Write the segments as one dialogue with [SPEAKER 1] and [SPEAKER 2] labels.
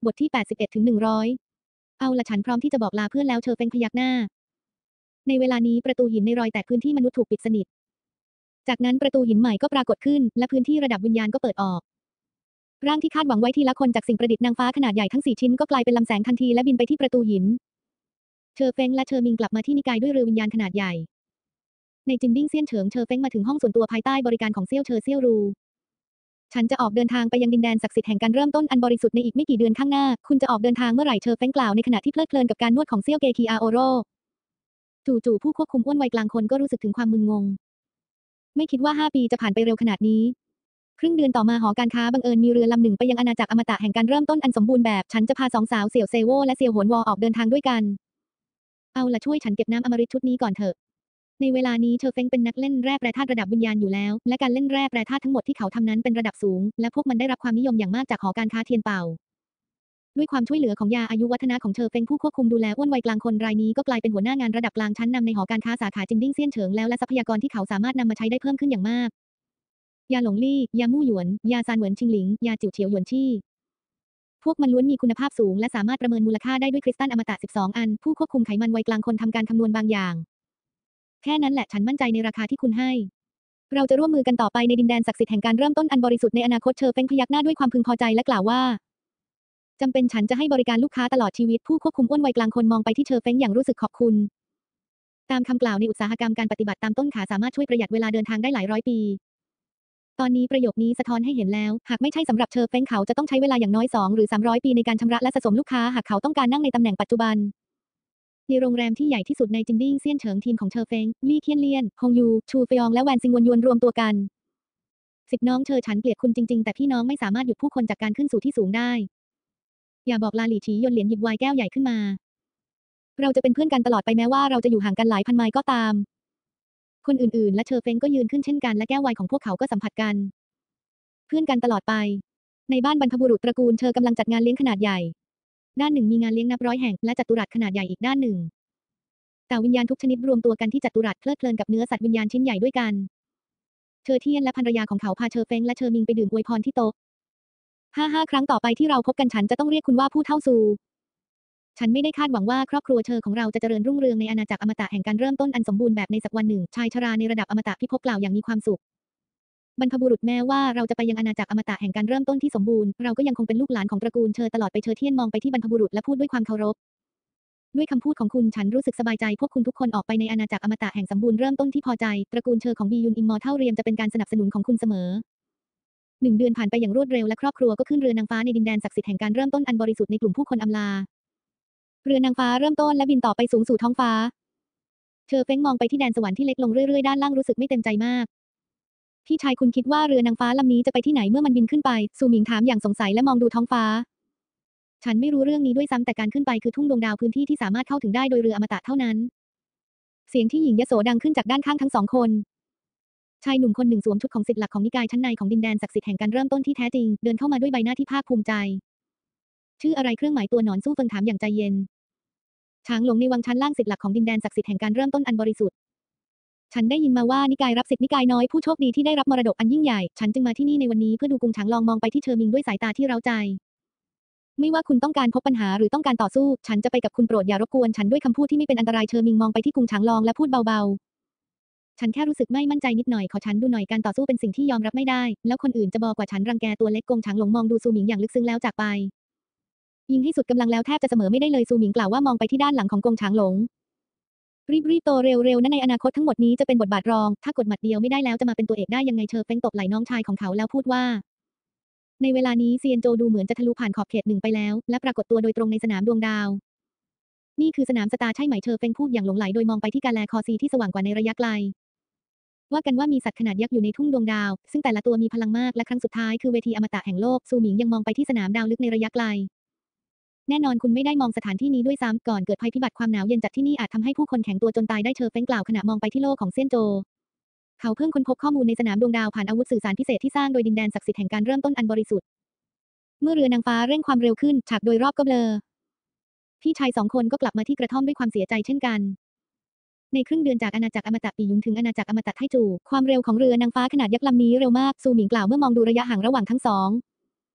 [SPEAKER 1] บทที่81-100เอาละฉันพร้อมที่จะบอกลาเพื่อนแล้วเชอเฟงพยักหน้าในเวลานี้ประตูหินในรอยแตกพื้นที่มนุษย์ถูกปิดสนิทจากนั้นประตูหินใหม่ก็ปรากฏขึ้นและพื้นที่ระดับวิญญาณก็เปิดออกร่างที่คาดหวังไว้ทีละคนจากสิ่งประดิษฐ์นางฟ้าขนาดใหญ่ทั้ง4ชิ้นก็กลายเป็นลำแสงทันทีและบินไปที่ประตูหินเชอเฟงและเชอมิงกลับมาที่นิกายด้วยเรือวิญญาณขนาดใหญ่ในจินดิ้งเซี่ยนเฉิงเชอเฟงมาถึงห้องส่วนตัวภายใต้บริการของเซี่ยวเชอเซี่ยวรูฉันจะออกเดินทางไปยังดินแดนศักดิ์สิทธิ์แห่งการเริ่มต้นอันบริสุทธิ์ในอีกไม่กี่เดือนข้างหน้าคุณจะออกเดินทางเมื่อไหร่เชอเฟงกล่าวในขณะที่เพลิดเพลินกับการนวดของเซี่ยวเกคีอาโอโรจู่ๆผู้ควบคุมอ้วนวัยกลางคนก็รู้สึกถึงความมึนงงไม่คิดว่า5 ปีจะผ่านไปเร็วขนาดนี้ครึ่งเดือนต่อมาหอการค้าบังเอิญมีเรือลำหนึ่งไปยังอาณาจักรอมตะแห่งการเริ่มต้นอันสมบูรณ์แบบฉันจะพา2 สาวเสี่ยวเซโวและเสี่ยวหวนวอออกเดินทางด้วยกันเอาล่ะช่วยฉันเก็บน้ำอมฤตชุดนี้ก่อนเถอะในเวลานี้เชอเฟงเป็นนักเล่นแร่แปรธาตุระดับวิญญาณอยู่แล้วและการเล่นแร่แปรธาตุทั้งหมดที่เขาทำนั้นเป็นระดับสูงและพวกมันได้รับความนิยมอย่างมากจากหอการค้าเทียนเป่าด้วยความช่วยเหลือของยาอายุวัฒนะของเชอเฟงผู้ควบคุมดูแลอ้วนวัยกลางคนรายนี้ก็กลายเป็นหัวหน้างานระดับกลางชั้นนำในหอการค้าสาขาจินดิ้งเซี่ยนเฉิงแล้วและทรัพยากรที่เขาสามารถนำมาใช้ได้เพิ่มขึ้นอย่างมากยาหลงลี่ยามู่หยวนยาซานเหวินชิงหลิงยาจิ๋วเฉียวหยวนชี่พวกมันล้วนมีคุณภาพสูงและสามารถประเมินมูลค่าได้ด้วยคริสตัลอมตะ12 อันผู้ควบคุมไขมันวัยกลางคนทำการคำนวณบางอย่างแค่นั้นแหละฉันมั่นใจในราคาที่คุณให้เราจะร่วมมือกันต่อไปในดินแดนศักดิ์สิทธิ์แห่งการเริ่มต้นอันบริสุทธิ์ในอนาคตเชอเฟงพยักหน้าด้วยความพึงพอใจและกล่าวว่าจำเป็นฉันจะให้บริการลูกค้าตลอดชีวิตผู้ควบคุมอ้วนวัยกลางคนมองไปที่เชอเฟงอย่างรู้สึกขอบคุณตามคำกล่าวในอุตสาหกรรมการปฏิบัติตามต้นขาสามารถช่วยประหยัดเวลาเดินทางได้หลายร้อยปีตอนนี้ประโยคนี้สะท้อนให้เห็นแล้วหากไม่ใช่สำหรับเชอเฟงเขาจะต้องใช้เวลาอย่างน้อย2 หรือ 300 ปีในการชำระและสะสมลูกค้าหากเขาต้องการนั่งในตำแหน่งปัจจุบันในโรงแรมที่ใหญ่ที่สุดในจินดิ้งเซี่ยนเฉิงทีมของเชอเฟงลี่เคียนเลียนฮงยูชูเฟยองและแวนซิงวนยวนรวมตัวกัน10 น้องเชอฉันเกลียดคุณจริงๆแต่พี่น้องไม่สามารถหยุดผู้คนจากการขึ้นสู่ที่สูงได้อย่าบอกลาหลี่ฉียนเหรียญหยิบไวน์แก้วใหญ่ขึ้นมาเราจะเป็นเพื่อนกันตลอดไปแม้ว่าเราจะอยู่ห่างกันหลายพันไมล์ก็ตามคนอื่นๆและเชอเฟงก็ยืนขึ้นเช่นกันและแก้วไวน์ของพวกเขาก็สัมผัสกันเพื่อนกันตลอดไปในบ้านบรรพบุรุษตระกูลเชอกำลังจัดงานเลี้ยงขนาดใหญ่ด้านหนึ่งมีงานเลี้ยงนับร้อยแห่งและจัตุรัสขนาดใหญ่อีกด้านหนึ่งแต่วิญญาณทุกชนิดรวมตัวกันที่จัตุรัสเพลิดเพลินกับเนื้อสัตว์วิญญาณชิ้นใหญ่ด้วยกันเชอเทียนและภรรยาของเขาพาเชอเฟงและเชอมิงไปดื่มอวยพรที่โต๊ะ5 ครั้งต่อไปที่เราพบกันฉันจะต้องเรียกคุณว่าผู้เฒ่าซูฉันไม่ได้คาดหวังว่าครอบครัวเชอของเราจะเจริญรุ่งเรืองในอาณาจักรอมตะแห่งการเริ่มต้นอันสมบูรณ์แบบในสักวันหนึ่งชายชราในระดับอมตะพิภพกล่าวอย่างมีความสุขบรรพบุรุษแม้ว่าเราจะไปยังอาณาจักรอมตะแห่งการเริ่มต้นที่สมบูรณ์เราก็ยังคงเป็นลูกหลานของตระกูลเชอตลอดไปเชอเทียนมองไปที่บรรพบุรุษและพูดด้วยความเคารพด้วยคำพูดของคุณฉันรู้สึกสบายใจพวกคุณทุกคนออกไปในอาณาจักรอมตะแห่งสมบูรณ์เริ่มต้นที่พอใจตระกูลเชอของบียุนอิมมอร์ทัลเรียมจะเป็นการสนับสนุนของคุณเสมอ1 เดือนผ่านไปอย่างรวดเร็วและครอบครัวก็ขึ้นเรือนางฟ้าในดินแดนศักดิ์สิทธิ์แห่งการเริ่มต้นอันบริสุทธิ์ในกลุ่มผู้คนอำลาเรือนางฟ้าเริ่มต้นและบินต่อไปสูงสู่ท้องฟ้าเชอเฟ้งมองไปที่แดนสวรรค์ที่เล็กลงเรื่อยๆด้านล่างรู้สึกไม่เต็มใจมากพี่ชายคุณคิดว่าเรือนางฟ้าลำนี้จะไปที่ไหนเมื่อมันบินขึ้นไปซูหมิงถามอย่างสงสัยและมองดูท้องฟ้าฉันไม่รู้เรื่องนี้ด้วยซ้ำแต่การขึ้นไปคือทุ่งดวงดาวพื้นที่ที่สามารถเข้าถึงได้โดยเรืออมตะเท่านั้นเสียงที่หญิงยโสดังขึ้นจากด้านข้างทั้ง2 คนชายหนุ่มคนหนึ่งสวมชุดของศิษย์หลักของนิกายชั้นในของดินแดนศักดิ์สิทธิ์แห่งการเริ่มต้นที่แท้จริงเดินเข้ามาด้วยใบหน้าที่ภาคภูมิใจชื่ออะไรเครื่องหมายตัวหนอนสู้เฟิงถามอย่างใจเย็นช้างหลงในวังชั้นล่างศิษย์หลักของดินแดนศักดิ์สิทธิ์แห่งการเริ่มต้นอันบริสุทธิ์ฉันได้ยินมาว่านิกายรับศิษย์นิกายน้อยผู้โชคดีที่ได้รับมรดกอันยิ่งใหญ่ฉันจึงมาที่นี่ในวันนี้เพื่อดูกุงฉางลองมองไปที่เชอมิงด้วยสายตาที่เร้าใจไม่ว่าคุณต้องการพบปัญหาหรือต้องการต่อสู้ฉันจะไปกับคุณโปรดอย่ารบกวนฉันด้วยคำพูดที่ไม่เป็นอันตรายเชอมิงมองไปที่กุงฉางลองและพูดเบาๆฉันแค่รู้สึกไม่มั่นใจนิดหน่อยขอฉันดูหน่อยการต่อสู้เป็นสิ่งที่ยอมรับไม่ได้แล้วคนอื่นจะบอกว่าฉันรังแกตัวเล็กกงฉางหลงมองดูซูหมิงอย่างลึกซึ้งแล้วจากไปยิงให้สุดกำลังแล้วแทบจะเสมอไม่ได้เลยซูหมิงกล่าวว่ามองไปที่ด้านหลังของกงฉางหลงรีบโตเร็วๆนะในอนาคตทั้งหมดนี้จะเป็นบทบาทรองถ้ากดหมัดเดียวไม่ได้แล้วจะมาเป็นตัวเอกได้ยังไงเชอเฟ้งตบไหล่น้องชายของเขาแล้วพูดว่าในเวลานี้เซียนโจดูเหมือนจะทะลุผ่านขอบเขต1ไปแล้วและปรากฏตัวโดยตรงในสนามดวงดาวนี่คือสนามสตาร์ใช่ไหมเชอเฟ้งพูดอย่างหลงไหลโดยมองไปที่กาแลคอซีที่สว่างกว่าในระยะไกลว่ากันว่ามีสัตว์ขนาดยักษ์อยู่ในทุ่งดวงดาวซึ่งแต่ละตัวมีพลังมากและครั้งสุดท้ายคือเวทีอมตะแห่งโลกซูหมิงยังมองไปที่สนามดาวลึกในระยะไกลแน่นอนคุณไม่ได้มองสถานที่นี้ด้วยซ้ำก่อนเกิดภัยพิบัติความหนาวเย็นจัดที่นี่อาจทำให้ผู้คนแข็งตัวจนตายได้เชอเฟ้งกล่าวขณะมองไปที่โลกของเซียนโจเขาเพิ่งค้นพบข้อมูลในสนามดวงดาวผ่านอาวุธสื่อสารพิเศษที่สร้างโดยดินแดนศักดิ์สิทธิ์แห่งการเริ่มต้นอันบริสุทธิ์เมื่อเรือนางฟ้าเร่งความเร็วขึ้นฉากโดยรอบก็เบลอพี่ชาย2 คนก็กลับมาที่กระท่อมด้วยความเสียใจเช่นกันในครึ่งเดือนจากอาณาจักรอมตะปียุงถึงอาณาจักรอมตะไทจูความเร็วของเรือนางฟ้าขนาดยักษ์ลำนี้เร็วมากซูหมิงกล่าวเมื่อมองดูระยะห่างระหว่างทั้ง2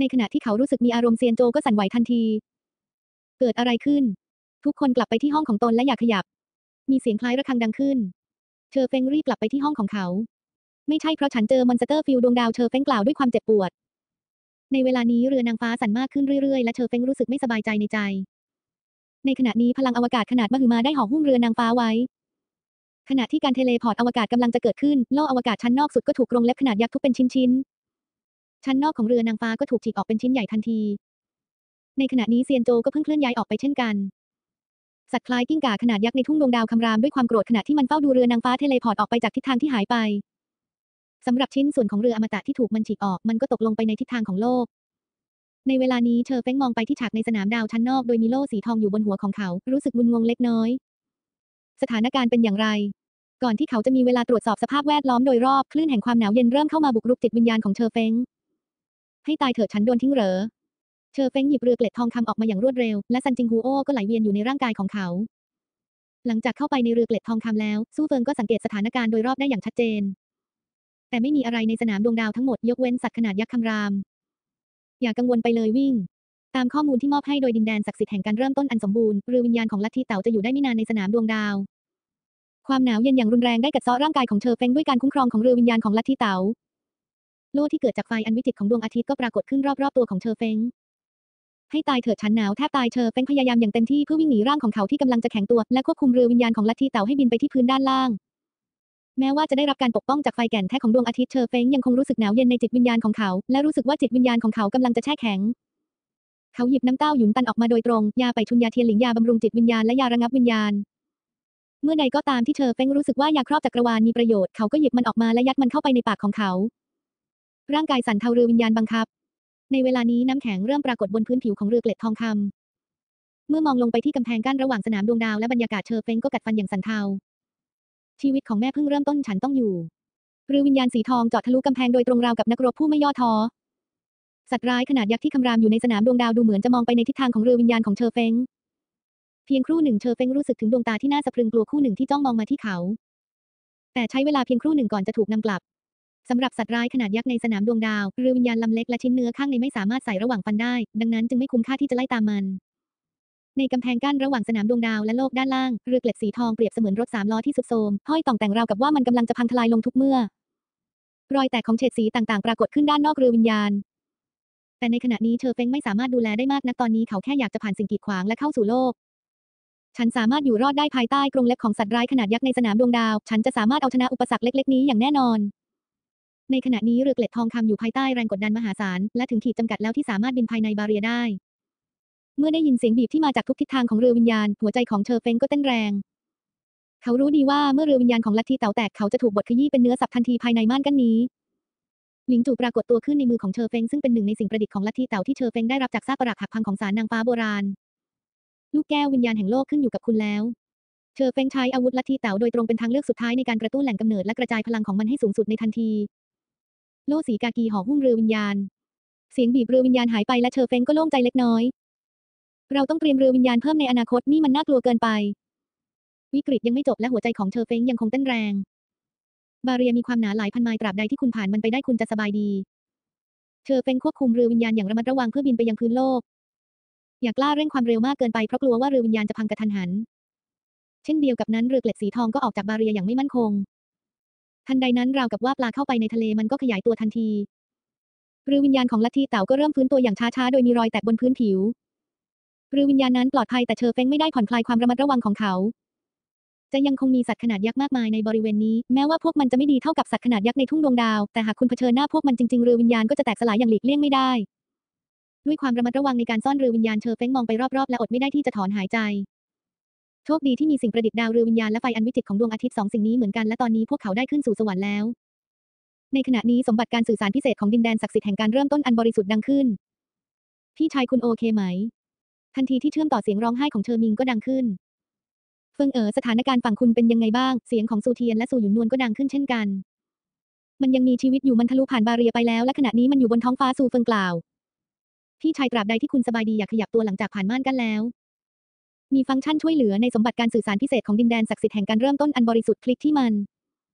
[SPEAKER 1] ในขณะที่เขารู้สึกมีอารมณ์เซียนโจก็สั่นไหวทันทีเกิดอะไรขึ้นทุกคนกลับไปที่ห้องของตนและอย่าขยับมีเสียงคล้ายระฆังดังขึ้นเชอเฟงรีบกลับไปที่ห้องของเขาไม่ใช่เพราะฉันเจอมอนสเตอร์ฟิลดวงดาวเชอเฟงกล่าวด้วยความเจ็บปวดในเวลานี้เรือนางฟ้าสั่นมากขึ้นเรื่อยๆและเชอเฟงรู้สึกไม่สบายใจในใจในขณะนี้พลังอวกาศขนาดมหึมาได้ห่อหุ้มเรือนางฟ้าไว้ขณะที่การเทเลพอร์ตอวกาศกำลังจะเกิดขึ้นโลกอวกาศชั้นนอกสุดก็ถูกกรงเล็บขนาดยักษ์ทุบเป็นชิ้นๆชั้นนอกของเรือนางฟ้าก็ถูกฉีกออกเป็นชิ้นใหญ่ทันทีในขณะนี้เซียนโจก็เพิ่งเคลื่อนย้ายออกไปเช่นกันสัตว์คล้ายกิ้งก่าขนาดยักษ์ในทุ่งดวงดาวคำรามด้วยความโกรธขณะที่มันเฝ้าดูเรือนางฟ้าเทเลพอร์ตออกไปจากทิศทางที่หายไปสำหรับชิ้นส่วนของเรืออมตะที่ถูกมันฉีกออกมันก็ตกลงไปในทิศทางของโลกในเวลานี้เชอเฟ้งมองไปที่ฉากในสนามดาวชั้นนอกโดยมีโล่สีทองอยู่บนหัวของเขารู้สึกงุนงงเล็กน้อยสถานการณ์เป็นอย่างไรก่อนที่เขาจะมีเวลาตรวจสอบสภาพแวดล้อมโดยรอบคลื่นแห่งความหนาวเย็นเริ่มเข้ามาบุกรุกจิตวิญญาณของเชอเฟ้งให้ตายเถิดฉันโดนทิ้งเหรอเชอเฟ้งหยิบเรือเกล็ดทองคำออกมาอย่างรวดเร็วและซันจิงฮูโอก็ไหลเวียนอยู่ในร่างกายของเขาหลังจากเข้าไปในเรือเกล็ดทองคำแล้วสู้เฟิงก็สังเกตสถานการณ์โดยรอบได้อย่างชัดเจนแต่ไม่มีอะไรในสนามดวงดาวทั้งหมดยกเว้นสัตว์ขนาดยักษ์คำรามอย่ากังวลไปเลยวิ่งตามข้อมูลที่มอบให้โดยดินแดนศักดิ์สิทธิ์แห่งการเริ่มต้นอันสมบูรณ์เรือวิญญาณของลัทธิเต๋าจะอยู่ได้ไม่นานในสนามดวงดาวความหนาวเย็นอย่างรุนแรงได้กัดเซาะร่างกายของเชอเฟ้งด้วยการคุ้มครองของเรือวิญญาณของลัทธิเต๋าโล่ที่เกิดจากไฟอันวิจิตรของดวงอาทิตย์ก็ปรากฏขึ้นรอบๆตัวของเชอเฟ้งให้ตายเถิดฉันหนาวแทบตายเชอเฟ้งพยายามอย่างเต็มที่เพื่อวิ่งหนีร่างของเขาที่กำลังจะแข็งตัวและควบคุมเรือวิญญาณของลัทธิเต๋าให้บินไปที่พื้นด้านล่างแม้ว่าจะได้รับการปกป้องจากไฟแก่นแท้ของดวงอาทิตย์เชอเฟ้งยังคงรู้สึกหนาวเย็นในจิตวิญญาณของเขาและรู้สึกว่าจิตวิญญาณของเขากำลังจะแช่แข็งเขาหยิบน้ำเต้าหยุนตันออกมาโดยตรงยาไปชุนยาเทียนหลิงยาบำรุงจิตวิญญาณและยาระงับวิญญาณเมื่อใดก็ตามที่เชอเฟ้งรู้สึกว่ายาครอบจักรวาลมีประโยชน์เขาก็หยิบมันออกมาและยัดมันเข้าไปในปากของเขาร่างกายสั่นเทาเรือวิญญาณบังคับในเวลานี้น้ำแข็งเริ่มปรากฏบนพื้นผิวของเรือเกล็ดทองคำเมื่อมองลงไปที่กำแพงกั้นระหว่างสนามดวงดาวและบรรยากาศเชอเฟ้งก็กัดฟันอย่างสั่นเทาชีวิตของแม่เพิ่งเริ่มต้นฉันต้องอยู่เรือวิญญาณสีทองเจาะทะลุกำแพงโดยตรงราวกับนักรบผู้ไม่ย่อท้อสัตว์ร้ายขนาดยักษ์ที่คำรามอยู่ในสนามดวงดาวดูเหมือนจะมองไปในทิศทางของเรือวิญญาณของเชอเฟ้งเพียงครู่หนึ่งเชอเฟ้งรู้สึกถึงดวงตาที่น่าสะพรึงกลัวคู่หนึ่งที่จ้องมองมาที่เขาแต่ใช้เวลาเพียงครู่หนึ่งก่อนจะถูกนำกลับสำหรับสัตว์ร้ายขนาดยักษ์ในสนามดวงดาวเรือวิญญาณลำเล็กและชิ้นเนื้อข้างในไม่สามารถใส่ระหว่างฟันได้ดังนั้นจึงไม่คุ้มค่าที่จะไล่ตามมันในกำแพงกั้นระหว่างสนามดวงดาวและโลกด้านล่างเรือเกล็ดสีทองเปรียบเสมือนรถสามล้อที่สุดโทรมห้อยต่องแต่งราวกับว่ามันกำลังจะพังทลายลงทุกเมื่อรอยแตกของเฉดสีต่างๆปรากฏขึ้นด้านนอกเรือวิญญาณแต่ในขณะนี้เชอเฟ้งไม่สามารถดูแลได้มากนักตอนนี้เขาแค่อยากจะผ่านสิ่งกีดขวางและเข้าสู่โลกฉันสามารถอยู่รอดได้ภายใต้กรงเล็บของสัตว์ร้ายขนาดยักษ์ในสนามดวงดาวฉันจะสามารถเอาชนะอุปสรรคเล็กๆนี้อย่างแน่นอนในขณะนี้เรือเกล็ดทองคำอยู่ภายใต้แรงกดดันมหาศาลและถึงขีดจำกัดแล้วที่สามารถบินภายในบาเรียได้เมื่อได้ยินเสียงบีบที่มาจากทุกทิศทางของเรือวิญญาณหัวใจของเชอเฟ้งก็เต้นแรงเขารู้ดีว่าเมื่อเรือวิญญาณของลัทธิเต๋าแตกเขาจะถูกบดขยี้เป็นเนื้อสับทันทีภายในม่านกั้นนี้หลิงจู่ปรากฏตัวขึ้นในมือของเชอเฟ้งซึ่งเป็นหนึ่งในสิ่งประดิษฐ์ของลัทธิเต๋าที่เชอเฟ้งได้รับจากซากปรักหักพังของศาลนางฟ้าโบราณลูกแก้ววิญญาณแห่งโลกขึ้นอยู่กับคุณแล้วเชอเฟ้งใช้อาวุธลัทธิเต๋าโดยตรงเป็นทางเลือกสุดท้ายในการกระตุ้นแหล่งกำเนิดและกระจายพลังของมันให้สูงสุดในทันทีโล่สีกากีห่อหุ้มเรือวิญญาณเสียงบีบเรือวิญญาณหายไปและเชอเฟ้งก็โล่งใจเล็กน้อยเราต้องเตรียมเรือวิญญาณเพิ่มในอนาคตนี่มันน่ากลัวเกินไปวิกฤตยังไม่จบและหัวใจของเชอเฟ้งยังคงเต้นแรงบาเรียมีความหนาหลายพันไมล์ตราบใดที่คุณผ่านมันไปได้คุณจะสบายดีเชอเฟ้งควบคุมเรือวิญญาณอย่างระมัดระวังเพื่อบินไปยังพื้นโลกอย่ากล้าเร่งความเร็วมากเกินไปเพราะกลัวว่าเรือวิญญาณจะพังกระทันหันเช่นเดียวกับนั้นเรือเกล็ดสีทองก็ออกจากบาเรียอย่างไม่มั่นคงทันใดนั้นราวกับว่าปลาเข้าไปในทะเลมันก็ขยายตัวทันทีเรือวิญญาณของลัทธิเต๋าก็เริ่มฟื้นตัวอย่างช้าๆโดยมีรอยแตกบนพื้นผิวเรือวิญญาณนั้นปลอดภัยแต่เชอเฟ้งไม่ได้ผ่อนคลายความระมัดระวังของเขาจะยังคงมีสัตว์ขนาดยักษ์มากมายในบริเวณนี้แม้ว่าพวกมันจะไม่ดีเท่ากับสัตว์ขนาดยักษ์ในทุ่งดวงดาวแต่หากคุณเผชิญหน้าพวกมันจริงๆเรือวิญญาณก็จะแตกสลายอย่างหลีกเลี่ยงไม่ได้ด้วยความระมัดระวังในการซ่อนเรือวิญญาณเชอเฟ้งมองไปรอบๆและอดไม่ได้ที่จะถอนหายใจโชคดีที่มีสิ่งประดิษฐ์ดาวเรือวิญญาณและไฟอันวิจิตรของดวงอาทิตย์สองสิ่งนี้เหมือนกันและตอนนี้พวกเขาได้ขึ้นสู่สวรรค์แล้วในขณะนี้สมบัติการสื่อสารพิเศษของดินแดนศักดิ์สิทธิ์แห่งการเริ่มต้นอันบริสุทธิ์ดังขึ้นพี่ชายคุณโอเคไหมทันทีที่เชื่อมต่อเสียงร้องไห้ของเชอมิงก็ดังขึ้นเฟิงสถานการณ์ฝั่งคุณเป็นยังไงบ้างเสียงของซูเทียนและซูหยุนนวลก็ดังขึ้นเช่นกันมันยังมีชีวิตอยู่มันทะลุผ่านบาเรียไปแล้วและขณะนี้มันอยู่บนท้องฟ้าซูเฟิงกล่าวพี่ชายตราบใดที่คุณสบายดีอย่าขยับตัวหลังจากผ่านม่านกันแล้วมีฟังก์ชันช่วยเหลือในสมบัติการสื่อสารพิเศษของดินแดนศักดิ์สิทธิ์แห่งการเริ่มต้นอันบริสุทธิ์คลิกที่มัน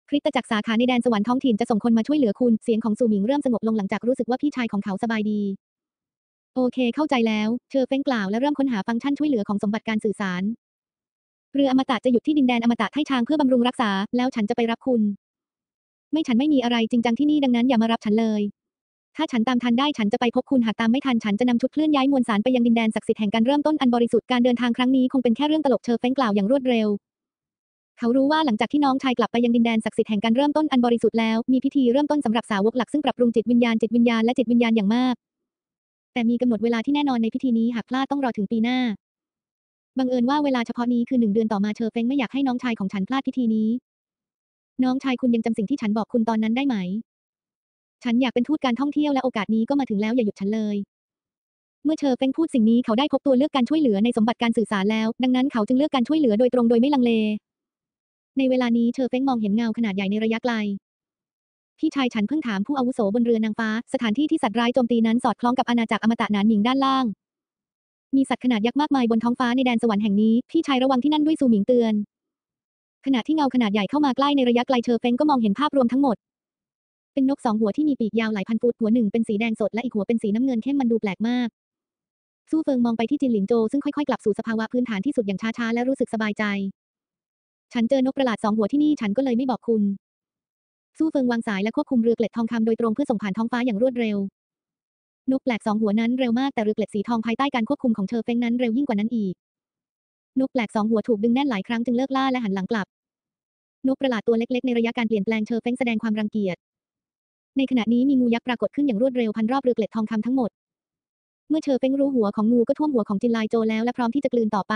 [SPEAKER 1] คริสตจักรสาขาในแดนสวรรค์ท้องถิ่นจะส่งคนมาช่วยเหลือคุณเสียงของซูหมิงเริ่มสงบลงหลังจากรู้สึกว่าพี่ชายของเขาสบายดีโอเคเข้าใจแล้วเชอเฟ้งกล่าวและเริ่มค้นหาฟังก์ชันช่วยเหลือของสมบัติการสื่อสารเรืออมตะจะหยุดที่ดินแดนอมตะไทชางเพื่อบำรุงรักษาแล้วฉันจะไปรับคุณไม่ฉันไม่มีอะไรจริงจังที่นี่ดังนั้นอย่ามารับฉันเลยถ้าฉันตามทันได้ฉันจะไปพบคุณหากตามไม่ทันฉันจะนำชุดเคลื่อนย้ายมวลสารไปยังดินแดนศักดิ์สิทธิ์แห่งการเริ่มต้นอันบริสุทธิ์การเดินทางครั้งนี้คงเป็นแค่เรื่องตลกเชอเฟ้งกล่าวอย่างรวดเร็วเขารู้ว่าหลังจากที่น้องชายกลับไปยังดินแดนศักดิ์สิทธิ์แห่งการเริ่มต้นอันบริสุทธิ์แล้วมีพิธีเริ่มต้นสำหรับสาวกหลักซึ่งปรับปรุงจิตวิญญาณและจิตวิญญาณอย่างมากแต่มีกำหนดเวลาที่แน่นอนในพิธีนี้หากพลาดต้องรอถึงปีหน้าบังเอิญว่าเวลาเฉพาะนี้คือ1 เดือนต่อมาเชอเฟ้งไม่อยากให้น้องชายของฉันพลาดพิธีนี้น้องชายคุณยังจำสิ่งที่ฉันบอกคุณตอนนั้นได้ไหมฉันอยากเป็นทูตการท่องเที่ยวและโอกาสนี้ก็มาถึงแล้วอย่าหยุดฉันเลยเมื่อเชอเฟ้งพูดสิ่งนี้เขาได้พบตัวเลือกการช่วยเหลือในสมบัติการสื่อสารแล้วดังนั้นเขาจึงเลือกการช่วยเหลือโดยตรงโดยไม่ลังเลในเวลานี้เชอเฟ้งมองเห็นเงาขนาดใหญ่ในระยะไกลพี่ชายฉันเพิ่งถามผู้อาวุโสบนเรือนางฟ้าสถานที่ที่สัตว์ร้ายโจมตีนั้นสอดคล้องกับอาณาจักรอมตะหนานหมิงด้านล่างมีสัตว์ขนาดยักษ์มากมายบนท้องฟ้าในแดนสวรรค์แห่งนี้พี่ชายระวังที่นั่นด้วยซูหมิงเตือนขณะที่เงาขนาดใหญ่เข้ามาใกล้ในระยะไกลเชอเฟ้งก็มองเห็นภาพรวมทั้งหมดเป็นนก2 หัวที่มีปีกยาวหลายพันฟุตหัวหนึ่งเป็นสีแดงสดและอีกหัวเป็นสีน้ำเงินเข้มมันดูแปลกมากซู่เฟิงมองไปที่จินหลิงโจซึ่งค่อยๆกลับสู่สภาวะพื้นฐานที่สุดอย่างช้าๆและรู้สึกสบายใจฉันเจอนกประหลาด2 หัวที่นี่ฉันก็เลยไม่บอกคุณซู่เฟิงวางสายและควบคุมเรือเกล็ดทองคำโดยตรงเพื่อส่งผ่านท้องฟ้าอย่างรวดเร็วนกแปลก2 หัวนั้นเร็วมากแต่เรือเกล็ดสีทองภายใต้การควบคุมของเชอเฟ้งนั้นเร็วยิ่งกว่านั้นอีกนกแปลก2 หัวถูกดึงแน่นหลายครั้งจึงเลิกล่าและหันหลังกลับนกประหลาดตัวเล็กๆในระยะการเปลี่ยนแปลงเชอเฟ้งแสดงความรังเกียจในขณะนี้มีงูยักษ์ปรากฏขึ้นอย่างรวดเร็วพันรอบเรือเกล็ดทองคำทั้งหมดเมื่อเชอเฟ้งรู้หัวของงูก็ท่วมหัวของจินไลโจแล้วและพร้อมที่จะกลืนต่อไป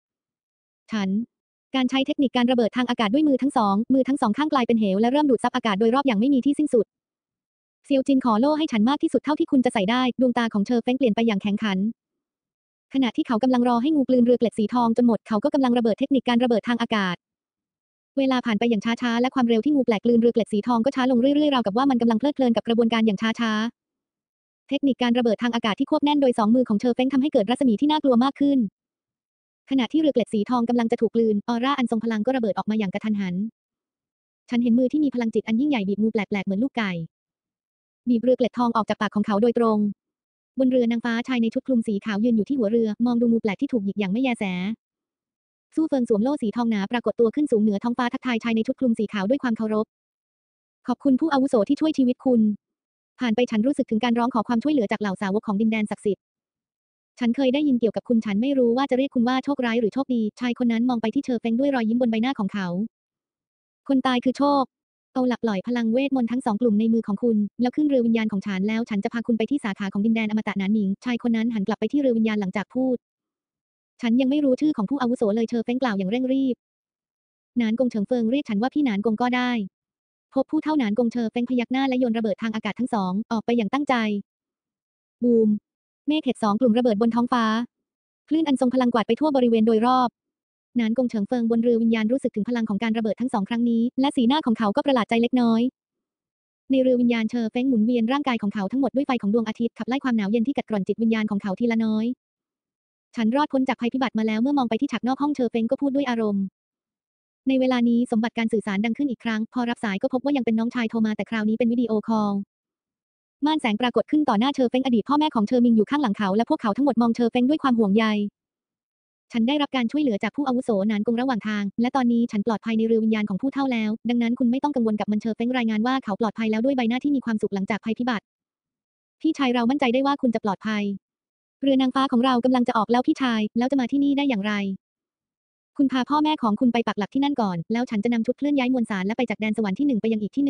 [SPEAKER 1] การใช้เทคนิคการระเบิดทางอากาศด้วยมือทั้งสองข้างกลายเป็นเหวและเริ่มดูดซับอากาศโดยรอบอย่างไม่มีที่สิ้นสุดเซียวจินขอโล่ให้ฉันมากที่สุดเท่าที่คุณจะใส่ได้ดวงตาของเชอเฟ้งเปลี่ยนไปอย่างแข็งขันขณะที่เขากำลังรอให้งูกลืนเรือเกล็ดสีทองจนหมดเขาก็กำลังระเบิดเทคนิคการระเบิดทางอากาศเวลาผ่านไปอย่างช้าๆและความเร็วที่งูแปลกกลืนเรือเกล็ดสีทองก็ช้าลงเรื่อยๆราวกับว่ามันกำลังเพลิดเพลินกับกระบวนการอย่างช้าๆเทคนิคการระเบิดทางอากาศที่ควบแน่นโดย2 มือของเชอเฟ้งทำให้เกิดรัศมีที่น่ากลัวมากขึ้นขณะที่เรือเกล็ดสีทองกำลังจะถูกกลืนออร่าอันทรงพลังก็ระเบิดออกมาอย่างกระทันหันฉันเห็นมือที่มีพลังจิตอันยิ่งใหญ่บีบงูแปลกๆเหมือนลูกไก่บีบเรือเกล็ดทองออกจากปากของเขาโดยตรงบนเรือนางฟ้าชายในชุดคลุมสีขาวยืนอยู่ที่หัวเรือมองดูงูแปลกที่ถูกหยิกอย่างไม่แยแสซู่เฟิงสวมโล่สีทองหนาปรากฏตัวขึ้นสูงเหนือท้องฟ้าทักทายชายในชุดคลุมสีขาวด้วยความเคารพขอบคุณผู้อาวุโสที่ช่วยชีวิตคุณผ่านไปฉันรู้สึกถึงการร้องขอความช่วยเหลือจากเหล่าสาวกของดินแดนศักดิ์สิทธิ์ฉันเคยได้ยินเกี่ยวกับคุณฉันไม่รู้ว่าจะเรียกคุณว่าโชคร้ายหรือโชคดีชายคนนั้นมองไปที่เชอเฟ้งด้วยรอยยิ้มบนใบหน้าของเขาคนตายคือโชคเอาหลักปล่อยพลังเวทมนต์ทั้ง2 กลุ่มในมือของคุณแล้วขึ้นเรือวิญญาณของฉันแล้วฉันจะพาคุณไปที่สาขาของดินแดนอมตะหนานหมิงชายคนนั้นหันกลับไปที่เรือวิญญาณหลังจากพูดฉันยังไม่รู้ชื่อของผู้อาวุโสเลยเชอเฟ้งกล่าวอย่างเร่งรีบหนานกงเฉิงเฟิงเรียกฉันว่าพี่หนานกงก็ได้พบผู้เท่าหนานกงเชอเฟ้งพยักหน้าและโยนระเบิดทางอากาศทั้ง2ออกไปอย่างตั้งใจบูมเมฆเห็ด2 กลุ่มระเบิดบนท้องฟ้าคลื่นอันทรงพลังกวาดไปทั่วบริเวณโดยรอบหนานกงเฉิงเฟิงบนเรือวิญญาณรู้สึกถึงพลังของการระเบิดทั้ง2 ครั้งนี้และสีหน้าของเขาก็ประหลาดใจเล็กน้อยในเรือวิญญาณเชอเฟ้งหมุนเวียนร่างกายของเขาทั้งหมดด้วยไฟของดวงอาทิตย์ขับไล่ความหนาวเย็นที่กัดกร่อนจิตวิญญาณของเขาทีละน้อยฉันรอดพ้นจากภัยพิบัติมาแล้วเมื่อมองไปที่ฉากนอกห้องเชอเฟ้งก็พูดด้วยอารมณ์ในเวลานี้สมบัติการสื่อสารดังขึ้นอีกครั้งพอรับสายก็พบว่ายังเป็นน้องชายโทรมาแต่คราวนี้เป็นวิดีโอคอลม่านแสงปรากฏขึ้นต่อหน้าเชอเฟ้งอดีตพ่อแม่ของเชอมิงอยู่ข้างหลังเขาและพวกเขาทั้งหมดมองเชอเฟ้งด้วยความห่วงใยฉันได้รับการช่วยเหลือจากผู้อาวุโสหนานกงระหว่างทางและตอนนี้ฉันปลอดภัยในเรือวิญญาณของผู้เฒ่าแล้วดังนั้นคุณไม่ต้องกังวลกับมันเชอเฟ้งรายงานว่าเขาปลอดภัยแล้วด้วยใบหน้าที่มีความสุขหลังจากภัยพิบัติพี่ชายเรามั่นใจได้ว่าคุณจะปลอดภัยเรือนางฟ้าของเรากำลังจะออกแล้วพี่ชายแล้วจะมาที่นี่ได้อย่างไรคุณพาพ่อแม่ของคุณไปปักหลักที่นั่นก่อนแล้วฉันจะนำชุดเคลื่อนย้ายมวลสารและไปจากแดนสวรรค์ที่1ไปยังอีกที่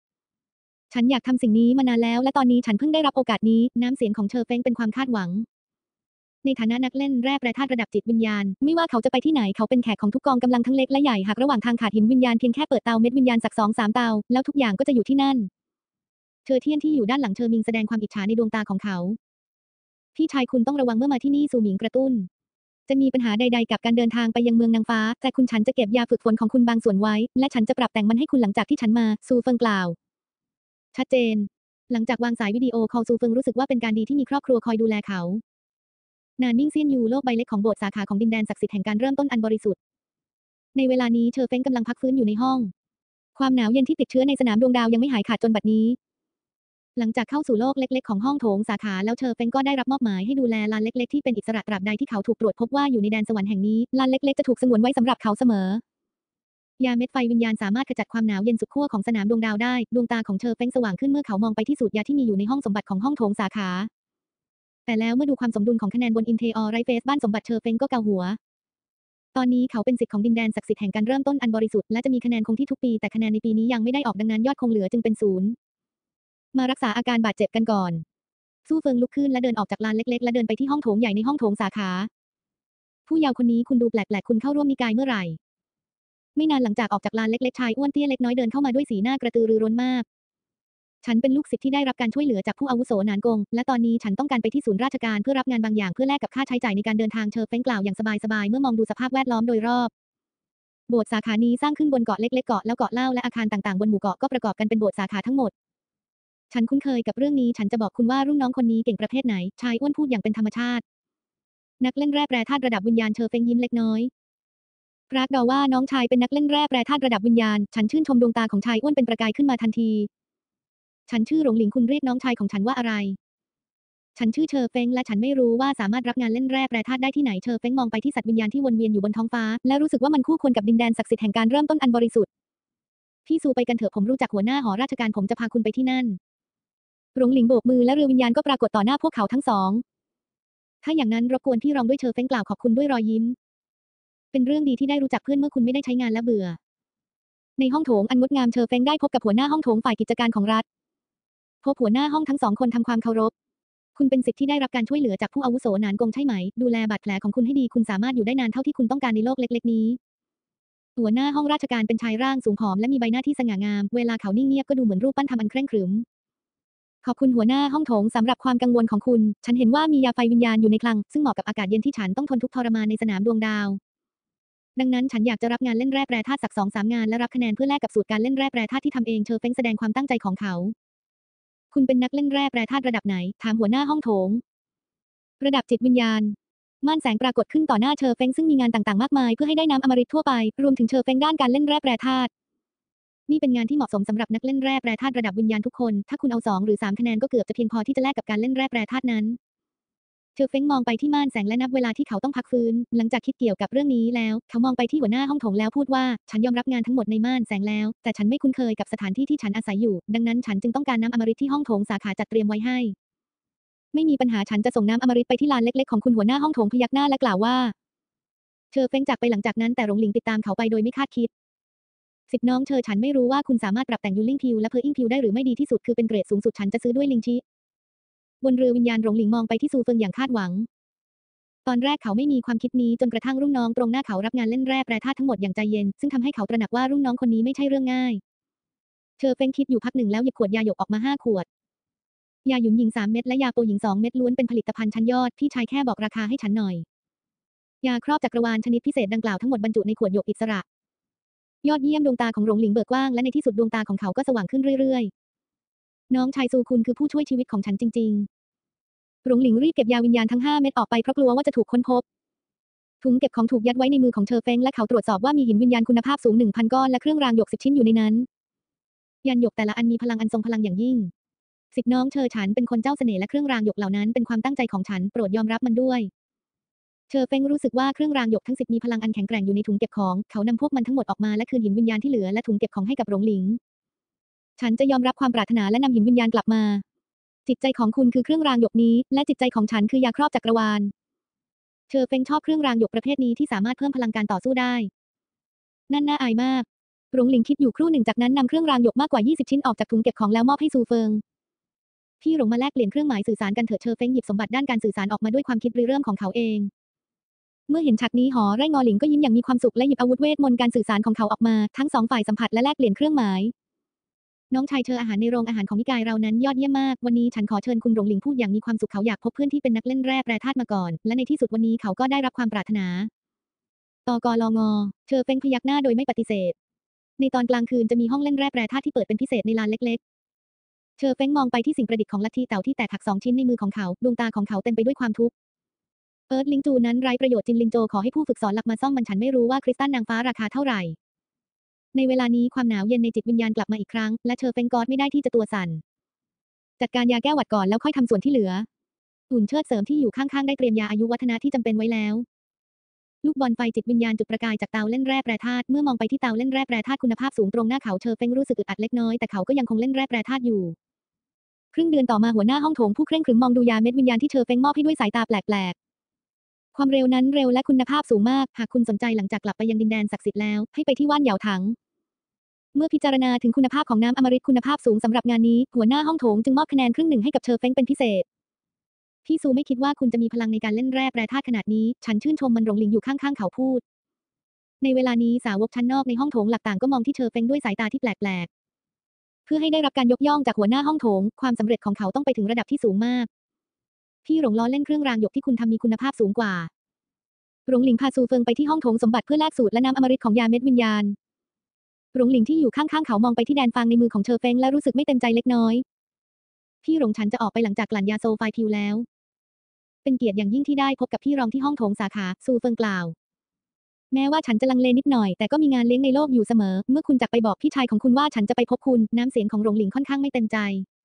[SPEAKER 1] 1ฉันอยากทำสิ่งนี้มานานแล้วและตอนนี้ฉันเพิ่งได้รับโอกาสนี้น้ำเสียงของเชอเฟ้งเป็นความคาดหวังในฐานะนักเล่นแร่แปรธาตุระดับจิตวิญญาณไม่ว่าเขาจะไปที่ไหนเขาเป็นแขกของทุกกองกำลังทั้งเล็กและใหญ่หากระหว่างทางขาดหินวิญญาณเพียงแค่เปิดเตาเม็ดวิญญาณสัก2-3 เตาแล้วทุกอย่างก็จะอยู่ที่นั่นเชอเทียนที่อยู่ด้านหลังเชอมิงแสดงความอิจฉาในดวงตาของเขาพี่ชายคุณต้องระวังเมื่อมาที่นี่ซูหมิงกระตุ้นจะมีปัญหาใดๆกับการเดินทางไปยังเมืองนางฟ้าแต่คุณฉันจะเก็บยาฝึกฝนของคุณบางส่วนไว้และฉันจะปรับแต่งมันให้คุณหลังจากที่ฉันมาซูเฟิงกล่าวชัดเจนหลังจากวางสายวิดีโอคอลซูเฟิงรู้สึกว่าเป็นการดีที่มีครอบครัวคอยดูแลเขานานมิ่งเซียนยูโลกใบเล็กของโบสถ์สาขาของดินแดนศักดิ์สิทธิ์แห่งการเริ่มต้นอันบริสุทธิ์ในเวลานี้เชอเฟ้งกำลังพักฟื้นอยู่ในห้องความหนาวเย็นที่ติดเชื้อในสนามดวงดาวยังไม่หายขาดจนบัดนี้หลังจากเข้าสู่โลกเล็กๆของห้องโถงสาขาแล้วเชอเฟงก็ได้รับมอบหมายให้ดูแลลานเล็กๆที่เป็นอิสระตราบใดที่เขาถูกตรวจพบว่าอยู่ในแดนสวรรค์แห่งนี้ลานเล็กๆจะถูกสงวนไว้สำหรับเขาเสมอยาเม็ดไฟวิญญาณสามารถขจัดความหนาวเย็นสุดขั้วของสนามดวงดาวได้ดวงตาของเชอเฟงสว่างขึ้นเมื่อเขามองไปที่สูตรยาที่มีอยู่ในห้องสมบัติของห้องโถงสาขาแต่แล้วเมื่อดูความสมดุลของคะแนนบนอินเทออไรเฟสบ้านสมบัติเชอเฟงก็เกาหัวตอนนี้เขาเป็นสิทธิ์ของดินแดนศักดิ์สิทธิ์แห่งการเริ่มต้นอันบริสุทธิ์และจะมีคะแนนคงที่ทุกปีแต่คะแนนในปีนี้ยังไม่ได้ออกดังนั้นยอดคงเหลือจึงเป็นศูนย์มารักษาอาการบาดเจ็บกันก่อนสู้เฟิงลุกขึ้นและเดินออกจากลานเล็กๆและเดินไปที่ห้องโถงใหญ่ในห้องโถงสาขาผู้เยาว์คนนี้คุณดูแปลกๆคุณเข้าร่วมนิกายเมื่อไหร่ไม่นานหลังจากออกจากลานเล็กๆชายอ้วนเตี้ยเล็กน้อยเดินเข้ามาด้วยสีหน้ากระตือรือร้นมากฉันเป็นลูกศิษย์ที่ได้รับการช่วยเหลือจากผู้อาวุโสหนานกงและตอนนี้ฉันต้องการไปที่ศูนย์ราชการเพื่อรับงานบางอย่างเพื่อแลกกับค่าใช้จ่ายในการเดินทางเชอเฟ้งกล่าวอย่างสบายๆเมื่อมองดูสภาพแวดล้อมโดยรอบโบสถ์สาขานี้สร้างขึ้นบนเกาะเล็กๆเกาะแล้วเกาะเล่าและอาคารต่างๆบนหมู่เกาะก็ประกอบกันเป็นโบสถ์สาขาทั้งหมดฉันคุ้นเคยกับเรื่องนี้ฉันจะบอกคุณว่ารุ่นน้องคนนี้เก่งประเภทไหนชายอ้วนพูดอย่างเป็นธรรมชาตินักเล่นแร่แปรธาตุระดับวิญญาณเชอเฟ้งยิ้มเล็กน้อยรักดอว่าน้องชายเป็นนักเล่นแร่แปรธาตุระดับวิญญาณฉันชื่นชมดวงตาของชายอ้วนเป็นประกายขึ้นมาทันทีฉันชื่อหลงหลิงคุณเรียกน้องชายของฉันว่าอะไรฉันชื่อเชอเฟ้งและฉันไม่รู้ว่าสามารถรับงานเล่นแร่แปรธาตุได้ที่ไหนเชอเฟ้งมองไปที่สัตว์วิญญาณที่วนเวียนอยู่บนท้องฟ้าและรู้สึกว่ามันคู่ควรกับดินแดนศักดิ์สิทธิ์แห่งการเริ่มต้นอันบริสุทธิ์พี่ซูไปกันเถอะผมรู้จักหัวหน้าหอราชการผมจะพาคุณไปที่นั่นหลงหลิงโบกมือและเรือวิญญาณก็ปรากฏต่อหน้าพวกเขาทั้งสองถ้าอย่างนั้นรบกวนพี่รองด้วยเชอเฟ้งกล่าวขอบคุณด้วยรอยยิ้มเป็นเรื่องดีที่ได้รู้จักเพื่อนเมื่อคุณไม่ได้ใช้งานและเบื่อในห้องโถงอันงดงามเชอเฟ้งได้พบกับหัวหน้าห้องโถงฝ่ายกิจการของรัฐพบหัวหน้าห้องทั้งสองคนทำความเคารพคุณเป็นศิษย์ที่ได้รับการช่วยเหลือจากผู้อาวุโสหนานกงใช่ไหมดูแลบาดแผลของคุณให้ดีคุณสามารถอยู่ได้นานเท่าที่คุณต้องการในโลกเล็กๆนี้หัวหน้าห้องราชการเป็นชายร่างสูงผอมและมีใบหน้าที่สง่างามเวลาเขานิ่งเงียบก็ดูเหมือนรูปปั้นทำอันเคร่งขรึมขอบคุณหัวหน้าห้องโถงสำหรับความกังวลของคุณฉันเห็นว่ามียาไฟวิญญาณอยู่ในคลังซึ่งเหมาะกับอากาศเย็นที่ฉันต้องทนทุกข์ทรมานในสนามดวงดาวดังนั้นฉันอยากจะรับงานเล่นแร่แปรธาตุสัก2-3งานและรับคะแนนเพื่อแลกกับสูตรการเล่นแร่แปรธาตุที่ทำเองเชอเฟ้งแสดงความตั้งใจของเขาคุณเป็นนักเล่นแร่แปรธาตุระดับไหนถามหัวหน้าห้องโถงระดับจิตวิญญาณม่านแสงปรากฏขึ้นต่อหน้าเชอเฟ้งซึ่งมีงานต่างๆมากมายเพื่อให้ได้น้ำอมฤตทั่วไปรวมถึงเชอเฟ้งด้านการเล่นแร่แปรธาตุนี่เป็นงานที่เหมาะสมสำหรับนักเล่นแร่แปรธาตุระดับวิญญาณทุกคนถ้าคุณเอา2หรือ3คะแนนก็เกือบจะเพียงพอที่จะแลกกับการเล่นแร่แปรธาตุนั้นเชอเฟ้งมองไปที่ม่านแสงและนับเวลาที่เขาต้องพักฟื้นหลังจากคิดเกี่ยวกับเรื่องนี้แล้วเขามองไปที่หัวหน้าห้องโถงแล้วพูดว่าฉันยอมรับงานทั้งหมดในม่านแสงแล้วแต่ฉันไม่คุ้นเคยกับสถานที่ที่ฉันอาศัยอยู่ดังนั้นฉันจึงต้องการน้ำอมฤตที่ห้องโถงสาขาจัดเตรียมไว้ให้ไม่มีปัญหาฉันจะส่งน้ำอมฤตไปที่ลานเล็กๆของคุณหัวหน้าห้องโถงพยักหน้าและกล่าวว่าเชอเฟ้งจากไปหลังจากนั้นแต่หลงหลิงติดตามเขาไปโดยไม่คาดคิดสิทธิ์น้องเชอฉันไม่รู้ว่าคุณสามารถปรับแต่งยูลิ่งพิวและเพออิงพิวได้หรือไม่ดีที่สุดคือเป็นเกรดสูงสุดฉันจะซื้อด้วยลิงชิบนเรือวิญญาณหลงหลิงมองไปที่ซูเฟิงอย่างคาดหวังตอนแรกเขาไม่มีความคิดนี้จนกระทั่งรุ่นน้องตรงหน้าเขารับงานเล่นแร่แปรธาตุทั้งหมดอย่างใจเย็นซึ่งทำให้เขาตระหนักว่ารุ่นน้องคนนี้ไม่ใช่เรื่องง่ายเชอเฟ้งคิดอยู่พักหนึ่งแล้วหยิบขวดยาหยกออกมา5ขวดยาหยุนหญิง3เม็ดและยาโปหญิง2เม็ดล้วนเป็นผลิตภัณฑ์ชั้นยอดพี่ชายแค่บอกราคาให้ฉันหน่อยยาครอบจักรวาลชนิดพิเศษดังกล่าวทั้งหมดบรรจุในขวดหยกอิสระยอดเยี่ยมดวงตาของหลงหลิงเบิกกว้างและในที่สุดดวงตาของเขาก็สว่างขึ้นเรื่อยๆน้องชายซูคุณคือผู้ช่วยชีวิตของฉันจริงๆหลงหลิงรีบเก็บยาวิญญาณทั้ง5เม็ดออกไปเพราะกลัวว่าจะถูกค้นพบถุงเก็บของถูกยัดไว้ในมือของเชอเฟ้งและเขาตรวจสอบว่ามีหินวิญญาณคุณภาพสูง 1,000 ก้อนและเครื่องรางหยก10ชิ้นอยู่ในนั้นยันหยกแต่ละอันมีพลังอันทรงพลังอย่างยิ่งสิทธิ์น้องเชอฉันเป็นคนเจ้าเสน่ห์และเครื่องรางหยกเหล่านั้นเป็นความตั้งใจของฉันโปรดยอมรับมันด้วยเชอเฟ้งรู้สึกว่าเครื่องรางหยกทั้ง10มีพลังอันแข็งแกร่งอยู่ในถุงเก็บของเขานำพวกมันทั้งหมดออกมาและคืนหินวิญญาณที่เหลือและถุงเก็บของให้กับหลงหลิงฉันจะยอมรับความปรารถนาและนำหินวิญญาณกลับมาจิตใจของคุณคือเครื่องรางหยกนี้และจิตใจของฉันคือยาครอบจักรวาลเชอเฟ้งชอบเครื่องรางหยกประเภทนี้ที่สามารถเพิ่มพลังการต่อสู้ได้นั่นน่าอายมากหลงหลิงคิดอยู่ครู่หนึ่งจากนั้นนำเครื่องรางหยกมากกว่า20ชิ้นออกจากถุงเก็บของแล้วมอบให้ซูเฟิงพี่หลงมาแลกเปลี่ยนเครื่องหมายสื่อสารกันเถอะเชอเฟ้งหยิบสมบัติด้านการสื่อสารออกมาด้วยความคิดริเริ่มของเขาเองเมื่อเห็นฉากนี้หอไร่งอหลิงก็ยิ้มอย่างมีความสุขและหยิบอาวุธเวทมนต์การสื่อสารของเขาออกมาทั้ง2ฝ่ายสัมผัสและแลกเปลี่ยนเครื่องหมายน้องชายเชออาหารในโรงอาหารของนิกายเรานั้นยอดเยี่ยมมากวันนี้ฉันขอเชิญคุณหลงหลิงพูดอย่างมีความสุขเขาอยากพบเพื่อนที่เป็นนักเล่นแร่แปรธาตุมาก่อนและในที่สุดวันนี้เขาก็ได้รับความปรารถนาตกลงเชอเฟ้งพยักหน้าโดยไม่ปฏิเสธในตอนกลางคืนจะมีห้องเล่นแร่แปรธาตุที่เปิดเป็นพิเศษในลานเล็กๆเชอเฟ้งมองไปที่สิ่งประดิษฐ์ของลัทธิเต่าที่แตกหัก2ชิ้นในมือของเขาดวงตาของเขาเต็มไปด้วยความทุกข์เอิร์ธลิงจูนั้นไร้ประโยชน์จินลิงโจขอให้ผู้ฝึกสอนหลักมาซ่อมมันฉันไม่รู้ว่าคริสตัลนางฟ้าราคาเท่าไหร่ในเวลานี้ความหนาวเย็นในจิตวิญญาณกลับมาอีกครั้งและเชอเฟงกอดไม่ได้ที่จะตัวสั่นจัดการยาแก้หวัดก่อนแล้วค่อยทำส่วนที่เหลืออุ่นเชิดเสริมที่อยู่ข้างๆได้เตรียมยาอายุวัฒนะที่จำเป็นไว้แล้วลูกบอลไฟจิตวิญญาณจุดประกายจากเตาเล่นแร่แปรธาตุเมื่อมองไปที่เตาเล่นแร่แปรธาตุคุณภาพสูงตรงหน้าเขาเชอเฟงรู้สึกอึดอัดเล็กน้อยแต่เขาก็ยังคงเล่นแร่แปรธาตุอยู่ครึ่งเดือนต่อมาหัวหน้าห้องโถงผู้เคร่งขรึมมองดูยาเม็ดวิญญาณที่เชอเฟงมอบให้ด้วยสายตาแปลกๆความเร็วนั้นเร็วและคุณภาพสูงมากหากคุณสนใจหลังจากกลับไปยังดินแดนศักดิ์สิทธิ์แล้วให้ไปที่ว่านเหยาถังเมื่อพิจารณาถึงคุณภาพของน้ำอมฤตคุณภาพสูงสำหรับงานนี้หัวหน้าห้องโถงจึงมอบคะแนนครึ่งหนึ่งให้กับเชอเฟงเป็นพิเศษพี่ซูไม่คิดว่าคุณจะมีพลังในการเล่นแร่แปรธาตุขนาดนี้ฉันชื่นชมมันหลงหลิงอยู่ข้างๆเขาพูดในเวลานี้สาวกชั้นนอกในห้องโถงหลักต่างก็มองที่เชอเฟงด้วยสายตาที่แปลกๆเพื่อให้ได้รับการยกย่องจากหัวหน้าห้องโถงความสำเร็จของเขาต้องไปถึงระดับที่สูงมากพี่หลงล้อเล่นเครื่องรางหยกที่คุณทำมีคุณภาพสูงกว่าหลงหลิงพาซูเฟิงไปที่ห้องโถงสมบัติเพื่อแลกสูตรและน้ำอมฤตของยาเม็ดวิญญาณหลงหลิงที่อยู่ข้างๆเขามองไปที่แดนฟางในมือของเชอเฟงและรู้สึกไม่เต็มใจเล็กน้อยพี่หลงฉันจะออกไปหลังจากกลั่นยาโซไฟพิวแล้วเป็นเกียรติอย่างยิ่งที่ได้พบกับพี่รองที่ห้องโถงสาขาซูเฟิงกล่าวแม้ว่าฉันจะลังเลนิดหน่อยแต่ก็มีงานเลี้ยงในโลกอยู่เสมอเมื่อคุณจักไปบอกพี่ชายของคุณว่าฉันจะไปพบคุณน้ำเสียงของหลงหลิงค่อนข้างไม่เต็มใจ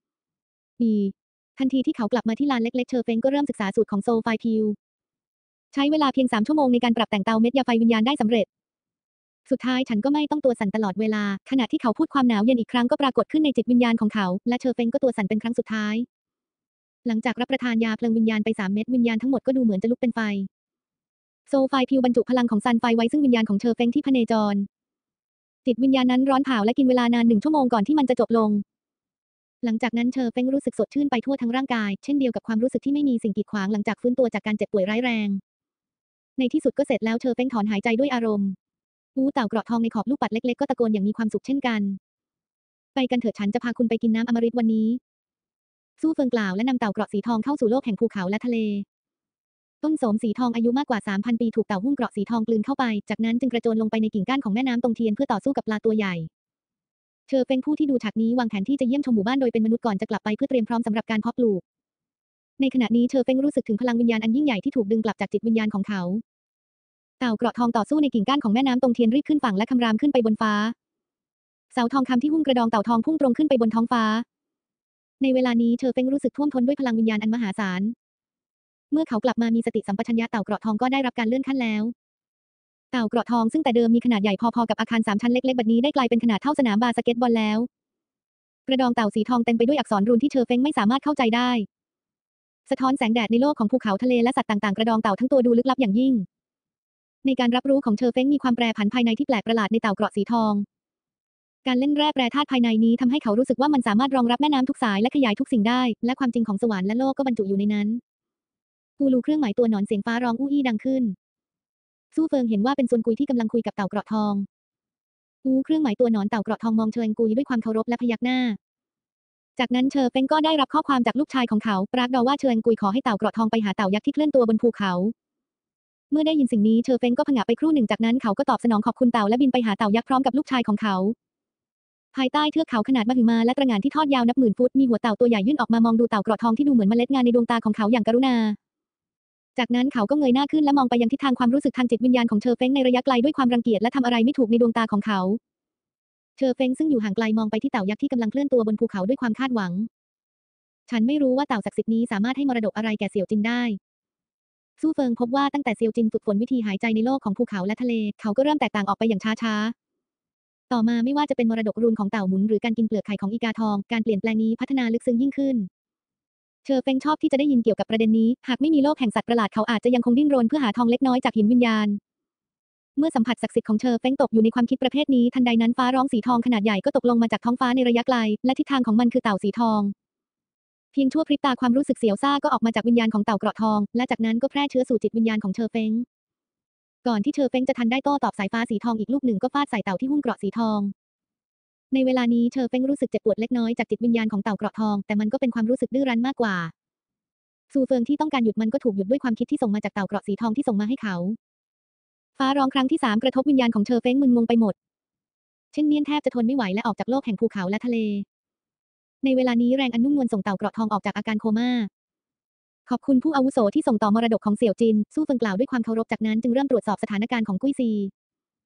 [SPEAKER 1] ทันทีที่เขากลับมาที่ลานเล็กๆเชอเฟงก็เริ่มศึกษาสูตรของโซไฟพิวใช้เวลาเพียง3 ชั่วโมงในการปรับแต่งเตาเม็ดยาไฟวิญญาณได้สำเร็จสุดท้ายฉันก็ไม่ต้องตัวสั่นตลอดเวลาขณะที่เขาพูดความหนาวเย็นอีกครั้งก็ปรากฏขึ้นในจิตวิญญาณของเขาและเชอเฟงก็ตัวสั่นเป็นครั้งสุดท้ายหลังจากรับประทานยาเพลิงวิญญาณไป3 เม็ดวิญญาณทั้งหมดก็ดูเหมือนจะลุกเป็นไฟโซไฟพิวบรรจุพลังของซันไฟไว้ซึ่งวิญญาณของเชอเฟงที่พเนจรจิตวิญญาณนั้นร้อนเผาและกินเวลานาน1 ชั่วโมงก่อนที่มันจะจบลงหลังจากนั้นเชอเฟงรู้สึกสดชื่นไปทั่วทั้งร่างกายเช่นเดียวกับความรู้สึกที่ไม่มีสิ่งกีดขวางหลังจากฟื้นตัวจากการเจ็บป่วยร้ายแรงในที่สุดก็เสร็จแล้วเชอเฟงถอนหายใจด้วยอารมณ์เต่าเกราะทองในขอบลูกปัดเล็กๆก็ตะโกนอย่างมีความสุขเช่นกันไปกันเถิดฉันจะพาคุณไปกินน้ำอมฤตวันนี้สู้เฟิงกล่าวและนำเต่าเกราะสีทองเข้าสู่โลกแห่งภูเขาและทะเลต้นโสมสีทองอายุมากกว่า 3,000 ปีถูกเต่าหุ้มเกราะสีทองกลืนเข้าไปจากนั้นจึงกระโจนลงไปในกิ่งก้านของแม่น้ำตงเทียนเพื่อต่อสู้กับปลาตัวใหญ่เชอเฟงผู้ที่ดูฉากนี้วางแผนที่จะเยี่ยมชมหมู่บ้านโดยเป็นมนุษย์ก่อนจะกลับไปเพื่อเตรียมพร้อมสำหรับการเพาะปลูกในขณะนี้เชอเฟงรู้สึกถึงพลังวิญญาณอันยิ่งใหญ่ที่ถูกดึงกลับจากจิตวิญญาณของเขาเต่าเกราะทองต่อสู้ในกิ่งก้านของแม่น้ำตงเทียนรีบขึ้นฝั่งและคำรามขึ้นไปบนฟ้าเสาทองคำที่หุ้มกระดองเต่าทองพุ่งตรงขึ้นไปบนท้องฟ้าในเวลานี้เชอเฟงรู้สึกท่วมท้นด้วยพลังวิญญาณอันมหาศาลเมื่อเขากลับมามีสติสัมปชัญญะเต่าเกราะทองก็ได้รับการเลื่อนขั้นแล้วเต่าเกราะทองซึ่งแต่เดิมมีขนาดใหญ่พอๆกับอาคาร3 ชั้นเล็กๆบัดนี้ได้กลายเป็นขนาดเท่าสนามบาสเกตบอลแล้วกระดองเต่าสีทองเต็มไปด้วยอักษรรูนที่เชอเฟงไม่สามารถเข้าใจได้สะท้อนแสงแดดในโลกของภูเขาทะเลและสัตว์ต่างๆกระดองเต่าทั้งตัวดูลึกลับอย่างยิ่งในการรับรู้ของเชอเฟงมีความแปรผันภายในที่แปลกประหลาดในเต่าเกราะสีทองการเล่นแร่แปรธาตุภายในนี้ทำให้เขารู้สึกว่ามันสามารถรองรับแม่น้ำทุกสายและขยายทุกสิ่งได้และความจริงของสวรรค์และโลกก็บรรจุอยู่ในนั้นกูรูเครื่องหมายตัวหนอนเสียงฟ้าร้องอู้อี้ดังขึ้นสู้เฟิงเห็นว่าเป็นซวนกุยที่กำลังคุยกับเต่าเกราะทองเครื่องหมายตัวหนอนเต่าเกราะทองมองเชิงกุยด้วยความเคารพและพยักหน้าจากนั้นเชอเฟงก็ได้รับข้อความจากลูกชายของเขาปรากฏว่าเชิงกุยขอให้เต่าเกราะทองไปหาเต่ายักษ์ที่เคลื่อนตัวบนภูเขาเมื่อได้ยินสิ่งนี้เชอเฟงก็ผงะไปครู่หนึ่งจากนั้นเขาก็ตอบสนองขอบคุณเต่าและบินไปหาเต่ายักษ์พร้อมกับลูกชายของเขาภายใต้เทือกเขาขนาดมหึมาและตระหง่านที่ทอดยาวนับหมื่นฟุตมีหัวเต่าตัวใหญ่ยื่นออกมามองดูเต่าเกราะทองที่ดูเหมือนเมล็ดงาในดวงตาของเขาอย่างกรุณาจากนั้นเขาก็เงยหน้าขึ้นและมองไปยังทิศทางความรู้สึกทางจิตวิญญาณของเชอเฟงในระยะไกลด้วยความรังเกียจและทำอะไรไม่ถูกในดวงตาของเขาเชอเฟงซึ่งอยู่ห่างไกลมองไปที่เต่ายักษ์ที่กำลังเคลื่อนตัวบนภูเขาด้วยความคาดหวังฉันไม่รู้ว่าเต่าศักดิ์สิทธิ์นี้สามารถให้มรดกอะไรแก่เสี่ยวจินได้สู้เฟิงพบว่าตั้งแต่เซียวจินฝึกฝนวิธีหายใจในโลกของภูเขาและทะเลเขาก็เริ่มแตกต่างออกไปอย่างช้าๆต่อมาไม่ว่าจะเป็นมรดกรูนของเต่าหมุนหรือการกินเปลือกไข่ของอีกาทองการเปลี่ยนแปลงนี้พัฒนาลึกซึ้งยิ่งขึ้นเชอเฟงชอบที่จะได้ยินเกี่ยวกับประเด็นนี้หากไม่มีโลกแห่งสัตว์ประหลาดเขาอาจจะยังคงดิ้นรนเพื่อหาทองเล็กน้อยจากหินวิญญาณเมื่อสัมผัสศักดิ์สิทธิ์ของเชอเฟงตกอยู่ในความคิดประเภทนี้ทันใดนั้นฟ้าร้องสีทองขนาดใหญ่ก็ตกลงมาจากท้องฟ้าในระยะไกลและทิศทางของมันคือเต่าสีทองเพียงชั่วพริบตาความรู้สึกเสียวซ่าก็ออกมาจากวิญญาณของเต่าเกราะทองและจากนั้นก็แพร่เชื้อสู่จิตวิญญาณของเชอเฟงก่อนที่เชอเฟงจะทันได้โต้ตอบสายฟ้าสีทองอีกลูกหนึ่งก็ฟาดใส่เต่าที่หุ้มเกราะสีทองในเวลานี้เชอเฟงรู้สึกเจ็บปวดเล็กน้อยจากจิตวิญญาณของเต่าเกราะทองแต่มันก็เป็นความรู้สึกดื้อรั้นมากกว่าซูเฟิงที่ต้องการหยุดมันก็ถูกหยุดด้วยความคิดที่ส่งมาจากเต่าเกราะสีทองที่ส่งมาให้เขาฟ้าร้องครั้งที่3กระทบวิญญาณของเชอเฟงมึนงงไปหมดเช่นเมียนแทบจะทนไม่ไหวและออกจากโลกแห่งภูเขาและทะเลในเวลานี้แรงอันนุ่มนวลส่งเต่าเกราะทองออกจากอาการโคม่าขอบคุณผู้อาวุโสที่ส่งต่อมรดกของเสี่ยวจินสู้เฟิงกล่าวด้วยความเคารพจากนั้นจึงเริ่มตรวจสอบสถานการณ์ของกุ้ยซี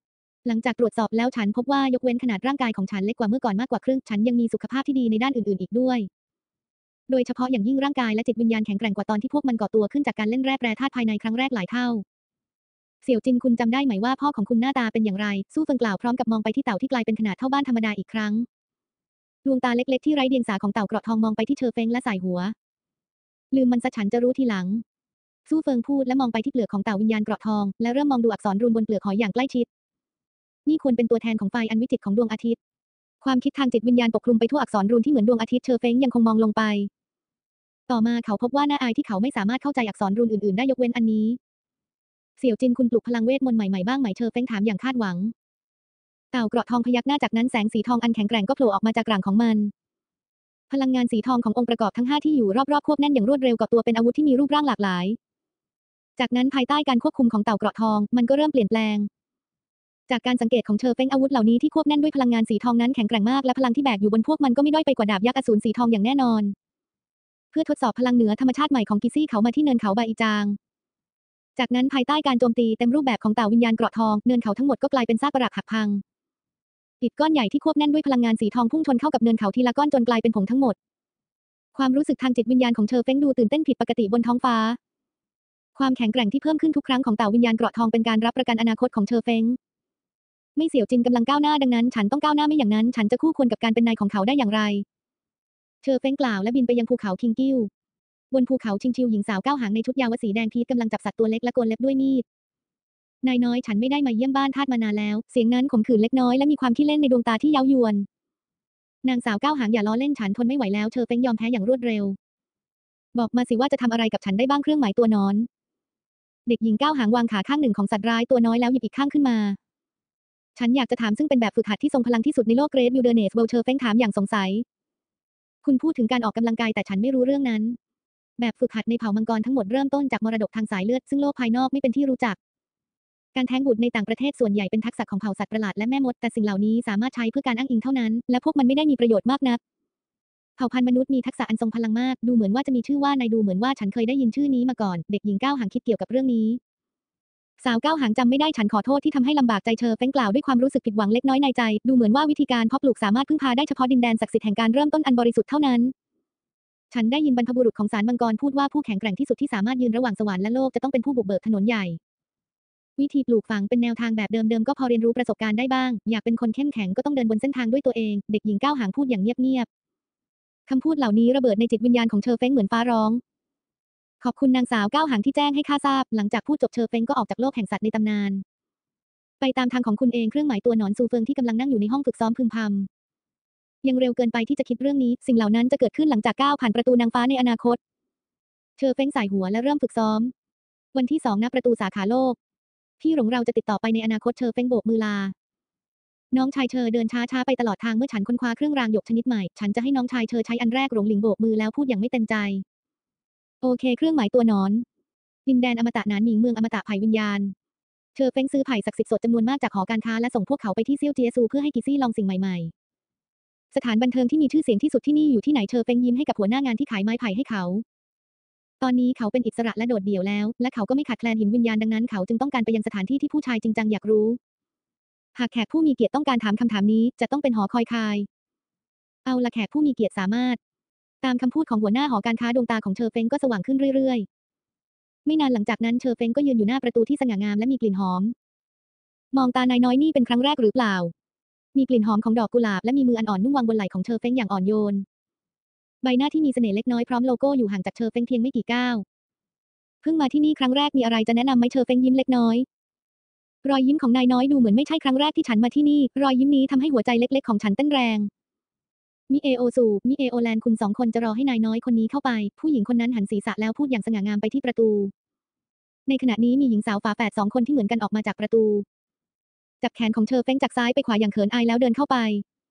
[SPEAKER 1] หลังจากตรวจสอบแล้วฉันพบว่ายกเว้นขนาดร่างกายของฉันเล็กกว่าเมื่อก่อนมากกว่าครึ่งฉันยังมีสุขภาพที่ดีในด้านอื่นๆอีกด้วยโดยเฉพาะอย่างยิ่งร่างกายและจิตวิญญาณแข็งแกร่งกว่าตอนที่พวกมันก่อตัวขึ้นจากการเล่นแร่แปรธาตุภายในครั้งแรกหลายเท่าเสี่ยวจินคุณจำได้ไหมว่าพ่อของคุณหน้าตาเป็นอย่างไรสู้เฟิงกล่าวพร้อมกับมองไปที่เต่าที่กลายเป็นขนาดเท่าบ้านธรรมดาอีกครั้งดวงตาเล็กๆที่ไร้เดียงสาของเต่าเกราะทองมองไปที่เชอเฟงและสายหัวลืมมันซะฉันจะรู้ทีหลังสู้เฟิงพูดและมองไปที่เปลือกของเต่าวิญญาณเกราะทองและเริ่มมองดูอักษรรูนบนเปลือกหอยอย่างใกล้ชิดนี่ควรเป็นตัวแทนของไฟอันวิจิตรของดวงอาทิตย์ความคิดทางจิตวิญญาณปกคลุมไปทั่วอักษรรูนที่เหมือนดวงอาทิตย์เชอเฟงยังคงมองลงไปต่อมาเขาพบว่าน่าอายที่เขาไม่สามารถเข้าใจอักษรรูนอื่นๆได้ยกเว้นอันนี้เสี่ยวจินคุณปลุกพลังเวทมนต์ใหม่ๆบ้างไหมเชอเฟงถามอย่างคาดหวังเต่าเกราะทองพยักหน้าจากนั้นแสงสีทองอันแข็งแกร่งก็โผล่ออกมาจากกลางของมันพลังงานสีทองขององค์ประกอบทั้ง5ที่อยู่รอบๆควบแน่นอย่างรวดเร็วก่อตัวเป็นอาวุธที่มีรูปร่างหลากหลายจากนั้นภายใต้การควบคุมของเต่าเกราะทองมันก็เริ่มเปลี่ยนแปลงจากการสังเกตของเชอเฟงอาวุธเหล่านี้ที่ควบแน่นด้วยพลังงานสีทองนั้นแข็งแกร่งมากและพลังที่แบกอยู่บนพวกมันก็ไม่ด้อยไปกว่าดาบยักษ์อสูรสีทองอย่างแน่นอนเพื่อทดสอบพลังเหนือธรรมชาติใหม่ของกิซี่เขามาที่เนินเขาบาอีจางจากนั้นภายใต้การโจมตีเต็มรูปแบบของเต่าวิญญาณเกราะทองเนินเขาทั้งหมดก็กลายเป็นซากปรักหักพังอิฐก้อนใหญ่ที่ควบแน่นด้วยพลังงานสีทองพุ่งชนเข้ากับเนินเขาทีละก้อนจนกลายเป็นผงทั้งหมดความรู้สึกทางจิตวิญญาณของเชอเฟงดูตื่นเต้นผิดปกติบนท้องฟ้าความแข็งแกร่งที่เพิ่มขึ้นทุกครั้งของเต่าวิญญาณเกราะทองเป็นการรับประกันอนาคตของเชอเฟงไม่เสี่ยวจินกำลังก้าวหน้าดังนั้นฉันต้องก้าวหน้าไม่อย่างนั้นฉันจะคู่ควรกับการเป็นนายของเขาได้อย่างไรเชอเฟงกล่าวและบินไปยังภูเขาคิงกิ้วบนภูเขาชิงชิวหญิงสาวก้าวหางในชุดยาวสีแดงพีชกำลังจับสัตว์ตัวเล็กและโกนเล็บด้วยมีดนายน้อยฉันไม่ได้มาเยี่ยมบ้านทาสมานานแล้วเสียงนั้นข่มขืนเล็กน้อยและมีความขี้เล่นในดวงตาที่เย้ายวนนางสาวก้าวหางอย่าล้อเล่นฉันทนไม่ไหวแล้วเชอเฟงยอมแพ้อย่างรวดเร็วบอกมาสิว่าจะทำอะไรกับฉันได้บ้างเครื่องหมายตัวนอนเด็กหญิงก้าวหางวางขาข้างหนึ่งของสัตว์ร้ายตัวน้อยแล้วหยิบอีกข้างขึ้นมาฉันอยากจะถามซึ่งเป็นแบบฝึกหัดที่ทรงพลังที่สุดในโลกเกรทวิลเดอร์เนสเวลเชอร์เฟงถามอย่างสงสัยคุณพูดถึงการออกกำลังกายแต่ฉันไม่รู้เรื่องนั้นแบบฝึกหัดในเผ่ามังกรทั้งหมดเริ่มต้นจากมรดกทางสายเลือดซึ่งโลกภายนอกไม่เป็นที่รู้จักการแท้งบุตรในต่างประเทศส่วนใหญ่เป็นทักษะของเผ่าสัตว์ประหลาดและแม่มดแต่สิ่งเหล่านี้สามารถใช้เพื่อการอ้างอิงเท่านั้นและพวกมันไม่ได้มีประโยชน์มากนักเผ่าพันธุ์มนุษย์มีทักษะอันทรงพลังมากดูเหมือนว่าจะมีชื่อว่านายดูเหมือนว่าฉันเคยได้ยินชื่อนี้มาก่อนเด็กหญิงก้าวหางคิดเกี่ยวกับเรื่องนี้สาวก้าวหางจำไม่ได้ฉันขอโทษที่ทำให้ลำบากใจเชอเฟงกล่าวด้วยความรู้สึกผิดหวังเล็กน้อยในใจดูเหมือนว่าวิธีการเพาะปลูกสามารถพึ่งพาได้เฉพาะดินแดนศักดิ์สิทธิ์แห่งการเริ่มต้นอันบริสุทธิ์เท่านั้นฉันได้ยินบรรพบุรุษของศาลมังกรพูดว่าผู้แข็งแกร่งที่สุดที่สามารถยืนระหว่างสวรรค์และโลกจะต้องเป็นผู้บุกเบิกถนนใหญ่วิธีปลูกฝังเป็นแนวทางแบบเดิมๆก็พอเรียนรู้ประสบการณ์ได้บ้างอยากเป็นคนเข้มแข็งก็ต้องเดินบนเส้นทางด้วยตัวเองเด็กหญิงก้าวหางพูดอย่างเงียบๆคำพูดเหล่านี้ระเบิดในจิตวิญญาณของเชอเฟงเหมือนฟ้าร้องขอบคุณนางสาวก้าวหางที่แจ้งให้ข้าทราบหลังจากพูดจบเชอเฟงก็ออกจากโลกแห่งสัตว์ในตำนานไปตามทางของคุณเองเครื่องหมายตัวหนอนซูเฟิงที่กำลังนั่งอยู่ในห้องฝึกซ้อมพึมพำยังเร็วเกินไปที่จะคิดเรื่องนี้สิ่งเหล่านั้นจะเกิดขึ้นหลังจากก้าวผ่านประตูนางฟ้าในอนาคตเชอเฟงสายหัวและเริ่มฝึกซ้อมวันที่2ณประตูสาขาโลกพี่หลงเราจะติดต่อไปในอนาคตเชอเฟงโบกมือลาน้องชายเชอเดินช้าๆไปตลอดทางเมื่อฉันค้นคว้าเครื่องรางหยกชนิดใหม่ฉันจะให้น้องชายเชอใช้อันแรกหลงหลิงโบกมือแล้วพูดอย่างไม่เต็มใจโอเคเครื่องหมายตัวหนอนดินแดนอมตะหนานหมิงเมืองอมตะไผ่วิญญาณเชอเฟงซื้อไผ่ศักดิ์สิทธิ์สดจำนวนมากจากหอการค้าและส่งพวกเขาไปที่เซี่ยวเจียซูเพื่อให้กิซี่ลองสิ่งใหม่ๆสถานบันเทิงที่มีชื่อเสียงที่สุดที่นี่อยู่ที่ไหนเชอเฟงยิ้มให้กับหัวหน้างานที่ขายไม้ไผ่ให้เขาตอนนี้เขาเป็นอิสระและโดดเดี่ยวแล้วและเขาก็ไม่ขาดแคลนหินวิญญาณดังนั้นเขาจึงต้องการไปยังสถานที่ที่ผู้ชายจริงจังอยากรู้หากแขกผู้มีเกียรติต้องการถามคำถามนี้จะต้องเป็นหอคอยคายเอาละแขกผู้มีเกียรติสามารถตามคำพูดของหัวหน้าหอการค้าดวงตาของเชอเฟงก็สว่างขึ้นเรื่อยๆไม่นานหลังจากนั้นเชอเฟงก็ยืนอยู่หน้าประตูที่สง่างามและมีกลิ่นหอมมองตานายน้อยนี่เป็นครั้งแรกหรือเปล่ามีกลิ่นหอมของดอกกุหลาบและมีมืออันอ่อนนุ่มวางบนไหล่ของเชอเฟงอย่างอ่อนโยนใบหน้าที่มีเสน่ห์เล็กน้อยพร้อมโลโก้อยู่ห่างจากเชอเฟงเพียงไม่กี่ก้าวเพิ่งมาที่นี่ครั้งแรกมีอะไรจะแนะนำไหมเชอเฟงยิ้มเล็กน้อยรอยยิ้มของนายน้อยดูเหมือนไม่ใช่ครั้งแรกที่ฉันมาที่นี่รอยยิ้มนี้ทำให้หัวใจเล็กๆของฉันเต้นแรงมิเอโอซูมิเอโอแลนคุณสองคนจะรอให้นายน้อยคนนี้เข้าไปผู้หญิงคนนั้นหันศีรษะแล้วพูดอย่างสง่างามไปที่ประตูในขณะนี้มีหญิงสาวฝาแฝด2 คนที่เหมือนกันออกมาจากประตูจับแขนของเชอเฟงจากซ้ายไปขวาอย่างเขินอายแล้วเดินเข้าไป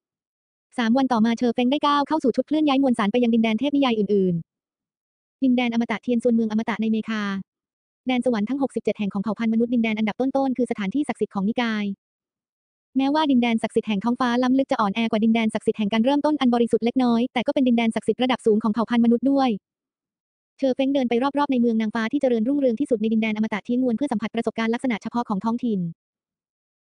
[SPEAKER 1] 3 วันต่อมาเชอเฟงได้ก้าวเข้าสู่ชุดเคลื่อนย้ายมวลสารไปยังดินแดนเทพนิยายอื่นๆดินแดนอมตะเทียนส่วนเมืองอมตะในเมคาแดนสวรรค์ทั้ง67แห่งของเผ่าพันธุ์มนุษย์ดินแดนอันดับต้นๆคือสถานที่ศักดิ์สิทธิ์ของนิกายแม้ว่าดินแดนศักดิ์สิทธิ์แห่งท้องฟ้าล้ำลึกจะอ่อนแอกว่าดินแดนศักดิ์สิทธิ์แห่งการเริ่มต้นอันบริสุทธิ์เล็กน้อยแต่ก็เป็นดินแดนศักดิ์สิทธิ์ระดับสูงของเผ่าพันธุ์มนุษย์ด้วยเชอเฟงเดินไปรอบๆในเมืองนางฟ้าที่เจริญรุ่งเรืองที่สุดในดินแดนอมตะเทียนงวนเพื่อสัมผัสประสบการณ์ลักษณะเฉพาะของท้องถิ่น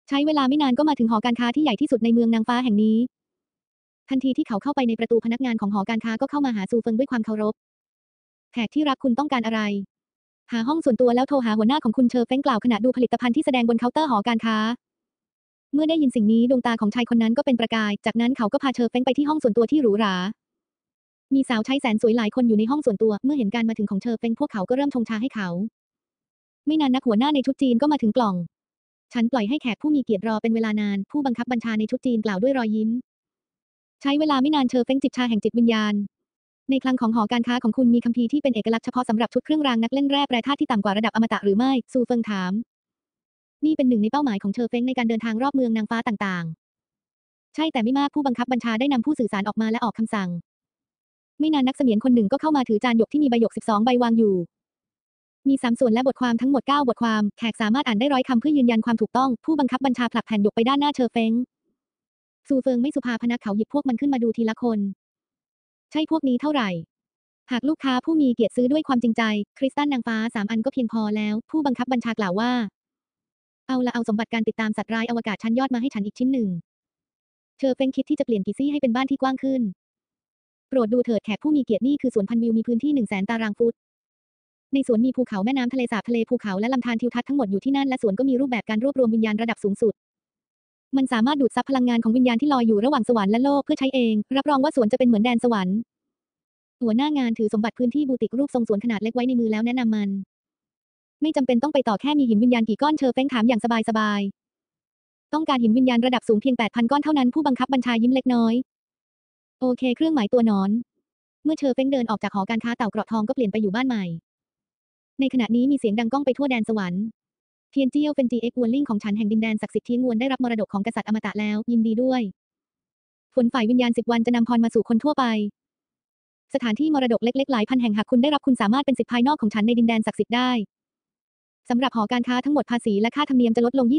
[SPEAKER 1] ใช้เวลาไม่นานก็มาถึงหอการค้าที่ใหญ่ที่สุดในเมืองนางฟ้าแห่งนี้ทันทีที่เขาเข้าไปในประตูพนักงานของหอการค้าก็เข้ามาหาซูเฟิงด้วยความเคารพแขกที่รักคุณต้องการอะไรหาห้องส่วนตัวแล้วโทรหาหัวหน้าของคุณเชอเฟ้งกล่าวขณะดูผลิตภัณฑ์ที่แสดงบนเคาน์เตอร์หอการค้าเมื่อได้ยินสิ่งนี้ดวงตาของชายคนนั้นก็เป็นประกายจากนั้นเขาก็พาเชอเฟ้งไปที่ห้องส่วนตัวที่หรูหรามีสาวใช้แสนสวยหลายคนอยู่ในห้องส่วนตัวเมื่อเห็นการมาถึงของเชอเฟ้งพวกเขาก็เริ่มชงชาให้เขาไม่นานนักหัวหน้าในชุดจีนก็มาถึงกล่องฉันปล่อยให้แขกผู้มีเกียรติรอเป็นเวลานานผู้บังคับบัญชาในชุดจีนกล่าวด้วยรอยยิ้มใช้เวลาไม่นานเชอเฟ้งจิบชาแห่งจิตวิญญาณในคลังของหอการค้าของคุณมีคัมภีร์ที่เป็นเอกลักษณ์เฉพาะสำหรับชุดเครื่องรางนักเล่นแร่แปรธาตุที่ต่ำกว่าระดับอมตะหรือไม่ซูเฟิงถามนี่เป็นหนึ่งในเป้าหมายของเชอเฟ้งในการเดินทางรอบเมืองนางฟ้าต่างๆใช่แต่ไม่มากผู้บังคับบัญชาได้นำผู้สื่อสารออกมาและออกคำสั่งไม่นานนักเสมียนคนหนึ่งก็เข้ามาถือจานหยกที่มีใบหยก12ใบวางอยู่มี3ส่วนและบทความทั้งหมด9บทความแขกสามารถอ่านได้100คำเพื่อยืนยันความถูกต้องผู้บังคับบัญชาผลักแผ่นหยกไปด้านหน้าเชอเฟ้งซูเฟิงไม่สุภาพนักเขาหยิบพวกมันขึ้นมาดูทีละคนใช่พวกนี้เท่าไหร่หากลูกค้าผู้มีเกียรติซื้อด้วยความจริงใจคริสตัลนางฟ้า3อันก็เพียงพอแล้วผู้บังคับบัญชากล่าวว่าเอาสมบัติการติดตามสัตว์ร้ายอวกาศชั้นยอดมาให้ฉันอีกชิ้นหนึ่งเชอเฟ้งคิดที่จะเปลี่ยนกิซี่ให้เป็นบ้านที่กว้างขึ้นโปรดดูเถิดแขกผู้มีเกียรตินี่คือสวนพันวิวมีพื้นที่100,000ตารางฟุตในสวนมีภูเขาแม่น้ำทะเลสาบทะเลภูเขาและลำธารทิวทัศน์ทั้งหมดอยู่ที่นั่นและสวนก็มีรูปแบบการรวบรวมวิญญาณระดับสูงสุดมันสามารถดูดซับพลังงานของวิญญาณที่ลอยอยู่ระหว่างสวรรค์และโลกเพื่อใช้เองรับรองว่าสวนจะเป็นเหมือนแดนสวรรค์หัวหน้างานถือสมบัติพื้นที่บูติกรูปทรงสวนขนาดเล็กไว้ในมือแล้วแนะนำมันไม่จำเป็นต้องไปต่อแค่มีหินวิญญาณกี่ก้อนเชอเฟ้งถามอย่างสบายๆต้องการหินวิญญาณระดับสูงเพียง 8,000 ก้อนเท่านั้นผู้บังคับบัญชายิ้มเล็กน้อยโอเคเครื่องหมายตัวหนอนเมื่อเชอเฟ้งเดินออกจากหอการค้าเต่าเกราะทองก็เปลี่ยนไปอยู่บ้านใหม่ในขณะนี้มีเสียงดังก้องไปทั่วแดนสวรรค์เทียนเจี้ยวเป็นจีเอ็กวัวลิงของฉันแห่งดินแดนศักดิ์สิทธิ์เทียงวนได้รับมรดกของกษัตริย์อมตะแล้วยินดีด้วยฝนฝ่ายวิญญาณ10 วันจะนำพรมาสู่คนทั่วไปสถานที่มรดกเล็กๆหลายพันแห่งหากคุณได้รับคุณสามารถเป็นสิทธิภายนอกของฉันในดินแดนศักดิ์สิทธิ์ได้สำหรับหอการค้าทั้งหมดภาษีและค่าธรรมเนียมจะลดลง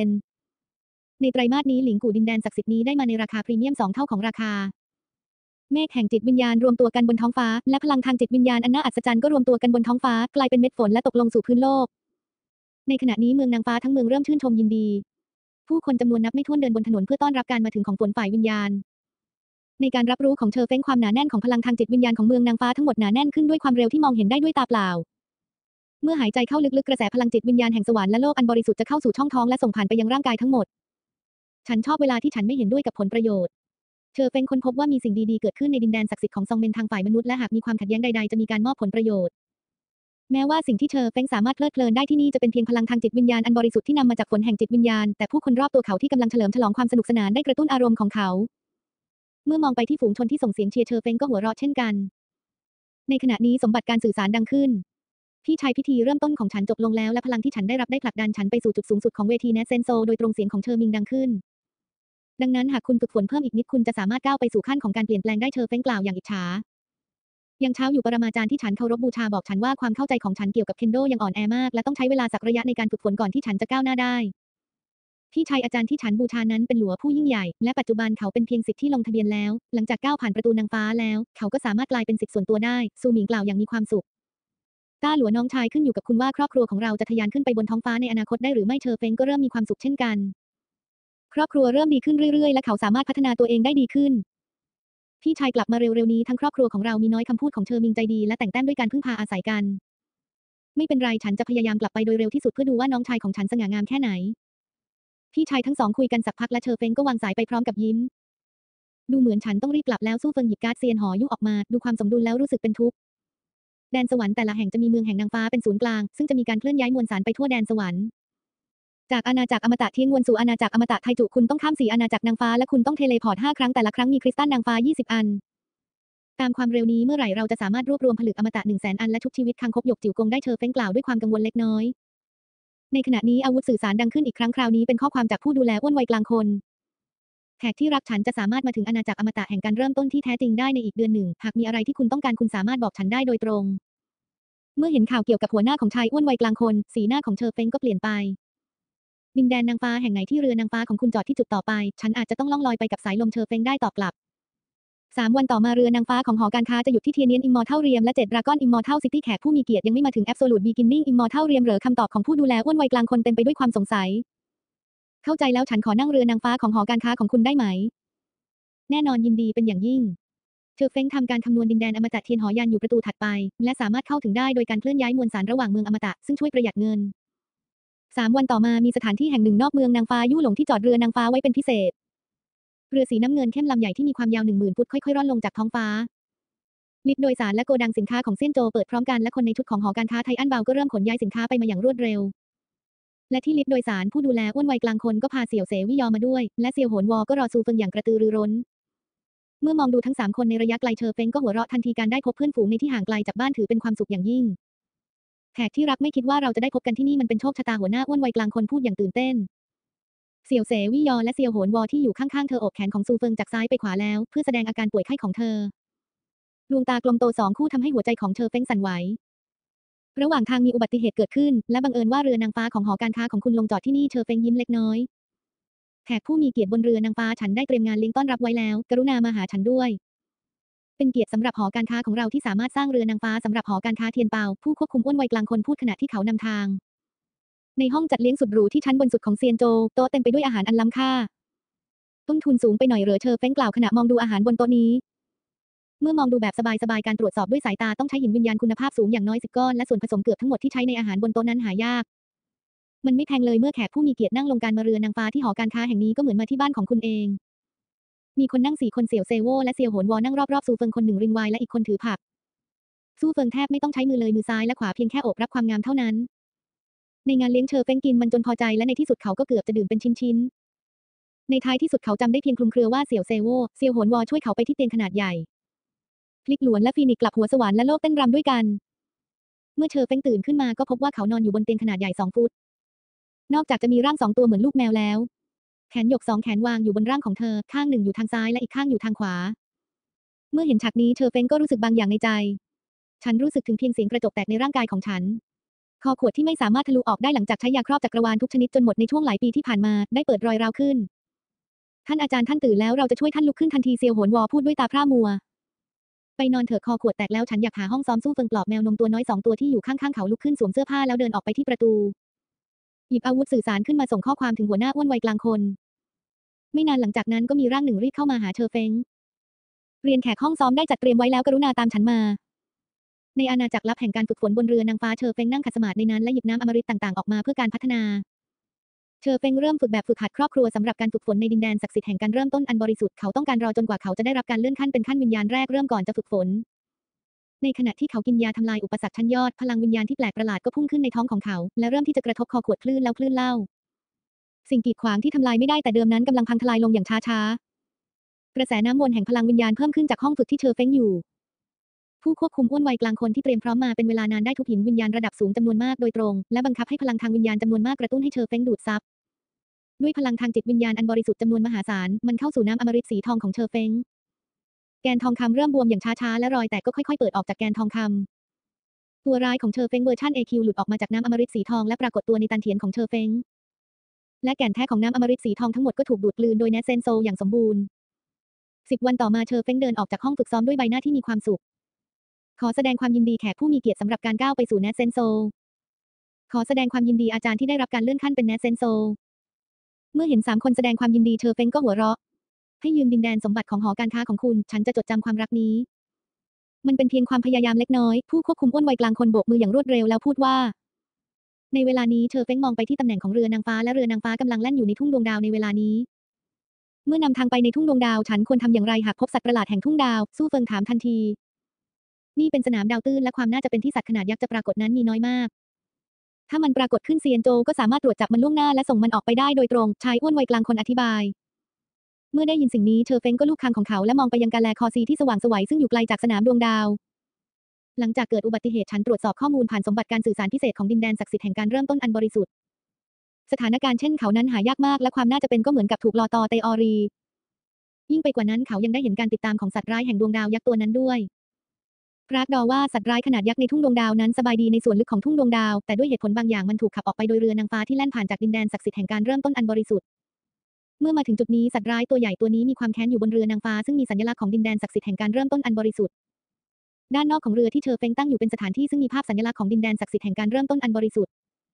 [SPEAKER 1] 20%ในไตรมาสนี้หลิงกู่ดินแดนศักดิ์สิทธิ์นี้ได้มาในราคาพรีเมียม2 เท่าของราคาเมฆแห่งจิตวิญญาณรวมตัวกันบนท้องฟ้าและพลังทางจิตวิญญาณอันน่าอัศจรรย์ก็รวมตัวกันบนท้องฟ้ากลายเป็นเม็ดฝนและตกลงสู่พื้นโลกในขณะนี้เมืองนางฟ้าทั้งเมืองเริ่มชื่นชมยินดีผู้คนจำนวนนับไม่ถ้วนเดินบนถนนเพื่อต้อนรับการมาถึงของฝนฝ่ายวิญญาณในการรับรู้ของเชอเฟ้งความหนาแน่นของพลังทางจิตวิญญาณของเมืองนางฟ้าทั้งหมดหนาแน่นขึ้นด้วยความเร็วที่มองเห็นได้ด้วยตาเปล่าเมื่อหายใจเข้าลึกๆกระแสพลังจิตวิญญาณแห่งสวรรค์และโลกอันบริสุทธิ์จะเข้าสู่ช่องท้องและส่งผ่านไปยังร่างกายทั้งหมดฉันชอบเวลาที่ฉันไม่เห็นด้วยกับผลประโยชน์เชอเฟ้งค้นพบว่ามีสิ่งดีๆเกิดขึ้นในดินแดนศักดิ์สิทธิ์ของซองเบนทางฝ่ายมนุษย์และหากมีความขัดแย้งใดๆจะมีการมอบผลประโยชน์แม้ว่าสิ่งที่เชอเฟ้งสามารถเพลิดเพลินได้ที่นี่จะเป็นเพียงพลังทางจิตวิญญาณอันบริสุทธิ์ที่นำมาจากฝนแห่งจิตวิญญาณแต่ผู้คนรอบตัวเขาที่กำลังเฉลิมฉลองความสนุกสนานได้กระตุ้นอารมณ์ของเขาเมื่อมองไปที่ฝูงชนที่ส่งเสียงเชียร์เชอเฟ้งก็หัวเราะเช่นกันในขณะนี้สมบัติการสื่อสารดังขึ้นพี่ชายพิธีเริ่มต้นของฉันจบลงแล้วและพลังที่ฉันได้รับได้ผลักดันฉันไปสู่จุดสูงสุดของเวทีแนทเซนโซโดยตรงเสียงของเชอมิงดังขึ้นดังนั้นหากคุณฝึกฝนเพิ่มอีกนิดคุณจะสามารถก้าวไปสู่ขั้นของการเปลี่ยนแปลงได้เชอเฟ้งกล่าวอย่างอิจฉายังเช้าอยู่ปรมาจารย์ที่ฉันเคารพบูชาบอกฉันว่าความเข้าใจของฉันเกี่ยวกับเคนโดยังอ่อนแอมากและต้องใช้เวลาสักระยะในการฝึกฝนก่อนที่ฉันจะก้าวหน้าได้พี่ชายอาจารย์ที่ฉันบูชานั้นเป็นหลัวผู้ยิ่งใหญ่และปัจจุบันเขาเป็นเพียงศิษย์ที่ลงทะเบียนแล้วหลังจากก้าวผ่านประตูนางฟ้าแล้วเขาก็สามารถกลายเป็นศิษย์ส่วนตัวได้ซูหมิงกล่าวอย่างมีความสุขต้าหลัวน้องชายขึ้นอยู่กับคุณว่าครอบครัวของเราจะทะยานขึ้นไปบนท้องฟ้าในอนาคตได้หรือไม่เชอเฟ้งก็เริ่มมีความสุขเช่นกันครอบครัวเริ่มดีขึ้นเรื่อยๆและเขาสามารถพัฒนาตัวเองได้ดีขึ้นพี่ชายกลับมาเร็วๆนี้ทั้งครอบครัวของเรามีน้อยคำพูดของเชอมิงใจดีและแต่งแต้มด้วยการพึ่งพาอาศัยกันไม่เป็นไรฉันจะพยายามกลับไปโดยเร็วที่สุดเพื่อดูว่าน้องชายของฉันสง่างามแค่ไหนพี่ชายทั้งสองคุยกันสักพักและเชอเฟ้งก็วางสายไปพร้อมกับยิ้มดูเหมือนฉันต้องรีบกลับแล้วสู้เฟิงหยิบการ์ดเซียนหอยุ่ออกมาดูความสมดุลแล้วรู้สึกเป็นทุกข์แดนสวรรค์แต่ละแห่งจะมีเมืองแห่งนางฟ้าเป็นศูนย์กลางซึ่งจะมีการเคลื่อนย้ายมวลสารไปทั่วแดนสวรรค์จากอาณาจักรอมตะเทียงวนสู่อาณาจักรอมตะไทจุคุณต้องข้าม4อาณาจักรนางฟ้าและคุณต้องเทเลพอร์ต5 ครั้งแต่ละครั้งมีคริสตัลนางฟ้า20 อันตามความเร็วนี้เมื่อไหร่เราจะสามารถรวบรวมผลึกอมตะ100,000 อันและชุบชีวิตคังคกหยกจิ๋วกงได้เชอเฟ้งกล่าวด้วยความกังวลเล็กน้อยในขณะนี้อาวุธสื่อสารดังขึ้นอีกครั้งคราวนี้เป็นข้อความจากผู้ดูแลอ้วนวัยกลางคนแขกที่รักฉันจะสามารถมาถึงอาณาจักรอมตะแห่งการเริ่มต้นที่แท้จริงได้ในอีกเดือนหนึ่งหากมีอะไรที่คุณต้องการคุณสามารถบอกฉันได้โดยตรงเมื่อเห็นข่าวเกี่ยวกับหัวหน้าของชายอ้วนวัยกลางคนสีหน้าของเชอเฟ้งก็เปลี่ยนไปดินแดนนางฟ้าแห่งไหนที่เรือนางฟ้าของคุณจอดที่จุดต่อไปฉันอาจจะต้องล่องลอยไปกับสายลมเชอเฟ้งได้ตอบกลับ3 วันต่อมาเรือนางฟ้าของหอการค้าจะหยุดที่เทียเนียนอิมมอร์ทัลเรียมและ7 ดราก้อนอิมมอร์ทัลซิตี้แขกผู้มีเกียรติยังไม่มาถึงแอบโซลูทบีกินนิ่งอิมมอร์ทัลเรียมเหรอคำตอบของผู้ดูแลอ้วนวัยกลางคนเต็มไปด้วยความสงสัยเข้าใจแล้วฉันขอนั่งเรือนางฟ้าของหอการค้าของคุณได้ไหมแน่นอนยินดีเป็นอย่างยิ่งเชอเฟ้งทำการคำนวณดินแดนอมตะเทียนหอยันอยู่ประตูถัดไปและสามารถเข้าถึงได้โดยการเคลื่อนย้ายมวลสารระหว่างเมืองอมตะซึ่งช่วยประหยัดเงิน3 วันต่อมามีสถานที่แห่งหนึ่งนอกเมืองนางฟ้ายู่หลงที่จอดเรือนางฟ้าไว้เป็นพิเศษเรือสีน้ำเงินเข้มลำใหญ่ที่มีความยาว 10,000 ฟุตค่อยๆร่อนลงจากท้องฟ้าลิฟต์โดยสารและโกดังสินค้าของเซี่ยนโจวเปิดพร้อมกันและคนในชุดของหอการค้าไทอันบาวก็เริ่มขนย้ายสินค้าไปมาอย่างรวดเร็วและที่ลิฟต์โดยสารผู้ดูแลอ้วนวัยกลางคนก็พาเสี่ยวเสวี่ยอมาด้วยและเสี่ยวโหนวอก็รอซูเฟิงอย่างกระตือรือร้นเมื่อมองดูทั้ง3 คนในระยะไกลเชอเฟงก็หัวเราะทันทีการได้พบเพื่อนฝูงในที่ห่างไกลจากบ้านถือเป็นความสุขอย่างยิ่งแขกที่รักไม่คิดว่าเราจะได้พบกันที่นี่มันเป็นโชคชะตาหัวหน้าอ้วนวัยกลางคนพูดอย่างตื่นเต้นเสี่ยวเสวี่ยอและเสี่ยวโหนวอที่อยู่ข้างๆเธอโอบแขนของซูเฟิงจากซ้ายไปขวาแล้วเพื่อแสดงอาการป่วยไข้ของเธอดวงตากลมโต2 คู่ทำให้หัวใจของเชอเฟงสั่นไหวระหว่างทางมีอุบัติเหตุเกิดขึ้นและบังเอิญว่าเรือนางฟ้าของหอการค้าของคุณลงจอดที่นี่เชอเฟงยิ้มเล็กน้อยแขกผู้มีเกียรติบนเรือนางฟ้าฉันได้เตรียมงานเลี้ยงต้อนรับไว้แล้วกรุณามาหาฉันด้วยเป็นเกียรติสำหรับหอการค้าของเราที่สามารถสร้างเรือนางฟ้าสำหรับหอการค้าเทียนเปาผู้ควบคุมอ้วนวัยกลางคนพูดขณะที่เขานำทางในห้องจัดเลี้ยงสุดหรูที่ชั้นบนสุดของเซียนโจวโต๊ะเต็มไปด้วยอาหารอันล้ำค่าต้นทุนสูงไปหน่อยเหรอเชอเฟ้งกล่าวขณะมองดูอาหารบนโต๊ะนี้เมื่อมองดูแบบสบายๆการตรวจสอบด้วยสายตาต้องใช้หินวิญญาณคุณภาพสูงอย่างน้อย10 ก้อนและส่วนผสมเกือบทั้งหมดที่ใช้ในอาหารบนโต๊ะนั้นหายากมันไม่แพงเลยเมื่อแขกผู้มีเกียรตินั่งลงการมาเรือนนางฟ้าที่หอการค้าแห่งนี้ก็เหมือนมาที่บ้านของคุณเองมีคนนั่ง4 คนเสี่ยวเซโวและเสี่ยวโหนวอนั่งรอบๆซูเฟิงคนหนึ่งริงไวน์และอีกคนถือผักซูเฟิงแทบไม่ต้องใช้มือเลยมือซ้ายและขวาเพียงแค่โอบรับความงามเท่านั้นในงานเลี้ยงเชอเฟ้งกินมันจนพอใจและในที่สุดเขาก็เกือบจะดื่มเป็นชิ้นๆในท้ายที่สุดเขาจำได้เพียงคลุมเครือว่าเสี่ยวเซโวเสี่ยวโหนวอช่วยเขาไปที่เตียงขนาดใหญ่พลิกหลวนและฟีนิกซ์กลับหัวสวรรค์และโลกเต้นรำด้วยกันเมื่อเชอเฟ้งตื่นขึ้นมาก็พบว่าเขานอนอยู่บนเตียงขนาดใหญ่2 ฟุตนอกจากจะมีร่าง2 ตัวเหมือนลูกแมวแล้วแขนหยก2 แขนวางอยู่บนร่างของเธอข้างหนึ่งอยู่ทางซ้ายและอีกข้างอยู่ทางขวาเมื่อเห็นฉากนี้เชอเฟ้งก็รู้สึกบางอย่างในใจฉันรู้สึกถึงเพียงเสียงกระจกแตกในร่างกายของฉันคอขวดที่ไม่สามารถทะลุออกได้หลังจากใช้ยาครอบจักรวาลทุกชนิดจนหมดในช่วงหลายปีที่ผ่านมาได้เปิดรอยร้าวขึ้นท่านอาจารย์ท่านตื่นแล้วเราจะช่วยท่านลุกขึ้นทันทีเซียวโหนวอพูดด้วยตาพร่ามัวไปนอนเถอะคอขวดแตกแล้วฉันอยากหาห้องซ้อมสู้เฟิงปลอบแมวนมตัวน้อย2 ตัวที่อยู่ข้างๆเขาลุกขึ้นสวมเสื้อผ้าแล้วเดินออกไปที่ประตูหยิบอาวุธสื่อสารขึ้นมาส่งข้อความถึงหัวหน้าอ้วนวัยกลางคนไม่นานหลังจากนั้นก็มีร่างหนึ่งรีบเข้ามาหาเชอเฟ้งเรียนแขกห้องซ้อมได้จัดเตรียมไว้แล้วกรุณาตามฉันมาในอาณาจักรลับแห่งการฝึกฝนบนเรือนางฟ้าเชอเฟ้งนั่งขัดสมาธิในนั้นและหยิบน้ำอมฤตต่างๆออกมาเพื่อการพัฒนาเชอเฟ้งเริ่มฝึกแบบฝึกหัดครอบครัวสำหรับการฝึกฝนในดินแดนศักดิ์สิทธิ์แห่งการเริ่มต้นอันบริสุทธิ์เขาต้องการรอจนกว่าเขาจะได้รับการเลื่อนขั้นเป็นขั้นวิญญาณแรกเริ่มก่อนจะฝึกฝนในขณะที่เขากินยาทำลายอุปสรรคชั้นยอดพลังวิญญาณที่แปลกประหลาดก็พุ่งขึ้นในท้องของเขาและเริ่มที่จะกระทบคอขวดคลื่นแล้วคลื่นเล่าสิ่งกีดขวางที่ทำลายไม่ได้แต่เดิมนั้นกำลังพังทลายลงอย่างช้าๆกระแสน้ำวนแห่งพลังวิญญาณเพิ่มขึ้นจากห้องฝึกที่เชอเฟ้งอยู่ผู้ควบคุมอ้วนวัยกลางคนที่เตรียมพร้อมมาเป็นเวลานานได้ทุบหินวิญญาณระดับสูงจำนวนมากโดยตรงและบังคับให้พลังทางวิญญาณจำนวนมากกระตุ้นให้เชอเฟ้งดูดซับด้วยพลังทางจิตวิญญาณอันบริสุทธิ์จำนวนมหาศาลมันเข้าสู่น้ำอมฤตสีทองของเชอเฟ้งแกนทองคำเริ่มบวมอย่างช้าๆและรอยแตกก็ค่อยๆเปิดออกจากแกนทองคำตัวร้ายของเชอเฟ้งเวอร์ชัน AQ หลุดออกมาจากน้ำอมฤตสีทองและปรากฏตัวในตันเถียนของเชอเฟ้งและแก่นแท้ของน้ำอมฤตสีทองทั้งหมดก็ถูกดูดกลืนโดยแนทเซนโซอย่างสมบูรณ์10 วันต่อมาเชอเฟ้งเดินออกจากห้องฝึกซ้อมด้วยใบหน้าที่มีความสุขขอแสดงความยินดีแขกผู้มีเกียรติสำหรับการก้าวไปสู่แนทเซนโซขอแสดงความยินดีอาจารย์ที่ได้รับการเลื่อนขั้นเป็นแนทเซนโซเมื่อเห็น3 คนแสดงความยินดีเชอเฟ้งก็หัวเราะให้ยืมดินแดนสมบัติของหอการค้าของคุณฉันจะจดจำความรักนี้มันเป็นเพียงความพยายามเล็กน้อยผู้ควบคุมอ้วนวัยกลางคนโบกมืออย่างรวดเร็วแล้วพูดว่าในเวลานี้เชอเฟ้งมองไปที่ตำแหน่งของเรือนางฟ้าและเรือนางฟ้ากำลังแล่นอยู่ในทุ่งดวงดาวในเวลานี้เมื่อนำทางไปในทุ่งดวงดาวฉันควรทำอย่างไรหากพบสัตว์ประหลาดแห่งทุ่งดาวสู้เฟิงถามทันทีนี่เป็นสนามดาวตื้นและความน่าจะเป็นที่สัตว์ขนาดยักษ์จะปรากฏนั้นมีน้อยมากถ้ามันปรากฏขึ้นเซียนโจก็สามารถตรวจจับมันล่วงหน้าและส่งมันออกไปได้โดยตรงชายอ้วนวัยกลางคนอธิบายเมื่อได้ยินสิ่งนี้เชอเฟ้งก็ลูบคางของเขาและมองไปยังกาแลคอซีที่สว่างไสวซึ่งอยู่ไกลจากสนามดวงดาวหลังจากเกิดอุบัติเหตุฉันตรวจสอบข้อมูลผ่านสมบัติการสื่อสารพิเศษของดินแดนศักดิ์สิทธิ์แห่งการเริ่มต้นอันบริสุทธิ์สถานการณ์เช่นเขานั้นหายากมากและความน่าจะเป็นก็เหมือนกับถูกลอตอเตอรียิ่งไปกว่านั้นเขายังได้เห็นการติดตามของสัตว์ร้ายแห่งดวงดาวยักษ์ตัวนั้นด้วยพรากดอว่าสัตว์ร้ายขนาดยักษ์ในทุ่งดวงดาวนั้นสบายดีในส่วนลึกของทุ่งดวงดาวแต่ด้วยเหตุผลบางอย่างมันถูกขับออกไปโดยเรือนางฟ้าที่แล่นผ่านจากดินแดนศักดิ์สิทธิ์แห่งการเริ่มต้นอันบริสุทธิ์เมื่อมาถึงจุดนี้สัตว์ร้ายตัวใหญ่ตัวนี้มีความแค้นอยู่บนเรือนางฟ้าซึ่งมีสัญลักษณ์ของดินแดนศักดิ์สิทธิ์แห่งการเริ่มต้นอันบริสุทธิ์ด้านนอกของเรือที่เชอเฟ้งตั้งอยู่เป็นสถานที่ซึ่งมีภาพสัญลักษณ์ของดินแดนศักดิ์สิทธิ์แห่งการเริ่มต้นอันบริสุทธิ์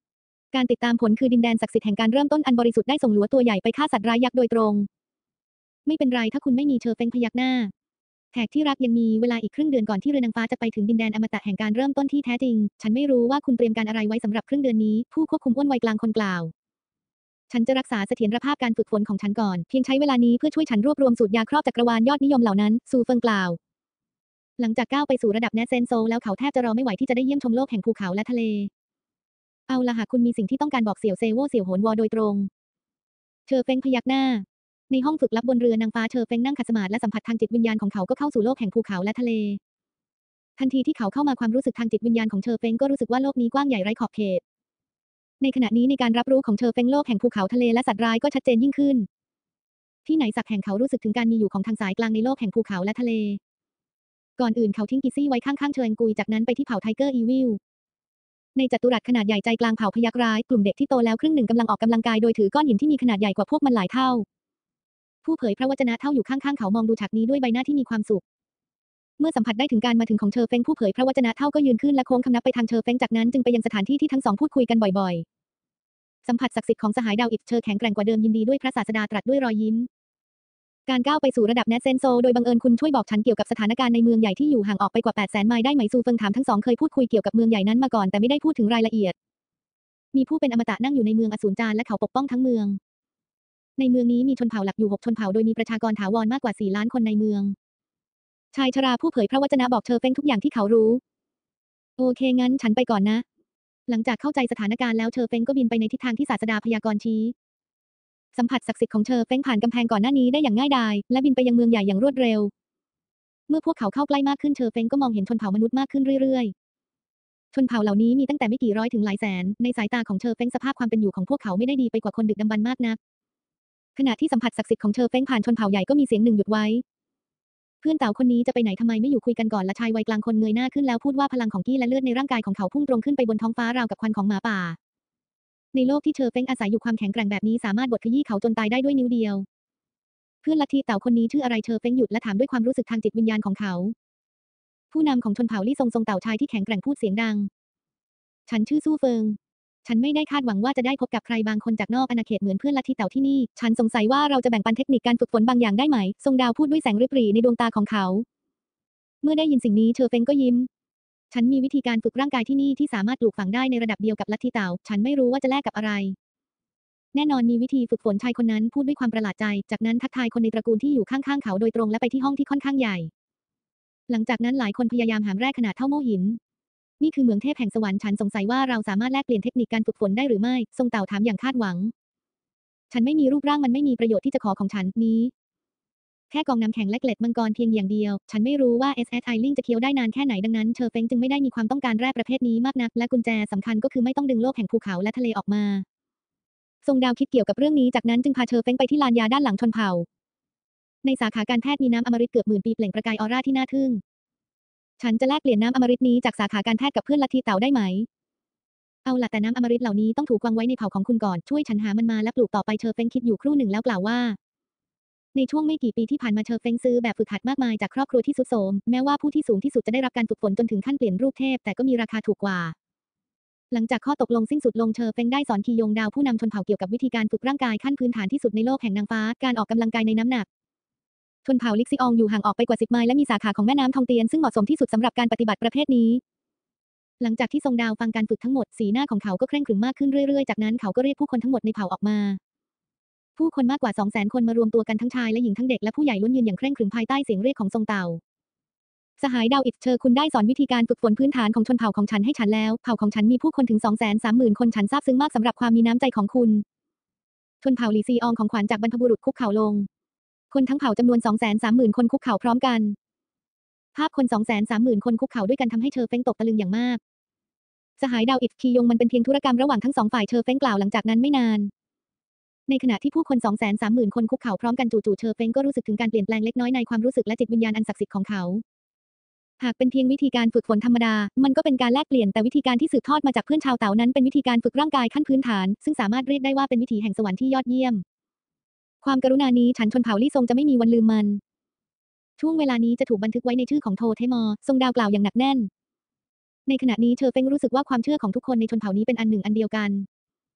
[SPEAKER 1] การติดตามผลคือดินแดนศักดิ์สิทธิ์แห่งการเริ่มต้นอันบริสุทธิ์ได้ส่งหลัวตัวใหญ่ไปฆ่าสัตว์ร้ายยักษ์โดยตรง ไม่เป็นไรถ้าคุณไม่มีเชอเฟงพยักหน้าแขกที่รักยังมีเวลาอีกครึ่งเดือนก่อนที่เรือนางฟ้าจะไปถึงดินแดนอมตะแห่งการเริ่มต้นที่แท้จริงฉันไม่รู้ว่าคุณเตรียมการอะไรไว้สำหรับครึ่งเดือนนี้ผู้ควบคุมอ้วนวัยกลางคนกล่าวฉันจะรักษาเสถียรภาพการฝึกฝนของฉันก่อนเพียงใช้เวลานี้เพื่อช่วยฉันรวบรวมสูตรยาครอบจักรวาลยอดนิยมเหล่านั้นซูเฟิงกล่าวหลังจากก้าวไปสู่ระดับแนเซนโซแล้วเขาแทบจะรอไม่ไหวที่จะได้เยี่ยมชมโลกแห่งภูเขาและทะเลเอาล่ะหากคุณมีสิ่งที่ต้องการบอกเสี่ยวเซโวเสี่ยวโหนวอโดยตรงเชอเฟงพยักหน้าในห้องฝึกลับบนเรือนางฟ้าเชอเฟงนั่งขัดสมาธิและสัมผัสทางจิตวิญญาณของเขาก็เข้าสู่โลกแห่งภูเขาและทะเลทันทีที่เขาเข้ามาความรู้สึกทางจิตวิญญาณของเชอเฟงก็รู้สึกว่าโลกนี้กว้างใหญ่ไร้ขอบเขตในขณะนี้ในการรับรู้ของเชอเฟงโลกแห่งภูเขาทะเลและสัตว์ร้ายก็ชัดเจนยิ่งขึ้นที่ไหนสักแห่งเขารู้สึกถึงการมีอยู่ของทางสายกลางในโลกแห่งภูเขาและทะเลก่อนอื่นเขาทิ้งกิซี่ไว้ข้างๆเชิญกุยจากนั้นไปที่เผ่าไทเกอร์อีวิลในจัตุรัสขนาดใหญ่ใจกลางเผ่าพยัคฆ์ร้ายกลุ่มเด็กที่โตแล้วครึ่งหนึ่งกำลังออกกำลังกายโดยถือก้อนหินที่มีขนาดใหญ่กว่าพวกมันหลายเท่าผู้เผยพระวจนะเท่าอยู่ข้างๆเขามองดูฉากนี้ด้วยใบหน้าที่มีความสุขเมื่อสัมผัสได้ถึงการมาถึงของเชอเฟงผู้เผยพระวจนะเท่าก็ยืนขึ้นและโค้งคำนับไปทางเชอเฟงจากนั้นจึงไปยังสถานที่ที่ทั้งสองพูดคุยกันบ่อยๆสัมผัสศักดิ์สิทธิ์ของสหายดาวอิฐเชอแข็งแกร่งกว่าเดิมยินดีด้วยพระศาสดาตรัสด้วยรอยยิ้มการก้าวไปสู่ระดับแนทเซนโซโดยบังเอิญคุณช่วยบอกฉันเกี่ยวกับสถานการณ์ในเมืองใหญ่ที่อยู่ห่างออกไปกว่า 800,000 ไมล์ได้ไหมซูเฟิงถามทั้งสองเคยพูดคุยเกี่ยวกับเมืองใหญ่นั้นมาก่อนแต่ไม่ได้พูดถึงรายละเอียดมีผู้เป็นอมตะนั่งอยู่ในเมืองอสูรจารและเขาปกป้องทั้งเมืองในเมืองนี้มีชนเผ่าหลักอยู่6ชนเผ่าโดยมีประชากรถาวรมากกว่า4 ล้านคนในเมืองชายชราผู้เผยพระวจนะบอกเชอเฟงทุกอย่างที่เขารู้โอเคงั้นฉันไปก่อนนะหลังจากเข้าใจสถานการณ์แล้วเชอเฟงก็บินไปในทิศทางที่ศาสดาพยากรณ์ชี้สัมผัสศักดิ์สิทธิ์ของเชอเฟงผ่านกำแพงก่อนหน้านี้ได้อย่างง่ายดายและบินไปยังเมืองใหญ่อย่างรวดเร็วเมื่อพวกเขาเข้าใกล้มากขึ้นเชอเฟงก็มองเห็นชนเผ่ามนุษย์มากขึ้นเรื่อยๆชนเผ่าเหล่านี้มีตั้งแต่ไม่กี่ร้อยถึงหลายแสนในสายตาของเชอเฟงสภาพความเป็นอยู่ของพวกเขาไม่ได้ดีไปกว่าคนดึกดำบรรพ์มากนักขณะที่สัมผัสศักดิ์สิทธิ์ของเชอเฟงผ่านชนเผ่าใหญ่ก็มีเสียงหนึ่งหยุดไว้เพื่อนเต่าคนนี้จะไปไหนทำไมไม่อยู่คุยกันก่อนละชายวัยกลางคนเงยหน้าขึ้นแล้วพูดว่าพลังของกี้และเลือดในร่างกายของเขาพุ่งตรงขึ้นไปบนท้องฟ้าราวกับควันของหมาป่าในโลกที่เชอเฟงอาศัยอยู่ความแข็งแกร่งแบบนี้สามารถบดขยี้เขาจนตายได้ด้วยนิ้วเดียวเพื่อนลัทธิเต่าคนนี้ชื่ออะไรเชอเฟงหยุดและถามด้วยความรู้สึกทางจิตวิญญาณของเขาผู้นำของชนเผ่าลี่ทรงเต่าชายที่แข็งแกร่งพูดเสียงดังฉันชื่อสู้เฟิงฉันไม่ได้คาดหวังว่าจะได้พบกับใครบางคนจากนอกอาณาเขตเหมือนเพื่อนลัทธิเต่าที่นี่ฉันสงสัยว่าเราจะแบ่งปันเทคนิคการฝึกฝนบางอย่างได้ไหมทรงดาวพูดด้วยแสงริบหรี่ในดวงตาของเขาเมื่อได้ยินสิ่งนี้เชอเฟงก็ยิ้มฉันมีวิธีการฝึกร่างกายที่นี่ที่สามารถปลูกฝังได้ในระดับเดียวกับลัทธิเต่าฉันไม่รู้ว่าจะแลกกับอะไรแน่นอนมีวิธีฝึกฝนชายคนนั้นพูดด้วยความประหลาดใจจากนั้นทักทายคนในตระกูลที่อยู่ข้างๆเขาโดยตรงและไปที่ห้องที่ค่อนข้างใหญ่หลังจากนั้นหลายคนพยายามหามแร่ขนาดเท่าโม่หินนี่คือเหมืองเทพแห่งสวรรค์ฉันสงสัยว่าเราสามารถแลกเปลี่ยนเทคนิคการฝึกฝนได้หรือไม่ทรงเต่าถามอย่างคาดหวังฉันไม่มีรูปร่างมันไม่มีประโยชน์ที่จะขอของฉันนี้แค่กองน้ำแข็งและเกล็ดมังกรเพียงอย่างเดียวฉันไม่รู้ว่า SSI ลิงจะเคี้ยวได้นานแค่ไหนดังนั้นเชอเฟงจึงไม่ได้มีความต้องการแร่ประเภทนี้มากนักและกุญแจสำคัญก็คือไม่ต้องดึงโลกแห่งภูเขาและทะเลออกมาทรงดาวคิดเกี่ยวกับเรื่องนี้จากนั้นจึงพาเชอเฟงไปที่ลานยาด้านหลังชนเผ่าในสาขาการแพทย์มีน้ำอมฤตเกือบ10,000 ปีเปล่งประกายออร่าที่น่าทึ่งฉันจะแลกเปลี่ยนน้ำอมฤตนี้จากสาขาการแพทย์กับเพื่อนลัทธิเต่าได้ไหมเอาล่ะแต่น้ำอมฤตเหล่านี้ต้องถูกวางไว้ในเผ่าของคุณก่อนช่วยฉันหามันมาและปลูกต่อไปเชอเฟงคิดอยู่ครู่หนึ่งแล้วกล่าวว่าในช่วงไม่กี่ปีที่ผ่านมาเชอเฟงซื้อแบบฝึกหัดมากมายจากครอบครัวที่ทรุดโทรมแม้ว่าผู้ที่สูงที่สุดจะได้รับการฝึกฝนจนถึงขั้นเปลี่ยนรูปเทพแต่ก็มีราคาถูกกว่าหลังจากข้อตกลงสิ้นสุดลงเชอเฟงได้สอนคียงดาวผู้นำชนเผ่าเกี่ยวกับวิธีการฝึกร่างกายขั้นพื้นฐานที่สุดในโลกแห่งนางฟ้าการออกกำลังกายในน้ำหนักชนเผ่าลิกซิอองอยู่ห่างออกไปกว่า10 ไมล์และมีสาขาของแม่น้ำทองเตียนซึ่งเหมาะสมที่สุดสำหรับการปฏิบัติประเภทนี้หลังจากที่ทรงดาวฟังการฝึกทั้งหมดสีหน้าของเขาก็เคร่งขรึมมากขึ้นเรื่อยๆจากนั้นเขาก็เรียกผู้คนทั้งหมดในเผ่าออกมาผู้คนมากกว่า 200,000 คนมารวมตัวกันทั้งชายและหญิงทั้งเด็กและผู้ใหญ่ล้วนยืนอย่างเคร่งขรึมภายใต้เสียงเรียกของทรงเต่าสหายดาวอิฐเชอคุณได้สอนวิธีการฝึกฝนพื้นฐานของชนเผ่าของฉันให้ฉันแล้วเผ่าของฉันมีผู้คนถึง 230,000 คนฉันซาบซึ้งมากสำหรับความมีน้ำใจของคุณชนเผ่าหลีซีอองของขวัญจากบรรพบุรุษคุกเข่าลงคนทั้งเผ่าจำนวน 230,000 คนคุกเข่าพร้อมกันภาพคน 230,000 คนคุกเข่าด้วยกันทำให้เชอเฟ้งตกตะลึงอย่างมากสหายดาวอิฐคียงมันเป็นเพียงธุรกรรมระหว่างทั้งสองฝ่ายเชอเฟ้งกล่าวหลังจากนั้นไม่นานในขณะที่ผู้คน 230,000 คนคุกเข่าพร้อมกันจู่ๆเชอเฟ้งก็รู้สึกถึงการเปลี่ยนแปลงเล็กน้อยในความรู้สึกและจิตวิญญาณอันศักดิ์สิทธิ์ของเขาหากเป็นเพียงวิธีการฝึกฝนธรรมดามันก็เป็นการแลกเปลี่ยนแต่วิธีการที่สืบทอดมาจากเพื่อนชาวเต่านั้นเป็นวิธีการฝึกร่างกายขั้นพื้นฐานซึ่งสามารถเรียกได้ว่าเป็นวิถีแห่งสวรรค์ที่ยอดเยี่ยมความกรุณานี้ฉันชนเผ่าลี่ซงจะไม่มีวันลืมมันช่วงเวลานี้จะถูกบันทึกไว้ในชื่อของโทเทมอทรงดาวกล่าวอย่างหนักแน่นในขณะนี้เชอเฟ้งรู้สึกว่าความเชื่อของทุกคนในชนเผ่านี้เป็นอันหนึ่งอันเดียวกัน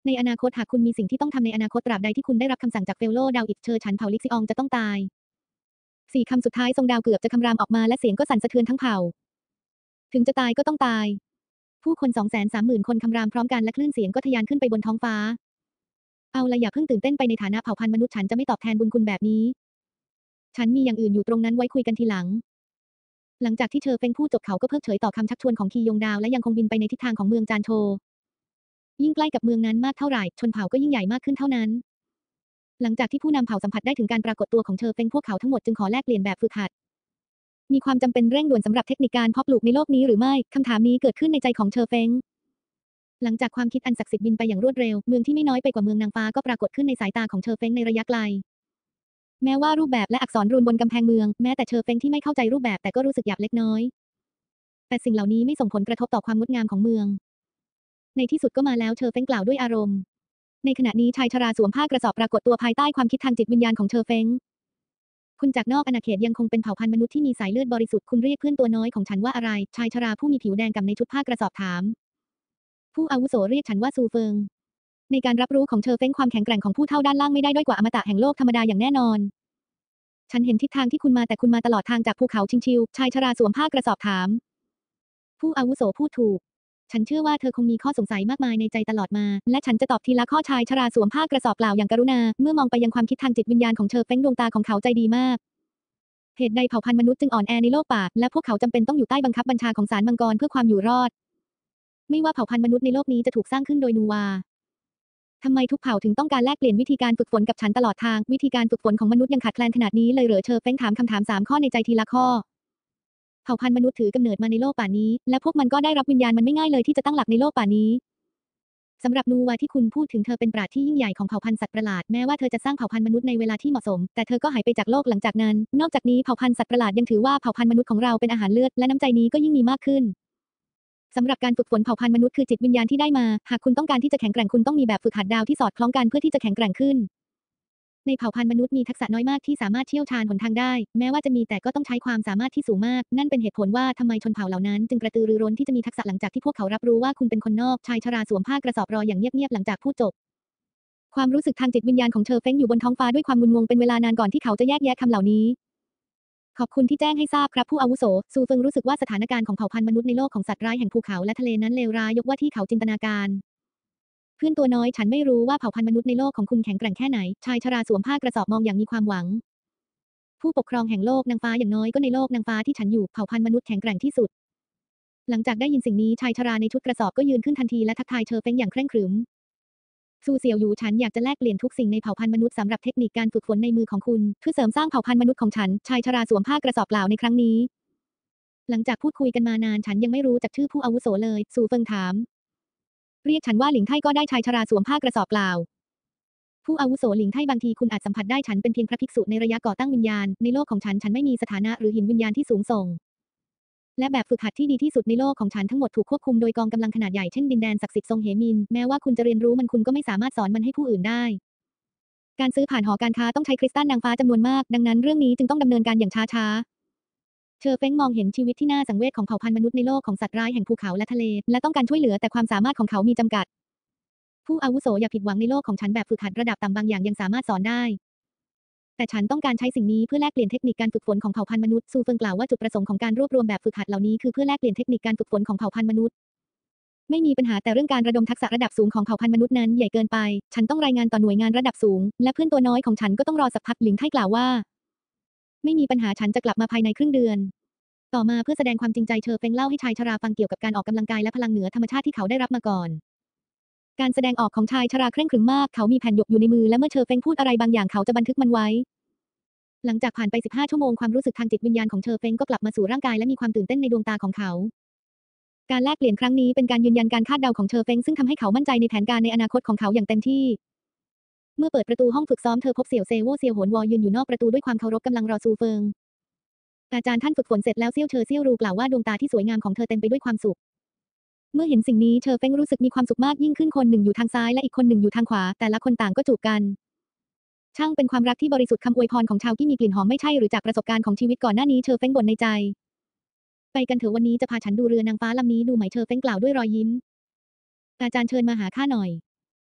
[SPEAKER 1] ในอนาคตหากคุณมีสิ่งที่ต้องทำในอนาคตตราบใดที่คุณได้รับคำสั่งจากเฟลโลดาวอิดเชอร์ฉันเผ่าลิกซิอองจะต้องตาย4 คำสุดท้ายทรงดาวเกือบจะคำรามออกมาและเสียงก็สั่นสะเทือนทั้งเผ่าถึงจะตายก็ต้องตายผู้คน 230,000 คนคำรามพร้อมกันและคลื่นเสียงก็ทะยานขึ้นไปบนท้องฟ้าเอาละอย่าเพิ่งตื่นเต้นไปในฐานะเผ่าพันธุ์มนุษย์ฉันจะไม่ตอบแทนบุญคุณแบบนี้ฉันมีอย่างอื่นอยู่ตรงนั้นไว้คุยกันทีหลังหลังจากที่เชอเฟงพูดจบเขาก็เพิกเฉยต่อคำชักชวนของคียงดาวและยังคงบินไปในทิศทางของเมืองจานโชยิ่งใกล้กับเมืองนั้นมากเท่าไหร่ชนเผ่าก็ยิ่งใหญ่มากขึ้นเท่านั้นหลังจากที่ผู้นำเผ่าสัมผัสได้ถึงการปรากฏตัวของเชอเฟงพวกเขาทั้งหมดจึงขอแลกเปลี่ยนแบบฝึกหัดมีความจำเป็นเร่งด่วนสำหรับเทคนิคการเพาะปลูกในโลกนี้หรือไม่คำถามนี้เกิดขึ้นในใจของเชอเฟงหลังจากความคิดอันศักดิ์สิทธิ์บินไปอย่างรวดเร็วเมืองที่ไม่น้อยไปกว่าเมืองนางฟ้าก็ปรากฏขึ้นในสายตาของเชอเฟงในระยะไกลแม้ว่ารูปแบบและอักษรรูนบนกำแพงเมืองแม้แต่เชอเฟงที่ไม่เข้าใจรูปแบบแต่ก็รู้สึกหยาบเล็กน้อยแต่สิ่งเหล่านี้ไม่ส่งผลกระทบต่อความงดงามของเมืองในที่สุดก็มาแล้วเชอเฟงกล่าวด้วยอารมณ์ในขณะนี้ชายชราสวมผ้ากระสอบปรากฏตัวภายใต้ความคิดทางจิตวิญญาณของเชอเฟงคุณจากนอกอาณาเขตยังคงเป็นเผ่าพันธุ์มนุษย์ที่มีสายเลือดบริสุทธิ์คุณเรียกเพื่อนตัวน้อยของฉันว่าอะไรชายชราผู้มีผิวแดงกับในชุดผ้ากระสอบถามผู้อาวุโสเรียกฉันว่าซูเฟิงในการรับรู้ของเชอเฟงความแข็งแกร่งของผู้เฒ่าด้านล่างไม่ได้ด้อยกว่าอมตะแห่งโลกธรรมดาอย่างแน่นอนฉันเห็นทิศทางที่คุณมาแต่คุณมาตลอดทางจากภูเขาชิงชิวชายชราสวมผ้ากระสอบถามผู้อาวุโสพูดถูกฉันเชื่อว่าเธอคงมีข้อสงสัยมากมายในใจตลอดมาและฉันจะตอบทีละข้อชายชราสวมผ้ากระสอบกล่าวอย่างกรุณาเมื่อมองไปยังความคิดทางจิตวิญญาณของเชอเฟงดวงตาของเขาใจดีมากเหตุใดเผ่าพันธุ์มนุษย์จึงอ่อนแอในโลกป่าและพวกเขาจำเป็นต้องอยู่ใต้บังคับบัญชาของศาลมังกรเพื่อความอยู่รอดไม่ว่าเผ่าพันธุ์มนุษย์ในโลกนี้จะถูกสร้างขึ้นโดยนูวาทำไมทุกเผ่าถึงต้องการแลกเปลี่ยนวิธีการฝึกฝนกับฉันตลอดทางวิธีการฝึกฝนของมนุษย์ยังขาดแคลนขนาดนี้เลยเหรอเชอเฟงถามคำถาม3 ข้อในใจทีละข้อเผ่าพันธุ์มนุษย์ถือกำเนิดมาในโลกป่านี้และพวกมันก็ได้รับวิญญาณมันไม่ง่ายเลยที่จะตั้งหลักในโลกป่านี้สำหรับนูวาที่คุณพูดถึงเธอเป็นปราชญ์ที่ยิ่งใหญ่ของเผ่าพันธุ์สัตว์ประหลาดแม้ว่าเธอจะสร้างเผ่าพันธุ์มนุษย์ในเวลาที่เหมาะสมแต่เธอก็หายไปจากโลกหลังจากนั้นนอกจากนี้เผ่าพันธุ์สัตว์ประหลาดยังถือว่าเผ่าพันธุ์มนุษย์ของเราเป็นอาหารเลือดและน้ำใจนี้ก็ยิ่งมีมากขึ้นสำหรับการฝึกฝนเผ่าพันธุ์มนุษย์คือจิตวิญญาณที่ได้มาหากคุณต้องการที่จะแข็งแกร่งคุณต้องมีแบบฝึกหัดดาวที่สอดคล้องกันเพื่อที่จะแข็งแกร่งขึ้นในเผ่าพันธุ์มนุษย์มีทักษะน้อยมากที่สามารถเชี่ยวชาญหนทางได้แม้ว่าจะมีแต่ก็ต้องใช้ความสามารถที่สูงมากนั่นเป็นเหตุผลว่าทำไมชนเผ่าเหล่านั้นจึงกระตือรือร้นที่จะมีทักษะหลังจากที่พวกเขารับรู้ว่าคุณเป็นคนนอกชายชราสวมผ้ากระสอบรออย่างเงียบๆหลังจากพูดจบความรู้สึกทางจิตวิญญาณของเชอเฟงอยู่บนท้องฟ้าด้วยความงุนงงเป็นเวลานานก่อนที่เขาจะแยกแยะคำเหล่านี้ขอบคุณที่แจ้งให้ทราบครับผู้อาวุโสซูเฟิงรู้สึกว่าสถานการณ์ของเผ่าพันธุ์มนุษย์ในโลกของสัตว์ร้ายแห่งภูเขาและทะเลนั้นเลวร้ายยกว่าที่เขาจินตนาการเพื่อนตัวน้อยฉันไม่รู้ว่าเผ่าพันธุ์มนุษย์ในโลกของคุณแข็งแกร่งแค่ไหนชายชราสวมผ้ากระสอบมองอย่างมีความหวังผู้ปกครองแห่งโลกนางฟ้าอย่างน้อยก็ในโลกนางฟ้าที่ฉันอยู่เผ่าพันธุ์มนุษย์แข็งแกร่งที่สุดหลังจากได้ยินสิ่งนี้ชายชราในชุดกระสอบก็ยืนขึ้นทันทีและทักทายเชอเฟงอย่างเคร่งขรึมซูเสี่ยวหยูฉันอยากจะแลกเปลี่ยนทุกสิ่งในเผ่าพันธุ์มนุษย์สำหรับเทคนิคการฝึกฝนในมือของคุณเพื่อเสริมสร้างเผ่าพันธุ์มนุษย์ของฉันชายชราสวมผ้ากระสอบกล่าวในครั้งนี้หลังจากพูดคุยกันมานานฉันยังไม่รู้จักชื่อผู้อาวุโสเลยซูเฟิงถามเรียกฉันว่าหลิงไท่ก็ได้ชายชราสวมผ้ากระสอบกล่าวผู้อาวุโสหลิงไท่บางทีคุณอาจสัมผัสได้ฉันเป็นเพียงพระภิกษุในระยะก่อตั้งวิญญาณในโลกของฉันไม่มีสถานะหรือหินวิญญาณที่สูงส่งและแบบฝึกหัดที่ดีที่สุดในโลกของฉันทั้งหมดถูกควบคุมโดยกองกำลังขนาดใหญ่เช่นดินแดนศักดิ์สิทธิ์ทรงเหมินแม้ว่าคุณจะเรียนรู้มันคุณก็ไม่สามารถสอนมันให้ผู้อื่นได้การซื้อผ่านหอการค้าต้องใช้คริสตัลนางฟ้าจำนวนมากดังนั้นเรื่องนี้จึงต้องดำเนินการอย่างช้าๆเชอเฟงมองเห็นชีวิตที่น่าสังเวชของเผ่าพันธุ์มนุษย์ในโลกของสัตว์ร้ายแห่งภูเขาและทะเลและต้องการช่วยเหลือแต่ความสามารถของเขามีจำกัดผู้อาวุโสอย่าผิดหวังในโลกของฉันแบบฝึกหัดระดับต่ำบางอย่างยังสามารถสอนได้แต่ฉันต้องการใช้สิ่งนี้เพื่อแลกเปลี่ยนเทคนิคการฝึกฝนของเผ่าพันธุ์มนุษย์ซูเฟิงกล่าวว่าจุดประสงค์ของการรวบรวมแบบฝึกหัดเหล่านี้คือเพื่อแลกเปลี่ยนเทคนิคการฝึกฝนของเผ่าพันธุ์มนุษย์ไม่มีปัญหาแต่เรื่องการระดมทักษะระดับสูงของเผ่าพันธุ์มนุษย์นั้นใหญ่เกินไปฉันต้องรายงานต่อหน่วยงานระดับสูงและเพื่อนตัวน้อยของฉันก็ต้องรอสักพักหลิงไท่กล่าวว่าไม่มีปัญหาฉันจะกลับมาภายในครึ่งเดือนต่อมาเพื่อแสดงความจริงใจเชอเฟงเล่าให้ชายชราฟังเกี่ยวกับการออกกำลังกายและพลังเหนือธรรมชาติที่เขาได้รับมาก่อนการแสดงออกของชายชราเคร่งขรึมมากเขามีแผ่นหยกอยู่ในมือและเมื่อเชอเฟงพูดอะไรบางอย่างเขาจะบันทึกมันไว้หลังจากผ่านไป15 ชั่วโมงความรู้สึกทางจิตวิญญาณของเชอเฟงก็กลับมาสู่ร่างกายและมีความตื่นเต้นในดวงตาของเขาการแลกเปลี่ยนครั้งนี้เป็นการยืนยันการคาดเดาของเชอเฟงซึ่งทำให้เขามั่นใจในแผนการในอนาคตของเขาอย่างเต็มที่เมื่อเปิดประตูห้องฝึกซ้อมเธอพบเสี่ยวเซโว่เซียวโหนวอยืนอยู่นอกประตูด้วยความเคารพกำลังรอซูเฟิงอาจารย์ท่านฝึกฝนเสร็จแล้วเซี่ยวเชอเซี่ยวรูกล่าวว่าดวงตาที่สวยงามของเธอเต็มไปด้วยความสุขเมื่อเห็นสิ่งนี้เชอเฟงรู้สึกมีความสุขมากยิ่งขึ้นคนหนึ่งอยู่ทางซ้ายและอีกคนหนึ่งอยู่ทางขวาแต่ละคนต่างก็จูบกันช่างเป็นความรักที่บริสุทธิ์คำอวยพรของชาวที่มีกลิ่นหอมไม่ใช่หรือจากประสบการณ์ของชีวิตก่อนหน้านี้เชอเฟงบ่นในใจไปกันเถอะวันนี้จะพาฉันดูเรือนางฟ้าลำนี้ดูไหมเชอเฟงกล่าวด้วยรอยยิ้มอาจารย์เชิญมาหาข้าหน่อย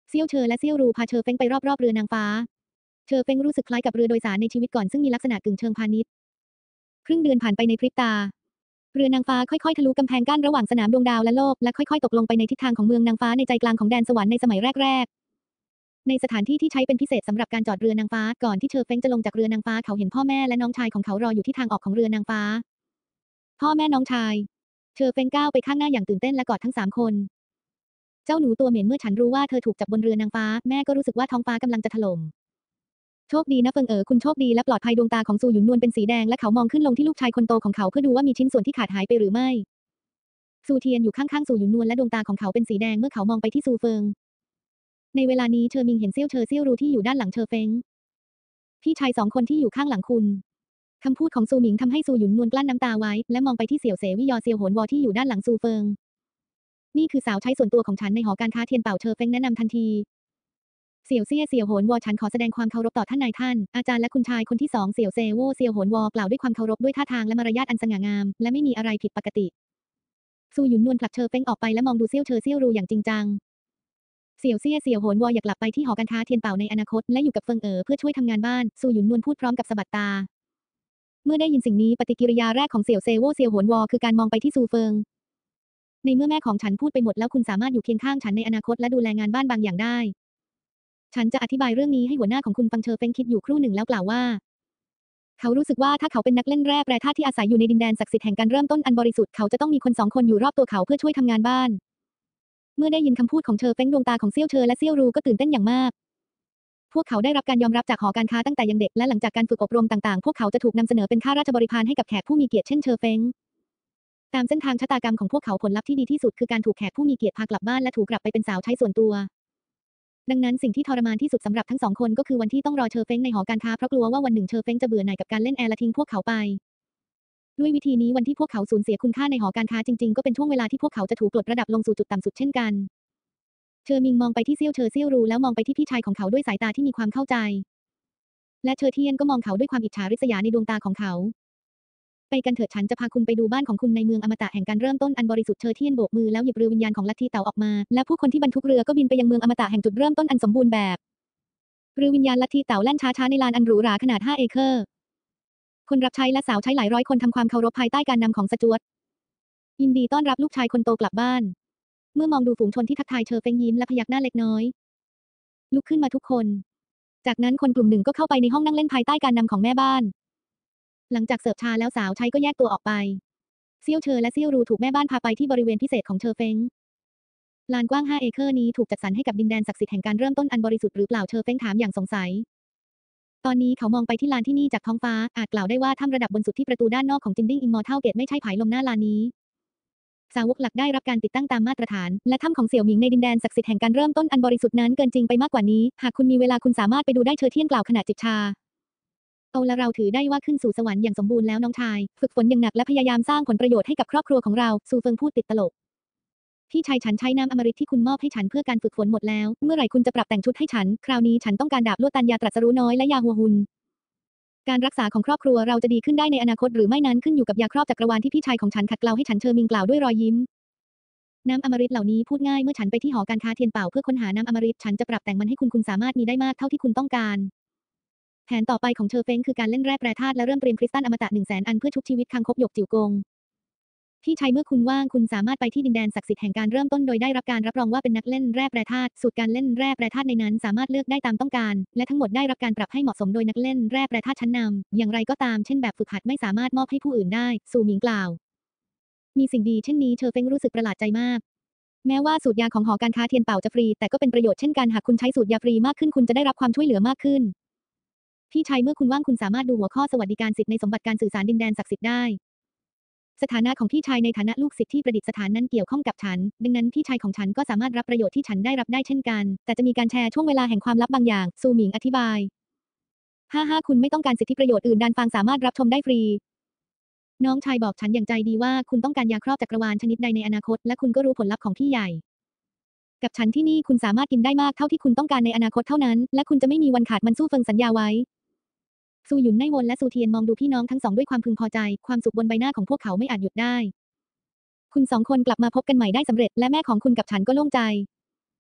[SPEAKER 1] เซี่ยวเชอและเซี่ยวรูพาเชอเฟงไปรอบๆเรือนางฟ้าเชอเฟงรู้สึกคล้ายกับเรือโดยสารในชีวิตก่อนซึ่งมีลักษณะกึ่งเชิงพาณิชย์ครึ่งเดือนผ่านไปในพริบตาเรือนางฟ้าค่อยๆทะลุกำแพงกั้นระหว่างสนามดวงดาวและโลกและค่อยๆตกลงไปในทิศทางของเมืองนางฟ้าในใจกลางของแดนสวรรค์ในสมัยแรกๆในสถานที่ที่ใช้เป็นพิเศษสำหรับการจอดเรือนางฟ้าก่อนที่เชอเฟงจะลงจากเรือนางฟ้าเขาเห็นพ่อแม่และน้องชายของเขารออยู่ที่ทางออกของเรือนางฟ้าพ่อแม่น้องชายเชอเฟงก้าวไปข้างหน้าอย่างตื่นเต้นและกอดทั้ง3คนเจ้าหนูตัวเหม็นเมื่อฉันรู้ว่าเธอถูกจับบนเรือนางฟ้าแม่ก็รู้สึกว่าท้องฟ้ากำลังจะถล่มโชคดีนะเฟิงคุณโชคดีและปลอดภัยดวงตาของซูหยุนนวลเป็นสีแดงและเขามองขึ้นลงที่ลูกชายคนโตของเขาเพื่อดูว่ามีชิ้นส่วนที่ขาดหายไปหรือไม่ซูเทียนอยู่ข้างๆซูหยุนนวลและดวงตาของเขาเป็นสีแดงเมื่อเขามองไปที่ซูเฟิงในเวลานี้เชอมิงเห็นเซี่ยวเชอเซี่ยวรูที่อยู่ด้านหลังเชอเฟงพี่ชาย2 คนที่อยู่ข้างหลังคุณคำพูดของซูหมิงทำให้ซูหยุนนวลกลั้นน้ำตาไว้และมองไปที่เสี่ยวเสวี่ยอเซียวโหนวอที่อยู่ด้านหลังซูเฟิงนี่คือสาวใช้ส่วนตัวของฉันในหอการค้าเทียนเป่าเชอเฟงแนะนำทันทีเสี่ยวเซี่ยเสี่ยวโหนวอฉันขอแสดงความเคารพต่อท่านนายท่านอาจารย์และคุณชายคนที่2เสี่ยวเซโว่เสี่ยวโหนวอกล่าวด้วยความเคารพด้วยท่าทางและมารยาทอันสง่างามและไม่มีอะไรผิดปกติซูหยุนนวลผลักเชอเฟงออกไปและมองดูเซี่ยวเชอเซี่ยวรูอย่างจริงจังเสี่ยวเซี่ยเสี่ยวโหนวออยากกลับไปที่หอการค้าเทียนเป่าในอนาคตและอยู่กับเฟิงเพื่อช่วยทำงานบ้านซูหยุนนวลพูดพร้อมกับสะบัดตาเมื่อได้ยินสิ่งนี้ปฏิกิริยาแรกของเสี่ยวเซโว่เสี่ยวโหนวอคือการมองไปที่ซูเฟิงในเมื่อแม่ของฉันพูดไปหมดแล้วคุณสามารถอยู่เคียงข้างฉันในอนาคตและดูแลงานบ้านบางอย่างได้ฉันจะอธิบายเรื่องนี้ให้หัวหน้าของคุณฟังเชอเฟงคิดอยู่ครู่หนึ่งแล้วกล่าวว่าเขารู้สึกว่าถ้าเขาเป็นนักเล่นแร่แปรธาตุที่อาศัยอยู่ในดินแดนศักดิ์สิทธิ์แห่งการเริ่มต้นอันบริสุทธิ์เขาจะต้องมีคน2 คนอยู่รอบตัวเขาเพื่อช่วยทำงานบ้านเมื่อได้ยินคำพูดของเชอเฟงดวงตาของเซี่ยวเชอและเซี่ยวรูก็ตื่นเต้นอย่างมากพวกเขาได้รับการยอมรับจากหอการค้าตั้งแต่ยังเด็กและหลังจากการฝึกอบรมต่างๆพวกเขาจะถูกนำเสนอเป็นข้าราชบริพารให้กับแขกผู้มีเกียรติเช่นเชอเฟงตามเส้นทางชะตากรรมของพวกเขาผลลัพธ์ที่ดีที่สุดคือการถูกแขกผู้มีเกียรติพากลับบ้านและถูกกลับไปเป็นสาวใช้ส่วนตัวดังนั้นสิ่งที่ทรมานที่สุดสำหรับทั้ง2 คนก็คือวันที่ต้องรอเชอเฟงในหอการค้าเพราะกลัวว่าวันหนึ่งเชอเฟงจะเบื่อหน่ายกับการเล่นแอร์และทิ้งพวกเขาไปด้วยวิธีนี้วันที่พวกเขาสูญเสียคุณค่าในหอการค้าจริงๆก็เป็นช่วงเวลาที่พวกเขาจะถูกปลดระดับลงสู่จุดต่ำสุดเช่นกันเชอมิงมองไปที่เซี่ยวเชอเซี่ยวรูแล้วมองไปที่พี่ชายของเขาด้วยสายตาที่มีความเข้าใจและเชอเทียนก็มองเขาด้วยความอิจฉาริษยาในดวงตาของเขาไปกันเถิดฉันจะพาคุณไปดูบ้านของคุณในเมืองอมตะแห่งการเริ่มต้นอันบริสุทธิ์เชอเทียนโบกมือแล้วหยิบเรือวิญญาณของลัทธิเต่าออกมาและผู้คนที่บรรทุกเรือก็บินไปยังเมืองอมตะแห่งจุดเริ่มต้นอันสมบูรณ์แบบเรือวิญญาณลัทธิเต่าแล่นช้าๆในลานอันหรูหราขนาด5 เอเคอร์คนรับใช้และสาวใช้หลายร้อยคนทำความเคารพภายใต้การนำของสจ๊วตยินดีต้อนรับลูกชายคนโตกลับบ้านเมื่อมองดูฝูงชนที่ทักทายเชอเฟงยิ้มและพยักหน้าเล็กน้อยลุกขึ้นมาทุกคนจากนั้นคนกลุ่มหนึ่งก็เข้าไปในห้องนั่งเล่นภายใต้การนำของแม่บ้านหลังจากเสิร์ฟชาแล้วสาวใช้ก็แยกตัวออกไปเซี่ยวเชอและเซี่ยวรูถูกแม่บ้านพาไปที่บริเวณพิเศษของเชอเฟงลานกว้าง5 เอเคอร์นี้ถูกจัดสรรให้กับดินแดนศักดิ์สิทธิ์แห่งการเริ่มต้นอันบริสุทธิ์หรือเปล่าเชอเฟงถามอย่างสงสัยตอนนี้เขามองไปที่ลานที่นี่จากท้องฟ้าอาจกล่าวได้ว่าถ้ำระดับบนสุดที่ประตูด้านนอกของจินดิ้งอิมมอร์ทัลเกตไม่ใช่ผายลมหน้าลานนี้สาวกหลักได้รับการติดตั้งตามมาตรฐานและถ้ำของเสี่ยวหมิงในดินแดนศักดิ์สิทธิ์แห่งการเริ่มต้นอันบริสุทธิ์นั้นเกินจริงไปมากกว่านี้หากคุณมีเวลาคุณสามารถไปดูได้เชอเทียนกล่าวขณะจิบชาเอาละเราถือได้ว่าขึ้นสู่สวรรค์อย่างสมบูรณ์แล้วน้องชายฝึกฝนอย่างหนักและพยายามสร้างผลประโยชน์ให้กับครอบครัวของเราซูเฟิงพูดติดตลกพี่ชายฉันใช้น้ำอมฤตที่คุณมอบให้ฉันเพื่อการฝึกฝนหมดแล้วเมื่อไหร่คุณจะปรับแต่งชุดให้ฉันคราวนี้ฉันต้องการดาบลวดตันยาตรัสรู้น้อยและยาหัวหุนการรักษาของครอบครัวเราจะดีขึ้นได้ในอนาคตหรือไม่นั้นขึ้นอยู่กับยาครอบจักรวาลที่พี่ชายของฉันขัดเกลาให้ฉันเชอมิงกล่าวด้วยรอยยิ้มน้ำอมฤตเหล่านี้พูดง่ายเมื่อฉันไปที่หอการค้าเทียนเป่าเพื่อค้นหาน้ำอมฤตฉันจะปรับแต่งมันให้คุณสามารถมีได้มากเท่าที่คุณต้องการแผนต่อไปของเชอเฟงคือการเล่นแร่แปรธาตุและเริ่มเตรียมคริสตัลอมตะ100,000 อันเพื่อชุบชีวิตคังคกหยกจิ๋วกงพี่ชายเมื่อคุณว่างคุณสามารถไปที่ดินแดนศักดิ์สิทธิ์แห่งการเริ่มต้นโดยได้รับการรับรองว่าเป็นนักเล่นแร่แปรธาตุสูตรการเล่นแร่แปรธาตุในนั้นสามารถเลือกได้ตามต้องการและทั้งหมดได้รับการปรับให้เหมาะสมโดยนักเล่นแร่แปรธาตุชั้นนำอย่างไรก็ตามเช่นแบบฝึกหัดไม่สามารถมอบให้ผู้อื่นได้ซูหมิงกล่าวมีสิ่งดีเช่นนี้เชอเฟงรู้สึกประหลาดใจมากแม้ว่าสูตรยาของหอการค้าเทียนเป่าจะฟรีแต่ก็เป็นประโยชน์เช่นกันหากคุณใช้สูตรยาฟรีมากขึ้นคุณจะได้รับความช่วยเหลือมากขึ้นพี่ชายเมื่อคุณว่างคุณสามารถดูหัวข้อสวัสดิการสิทธิ์ในสมบัติการสื่อสารดินแดนศักดิ์สิทธิ์ได้สถานะของพี่ชายในฐานะลูกศิษย์ที่ประดิษฐานนั้นเกี่ยวข้องกับฉันดังนั้นพี่ชายของฉันก็สามารถรับประโยชน์ที่ฉันได้รับได้เช่นกันแต่จะมีการแชร์ช่วงเวลาแห่งความลับบางอย่างซูหมิงอธิบายคุณไม่ต้องการสิทธิประโยชน์อื่นดันฟังสามารถรับชมได้ฟรีน้องชายบอกฉันอย่างใจดีว่าคุณต้องการยาครอบจักรวาลชนิดใดในอนาคตและคุณก็รู้ผลลัพธ์ของพี่ใหญ่กับฉันที่นี่คุณสามารถกินได้มากเท่าที่คุณต้องการในอนาคตเท่านั้นและคุณจะไม่มีวันขาดมันสู้เฟิงสัญญาไว้ซูหยุนไนวนและซูเทียนมองดูพี่น้องทั้งสองด้วยความพึงพอใจความสุขบนใบหน้าของพวกเขาไม่อาจหยุดได้คุณ2 คนกลับมาพบกันใหม่ได้สำเร็จและแม่ของคุณกับฉันก็โล่งใจ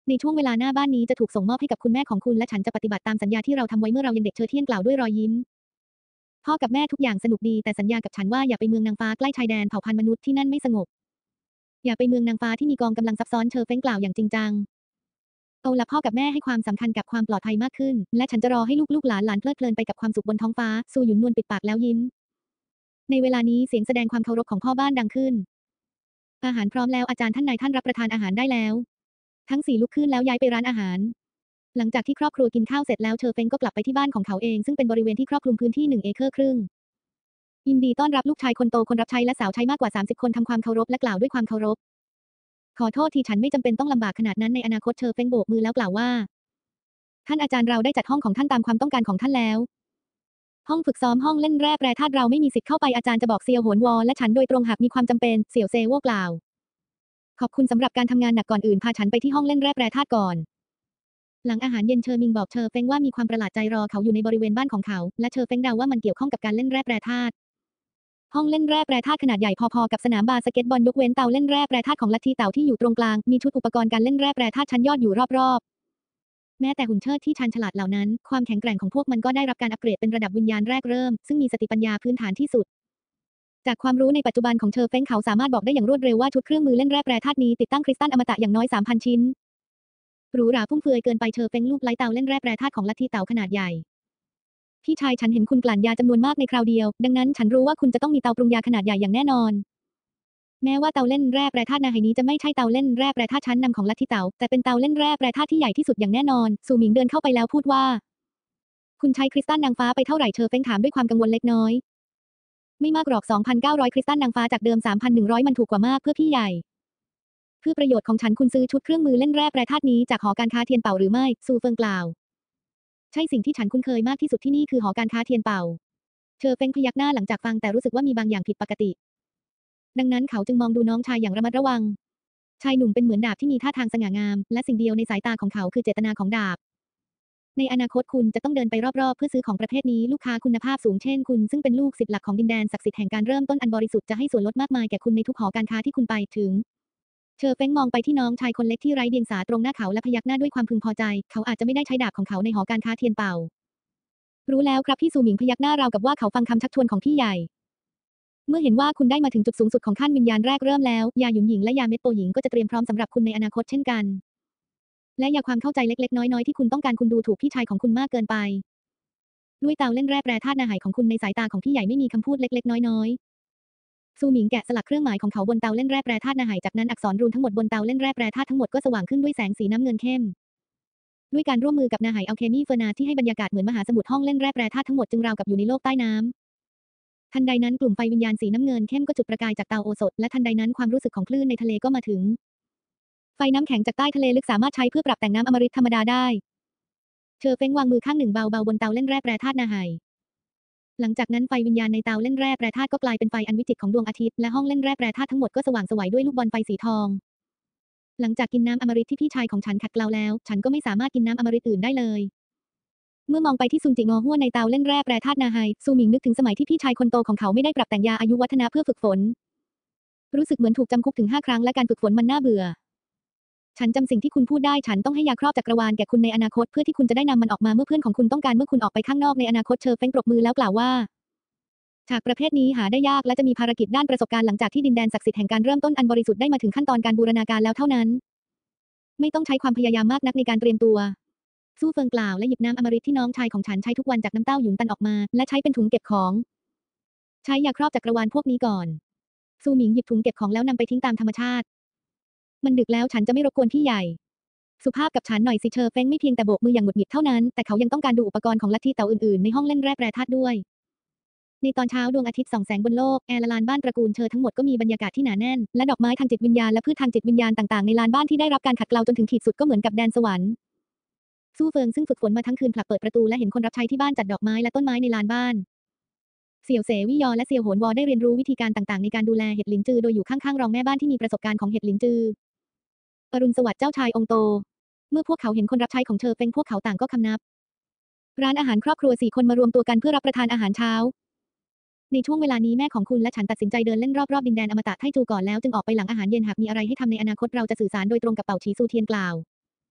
[SPEAKER 1] ในช่วงเวลาหน้าบ้านนี้จะถูกส่งมอบให้กับคุณแม่ของคุณและฉันจะปฏิบัติตามสัญญาที่เราทำไว้เมื่อเรายังเด็กเชอเทียนกล่าวด้วยรอยยิ้มพ่อกับแม่ทุกอย่างสนุกดีแต่สัญญากับฉันว่าอย่าไปเมืองนางฟ้าใกล้ชายแดนเผ่าพันธุ์มนุษย์ที่นั่นไม่สงบอย่าไปเมืองนางฟ้าที่มีกองกำลังซับซ้อนเชอเฟ้งกล่าวอย่างจริงจังเอาละพ่อกับแม่ให้ความสำคัญกับความปลอดภัยมากขึ้นและฉันจะรอให้ลูกๆหลานๆเพลิดเพลินไปกับความสุขบนท้องฟ้าซูหยุนนวลปิดปากแล้วยิ้มในเวลานี้เสียงแสดงความเคารพของพ่อบ้านดังขึ้นอาหารพร้อมแล้วอาจารย์ท่านนายท่านรับประทานอาหารได้แล้วทั้งสี่ลุกขึ้นแล้วย้ายไปร้านอาหารหลังจากที่ครอบครัวกินข้าวเสร็จแล้วเชอเฟ้งก็กลับไปที่บ้านของเขาเองซึ่งเป็นบริเวณที่ครอบคลุมพื้นที่1 เอเคอร์ครึ่งยินดีต้อนรับลูกชายคนโตคนรับใช้และสาวใช้มากกว่า30คนทำความเคารพและกล่าวด้วยความเคารพขอโทษที่ฉันไม่จำเป็นต้องลำบากขนาดนั้นในอนาคตเชอเฟ้งโบกมือแล้วกล่าวว่าท่านอาจารย์เราได้จัดห้องของท่านตามความต้องการของท่านแล้วห้องฝึกซ้อมห้องเล่นแร่แปรธาตุเราไม่มีสิทธิ์เข้าไปอาจารย์จะบอกเซียวโหนวอและฉันโดยตรงหากมีความจำเป็นเสี่ยวเซโว่กล่าวขอบคุณสำหรับการทำงานหนักก่อนอื่นพาฉันไปที่ห้องเล่นแร่แปรธาตุก่อนหลังอาหารเย็นเชอมิงบอกเชอเฟ้งว่ามีความประหลาดใจรอเขาอยู่ในบริเวณบ้านของเขาและเชอเฟ้งเดาว่ามันเกี่ยวข้องกับการเล่นแร่แปรธาตุห้องเล่นแร่แปรธาตุขนาดใหญ่พอๆกับสนามบาสเกตบอลยกเว้นเตาเล่นแร่แปรธาตุของลัทธิเต่าที่อยู่ตรงกลางมีชุดอุปกรณ์การเล่นแร่แปรธาตุชั้นยอดอยู่รอบๆแม้แต่หุ่นเชิดที่ชาญฉลาดเหล่านั้นความแข็งแกร่งของพวกมันก็ได้รับการอัปเกรดเป็นระดับวิญญาณแรกเริ่มซึ่งมีสติปัญญาพื้นฐานที่สุดจากความรู้ในปัจจุบันของเชอเฟ้งเขาสามารถบอกได้อย่างรวดเร็วว่าชุดเครื่องมือเล่นแร่แปรธาตุนี้ติดตั้งคริสตัลอมตะอย่างน้อย 3,000 ชิ้นหรูหราฟุ่มเฟือยเกินไปเชอเฟ้งลูกไล้เตาเล่นแร่แปรธาตุของลัทธิเต่าขนาดใหญ่พี่ชายฉันเห็นคุณกลั่นยาจำนวนมากในคราวเดียวดังนั้นฉันรู้ว่าคุณจะต้องมีเตาปรุงยาขนาดใหญ่อย่างแน่นอนแม้ว่าเตาเล่นแร่แปรธาตุนาไหนี้จะไม่ใช่เตาเล่นแร่แปรธาตุชั้นนำของลัทธิเต่าแต่เป็นเตาเล่นแร่แปรธาตุที่ใหญ่ที่สุดอย่างแน่นอนซูหมิงเดินเข้าไปแล้วพูดว่าคุณใช้คริสตัลนางฟ้าไปเท่าไหร่เชอเฟ้งถามด้วยความกังวลเล็กน้อยไม่มากหรอก 2,900 คริสตัลนางฟ้าจากเดิม 3,100 มันถูกกว่ามากเพื่อพี่ใหญ่เพื่อประโยชน์ของฉันคุณซื้อชุดเครื่องมือเล่นแร่แปรธาตุนี้จากหอการค้าเทียนเป่าหรือไม่ซูเฟิงกล่าวใช่สิ่งที่ฉันคุ้นเคยมากที่สุดที่นี่คือหอการค้าเทียนเป่าเชอเฟ้งพยักหน้าหลังจากฟังแต่รู้สึกว่ามีบางอย่างผิดปกติดังนั้นเขาจึงมองดูน้องชายอย่างระมัดระวังชายหนุ่มเป็นเหมือนดาบที่มีท่าทางสง่างามและสิ่งเดียวในสายตาของเขาคือเจตนาของดาบในอนาคตคุณจะต้องเดินไปรอบๆเพื่อซื้อของประเภทนี้ลูกค้าคุณภาพสูงเช่นคุณซึ่งเป็นลูกศิษย์หลักของดินแดนศักดิ์สิทธิ์แห่งการเริ่มต้นอันบริสุทธิ์จะให้ส่วนลดมากมายแก่คุณในทุกหอการค้าที่คุณไปถึงเชอเฟ้งมองไปที่น้องชายคนเล็กที่ไร้เดียงสาตรงหน้าเขาและพยักหน้าด้วยความพึงพอใจเขาอาจจะไม่ได้ใช้ดาบของเขาในหอการค้าเทียนเป่ารู้แล้วครับพี่ซูหมิงพยักหน้าราวกับว่าเขาฟังคำชักชวนของพี่ใหญ่เมื่อเห็นว่าคุณได้มาถึงจุดสูงสุดของขั้นวิญญาณแรกเริ่มแล้วยาหยุนหญิงและยาเม็ดโปหญิงก็จะเตรียมพร้อมสำหรับคุณในอนาคตเช่นกันและยาความเข้าใจเล็กๆน้อยๆที่คุณต้องการคุณดูถูกพี่ชายของคุณมากเกินไปด้วยเตาเล่นแร่แปรธาตุนาไหของคุณในสายตาของพี่ใหญ่ไม่มีคำพูดเล็กๆน้อยๆซูหมิงแกะสลักเครื่องหมายของเขาบนเตาเล่นแร่แปรธาตุนาไหจากนั้นอักษรรูนทั้งหมดบนเตาเล่นแร่แปรธาตุทั้งหมดก็สว่างขึ้นด้วยแสงสีน้ำเงินเข้มด้วยการร่วมมือกับนาไหอัลเคมีเฟอร์นาที่ให้บรรยากาศเหมือนมหาสมุทรห้องเล่นแร่แปรธาตุทั้งหมดจึงราวกับอยู่ในโลกใต้น้ำทันใดนั้นกลุ่มไฟวิญญาณสีน้ำเงินเข้มก็จุดประกายจากเตาโอสถและทันใดนั้นความรู้สึกของคลื่นในทะเลก็มาถึงไฟน้ำแข็งจากใต้ทะเลลึกสามารถใช้เพื่อปรับแต่งน้ำอมฤตธรรมดาได้เชอเฟ้งวางมือข้างหนึ่งเบาๆบนเตาเล่นแร่แปรธาตุนาไหหลังจากนั้นไฟวิญญาณในเตาเล่นแร่แปรธาตุก็กลายเป็นไฟอันวิจิตรของดวงอาทิตย์และห้องเล่นแร่แปรธาตุทั้งหมดก็สว่างไสวด้วยลูกบอลไฟสีทองหลังจากกินน้ำอมฤตที่พี่ชายของฉันขัดเกลาแล้วฉันก็ไม่สามารถกินน้ำอมฤตอื่นได้เลยเมื่อมองไปที่ซุนจิงอหัวในเตาเล่นแร่แปรธาตุนาไหซูหมิงนึกถึงสมัยที่พี่ชายคนโตของเขาไม่ได้ปรับแต่งยาอายุวัฒนะเพื่อฝึกฝนรู้สึกเหมือนถูกจำคุกถึง5 ครั้งและการฝึกฝนมันน่าเบื่อฉันจำสิ่งที่คุณพูดได้ฉันต้องให้ยาครอบจักรวาลแก่คุณในอนาคตเพื่อที่คุณจะได้นำมันออกมาเมื่อเพื่อนของคุณต้องการเมื่อคุณออกไปข้างนอกในอนาคตเชอเฟ้งปรบมือแล้วกล่าวว่าฉากประเภทนี้หาได้ยากและจะมีภารกิจด้านประสบการณ์หลังจากที่ดินแดนศักดิ์สิทธิ์แห่งการเริ่มต้นอันบริสุทธิ์ได้มาถึงขั้นตอนการบูรณาการแล้วเท่านั้นไม่ต้องใช้ความพยายามมากนักในการเตรียมตัวสู้เฟิงกล่าวและหยิบน้ำอมฤตที่น้องชายของฉันใช้ทุกวันจากน้ำเต้าหยุนตันออกมาและใช้เป็นถุงเก็บของใช้ยาครอบจักรวาลพวกนี้ก่อนซูหมิงหยิบถุงเก็บของแล้วนำไปทิ้งตามธรรมชาติมันดึกแล้วฉันจะไม่รบกวนพี่ใหญ่สุภาพกับฉันหน่อยสิเชอเฟ้งไม่เพียงแต่โบกมืออย่างหงุดหงิดเท่านั้นแต่เขายังต้องการดูอุปกรณ์ของลัทธิเต่าอื่นๆในห้องเล่นแร่แปรธาตุด้วยในตอนเช้าดวงอาทิตย์ส่องแสงบนโลกแอร์และลานบ้านตระกูลเชอทั้งหมดก็มีบรรยากาศที่หนาแน่นและดอกไม้ทางจิตวิญญาณและพืชทางจิตวิญญาณต่างๆในลานบ้านที่ได้รับการขัดเกลาจนถึงขีดสุดก็เหมือนกับแดนสวรรค์สู้เฟิงซึ่งฝึกฝนมาทั้งคืนผลักเปิดประตูและเห็นคนรับใช้ที่บ้านจัดดอกไม้และต้นไม้ในลานบ้านเสี่ยวเสวี่ยอและเสี่ยวโหนวอได้เรียนรู้วิธีการต่างๆในการดูแลเห็ดหลินจือโดยอยู่ข้างๆรองแม่บ้านที่มีประสบการณ์ของเห็ดหลินจืออรุณสวัสดิ์เจ้าชายองค์โตเมื่อพวกเขาเห็นคนรับใช้ของเชอเฟ้งพวกเขาต่างก็คำนับร้านอาหารครอบครัว4 คนมารวมตัวกันเพื่อรับประทานอาหารเช้าในช่วงเวลานี้แม่ของคุณและฉันตัดสินใจเดินเล่นรอบๆดินแดนอมตะไทจูก่อนแล้วจึงออกไปหลังอาหารเย็นหากมีอะไรให้ทำในอนาคตเราจะสื่อสารโดยตรงกับเป่าฉีซูเทียนกล่าว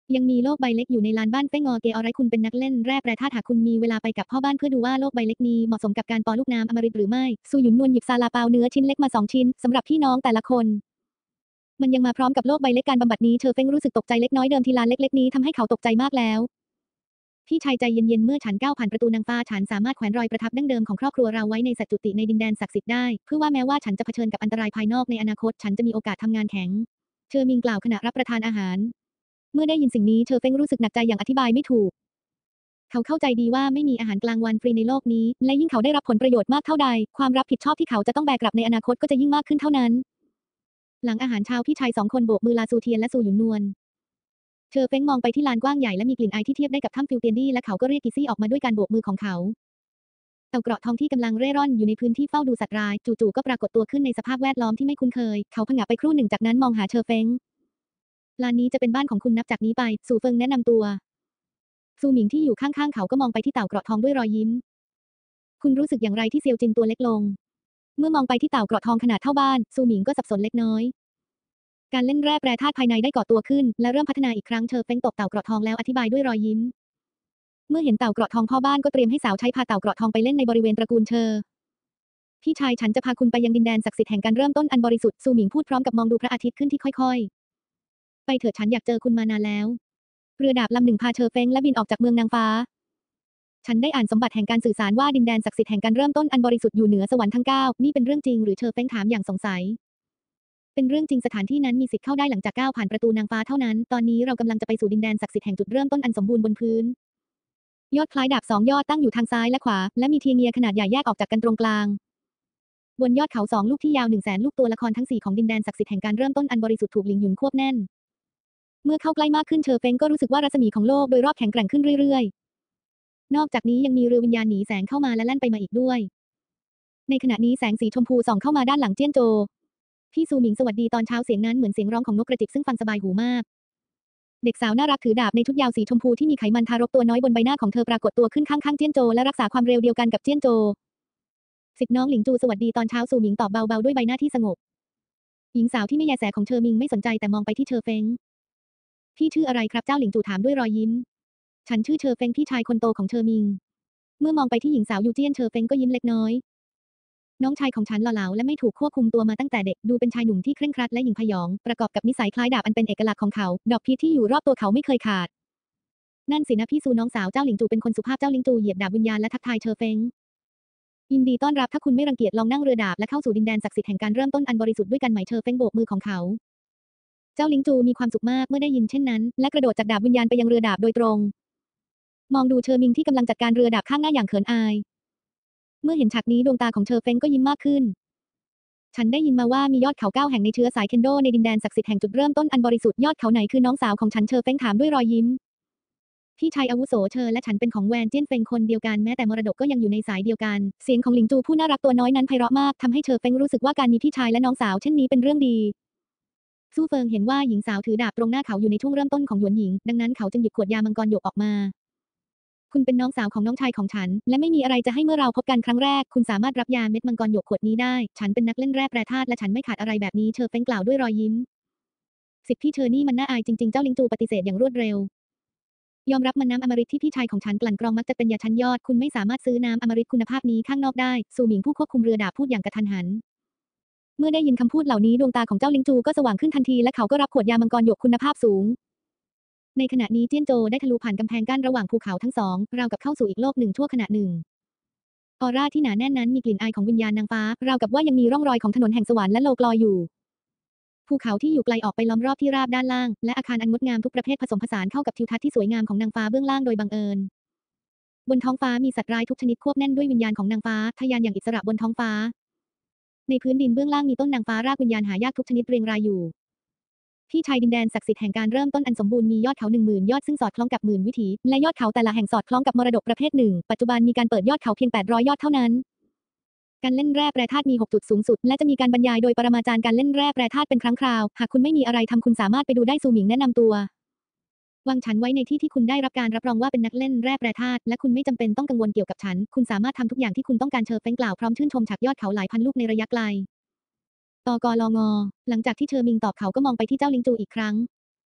[SPEAKER 1] ยังมีโลกใบเล็กอยู่ในลานบ้านเฟ้งอเกออไรคุณเป็นนักเล่นแร่แปรธาตุหากคุณมีเวลาไปกับพ่อบ้านเพื่อดูว่าโลกใบเล็กนี้เหมาะสมกับการปอลูกน้ำอมฤตหรือไม่ซูหยุนนวลหยิบซาลาเปาเนื้อชิ้นเล็กมา2 ชิ้นสำหรับพี่น้องแต่ละคนมันยังมาพร้อมกับโลกใบเล็กการบำบัดนี้เชอเฟ้งรู้สึกตกใจเล็กน้อยเดิมทีลานเล็กๆนี้ทำให้เขาตกใจมากแล้วพี่ชายใจเย็นๆเมื่อฉันก้าวผ่านประตูนางฟ้าฉันสามารถแขวนรอยประทับดั้งเดิมของครอบครัวเราไว้ในสัจจุติในดินแดนศักดิ์สิทธิ์ได้เพื่อว่าแม้ว่าฉันจะเผชิญกับอันตรายภายนอกในอนาคตฉันจะมีโอกาสทำงานแข็งเชอมิงกล่าวขณะรับประทานอาหารเมื่อได้ยินสิ่งนี้เชอเฟ้งรู้สึกหนักใจอย่างอธิบายไม่ถูกเขาเข้าใจดีว่าไม่มีอาหารกลางวันฟรีในโลกนี้และยิ่งเขาได้รับผลประโยชน์มากเท่าใดความรับผิดชอบที่เขาจะต้องแบกรับในอนาคตก็จะยิ่งมากขึ้นเท่านั้นหลังอาหารเช้าพี่ชาย2 คนโบกมือลาซูเทียนและซูหยุนนวลเชอเฟ้งมองไปที่ลานกว้างใหญ่และมีกลิ่นอายที่เทียบได้กับถ้ำฟิวเตียนดี้และเขาก็เรียกกิซี่ออกมาด้วยการโบกมือของเขาเต่าเกราะทองที่กำลังเร่ร่อนอยู่ในพื้นที่เฝ้าดูสัตว์ร้ายจู่ๆก็ปรากฏตัวขึ้นในสภาพแวดล้อมที่ไม่คุ้นเคยเขาผงะไปครู่หนึ่งจากนั้นมองหาเชอเฟ้งลานนี้จะเป็นบ้านของคุณนับจากนี้ไปซูเฟิงแนะนำตัวซูหมิงที่อยู่ข้างๆเขาก็มองไปที่เต่าเกราะทองด้วยรอยยิ้มคุณรู้สึกอย่างไรที่เซียวจินตัวเล็กลงเมื่อมองไปที่เต่าเกราะทองขนาดเท่าบ้านซูหมิงก็สับสนเล็กน้อยการเล่นแร่แปรธาตุภายในได้ก่อตัวขึ้นและเริ่มพัฒนาอีกครั้งเชอเฟ้งตบเต่าเกราะทองแล้วอธิบายด้วยรอยยิ้มเมื่อเห็นเต่าเกราะทองพ่อบ้านก็เตรียมให้สาวใช้พาเต่าเกราะทองไปเล่นในบริเวณตระกูลเชอพี่ชายฉันจะพาคุณไปยังดินแดนศักดิ์สิทธิ์แห่งการเริ่มต้นอันบริสุทธิ์ซูหมิงพูดพร้อมกับมองดูพระอาทิตย์ขึ้นที่ค่อยๆไปเถิดฉันอยากเจอคุณมานานแล้วเรือดาบลำหนึ่งพาเชอเฟ้งและบินออกจากเมืองนางฟ้าฉันได้อ่านสมบัติแห่งการสื่อสารว่าดินแดนศักดิ์สิทธิ์แห่งการเริ่มต้นอันบริสุทธิ์อยู่เหนือสวรรค์ทั้ง9นี่เป็นเรื่องจริงหรือเชอเฟ้งถามอย่างสงสัยเป็นเรื่องจริงสถานที่นั้นมีสิทธิ์เข้าได้หลังจากก้าวผ่านประตูนางฟ้าเท่านั้นตอนนี้เรากำลังจะไปสู่ดินแดนศักดิ์สิทธิ์แห่งจุดเริ่มต้นอันสมบูรณ์บนพื้นยอดคล้ายดาบ2 ยอดตั้งอยู่ทางซ้ายและขวาและมีเทียงเงียขนาดใหญ่แยกออกจากกันตรงกลางบนยอดเขา2 ลูกที่ยาว100,000 ลูกตัวละครทั้ง4ของดินแดนศักดิ์สิทธิ์แห่งการเริ่มต้นอันบริสุทธิ์ถูกหลิงหยุนควบแน่นเมื่อเข้าใกล้มากขึ้นเชอเฟ้งก็รู้สึกว่ารัศมีของโลกโดยรอบแข็งแกร่งขึ้นเรื่อยๆนอกจากนี้ยังมีเรือวิญญาณหนีแสงเข้ามาและแล่นไปมาอีกด้วยในขณะนี้แสงสีชมพูส่องเข้ามาด้านหลังเจี้ยนโจพี่ซูหมิงสวัสดีตอนเช้าเสียงนั้นเหมือนเสียงร้องของนกกระจิบซึ่งฟังสบายหูมากเด็กสาวน่ารักถือดาบในชุดยาวสีชมพูที่มีไขมันทารกตัวน้อยบนใบหน้าของเธอปรากฏตัวขึ้นข้างๆเจี้ยนโจและรักษาความเร็วเดียวกันกับเจี้ยนโจสิทธิ์น้องหลิงจูสวัสดีตอนเช้าซูหมิงตอบเบาๆด้วยใบหน้าที่สงบหญิงสาวที่ไม่แยแสของเชอมิงไม่สนใจแต่มองไปที่เชอเฟ้งพี่ชื่ออะไรครับเจ้าหลิงจูถามด้วยรอยยิ้มฉันชื่อเชอเฟ้งพี่ชายคนโตของเชอมิงเมื่อมองไปที่หญิงสาวยูเจี้ยนเชอเฟ้งก็ยิ้มเล็กน้อยน้องชายของฉันหล่อเหลาและไม่ถูกควบคุมตัวมาตั้งแต่เด็กดูเป็นชายหนุ่มที่เคร่งครัดและหยิ่งพยองประกอบกับนิสัยคล้ายดาบอันเป็นเอกลักษณ์ของเขาดอกพีชที่อยู่รอบตัวเขาไม่เคยขาดนั่นสินะพี่ซูน้องสาวเจ้าหลิงจูเป็นคนสุภาพเจ้าหลิงจูเหยียบดาบวิญญาณและทักทายเชอเฟ้งยินดีต้อนรับถ้าคุณไม่รังเกียจลองนั่งเรือดาบและเข้าสู่ดินแดนศักดิ์สิทธิ์แห่งการเริ่มต้นอันบริสุทธิ์ด้วยกันไหมเชอเฟ้งโบกมือของเขาเจ้าหลิงจูมีความสุขมากเมื่อได้ยินเช่นนั้นและกระโดดจากดาบวิญญาณไปยังเรือดาบโดยตรงมองดูเชอมิงที่กำลังจัดการเรือดาบข้างหน้าอย่างเขินอายเมื่อเห็นฉากนี้ดวงตาของเชอเฟ้งก็ยิ้มมากขึ้นฉันได้ยินมาว่ามียอดเขา9 แห่งในเชื้อสายเคนโดในดินแดนศักดิ์สิทธิ์แห่งจุดเริ่มต้นอันบริสุทธิ์ยอดเขาไหนคือน้องสาวของฉันเชอเฟ้งถามด้วยรอยยิ้มพี่ชายอาวุโสเชอและฉันเป็นของแวนเจี้ยนเฟิงคนเดียวกันแม้แต่มรดกก็ยังอยู่ในสายเดียวกันเสียงของหลิงจูผู้น่ารักตัวน้อยนั้นไพเราะมากทำให้เชอเฟ้งรู้สึกว่าการมีพี่ชายและน้องสาวเช่นนี้เป็นเรื่องดีสู้เฟิงเห็นว่าหญิงสาวถือดาบตรงหน้าเขาอยู่ในช่วงเริ่มต้นของหยวนหญิงดังนั้นเขาจึงหยิบขวดยามังกรหยกออกมาคุณเป็นน้องสาวของน้องชายของฉันและไม่มีอะไรจะให้เมื่อเราพบกันครั้งแรกคุณสามารถรับยาเม็ดมังกรหยกขวดนี้ได้ฉันเป็นนักเล่นแร่แปรธาตุและฉันไม่ขาดอะไรแบบนี้เชอเฟ้งกล่าวด้วยรอยยิ้มสิทธิ์พี่เธอนี่มันน่าอายจริงๆเจ้าหลิงจูปฏิเสธอย่างรวดเร็วยอมรับมันน้ำอมฤตที่พี่ชายของฉันกลั่นกรองมักจะเป็นยาชั้นยอดคุณไม่สามารถซื้อน้ำอมฤตคุณภาพนี้ข้างนอกได้ซูหมิงผู้ควบคุมเรือดาบพูดอย่างกระทันหันเมื่อได้ยินคำพูดเหล่านี้ดวงตาของเจ้าหลิงจูก็สว่างขึ้นทันทีและเขาก็รับขวดยามังกรหยกคุณภาพสูงในขณะนี้เจี้ยนโจได้ทะลุผ่านกำแพงกั้นระหว่างภูเขาทั้งสองราวกับเข้าสู่อีกโลกหนึ่งชั่วขณะหนึ่งออร่าที่หนาแน่นนั้นมีกลิ่นอายของวิญญาณนางฟ้าราวกับว่ายังมีร่องรอยของถนนแห่งสวรรค์และโลกลอยอยู่ภูเขาที่อยู่ไกลออกไปล้อมรอบที่ราบด้านล่างและอาคารอันงดงามทุกประเภทผสมผสานเข้ากับทิวทัศน์ที่สวยงามของนางฟ้าเบื้องล่างโดยบังเอิญบนท้องฟ้ามีสัตว์ร้ายทุกชนิดควบแน่นด้วยวิญญาณของนางฟ้าทะยานอย่างอิสระบนท้องฟ้าในพื้นดินเบื้องล่างมีต้นนางฟ้ารากวิญญาณหายากทุกชนิดเรียงรายอยู่พี่ชายดินแดนศักดิ์สิทธิ์แห่งการเริ่มต้นอันสมบูรณ์มียอดเขา10,000 ยอดซึ่งสอดคล้องกับหมื่นวิถีและยอดเขาแต่ละแห่งสอดคล้องกับมรดกประเภทหนึ่งปัจจุบันมีการเปิดยอดเขาเพียง800 ยอดเท่านั้นการเล่นแร่แปรธาตุมี6 จุดสูงสุดและจะมีการบรรยายโดยปรมาจารย์การเล่นแร่แปรธาตุเป็นครั้งคราวหากคุณไม่มีอะไรทำคุณสามารถไปดูได้ซูหมิงแนะนำตัววางฉันไว้ในที่ที่คุณได้รับการรับรองว่าเป็นนักเล่นแร่แปรธาตุและคุณไม่จำเป็นต้องกังวลเกี่ยวกับฉันคุณสามารถทำทุกอย่างที่คุณต้องการเชอเฟ้งกล่าวพร้อมชื่นชมฉากยอดเขาหลายพันลูกในระยะไกลตกลงหลังจากที่เชอมิงตอบเขาก็มองไปที่เจ้าลิงจูอีกครั้ง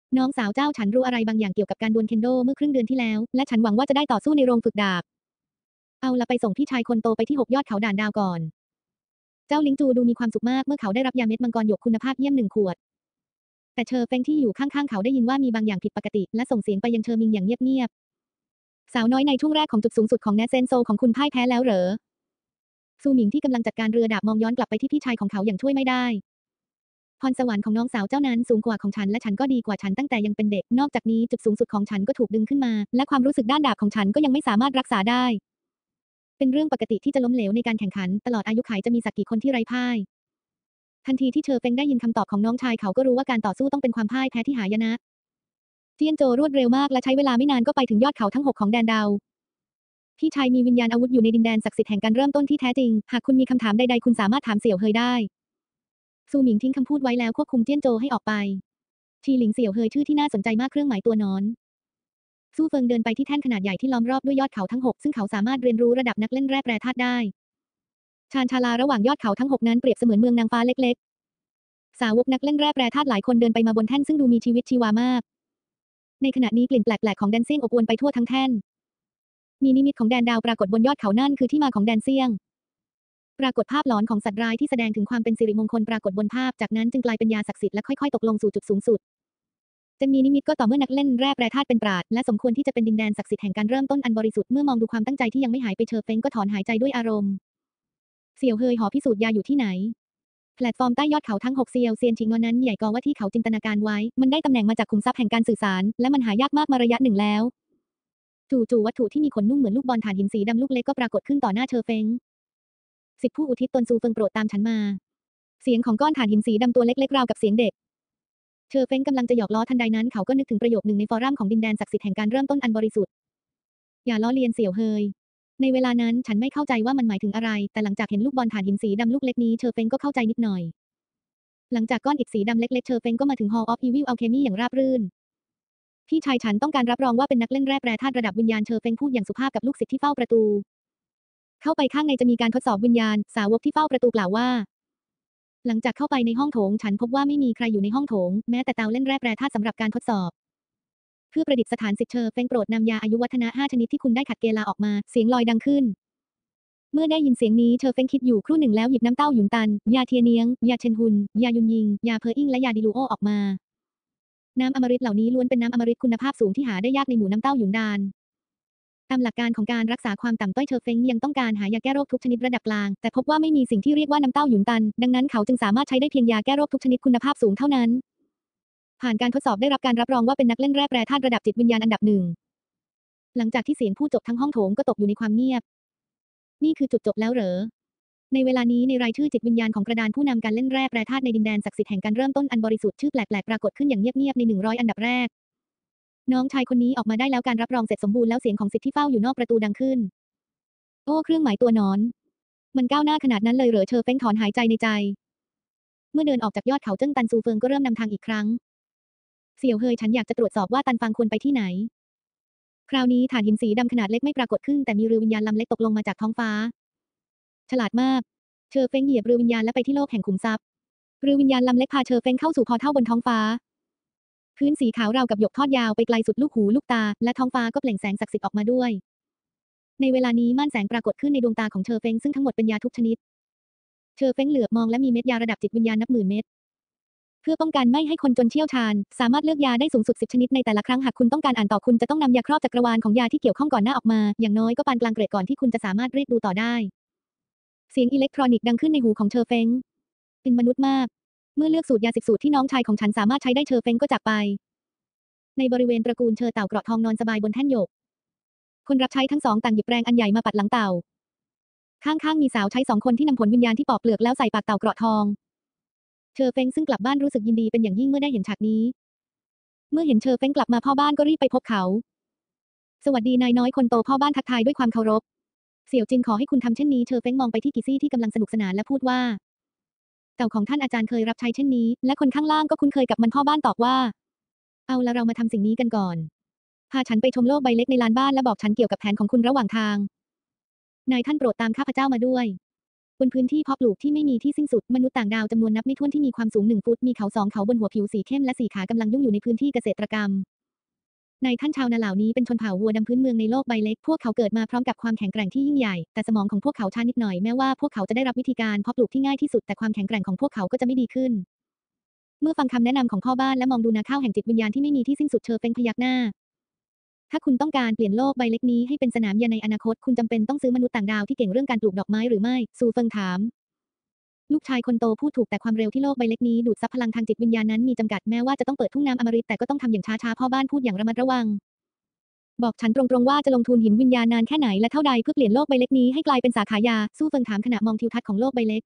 [SPEAKER 1] น้องสาวเจ้าฉันรู้อะไรบางอย่างเกี่ยวกับการดวลเคนโดเมื่อครึ่งเดือนที่แล้วและฉันหวังว่าจะได้ต่อสู้ในโรงฝึกดาบเอาละไปส่งพี่ชายคนโตไปที่6 ยอดเขาด่านดาวก่อนเจ้าลิงจูดูมีความสุขมากเมื่อเขาได้รับยาเม็ดมังกรหยกคุณภาพเยี่ยม1 ขวดแต่เชอเฟงที่อยู่ข้างๆเขาได้ยินว่ามีบางอย่างผิดปกติและส่งเสียงไปยังเชอมิงอย่างเงียบๆสาวน้อยในช่วงแรกของจุดสูงสุดของแนเซนโซของคุณพ่ายแพ้แล้วเหรอซูหมิงที่กำลังจัดการเรือดาบมองย้อนกลับไปที่พี่ชายของเขาอย่างช่วยไม่ได้พรสวรรค์ของน้องสาวเจ้านั้นสูงกว่าของฉันและฉันก็ดีกว่าฉันตั้งแต่ยังเป็นเด็กนอกจากนี้จุดสูงสุดของฉันก็ถูกดึงขึ้นมาและความรู้สึกด้านดาบของฉันก็ยังไม่สามารถรักษาได้เป็นเรื่องปกติที่จะล้มเหลวในการแข่งขันตลอดอายุขัยจะมีสักกี่คนที่ไร้พ่ายทันทีที่เชอเฟงได้ยินคำตอบของน้องชายเขาก็รู้ว่าการต่อสู้ต้องเป็นความพ่ายแพ้ที่หายนะเจียนโจรวดเร็วมากและใช้เวลาไม่นานก็ไปถึงยอดเขาทั้ง6ของแดนดาวพี่ชายมีวิญญาณอาวุธอยู่ในดินแดนศักดิ์สิทธิ์แห่งการเริ่มต้นที่แท้จริงหากคุณมีคำถามใดๆคุณสามารถถามเสี่ยวเฮยได้ซูหมิงทิ้งคำพูดไว้แล้วควบคุมเจี้ยนโจให้ออกไปทีหลิงเสี่ยวเฮยชื่อที่น่าสนใจมากเครื่องหมายตัวนอนสู้เฟิงเดินไปที่แท่นขนาดใหญ่ที่ล้อมรอบด้วยยอดเขาทั้ง6ซึ่งเขาสามารถเรียนรู้ระดับนักเล่นแร่แปรธาตุได้ชานชาลาระหว่างยอดเขาทั้ง6นั้นเปรียบเสมือนเมืองนางฟ้าเล็กๆสาวกนักเล่นแร่แปรธาตุหลายคนเดินไปมาบนแท่นซึ่งดูมีชีวิตชีวามากในขณะนี้กลิ่นแปลกๆของแดนเซียงอบอวลไปทั่วทั้งแท่นมีนิมิตของแดนดาวปรากฏบนยอดเขานั่นคือที่มาของแดนเซียงปรากฏภาพหลอนของสัตว์ร้ายที่แสดงถึงความเป็นสิริมงคลปรากฏบนภาพจากนั้นจึงกลายเป็นยาศักดิ์สิทธิ์และค่อยๆตกลงสู่จุดสูงสุดจะมีนิมิตก็ต่อเมื่อนักเล่นแร่แปรธาตุเป็นปราชญ์และสมควรที่จะเป็นดินแดนศักดิ์สิทธิ์แห่งการเริ่มต้นอันบริสุทธิ์เมื่อมองดูความตั้งใจที่ยังไม่หายไปเชอเฟงก็ถอนหายใจด้วยอารมณ์เสี่ยวเฮยหอพิสูจน์ยาอยู่ที่ไหนแพลตฟอร์มใต้ยอดเขาทั้ง6เซียวเซียนชิงงอนนั้นใหญ่กว่าที่เขาจินตนาการไว้มันได้ตำแหน่งมาจากขุมทรัพย์แห่งการสื่อสารและมันหายากมากมาระยะหนึ่งแล้วจู่ๆวัตถุที่มีขนนุ่มเหมือนลูกบอลถ่านหินสีดำลูกเล็กก็ปรากฏขึ้นต่อหน้าเชอเฟงสิทธิผู้อุทิศตนซูเฟิงโปรดตามฉันมาเสียงของก้อนถ่านหินสีดำตัวเล็กๆราวกับเสียงเด็กเชอเฟงกำลังจะหยอกล้อทันใดนั้นเขาก็นึกถึงประโยคหนึ่งในฟอรัมของดินแดนศักดิ์สิทธิ์แห่งการเริ่มต้นอันบริสุทธิ์อย่าล้อเลียนเสี่ยวเฮยในเวลานั้นฉันไม่เข้าใจว่ามันหมายถึงอะไรแต่หลังจากเห็นลูกบอลถ่านหินสีดำลูกเล็กนี้เชอเฟงก็เข้าใจนิดหน่อยหลังจากก้อนอิฐสีดำเล็กๆเชอเฟงก็มาถึง Hall of Evil Alchemy อย่างราบรื่นพี่ชายฉันต้องการรับรองว่าเป็นนักเล่นแร่แปรธาตุระดับวิญญาณเชอเฟงพูดอย่างสุภาพกับลูกศิษย์ที่เฝ้าประตูเข้าไปข้างในจะมีการทดสอบวิญญาณสาวกที่เฝ้าประตูกล่าวว่าหลังจากเข้าไปในห้องโถงฉันพบว่าไม่มีใครอยู่ในห้องโถงแม้แต่เตาเล่นแร่แปรธาตุสำหรับการทดสอบเพื่อประดิษฐานสิทธิ์เชอเฟงโปรดนำยาอายุวัฒนะ5 ชนิดที่คุณได้ขัดเกลาออกมาเสียงลอยดังขึ้นเมื่อได้ยินเสียงนี้เชอเฟงคิดอยู่ครู่หนึ่งแล้วหยิบน้ำเต้าหยุนตันยาเทียเนียงยาเชนฮุนยายุนยิงยาเพออิงและยาดิลูโอออกมาน้ำอมฤตเหล่านี้ล้วนเป็นน้ำอมฤตคุณภาพสูงที่หาได้ยากในหมู่น้ำเต้าหยุนดานตามหลักการของการรักษาความต่ำต้อยเชอเฟงยังต้องการหายาแก้โรคทุกชนิดระดับกลางแต่พบว่าไม่มีสิ่งที่เรียกว่าน้ำเต้าหยุนตันดังนั้นเขาจึงสามารถใช้ได้เพียงยาแก้โรคทุกชนิดคุณภาพสูงเท่านั้นผ่านการทดสอบได้รับการรับรองว่าเป็นนักเล่นแร่แปรธาตุระดับจิตวิญญาณอันดับ1หลังจากที่เสียงพูดจบทั้งห้องโถงก็ตกอยู่ในความเงียบนี่คือจุดจบแล้วเหรอในเวลานี้ในรายชื่อจิตวิญญาณของกระดานผู้นำการเล่นแร่แปรธาตุในดินแดนศักดิ์สิทธิ์แห่งการเริ่มต้นอันบริสุทธิ์ชื่อแปลกๆปรากฏขึ้นอย่างเงียบๆใน100อันดับแรกน้องชายคนนี้ออกมาได้แล้วการรับรองเสร็จสมบูรณ์แล้วเสียงของศิษย์ที่เฝ้าอยู่นอกประตูดังขึ้นโอ้เครื่องหมายตัวนอนมันก้าวหน้าขนาดนั้นเลยเหรอเชอเฟ้งถอนหายใจในใจเมื่อเดินออกจากยอดเขาเจิ้งตันซูเฟิงก็เริ่มนำทางอีกครั้งเสี่ยวเฮยฉันอยากจะตรวจสอบว่าตันฟังควรไปที่ไหนคราวนี้ถ่านหินสีดำขนาดเล็กไม่ปรากฏขึ้นแต่มีเรือวิญญาณลำเล็กตกลงมาจากท้องฟ้าฉลาดมากเชอเฟ้งเหยียบเรือวิญญาณและไปที่โลกแห่งขุมทรัพย์เรือวิญญาณลำเล็กพาเชอเฟ้งเข้าสู่พอร์ทัลบนท้องฟ้าพื้นสีขาวราวกับหยกทอดยาวไปไกลสุดลูกหูลูกตาและท้องฟ้าก็เปล่งแสงศักดิ์สิทธิ์ออกมาด้วยในเวลานี้ม่านแสงปรากฏขึ้นในดวงตาของเชอเฟ้งซึ่งทั้งหมดเป็นยาทุกชนิดเชอเฟ้งเหลือบมองและมีเม็ดยาระดับจิตวิญญาณนับหมื่นเม็ดเพื่อป้องกันไม่ให้คนจนเชี่ยวชาญสามารถเลือกยาได้สูงสุด10 ชนิดในแต่ละครั้งหากคุณต้องการอ่านต่อคุณจะต้องนำยาครอบจักรวาลของยาที่เกี่ยวข้องก่อนหน้าออกมาอย่างน้อยก็ปานกลางเกรดก่อนที่คุณจะสามารถเรียกดูต่อได้เสียงอิเล็กทรอนิกส์ดังขึ้นในหูของเชอเฟ้งเป็นมนุษย์มากเมื่อเลือกสูตรยา10 สูตรที่น้องชายของฉันสามารถใช้ได้เชอเฟ้งก็จากไปในบริเวณตระกูลเชอเต่าเกราะทองนอนสบายบนแท่นหยกคนรับใช้ทั้งสองต่างหยิบแปรงอันใหญ่มาปัดหลังเต่าข้างๆมีสาวใช้2 คนที่นำผลวิญญาณที่ปอกเปลือกแล้วใส่ปากเต่าเกราะทองเชอเฟ้งซึ่งกลับบ้านรู้สึกยินดีเป็นอย่างยิ่งเมื่อได้เห็นฉากนี้เมื่อเห็นเชอเฟ้งกลับมาพ่อบ้านก็รีบไปพบเขาสวัสดีนายน้อยคนโตพ่อบ้านทักทายด้วยความเคารพเสี่ยวจินขอให้คุณทำเช่นนี้เชอเฟ้งมองไปที่กิซี่ที่กำลังสนุกสนานและพูดว่าเต่าของท่านอาจารย์เคยรับใช้เช่นนี้และคนข้างล่างก็คุ้นเคยกับมันพ่อบ้านตอบว่าเอาละเรามาทำสิ่งนี้กันก่อนพาฉันไปชมโลกใบเล็กในลานบ้านและบอกฉันเกี่ยวกับแผนของคุณระหว่างทางนายท่านโปรดตามข้าพเจ้ามาด้วยบนพื้นที่เพาะปลูกที่ไม่มีที่สิ้นสุดมนุษย์ต่างดาวจำนวนนับไม่ถ้วนที่มีความสูง1 ฟุตมีเขา2 เขาบนหัวผิวสีเข้มและ4 ขากำลังยุ่งอยู่ในพื้นที่เกษตรกรรมนายท่านชาวนาเหล่านี้เป็นชนเผ่าวัวดำพื้นเมืองในโลกใบเล็กพวกเขาเกิดมาพร้อมกับความแข็งแกร่งที่ยิ่งใหญ่แต่สมองของพวกเขาช้านิดหน่อยแม้ว่าพวกเขาจะได้รับวิธีการเพาะปลูกที่ง่ายที่สุดแต่ความแข็งแกร่งของพวกเขาก็จะไม่ดีขึ้นเมื่อฟังคำแนะนำของพ่อบ้านและมองดูนาข้าวแห่งจิตวิญญาณที่ไม่มีที่สิ้นสุดเชอเฟงพยักหน้าถ้าคุณต้องการเปลี่ยนโลกใบเล็กนี้ให้เป็นสนามหญ้าในอนาคตคุณจำเป็นต้องซื้อมนุษย์ต่างดาวที่เก่งเรื่องการปลูกดอกไม้หรือไม่ซูเฟิงถามลูกชายคนโตพูดถูกแต่ความเร็วที่โลกใบเล็กนี้ดูดซับพลังทางจิตวิญญาณนั้นมีจำกัดแม้ว่าจะต้องเปิดทุ่งน้ำอมฤตแต่ก็ต้องทำอย่างช้าๆพ่อบ้านพูดอย่างระมัดระวังบอกฉันตรงๆว่าจะลงทุนหินวิญญาณนานแค่ไหนและเท่าใดเพื่อเปลี่ยนโลกใบเล็กนี้ให้กลายเป็นสาขายาสู้เฟิงถามขณะมองทิวทัศน์ของโลกใบเล็ก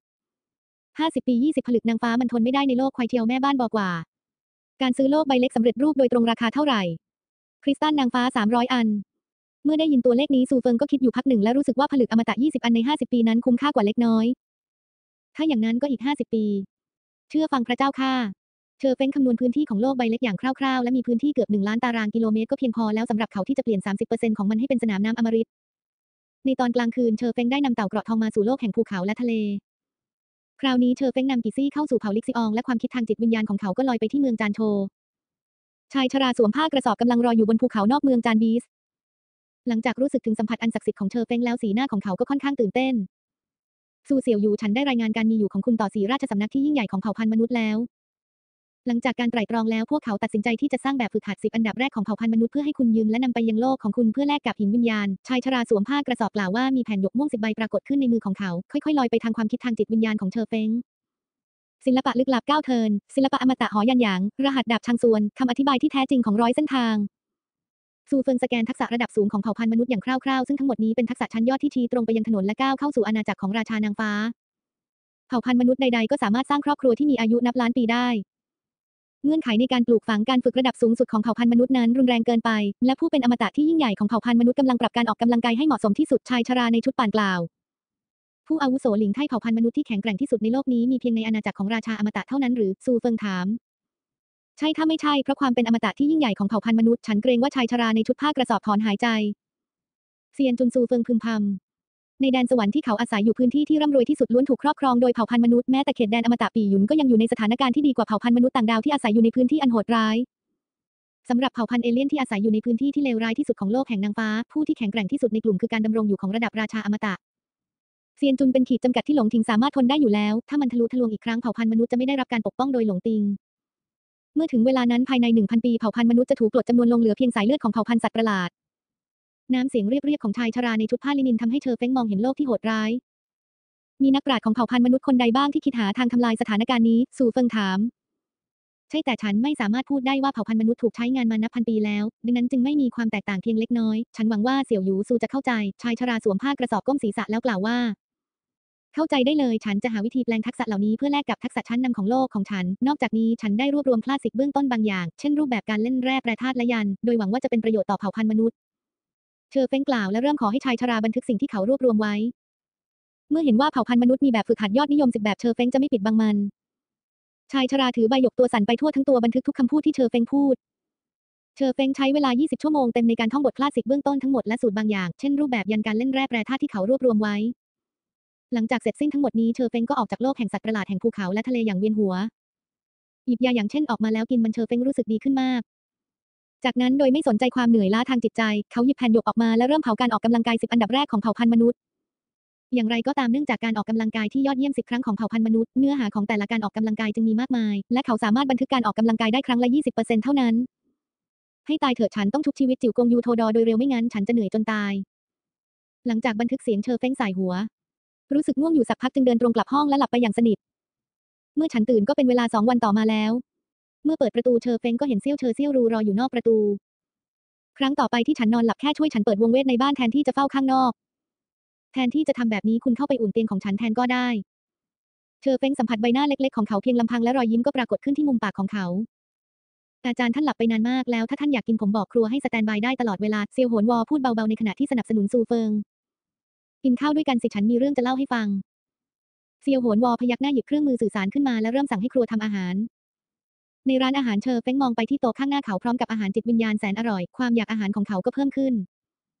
[SPEAKER 1] 50 ปี20ผลึกนางฟ้ามันทนไม่ได้ในโลกควายเทียวแม่บ้านบอกว่าการซื้อโลกใบเล็กสำเร็จรูปโดยตรงราคาเท่าไหร่คริสตัลนางฟ้า300 อันเมื่อได้ยินตัวเลขนี้ซูเฟิงก็คิดอยู่พักหนึ่งและรู้สึกว่าผลึกอมตะ20 อันใน50 ปีนั้นคุ้มค่ากว่าเล็กน้อยถ้าอย่างนั้นก็อีก50 ปีเชื่อฟังพระเจ้าค่ะเชอเฟ้งคำนวณพื้นที่ของโลกใบเล็กอย่างคร่าวๆและมีพื้นที่เกือบ1 ล้านตารางกิโลเมตรก็เพียงพอแล้วสำหรับเขาที่จะเปลี่ยน30%ของมันให้เป็นสนามน้ำอมฤตในตอนกลางคืนเชอเฟ้งได้นำเต่าเกราะทองมาสู่โลกแห่งภูเขาและทะเลคราวนี้เชอเฟ้งนำกิซี่เข้าสู่เผ่าลิกซิอองและความคิดทางจิตวิญญาณของเขาก็ลอยไปที่เมืองจานโชชายชราสวมผ้ากระสอบกำลังรออยู่บนภูเขานอกเมืองจานบีสหลังจากรู้สึกถึงสัมผัสอันศักดิ์สิทธิ์ของเชอเฟ้งแล้วสีหน้าของเขาก็ค่อนข้างตื่นเต้นซูเสี่ยวหยูฉันได้รายงานการมีอยู่ของคุณต่อ4 ราชสำนักที่ยิ่งใหญ่ของเผ่าพันธุ์มนุษย์แล้วหลังจากการไตร่ตรองแล้วพวกเขาตัดสินใจที่จะสร้างแบบฝึกหัด10 อันดับแรกของเผ่าพันธุ์มนุษย์เพื่อให้คุณยืมและนำไปยังโลกของคุณเพื่อแลกกับหินวิญญาณชายชราสวมผ้ากระสอบกล่าวว่ามีแผ่นหยกม่วง10 ใบปรากฏขึ้นในมือของเขาค่อยๆลอยไปทางความคิดทางจิตวิญญาณของเชอเฟ้งศิลปะลึกลับ9 เทิร์นศิลปะอมตะหอยันหยางรหัสดาบชางซวนคำอธิบายที่แท้จริงของ100 เส้นทางซูเฟิงสแกนทักษะระดับสูงของเผ่าพันธุ์มนุษย์อย่างคร่าวๆซึ่งทั้งหมดนี้เป็นทักษะชั้นยอดที่ชี้ตรงไปยังถนนและก้าวเข้าสู่อาณาจักรของราชานางฟ้าเผ่าพันธุ์มนุษย์ใดๆก็สามารถสร้างครอบครัวที่มีอายุนับล้านปีได้เงื่อนไขในการปลูกฝังการฝึกระดับสูงสุดของเผ่าพันธุ์มนุษย์นั้นรุนแรงเกินไปและผู้เป็นอมตะที่ยิ่งใหญ่ของเผ่าพันธุ์มนุษย์กำลังปรับการออกกำลังกายให้เหมาะสมที่สุดชายชราในชุดป่านกล่าวผู้อาวุโสหลิงไท่เผ่าพันธุ์มนุษย์ที่แข็งแกร่งที่สุดในโลกนี้มีเพียงในอาณาจักรของราชาอมตะเท่านั้นหรือซูเฟิงถามใช่ถ้าไม่ใช่เพราะความเป็นอมตะที่ยิ่งใหญ่ของเผ่าพันธุ์มนุษย์ฉันเกรงว่าชายชราในชุดผ้ากระสอบถอนหายใจเซียนจุนซูเฟิงพึมพำในแดนสวรรค์ที่เขาอาศัยอยู่พื้นที่ที่ร่ำรวยที่สุดล้วนถูกครอบครองโดยเผ่าพันธุ์มนุษย์แม้แต่เขตแดนอมตะปี่หยุนก็ยังอยู่ในสถานการณ์ที่ดีกว่าเผ่าพันธุ์มนุษย์ต่างดาวที่อาศัยอยู่ในพื้นที่อันโหดร้ายสำหรับเผ่าพันธุ์เอเลี่ยนที่อาศัยอยู่ในพื้นที่ที่เลวร้ายที่สุดของโลกแห่งนางฟ้าผู้ที่แข็งแกร่งที่สุดในกลุ่มคือการดำรงอยู่ของระดับราชาอมตะเซียนจุนเป็นขีดจำกัดที่หลงทิงสามารถทนได้อยู่แล้วถ้ามันทะลุทะลวงอีกครั้งเผ่าพันธุ์มนุษย์จะไม่ได้รับการปกป้องโดยหลงติงเมื่อถึงเวลานั้นภายใน 1,000 ปีเผ่าพันธุ์มนุษย์จะถูกปลดจำนวนลงเหลือเพียงสายเลือดของเผ่าพันธุ์สัตว์ประหลาดน้ำเสียงเรียบๆของชายชราในชุดผ้าลินินทำให้เชอเฟ้งมองเห็นโลกที่โหดร้ายมีนักปราชญ์ของเผ่าพันธุ์มนุษย์คนใดบ้างที่คิดหาทางทำลายสถานการณ์นี้ซูเฟิงถามใช่แต่ฉันไม่สามารถพูดได้ว่าเผ่าพันธุ์มนุษย์ถูกใช้งานมานับพันปีแล้วดังนั้นจึงไม่มีความแตกต่างเพียงเล็กน้อยฉันหวังว่าเสี่ยวหยูซูจะเข้าใจชายชราสวมผ้ากระสอบก้มศีรษะแล้วกล่าวว่าเข้าใจได้เลยฉันจะหาวิธีแปลงทักษะเหล่านี้เพื่อแลกกับทักษะชั้นนำของโลกของฉันนอกจากนี้ฉันได้รวบรวมคลาสสิกเบื้องต้นบางอย่างเช่นรูปแบบการเล่นแร่แปรธาตุและยันโดยหวังว่าจะเป็นประโยชน์ต่อเผ่าพันธุ์มนุษย์เชอเฟ้งกล่าวและเริ่มขอให้ชายชราบันทึกสิ่งที่เขารวบรวมไว้เมื่อเห็นว่าเผ่าพันธุ์มนุษย์มีแบบฝึกหัดยอดนิยม10 แบบเชอเฟ้งจะไม่ปิดบังมันชายชราถือใบหยกตัวสั่นไปทั่วทั้งตัวบันทึกทุกคำพูดที่เชอเฟ้งพูดเชอเฟ้งใช้เวลา20 ชั่วโมงเต็มในการท่องบทคลาสสิกเบื้องต้นทั้งหมดและสูตรบางอย่างเช่นรูปแบบยันการเล่นแร่แปรธาตุที่เขารวบรวมไว้หลังจากเสร็จสิ้นทั้งหมดนี้เชอเฟ้งก็ออกจากโลกแห่งสัตว์ประหลาดแห่งภูเขาและทะเลอย่างเวียนหัวหยิบยาอย่างเช่นออกมาแล้วกินมันเชอเฟ้งรู้สึกดีขึ้นมากจากนั้นโดยไม่สนใจความเหนื่อยล้าทางจิตใจเขาหยิบแผ่นหยกออกมาและเริ่มเผาการออกกำลังกาย10 อันดับแรกของเผ่าพันธุ์มนุษย์อย่างไรก็ตามเนื่องจากการออกกำลังกายที่ยอดเยี่ยม10 ครั้งของเผ่าพันธุ์มนุษย์เนื้อหาของแต่ละการออกกำลังกายจึงมีมากมายและเขาสามารถบันทึกการออกกำลังกายได้ครั้งละ20%เท่านั้นให้ตายเถิดฉันต้องชุบชีวิตจิ๋วกงยูโทดอโดยเร็วไม่งั้นฉันจะเหนื่อยจนตายหลังจากบันทึกเสียงเชอเฟ้งสายหัวรู้สึกง่วงอยู่สักพักจึงเดินตรงกลับห้องและหลับไปอย่างสนิทเมื่อฉันตื่นก็เป็นเวลา2 วันต่อมาแล้วเมื่อเปิดประตูเชอเฟ้งก็เห็นเซี่ยวเชอเซี่ยวรูรออยู่นอกประตูครั้งต่อไปที่ฉันนอนหลับแค่ช่วยฉันเปิดวงเวทในบ้านแทนที่จะเฝ้าข้างนอกแทนที่จะทำแบบนี้คุณเข้าไปอุ่นเตียงของฉันแทนก็ได้เชอเฟ้งสัมผัสใบหน้าเล็กๆของเขาเพียงลำพังและรอยยิ้มก็ปรากฏขึ้นที่มุมปากของเขาอาจารย์ท่านหลับไปนานมากแล้วถ้าท่านอยากกินผมบอกครัวให้สแตนบายได้ตลอดเวลาเซียวโหนวอพูดเบาๆในขณะที่สนับสนุนซูเฟิงกินข้าวด้วยกันสิฉันมีเรื่องจะเล่าให้ฟังเซียวโหนวอพยักหน้าหยิบเครื่องมือสื่อสารขึ้นมาและเริ่มสั่งให้ครัวทำอาหารในร้านอาหารเชอเฟ้งมองไปที่โต๊ะข้างหน้าเขาพร้อมกับอาหารจิตวิญญาณแสนอร่อยความอยากอาหารของเขาก็เพิ่มขึ้น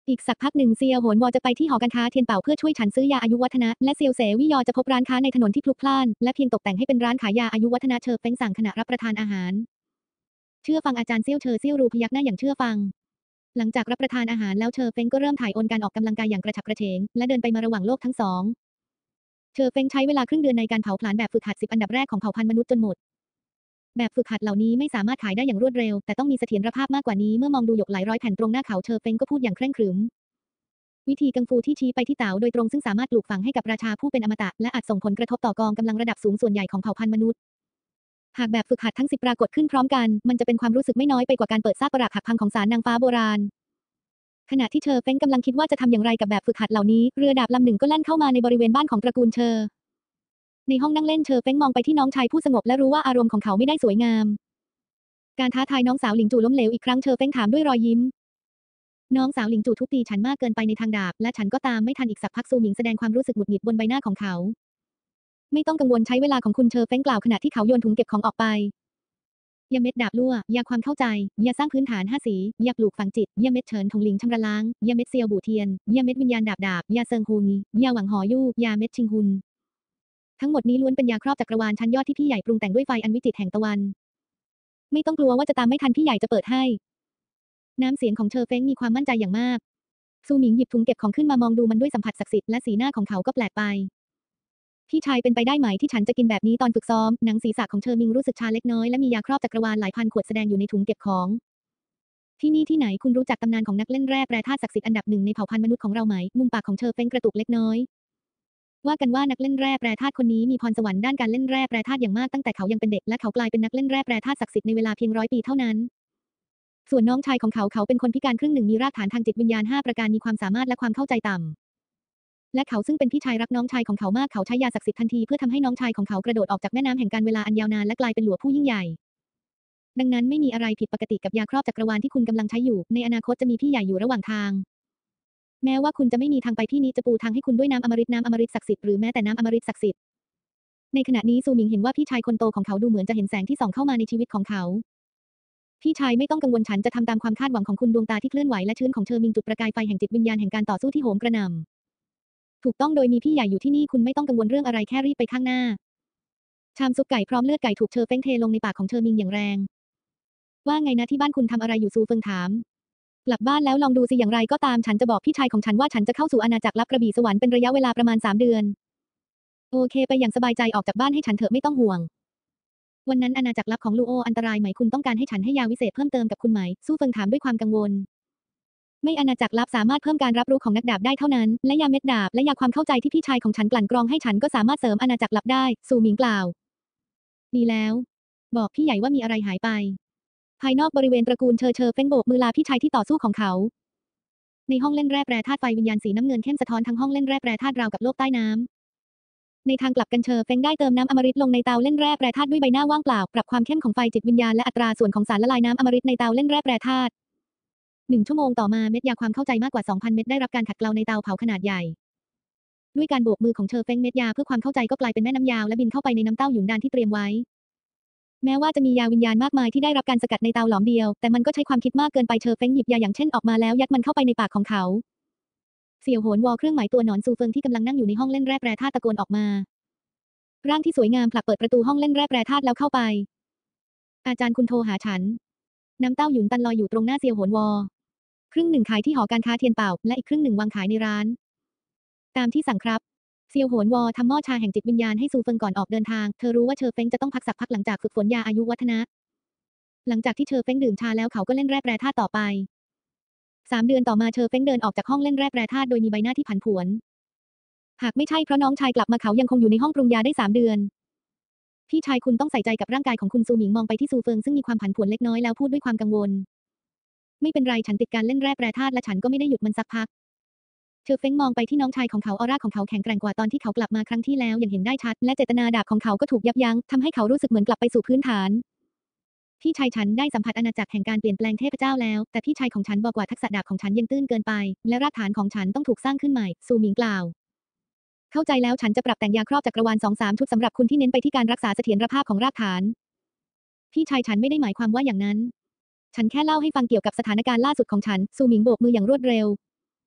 [SPEAKER 1] อีกสักพักหนึ่งเซียวโหนวอจะไปที่หอการค้าเทียนเป่าเพื่อช่วยฉันซื้อยาอายุวัฒนะและเซียวเสวี่ยอจะพบร้านค้าในถนนที่พลุกพล่านและเพียงตกแต่งให้เป็นร้านขายยาอายุวัฒนะเชอเฟ้งสั่งขณะรับประทานอาหารเชื่อฟังอาจารย์เซี่ยวเชอเซี่ยวรูพยักหน้าอย่างเชื่อฟังหลังจากรับประทานอาหารแล้วเชอเฟ้งก็เริ่มถ่ายโอนการออกกำลังกายอย่างกระฉับกระเฉงและเดินไปมาระหว่างโลกทั้งสองเชอเฟ้งใช้เวลาครึ่งเดือนในการเผาผลาญแบบฝึกหัด10อันดับแรกของเผ่าพันธุ์มนุษย์จนหมดแบบฝึกหัดเหล่านี้ไม่สามารถขายได้อย่างรวดเร็วแต่ต้องมีเสถียรภาพมากกว่านี้เมื่อมองดูหยกหลายร้อยแผ่นตรงหน้าเขาเชอเฟ้งก็พูดอย่างเคร่งขรึมวิธีกังฟูที่ชี้ไปที่เต๋าโดยตรงซึ่งสามารถปลูกฝังให้กับราชาผู้เป็นอมตะและอาจส่งผลกระทบต่อกองกำลังระดับสูงส่วนใหญ่ของเผ่าพันธุ์มนุษย์หากแบบฝึกหัดทั้ง10ปรากฏขึ้นพร้อมกันมันจะเป็นความรู้สึกไม่น้อยไปกว่าการเปิดซากปรักหักพังของศาลนางฟ้าโบราณขณะที่เชอเฟ้งกำลังคิดว่าจะทำอย่างไรกับแบบฝึกหัดเหล่านี้เรือดาบลำหนึ่งก็แล่นเข้ามาในบริเวณบ้านของตระกูลเชอในห้องนั่งเล่นเชอเฟ้งมองไปที่น้องชายผู้สงบและรู้ว่าอารมณ์ของเขาไม่ได้สวยงามการท้าทายน้องสาวหลิงจู่ล้มเหลวอีกครั้งเชอเฟ้งถามด้วยรอยยิ้มน้องสาวหลิงจู่ทุบตีฉันมากเกินไปในทางดาบและฉันก็ตามไม่ทันอีกสักพักซูหมิงแสดงความรู้สึกหงุดหงิดบนใบหน้าของเขาไม่ต้องกังวลใช้เวลาของคุณเชอเฟ้งกล่าวขณะที่เขาโยนถุงเก็บของออกไปยาเม็ดดาบลั่วยาความเข้าใจยาสร้างพื้นฐาน5 สียาปลูกฝังจิตยาเม็ดเฉินทงหลิงชำระล้างยาเม็ดเซียวบู่เทียนยาเม็ดวิญญาณดาบยาเซิงฮุนยาหวังหอยู่ยาเม็ดชิงฮุนทั้งหมดนี้ล้วนเป็นยาครอบจักรวาลชั้นยอดที่พี่ใหญ่ปรุงแต่งด้วยไฟอันวิจิตรแห่งตะวันไม่ต้องกลัวว่าจะตามไม่ทันพี่ใหญ่จะเปิดให้น้ำเสียงของเชอเฟ้งมีความมั่นใจอย่างมากซูหมิงหยิบถุงเก็บของขึ้นมามองดูมันด้วยสัมผัสศักดิ์สิทธิ์และสีหน้าของเขาก็แปลกไปพี่ชายเป็นไปได้ไหมที่ฉันจะกินแบบนี้ตอนฝึกซ้อมหนังศีรษะของเชอมิงรู้สึกชาเล็กน้อยและมียาครอบจักรวาลหลายพันขวดแสดงอยู่ในถุงเก็บของที่นี่ที่ไหนคุณรู้จักตำนานของนักเล่นแร่แปรธาตุศักดิ์สิทธิ์อันดับหนึ่งในเผ่าพันธุ์มนุษย์ของเราไหมมุมปากของเชอเฟ้งกระตุกเล็กน้อยว่ากันว่านักเล่นแร่แปรธาตุคนนี้มีพรสวรรค์ด้านการเล่นแร่แปรธาตุอย่างมากตั้งแต่เขายังเป็นเด็กและเขากลายเป็นนักเล่นแร่แปรธาตุศักดิ์สิทธิ์ในเวลาเพียง100 ปีเท่านั้นส่วนน้องชายของเขาเป็นคนพิการครึ่งหนึ่งมีรากฐานทางจิตวิญญาณ5 ประการมีความสามารถและความเข้าใจต่ำและเขาซึ่งเป็นพี่ชายรักน้องชายของเขามากเขาใช้ยาศักดิ์สิทธิ์ทันทีเพื่อทำให้น้องชายของเขากระโดดออกจากแม่น้ำแห่งการเวลาอันยาวนานและกลายเป็นหลัวผู้ยิ่งใหญ่ดังนั้นไม่มีอะไรผิดปกติกับยาครอบจักรวาลที่คุณกำลังใช้อยู่ในอนาคตจะมีพี่ใหญ่อยู่ระหว่างทางแม้ว่าคุณจะไม่มีทางไปพี่นี้จะปูทางให้คุณด้วยน้ำอมฤตศักดิ์สิทธิ์หรือแม้แต่น้ำอมฤตศักดิ์สิทธิ์ในขณะนี้ซูหมิงเห็นว่าพี่ชายคนโตของเขาดูเหมือนจะเห็นแสงที่ส่องเข้ามาในชีวิตของเขาพี่ชายไม่ต้องกังวลฉันจะทำตามความคาดหวังของคุณดวงตาที่เคลื่อนไหวและชื้นของเชอมิงจุดประกายไฟแห่งจิตวิญญาณแห่งการต่อสู้ที่โหมกระหน่ำถูกต้องโดยมีพี่ใหญ่อยู่ที่นี่คุณไม่ต้องกังวลเรื่องอะไรแค่รีบไปข้างหน้าชามซุปไก่พร้อมเลือดไก่ถูกเชอเฟ้งเทลงในปากของเชอมิงอย่างแรงว่าไงนะที่บ้านคุณทำอะไรอยู่ซูเฟิงถามกลับบ้านแล้วลองดูสิอย่างไรก็ตามฉันจะบอกพี่ชายของฉันว่าฉันจะเข้าสู่อาณาจักรลับกระบี่สวรรค์เป็นระยะเวลาประมาณ3 เดือนโอเคไปอย่างสบายใจออกจากบ้านให้ฉันเถอะไม่ต้องห่วงวันนั้นอาณาจักรลับของลูโออันตรายไหมคุณต้องการให้ฉันให้ยาวิเศษเพิ่มเติมกับคุณไหมซูเฟิงถามด้วยความกังวลไม่อาณาจักรลับสามารถเพิ่มการรับรู้ของนักดาบได้เท่านั้นและยาเม็ดดาบและยาความเข้าใจที่พี่ชายของฉันกลั่นกรองให้ฉันก็สามารถเสริมอาณาจักรลับได้ซูหมิงกล่าวดีแล้วบอกพี่ใหญ่ว่ามีอะไรหายไปภายนอกบริเวณตระกูลเชอเฟ้งโบกมือลาพี่ชายที่ต่อสู้ของเขาในห้องเล่นแร่แปรธาตุไฟวิญญาณสีน้ำเงินเข้มสะท้อนทั้งห้องเล่นแร่แปรธาตุราวกับโลกใต้น้ำในทางกลับกันเชอเฟ้งได้เติมน้ำอมฤตลงในเตาเล่นแร่แปรธาตุด้วยใบหน้าว่างเปล่าปรับความเข้มของไฟจิตวิญญาณและอัตราส่วนของสารละลายน้ำอมฤตในเตาเล่นแร่แปรธาตุ1 ชั่วโมงต่อมาเม็ดยาความเข้าใจมากกว่า 2,000 เม็ดได้รับการขัดเกลาในเตาเผาขนาดใหญ่ด้วยการโบกมือของเชอเฟ้งเม็ดยาเพื่อความเข้าใจก็กลายเป็นแม่น้ำยาวและบินเข้าไปในน้ำเต้าหยุนดานที่เตรียมไว้แม้ว่าจะมียาวิญญาณมากมายที่ได้รับการสกัดในเตาหลอมเดียวแต่มันก็ใช้ความคิดมากเกินไปเชอเฟ้งหยิบยาอย่างเช่นออกมาแล้วยัดมันเข้าไปในปากของเขาเสี่ยวโหนวอเครื่องหมายตัวหนอนซูเฟิงที่กำลังนั่งอยู่ในห้องเล่นแร่แปรธาตุตะโกนออกมาร่างที่สวยงามผลักเปิดประตูห้องเล่นแร่แปรธาตุแล้วเข้าไปอาจารย์คุณโทรหาฉันน้ำเต้าหยุนตันลอยอยู่ตรงหน้าเสี่ยวโหนวอครึ่งหนึ่งขายที่หอการค้าเทียนเป่าและอีกครึ่งหนึ่งวางขายในร้านตามที่สั่งครับเซียวโหนวอทำหม้อชาแห่งจิตวิญญาณให้ซูเฟิงก่อนออกเดินทางเธอรู้ว่าเชอเฟ้งจะต้องพักสักพักหลังจากฝึกฝนยาอายุวัฒนะหลังจากที่เชอเฟ้งดื่มชาแล้วเขาก็เล่นแร่แปรธาตุต่อไป3 เดือนต่อมาเชอเฟ้งเดินออกจากห้องเล่นแร่แปรธาตุโดยมีใบหน้าที่ผันผวนหากไม่ใช่เพราะน้องชายกลับมาเขายังคงอยู่ในห้องปรุงยาได้3 เดือนพี่ชายคุณต้องใส่ใจกับร่างกายของคุณซูหมิงมองไปที่ซูเฟิงซึ่งมีความผันผวนเล็กน้อยแล้วพูดด้วยความกังวลไม่เป็นไรฉันติดการเล่นแร่แปรธาตุและฉันก็ไม่ได้หยุดมันสักพักเชอเฟ้งมองไปที่น้องชายของเขาออร่าของเขาแข็งแกร่งกว่าตอนที่เขากลับมาครั้งที่แล้วอย่างเห็นได้ชัดและเจตนาดาบของเขาก็ถูกยับยั้งทำให้เขารู้สึกเหมือนกลับไปสู่พื้นฐานพี่ชายฉันได้สัมผัสอาณาจักรแห่งการเปลี่ยนแปลงเทพเจ้าแล้วแต่พี่ชายของฉันบอกว่าทักษะดาบของฉันยังตื้นเกินไปและรากฐานของฉันต้องถูกสร้างขึ้นใหม่ซูหมิงกล่าวเข้าใจแล้วฉันจะปรับแต่งยาครอบจักรวาล2-3 ชุดสำหรับคุณที่เน้นไปที่การรักษาเสถียรภาพของรากฐานพี่ชายฉันไม่ได้หมายความว่าอย่างนั้นฉันแค่เล่าให้ฟังเกี่ยวกับสถานการณ์ล่าสุดของฉันซูหมิงโบกมืออย่างรวดเร็ว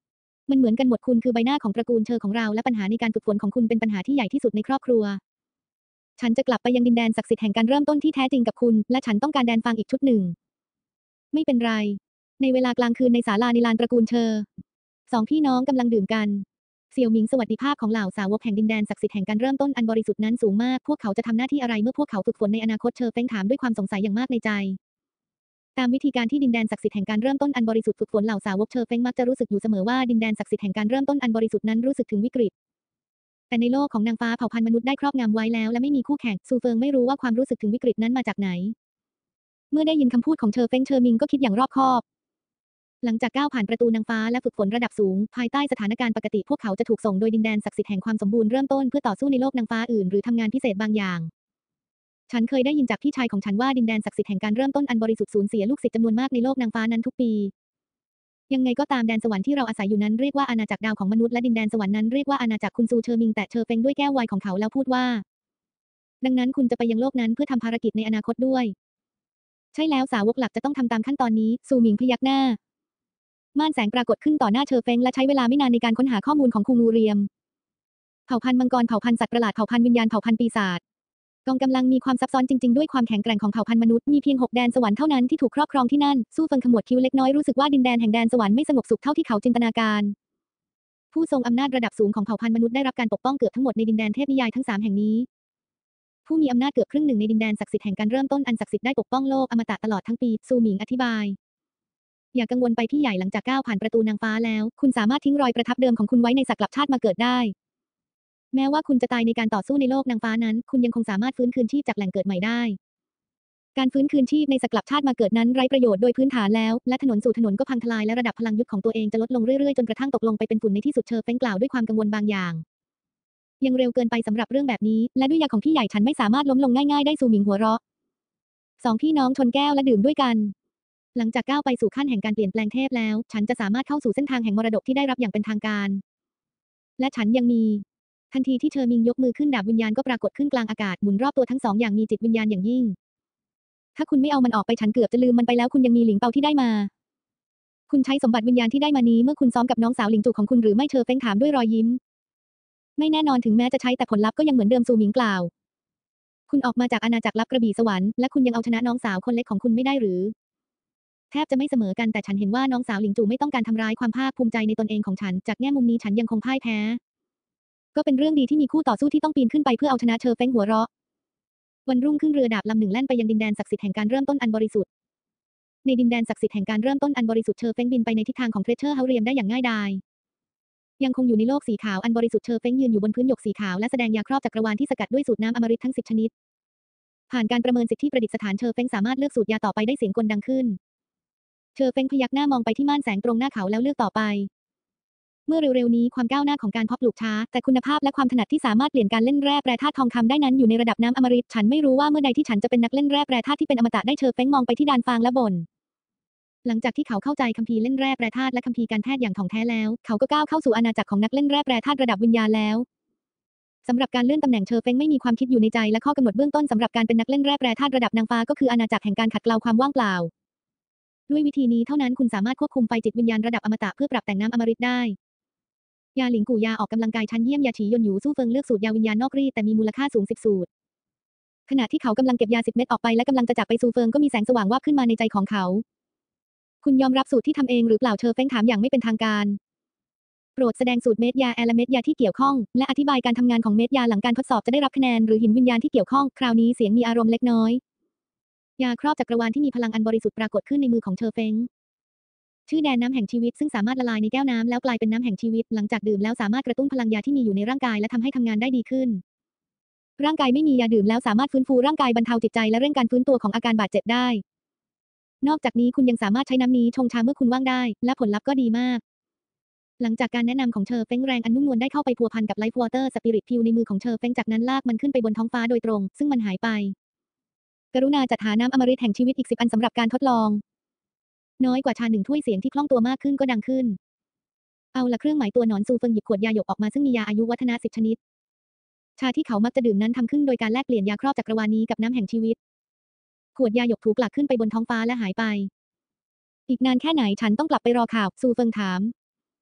[SPEAKER 1] มันเหมือนกันหมดคุณคือใบหน้าของตระกูลเชอของเราและปัญหาในการฝึกฝนของคุณเป็นปัญหาที่ใหญ่ที่สุดในครอบครัวฉันจะกลับไปยังดินแดนศักดิ์สิทธิ์แห่งการเริ่มต้นที่แท้จริงกับคุณและฉันต้องการแดนฟางอีกชุดหนึ่งไม่เป็นไรในเวลากลางคืนในศาลาในลานตระกูลเชอสองพี่น้องกำลังดื่มกันเสี่ยวหมิงสวัสดิภาพของเหล่าสาวกแห่งดินแดนศักดิ์สิทธิ์แห่งการเริ่มต้นอันบริสุทธิ์นั้นสูงมากพวกเขาจะทำหน้าที่อะไรเมื่อพวกเขาฝึกฝนในอนาคตเชอเฟ้งถามด้วยความสงสัยอย่างมากในใจตามวิธีการที่ดินแดนศักดิ์สิทธิ์แห่งการเริ่มต้นอันบริสุทธิ์ฝึกฝนเหล่าสาวกเชอเฟ้งมักจะรู้สึกอยู่เสมอว่าดินแดนศักดิ์สิทธิ์แห่งการเริ่มต้นอันบริสุทธิ์นั้นรู้สึกถึงวิกฤตแต่ในโลกของนางฟ้าเผ่าพันธุ์มนุษย์ได้ครอบงำไว้แล้วและไม่มีคู่แข่งซูเฟิงไม่รู้ว่าความรู้สึกถึงวิกฤตนั้นมาจากไหนเมื่อได้ยินคำพูดของเชอเฟ้งเชอมิงก็คิดอย่างรอบคอบหลังจากก้าวผ่านประตูนางฟ้าและฝึกฝนระดับสูงภายใต้สถานการณ์ปกติพวกเขาจะถูกส่งโดยดินแดนศักดิ์สิทธิ์แห่งความสมบูรณ์เริ่มต้นเพื่อต่อสู้ในโลกนางฟ้าอื่นหรือทำงานพิเศษบางอย่างฉันเคยได้ยินจากพี่ชายของฉันว่าดินแดนศักดิ์สิทธิ์แห่งการเริ่มต้นอันบริสุทธิ์สูญเสียลูกศิษย์จำนวนมากในโลกนางฟ้านั้นทุกปียังไงก็ตามแดนสวรรค์ที่เราอาศัยอยู่นั้นเรียกว่าอาณาจักรดาวของมนุษย์และดินแดนสวรรค์นั้นเรียกว่าอาณาจักรคุณซูเชอมิงแต่เชอเฟงด้วยแก้วไวน์ของเขาแล้วพูดว่าดังนั้นคุณจะไปยังโลกนั้นเพื่อทำภารกิจในอนาคตด้วยใช่แล้วสาวกหลักจะต้องทำตามขั้นตอนนี้ซูหมิงพยักหน้าม่านแสงปรากฏขึ้นต่อหน้าเชอเฟงและใช้เวลาไม่นานในการค้นหาข้อมูลของคุงงูเรียมเผ่าพันธุ์มังกรเผ่าพันธุ์สัตว์ประหลาดเผ่าพันธุ์วิญญาณเผ่าพันธุ์ปีศาจกองกำลังมีความซับซ้อนจริงๆด้วยความแข็งแกร่งของเผ่าพันธุ์มนุษย์มีเพียง6แดนสวรรค์เท่านั้นที่ถูกครอบครองที่นั่นสู้เฟิงขมวดคิ้วเล็กน้อยรู้สึกว่าดินแดนแห่งแดนสวรรค์ไม่สงบสุขเท่าที่เขาจินตนาการผู้ทรงอำนาจระดับสูงของเผ่าพันธุ์มนุษย์ได้รับการปกป้องเกือบทั้งหมดในดินแดนเทพนิยายทั้ง3แห่งนี้ผู้มีอำนาจเกือบครึ่งหนึ่งในดินแดนศักดิ์สิทธิ์แห่งการเริ่มต้นอันศักดิ์สิทธิ์ได้ปกป้องโลกอมตะตลอดทั้งปีซูหมิงอธิบายอย่ากังวลไปพี่ใหญ่หลังจากก้าวผ่านประตูนางฟ้าแล้วคุณสามารถทิ้งรอยประทับเดิมของคุณไว้ในศักดิ์กลับชาติมาเกิดได้แม้ว่าคุณจะตายในการต่อสู้ในโลกนางฟ้านั้นคุณยังคงสามารถฟื้นคืนชีพจากแหล่งเกิดใหม่ได้การฟื้นคืนชีพในศักดิ์กลับชาติมาเกิดนั้นไร้ประโยชน์โดยพื้นฐานแล้วและถนนสู่ถนนก็พังทลายและระดับพลังยุทธของตัวเองจะลดลงเรื่อยๆจนกระทั่งตกลงไปเป็นฝุ่นในที่สุดเชอเฟ้งกล่าวด้วยความกังวลบางอย่างยังเร็วเกินไปสำหรับเรื่องแบบนี้และด้วยยาของพี่ใหญ่ฉันไม่สามารถล้มลงง่ายๆได้ซูหมิงหัวเราะสองพี่น้องชนแก้วและดื่มด้วยกันหลังจากก้าวไปสู่ขั้นแห่งการเปลี่ยนแปลงเทพแล้วฉันจะสามารถเข้าสู่เส้นทางแห่งมรดกที่ได้รับอย่างเป็นทางการและฉันยังมีทันทีที่เชอมิงยกมือขึ้นดาบวิญญาณก็ปรากฏขึ้นกลางอากาศหมุนรอบตัวทั้งสองอย่างมีจิตวิญญาณอย่างยิ่งถ้าคุณไม่เอามันออกไปฉันเกือบจะลืมมันไปแล้วคุณยังมีหลิงเปาที่ได้มาคุณใช้สมบัติวิญญาณที่ได้มานี้เมื่อคุณซ้อมกับน้องสาวหลิงจูของคุณหรือไม่เชอเฟ้งถามด้วยรอยยิ้มไม่แน่นอนถึงแม้จะใช้แต่ผลลัพธ์ก็ยังเหมือนเดิมซูหมิงกล่าวคุณออกมาจากอาณาจักรลับกระบี่สวรรค์และคุณยังเอาชนะน้องสาวคนเล็กของคุณไม่ได้หรือแทบจะไม่เสมอกันแต่ฉันเห็นว่าน้องสาวหลิงจูไม่ต้องการทำร้ายความภาคภูมิใจในตนเองของฉันจากแง่มุมนี้ฉันยังคงพ่ายแพ้ก็เป็นเรื่องดีที่มีคู่ต่อสู้ที่ต้องปีนขึ้นไปเพื่อเอาชนะเชอเฟ้งหัวเราะวันรุ่งขึ้นเรือดาบลำหนึ่งแล่นไปยังดินแดนศักดิ์สิทธิ์แห่งการเริ่มต้นอันบริสุทธิ์ในดินแดนศักดิ์สิทธิ์แห่งการเริ่มต้นอันบริสุทธิ์เชอเฟ้งบินไปในทิศทางของเทรเชอร์เฮาเรียมได้อย่างง่ายดายยังคงอยู่ในโลกสีขาวอันบริสุทธิ์เชอเฟ้งยืนอยู่บนพื้นหยกสีขาวและแสดงยาครอบจักรวาลที่สกัดด้วยสูตรน้ำอมฤตทั้ง10ชนิดผ่านการประเมินสิทธิประดิษฐานเชอเฟ้งสามารถเลือกสูตรยาต่อไปได้เสียงกลดังขึ้นเชอเฟ้งพยักหน้ามองไปที่ม่านแสงตรงหน้าเขาแล้วเลือกต่อไปเมื่อเร็วๆนี้ความก้าวหน้าของการเพาะปลูกช้าแต่คุณภาพและความถนัดที่สามารถเปลี่ยนการเล่นแร่แปรธาตุทองคำได้นั้นอยู่ในระดับน้ำอมฤตฉันไม่รู้ว่าเมื่อใดที่ฉันจะเป็นนักเล่นแร่แปรธาตุที่เป็นอมตะได้เชอเฟ้งมองไปที่ดานฟางและบ่นหลังจากที่เขาเข้าใจคัมภีร์เล่นแร่แปรธาตุและคัมภีร์การแพทย์อย่างถ่องแท้แล้วเขาก็ก้าวเข้าสู่อาณาจักรของนักเล่นแร่แปรธาตุระดับวิญญาณแล้วสำหรับการเลื่อนตำแหน่งเชอเฟ้งไม่มีความคิดอยู่ในใจและข้อกำหนดเบื้องต้นสำหรับการเป็นนักเล่นแร่แปรธาตุระดับนางฟ้าก็คืออาณาจักรแห่งการขัดเกลาความว่างเปล่าด้วยวิธีนี้เท่านั้นคุณสามารถควบคุมไฟจิตวิญญาณระดับอมตะเพื่อปรับแต่งน้ำอมฤตได้ยาหลิงกู่ยาออกกำลังกายชั้นเยี่ยมยาฉียนหยูสู้เฟิงเลือกสูตรยาวิญญาณนอกรีดแต่มีมูลค่าสูง10สูตรขณะที่เขากำลังเก็บยา10เม็ดออกไปและกำลังจะจากไปซูเฟิงก็มีแสงสว่างวาบขึ้นมาในใจของเขาคุณยอมรับสูตรที่ทำเองหรือเปล่าเชอเฟ้งถามอย่างไม่เป็นทางการโปรดแสดงสูตรเม็ดยาและเม็ดยาที่เกี่ยวข้องและอธิบายการทำงานของเม็ดยาหลังการทดสอบจะได้รับคะแนนหรือหินวิญญาณที่เกี่ยวข้องคราวนี้เสียงมีอารมณ์เล็กน้อยยาครอบจักรวาลที่มีพลังอันบริสุทธิ์ปรากฏขึ้นในมือของเชอเฟ้งชื่อแดนน้ำแห่งชีวิตซึ่งสามารถละลายในแก้วน้ำแล้วกลายเป็นน้ำแห่งชีวิตหลังจากดื่มแล้วสามารถกระตุ้นพลังยาที่มีอยู่ในร่างกายและทำให้ทำงานได้ดีขึ้นร่างกายไม่มียาดื่มแล้วสามารถฟื้นฟูร่างกายบรรเทาจิตใจและเร่งการฟื้นตัวของอาการบาดเจ็บได้นอกจากนี้คุณยังสามารถใช้น้ำนี้ชงชาเมื่อคุณว่างได้และผลลัพธ์ก็ดีมากหลังจากการแนะนำของเชอเฟ้งแรงอันนุ่มนวลได้เข้าไปพัวพันกับไลฟ์วอเตอร์สปิริตพิวในมือของเชอเฟ้งจากนั้นลากมันขึ้นไปบนท้องฟ้าโดยตรงซึ่งมันหายไปกรุณาจัดหาน้ำอมฤตแห่งชีวิตอีก10 อันสำหรับการทดลองน้อยกว่าชา1 ถ้วยเสียงที่คล่องตัวมากขึ้นก็ดังขึ้นเอาละเครื่องหมายตัวหนอนซูเฟิงหยิบขวดยาหยกออกมาซึ่งมียาอายุวัฒนะ10 ชนิดชาที่เขามักจะดื่มนั้นทำขึ้นโดยการแลกเปลี่ยนยาครอบจักรวาลนี้กับน้ำแห่งชีวิตขวดยาหยกถูกกลักขึ้นไปบนท้องฟ้าและหายไปอีกนานแค่ไหนฉันต้องกลับไปรอข่าวซูเฟิงถาม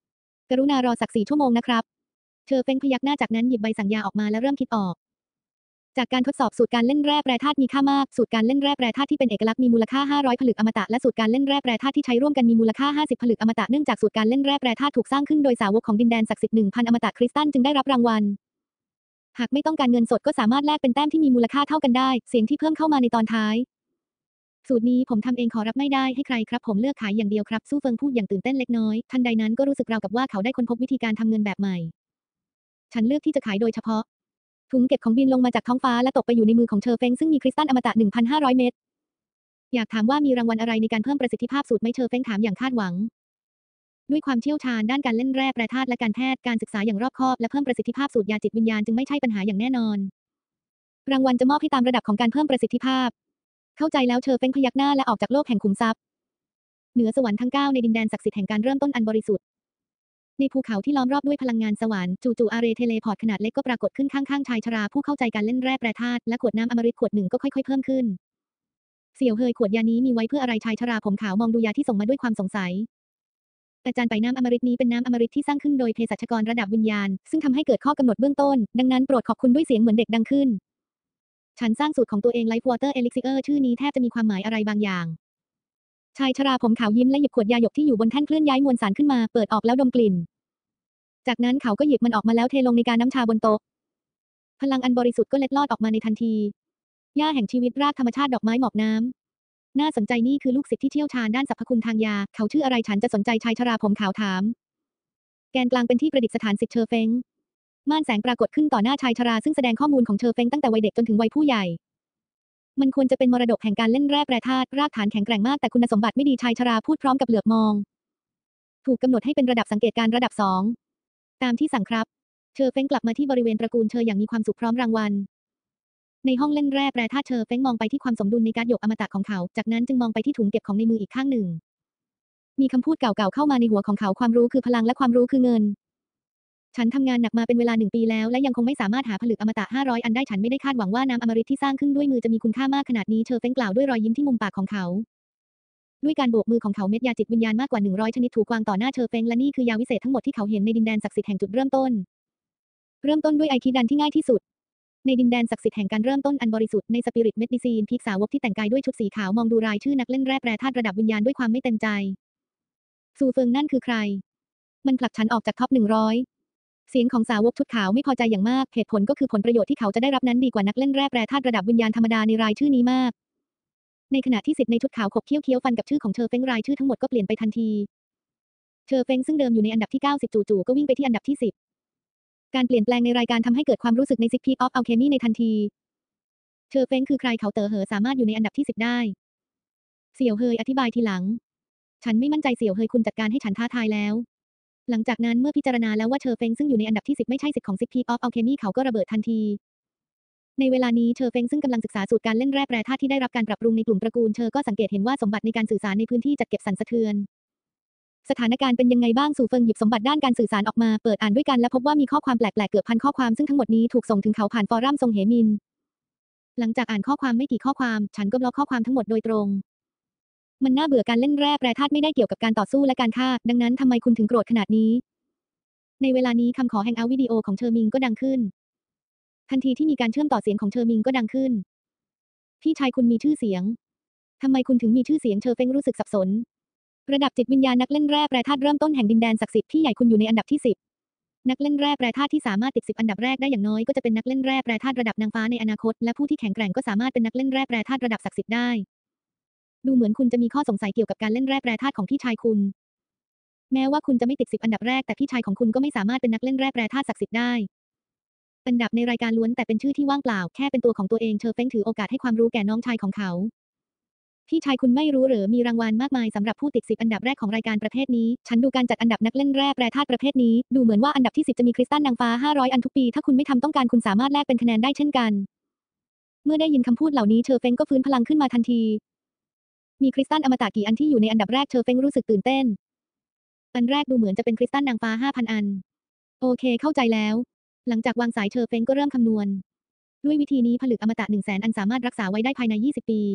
[SPEAKER 1] กรุณารอสัก4 ชั่วโมงนะครับเชอเฟงพยักหน้าจากนั้นหยิบใบสั่งยาออกมาและเริ่มคิดออกจากการทดสอบสูตรการเล่นแร่แปรธาตุมีค่ามากสูตรการเล่นแร่แปรธาตุที่เป็นเอกลักษณ์มีมูลค่า500ผลึกอมตะและสูตรการเล่นแร่แปรธาตุที่ใช้ร่วมกันมีมูลค่า50ผลึกอมตะเนื่องจากสูตรการเล่นแร่แปรธาตุถูกสร้างขึ้นโดยสาวกของดินแดนศักดิ์สิทธิ์ 1,000 อมตะคริสตัลจึงได้รับรางวัลหากไม่ต้องการเงินสดก็สามารถแลกเป็นแต้มที่มีมูลค่าเท่ากันได้เสียงที่เพิ่มเข้ามาในตอนท้ายสูตรนี้ผมทำเองขอรับไม่ได้ให้ใครครับผมเลือกขายอย่างเดียวครับสู้เฟิงพูดอย่างตื่นเต้นเล็กน้อยทันใดนั้นก็รู้สึกราวกับว่าเขาได้ค้นพบวิธีการทำเงินแบบใหม่ฉันเลือกที่จะขายโดยเฉพาะถุงเก็บของบินลงมาจากท้องฟ้าและตกไปอยู่ในมือของเชอเฟงซึ่งมีคริสตัลอมตะ 1,500 เม็ดอยากถามว่ามีรางวัลอะไรในการเพิ่มประสิทธิภาพสูตรไหมเชอเฟงถามอย่างคาดหวังด้วยความเชี่ยวชาญด้านการเล่นแร่แปรธาตุและการแพทย์การศึกษาอย่างรอบคอบและเพิ่มประสิทธิภาพสูตรยาจิตวิญญาณจึงไม่ใช่ปัญหาอย่างแน่นอนรางวัลจะมอบให้ตามระดับของการเพิ่มประสิทธิภาพเข้าใจแล้วเชอเฟงพยักหน้าและออกจากโลกแห่งขุมทรัพย์เหนือสวรรค์ทั้ง9ในดินแดนศักดิ์สิทธิ์แห่งการเริ่มต้นอันบริสุทธิ์ในภูเขาที่ล้อมรอบด้วยพลังงานสวรรค์จู่ๆอาเรเทเลพอร์ตขนาดเล็กก็ปรากฏขึ้นข้างๆชายชราผู้เข้าใจการเล่นแร่แปรธาตุและขวดน้ำอมฤตขวดหนึ่งก็ค่อยๆเพิ่มขึ้นเสี่ยวเฮยขวดยานี้มีไว้เพื่ออะไรชายชราผมขาวมองดูยาที่ส่งมาด้วยความสงสัยอาจารย์ไปน้ำอมฤตนี้เป็นน้ำอมฤตที่สร้างขึ้นโดยเภสัชกรระดับวิญญาณซึ่งทำให้เกิดข้อกำหนดเบื้องต้นดังนั้นโปรดขอบคุณด้วยเสียงเหมือนเด็กดังขึ้นฉันสร้างสูตรของตัวเอง Life Water Elixir ชื่อนี้แทบจะมีความหมายอะไรบางอย่างชายชราผมขาวยิ้มและหยิบขวดยาหยกที่อยู่บนแท่นเคลื่อนย้ายมวลสารขึ้นมาเปิดออกแล้วดมกลิ่นจากนั้นเขาก็หยิบมันออกมาแล้วเทลงในกาน้ำชาบนโต๊ะพลังอันบริสุทธิ์ก็เล็ดลอดออกมาในทันทีหญ้าแห่งชีวิตรากธรรมชาติดอกไม้หมอกน้ำน่าสนใจนี่คือลูกศิษย์ที่เชี่ยวชาญด้านสรรพคุณทางยาเขาชื่ออะไรฉันจะสนใจชายชราผมขาวถามแกนกลางเป็นที่ประดิษฐานสิทธิ์เชอเฟงม่านแสงปรากฏขึ้นต่อหน้าชายชราซึ่งแสดงข้อมูลของเชอเฟงตั้งแต่วัยเด็กจนถึงวัยผู้ใหญ่มันควรจะเป็นมรดกแห่งการเล่นแร่แปรธาตุรากฐานแข็งแกร่งมากแต่คุณสมบัติไม่ดีชายชราพูดพร้อมกับเหลือบมองถูกกำหนดให้เป็นระดับสังเกตการระดับ2ตามที่สั่งครับเชอเฟงกลับมาที่บริเวณตระกูลเชออย่างมีความสุขพร้อมรางวัลในห้องเล่นแร่แปรธาตุเชอเฟงมองไปที่ความสมดุลในการ์ดหยกอมตะของเขาจากนั้นจึงมองไปที่ถุงเก็บของในมืออีกข้างหนึ่งมีคำพูดเก่าๆเข้ามาในหัวของเขาความรู้คือพลังและความรู้คือเงินฉันทำงานหนักมาเป็นเวลา1 ปีแล้วและยังคงไม่สามารถหาผลึกอมตะ500อันได้ฉันไม่ได้คาดหวังว่าน้ำอมฤตที่สร้างขึ้นด้วยมือจะมีคุณค่ามากขนาดนี้เชอเฟงกล่าวด้วยรอยยิ้มที่มุมปากของเขาด้วยการโบกมือของเขาเม็ดยาจิตวิญญาณมากกว่า100ชนิดถูกวางต่อหน้าเชอเฟงและนี่คือยาวิเศษทั้งหมดที่เขาเห็นในดินแดนศักดิ์สิทธิ์แห่งจุดเริ่มต้นด้วยไอคิดันที่ง่ายที่สุดในดินแดนศักดิ์สิทธิ์แห่งการเริ่มต้นอันบริสุทธิ์ในสปิริตเมดิซีนพีกสาวกที่แต่งกายด้วยชุดสีขาวมองดูรายชื่อนักเล่นแร่แปรธาตุระดับวิญญาณด้วยความไม่เต็มใจซูเฟิงนั่นคือใครมันผลักฉันออกจากท็อป100เสียงของสาวกชุดขาวไม่พอใจอย่างมากเหตุผลก็คือผลประโยชน์ที่เขาจะได้รับนั้นดีกว่านักเล่นแร่แปรธาตุระดับวิญญาณธรรมดาในรายชื่อนี้มากในขณะที่สิทธิ์ในชุดขาวขบเคี้ยวฟันกับชื่อของเชอเฟงรายชื่อทั้งหมดก็เปลี่ยนไปทันทีเชอเฟงซึ่งเดิมอยู่ในอันดับที่90จู่ๆก็วิ่งไปที่อันดับที่10การเปลี่ยนแปลงในรายการทำให้เกิดความรู้สึกในซิกพีคออฟอัลเคมีในทันทีเชอเฟงคือใครเขาเต๋อเหอสามารถอยู่ในอันดับที่10ได้เสี่ยวเฮยอธิบายทีหลังฉันไม่มั่นใจเสี่ยวเฮยคุณจัดการให้ฉันท้าทายแล้วหลังจากนั้นเมื่อพิจารณาแล้วว่าเชอเฟงซึ่งอยู่ในอันดับที่10ไม่ใช่สิทธิ์ของซิกพีคออฟอัลเคมีเขาก็ระเบิดทันทีในเวลานี้เชอเฟงซึ่งกำลังศึกษาสูตรการเล่นแร่แปรธาตุที่ได้รับการปรับปรุงในกลุ่มตระกูลเชอก็สังเกตเห็นว่าสมบัติในการสื่อสารในพื้นที่จัดเก็บสั่นสะเทือนสถานการณ์เป็นยังไงบ้างสู่เฟิงหยิบสมบัติด้านการสื่อสารออกมาเปิดอ่านด้วยกันและพบว่ามีข้อความแปลกๆเกือบ1,000ข้อความซึ่งทั้งหมดนี้ถูกส่งถึงเขาผ่านฟอรัมซงเหมินหลังจากอ่านข้อความไม่กี่ข้อความฉันก็บล็อกข้อความทั้งหมดโดยตรงมันน่าเบื่อการเล่นแร่แปรธาตุไม่ได้เกี่ยวกับการต่อสู้และการฆ่าดังนั้นทำไมคุณถึงโกรธขนาดนี้ในเวลานี้คำขอแฮงเอาท์วิดีโอของเชอมิงก็ดังขึ้นทันทีที่มีการเชื่อมต่อเสียงของเชอมิงก็ดังขึ้นพี่ชายคุณมีชื่อเสียงทำไมคุณถึงมีชื่อเสียงเชอเฟงรู้สึกสับสนระดับจิตวิญญาณนักเล่นแร่แปรธาตุเริ่มต้นแห่งดินแดนศักดิ์สิทธิ์ที่ใหญ่คุณอยู่ในอันดับที่10นักเล่นแร่แปรธาตุที่สามารถติด10อันดับแรกได้อย่างน้อยก็จะเป็นนักเล่นแร่แปรธาตุระดับนางฟ้าในอนาคตและผู้ที่แข็งแกร่งก็สามารถเป็นนักเล่นแร่แปรธาตุระดับศักดิ์สิทธิ์ได้ดูเหมือนคุณจะมีข้อสงสัยเกี่ยวกับการเล่นแร่แปรธาตุของพี่ชายคุณแม้ว่าคุณจะไม่ติด10อันดับแรกแต่พี่ชายของคุณก็ไม่สามารถเป็นนักเล่นแร่แปรธาตุศักดิ์สิทธิ์ได้อันดับในรายการล้วนแต่เป็นชื่อที่ว่างเปล่าแค่เป็นตัวของตัวเองเชอเฟงถือโอกาสให้ความรู้แก่น้องชายของเขาพี่ชายคุณไม่รู้หรือมีรางวัลมากมายสำหรับผู้ติด10อันดับแรกของรายการประเภทนี้ฉันดูการจัดอันดับนักเล่นแร่แปรธาตุประเภทนี้ดูเหมือนว่าอันดับที่10จะมีคริสตัลนางฟ้า500อันทุกปีถ้าคุณไม่ทำต้องการคุณสามารถแลกเป็นคะแนนได้เช่นกันเมื่อได้ยินคำพูดเหล่านี้เชอเฟงก็ฟื้นพลังขึ้นมาทันทีมีคริสตัลอมตะกี่อันที่อยู่ในอันดับแรกเชอเฟงรู้สึกตื่นเต้นอันแรกดูเหมือนจะเป็นคริสตัลนางฟ้า 5,000 อันโอเคเข้าใจแล้วหลังจากวางสายเชอเฟงก็เริ่มคำนวณด้วยวิธีนี้ผลึกอมตะ 100,000 อันสามารถรักษาไว้ได้ภายใน20 ปี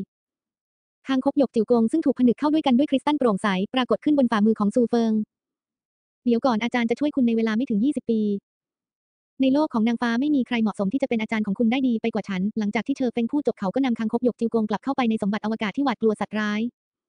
[SPEAKER 1] คางคกหยกจิ๋วกงซึ่งถูกผนึกเข้าด้วยกันด้วยคริสตัลโปร่งใสปรากฏขึ้นบนฝ่ามือของซูเฟิงเดี๋ยวก่อนอาจารย์จะช่วยคุณในเวลาไม่ถึง20 ปีในโลกของนางฟ้าไม่มีใครเหมาะสมที่จะเป็นอาจารย์ของคุณได้ดีไปกว่าฉันหลังจากที่เธอเป็นผู้จบเขาก็นำคังคกหยกจิวกงกลับเข้าไปในสมบัติอวกาศที่หวาดกลัวสัตว์ร้าย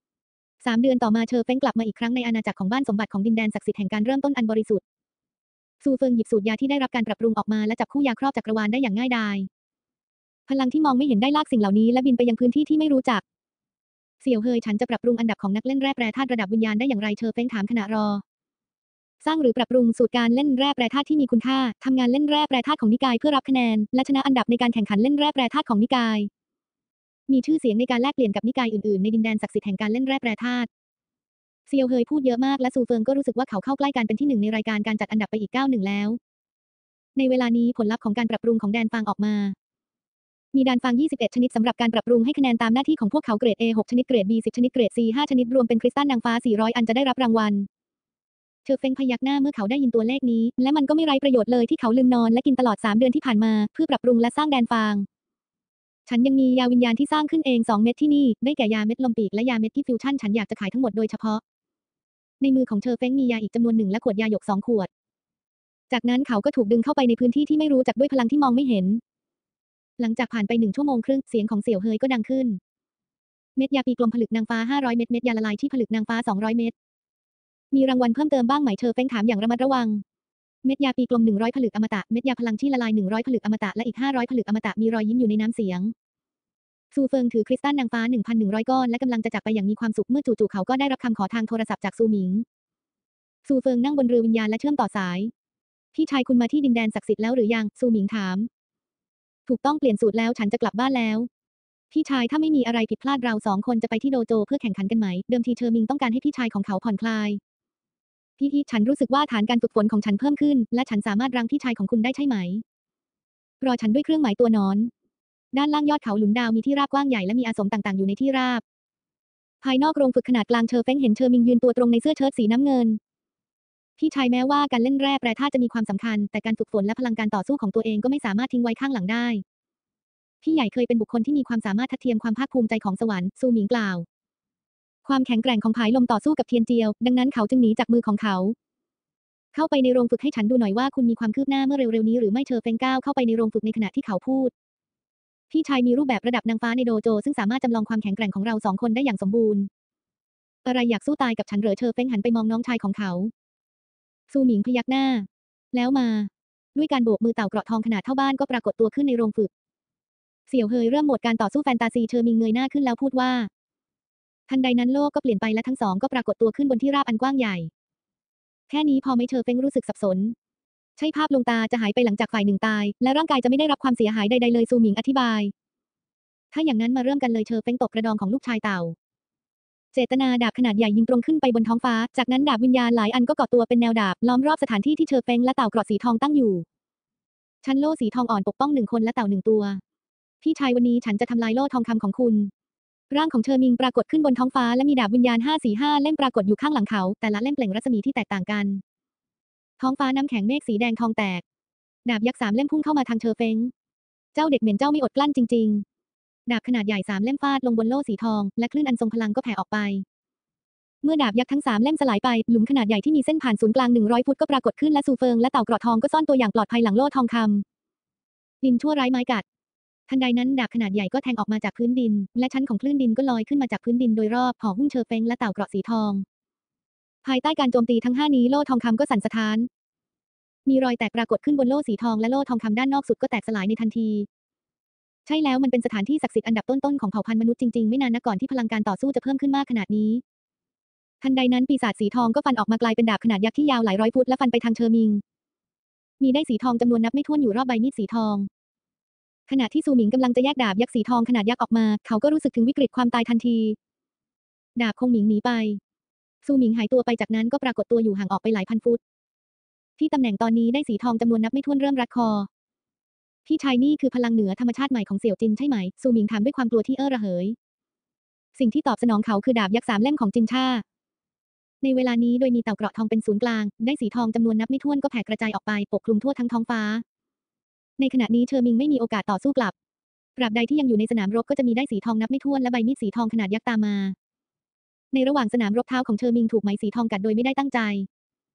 [SPEAKER 1] 3 เดือนต่อมาเธอเฟ้งกลับมาอีกครั้งในอาณาจักรของบ้านสมบัติของดินแดนศักดิ์สิทธิ์แห่งการเริ่มต้นอันบริสุทธิ์ซูเฟิงหยิบสูตรยาที่ได้รับการปรับปรุงออกมาและจับคู่ยาครอบจักรวาลได้อย่างง่ายดายพลังที่มองไม่เห็นได้ลากสิ่งเหล่านี้และบินไปยังพื้นที่ที่ไม่รู้จักเสี่ยวเฮยฉันจะปรับปรุงอันดับของนักเล่นแร่แปรธาตุระดับวิญญาณได้อย่างไรเธอเฟ้งถามขณะรอสร้างหรือปรับปรุงสูตรการเล่นแร่แปรธาตุที่มีคุณค่าทำงานเล่นแร่แปรธาตุของนิกายเพื่อรับคะแนนและชนะอันดับในการแข่งขันเล่นแร่แปรธาตุของนิกายมีชื่อเสียงในการแลกเปลี่ยนกับนิกายอื่นๆในดินแดนศักดิ์สิทธิ์แห่งการเล่นแร่แปรธาตุเซียวเฮยพูดเยอะมากและซูเฟิงก็รู้สึกว่าเขาเข้าใกล้การเป็นที่ 1ในรายการการจัดอันดับไปอีกก้าวหนึ่งแล้วในเวลานี้ผลลัพธ์ของการปรับปรุงของแดนฟางออกมามีดานฟาง21ชนิดสำหรับการปรับปรุงให้คะแนนตามหน้าที่ของพวกเขาเกรด A 6ชนิดเกรด B 10ชนิดเกรด C 5ชนิดรวมเป็นคริสตัลนางฟ้า400อันจะได้รับรางวัลเธอเฟ้งพยักหน้าเมื่อเขาได้ยินตัวเลขนี้และมันก็ไม่ไร้ประโยชน์เลยที่เขาลืมนอนและกินตลอด3 เดือนที่ผ่านมาเพื่อปรับปรุงและสร้างแดนฟางฉันยังมียาวิญญาณที่สร้างขึ้นเอง2 เม็ดที่นี่ได้แก่ยาเม็ดลมปีกและยาเม็ดที่ฟิวชั่นฉันอยากจะขายทั้งหมดโดยเฉพาะในมือของเธอเฟ้งมียาอีกจำนวนหนึ่งและขวดยาหยก2 ขวดจากนั้นเขาก็ถูกดึงเข้าไปในพื้นที่ที่ไม่รู้จักด้วยพลังที่มองไม่เห็นหลังจากผ่านไป1 ชั่วโมงครึ่งเสียงของเสี่ยวเฮยก็ดังขึ้นเม็ดยาปีกลมผลึกนางฟ้า500 เม็ดเม็ดยาละลายที่ผลึกนางฟ้า200 เม็ดมีรางวัลเพิ่มเติมบ้างไหมเธอเฟ้งถามอย่างระมัดระวังเม็ดยาปีกลม100ผลึกอมตะเม็ดยาพลังที่ละลาย100ผลึกอมตะและอีก500ผลึกอมตะมีรอยยิ้มอยู่ในน้ำเสียงซูเฟิงถือคริสตัลนางฟ้า 1,100 ก้อนและกำลังจะจากไปอย่างมีความสุขเมื่อจู่ๆเขาก็ได้รับคำขอทางโทรศัพท์จากซูหมิงซูเฟิงนั่งบนเรือวิญญาณและเชื่อมต่อสายพี่ชายคุณมาที่ดินแดนศักดิ์สิทธิ์แล้วหรือยังซูหมิงถามถูกต้องเปลี่ยนสูตรแล้วฉันจะกลับบ้านแล้วพี่ชายถ้าไม่มีอะไรผิดพลาดเรา2 คนจะไปที่โดโจเพื่อแข่งขันกันไหมเดิมทีเชอร์มิงต้องการให้พี่ชายของเขาผ่อนคลายพี่ฉันรู้สึกว่าฐานการฝึกฝนของฉันเพิ่มขึ้นและฉันสามารถรั้งพี่ชายของคุณได้ใช่ไหมรอฉันด้วยเครื่องหมายตัวนอนด้านล่างยอดเขาหลุนดาวมีที่ราบกว้างใหญ่และมีอาสมต่างๆอยู่ในที่ราบภายนอกโรงฝึกขนาดกลางเชอเฟ้งเห็นเชอร์มิงยืนตัวตรงในเสื้อเชิ้ตสีน้ำเงินพี่ชายแม้ว่าการเล่นแร่แปรธาตุจะมีความสำคัญแต่การฝึกฝนและพลังการต่อสู้ของตัวเองก็ไม่สามารถทิ้งไว้ข้างหลังได้พี่ใหญ่เคยเป็นบุคคลที่มีความสามารถทัดเทียมความภาคภูมิใจของสวรรค์ซูหมิงกล่าวความแข็งแกร่งของผายลมต่อสู้กับเทียนเจียวดังนั้นเขาจึงหนีจากมือของเขาเข้าไปในโรงฝึกให้ฉันดูหน่อยว่าคุณมีความคืบหน้าเมื่อเร็วๆนี้หรือไม่เชอเฟ้งก้าวเข้าไปในโรงฝึกในขณะที่เขาพูดพี่ชายมีรูปแบบระดับนางฟ้าในโดโจซึ่งสามารถจำลองความแข็งแกร่งของเรา2 คนได้อย่างสมบูรณ์อะไรอยากสู้ตายกับฉันเหรอเชอเฟ้งหันไปมองน้องชายของเขาซูหมิงพยักหน้าแล้วมาด้วยการโบกมือเต่าเกราะทองขนาดเท่าบ้านก็ปรากฏตัวขึ้นในโรงฝึกเสี่ยวเฮยเริ่มโหมดการต่อสู้แฟนตาซีเชอร์มิงเงยหน้าขึ้นแล้วพูดว่าทันใดนั้นโลกก็เปลี่ยนไปและทั้งสองก็ปรากฏตัวขึ้นบนที่ราบอันกว้างใหญ่แค่นี้พอไหมเชอเฟ้งรู้สึกสับสนใช่ภาพลวงตาจะหายไปหลังจากฝ่ายหนึ่งตายและร่างกายจะไม่ได้รับความเสียหายใดๆเลยซูหมิงอธิบายถ้าอย่างนั้นมาเริ่มกันเลยเชอเฟ้งตกกระดองของลูกชายเต่าเจตนาดาบขนาดใหญ่ยิงตรงขึ้นไปบนท้องฟ้าจากนั้นดาบวิญญาณหลายอันก็เกาะตัวเป็นแนวดาบล้อมรอบสถานที่ที่เชอเฟ้งและเต่าเกราะสีทองตั้งอยู่ชั้นโล่สีทองอ่อนปกป้อง1 คนและเต่า1 ตัวพี่ชายวันนี้ฉันจะทำลายโล่ทองคำของคุณร่างของเชอร์มิงปรากฏขึ้นบนท้องฟ้าและมีดาบวิญญาณ545เล่มปรากฏอยู่ข้างหลังเขาแต่ละเล่มเปล่งรัศมีที่แตกต่างกันท้องฟ้าน้ำแข็งเมฆสีแดงทองแตกดาบยักษ์3 เล่มพุ่งเข้ามาทางเชอเฟ้งเจ้าเด็กเหม็นเจ้าไม่อดกลั้นจริงๆดาบขนาดใหญ่3 เล่มฟาดลงบนโล่สีทองและคลื่นอันทรงพลังก็แผ่ออกไปเมื่อดาบยักษ์ทั้ง3 เล่มสลายไปหลุมขนาดใหญ่ที่มีเส้นผ่านศูนย์กลาง100 ฟุตก็ปรากฏขึ้นและซูเฟิงและเต่าเกราะทองก็ซ่อนตัวอย่างปลอดภัยหลังโล่ทองคำดินชั่วร้ายไม้กัดทันใดนั้นดาบขนาดใหญ่ก็แทงออกมาจากพื้นดินและชั้นของคลื่นดินก็ลอยขึ้นมาจากพื้นดินโดยรอบห่อหุ้มเชอเฟ้งและเต่าเกราะสีทองภายใต้การโจมตีทั้ง5นี้โล่ทองคำก็สั่นสะท้านมีรอยแตกปรากฏขึ้นบนโล่สีทองและโล่ทองคำด้านนอกสุดก็แตกสลายในทันทีใช่แล้วมันเป็นสถานที่ศักดิ์สิทธิ์อันดับต้นๆของเผ่าพันธุ์มนุษย์จริงๆไม่นานนักก่อนที่พลังการต่อสู้จะเพิ่มขึ้นมากขนาดนี้ทันใดนั้นปีศาจสีทองก็ฟันออกมากลายเป็นดาบขนาดยักษ์ที่ยาวหลายร้อยฟุตและฟันไปทางเชอร์มิงมีได้สีทองจำนวนนับไม่ถ้วนอยู่รอบใบมีดสีทองขณะที่ซูหมิงกำลังจะแยกดาบยักษ์สีทองขนาดยักษ์ออกมาเขาก็รู้สึกถึงวิกฤตความตายทันทีดาบคงหมิงหนีไปซูหมิงหายตัวไปจากนั้นก็ปรากฏตัวอยู่ห่างออกไปหลายพันฟุตที่ตำแหน่งตอนนี้ได้สีทองจำนวนนับไม่ถ้วนเริ่มรัดคอพี่ชายนี่คือพลังเหนือธรรมชาติใหม่ของเสี่ยวจินใช่ไหมซูหมิงถามด้วยความกลัวที่ระเหยสิ่งที่ตอบสนองเขาคือดาบยักษ์3 เล่มของจินช่าในเวลานี้โดยมีเต่าเกราะทองเป็นศูนย์กลางได้สีทองจำนวนนับไม่ถ้วนก็แผ่กระจายออกไปปกคลุมทั่วทั้งท้องฟ้าในขณะนี้เชอร์มิงไม่มีโอกาสต่อสู้กลับตราบใดที่ยังอยู่ในสนามรบก็จะมีได้สีทองนับไม่ถ้วนและใบมีดสีทองขนาดยักษ์ตามมาในระหว่างสนามรบเท้าของเชอร์มิงถูกไหมสีทองกัดโดยไม่ได้ตั้งใจ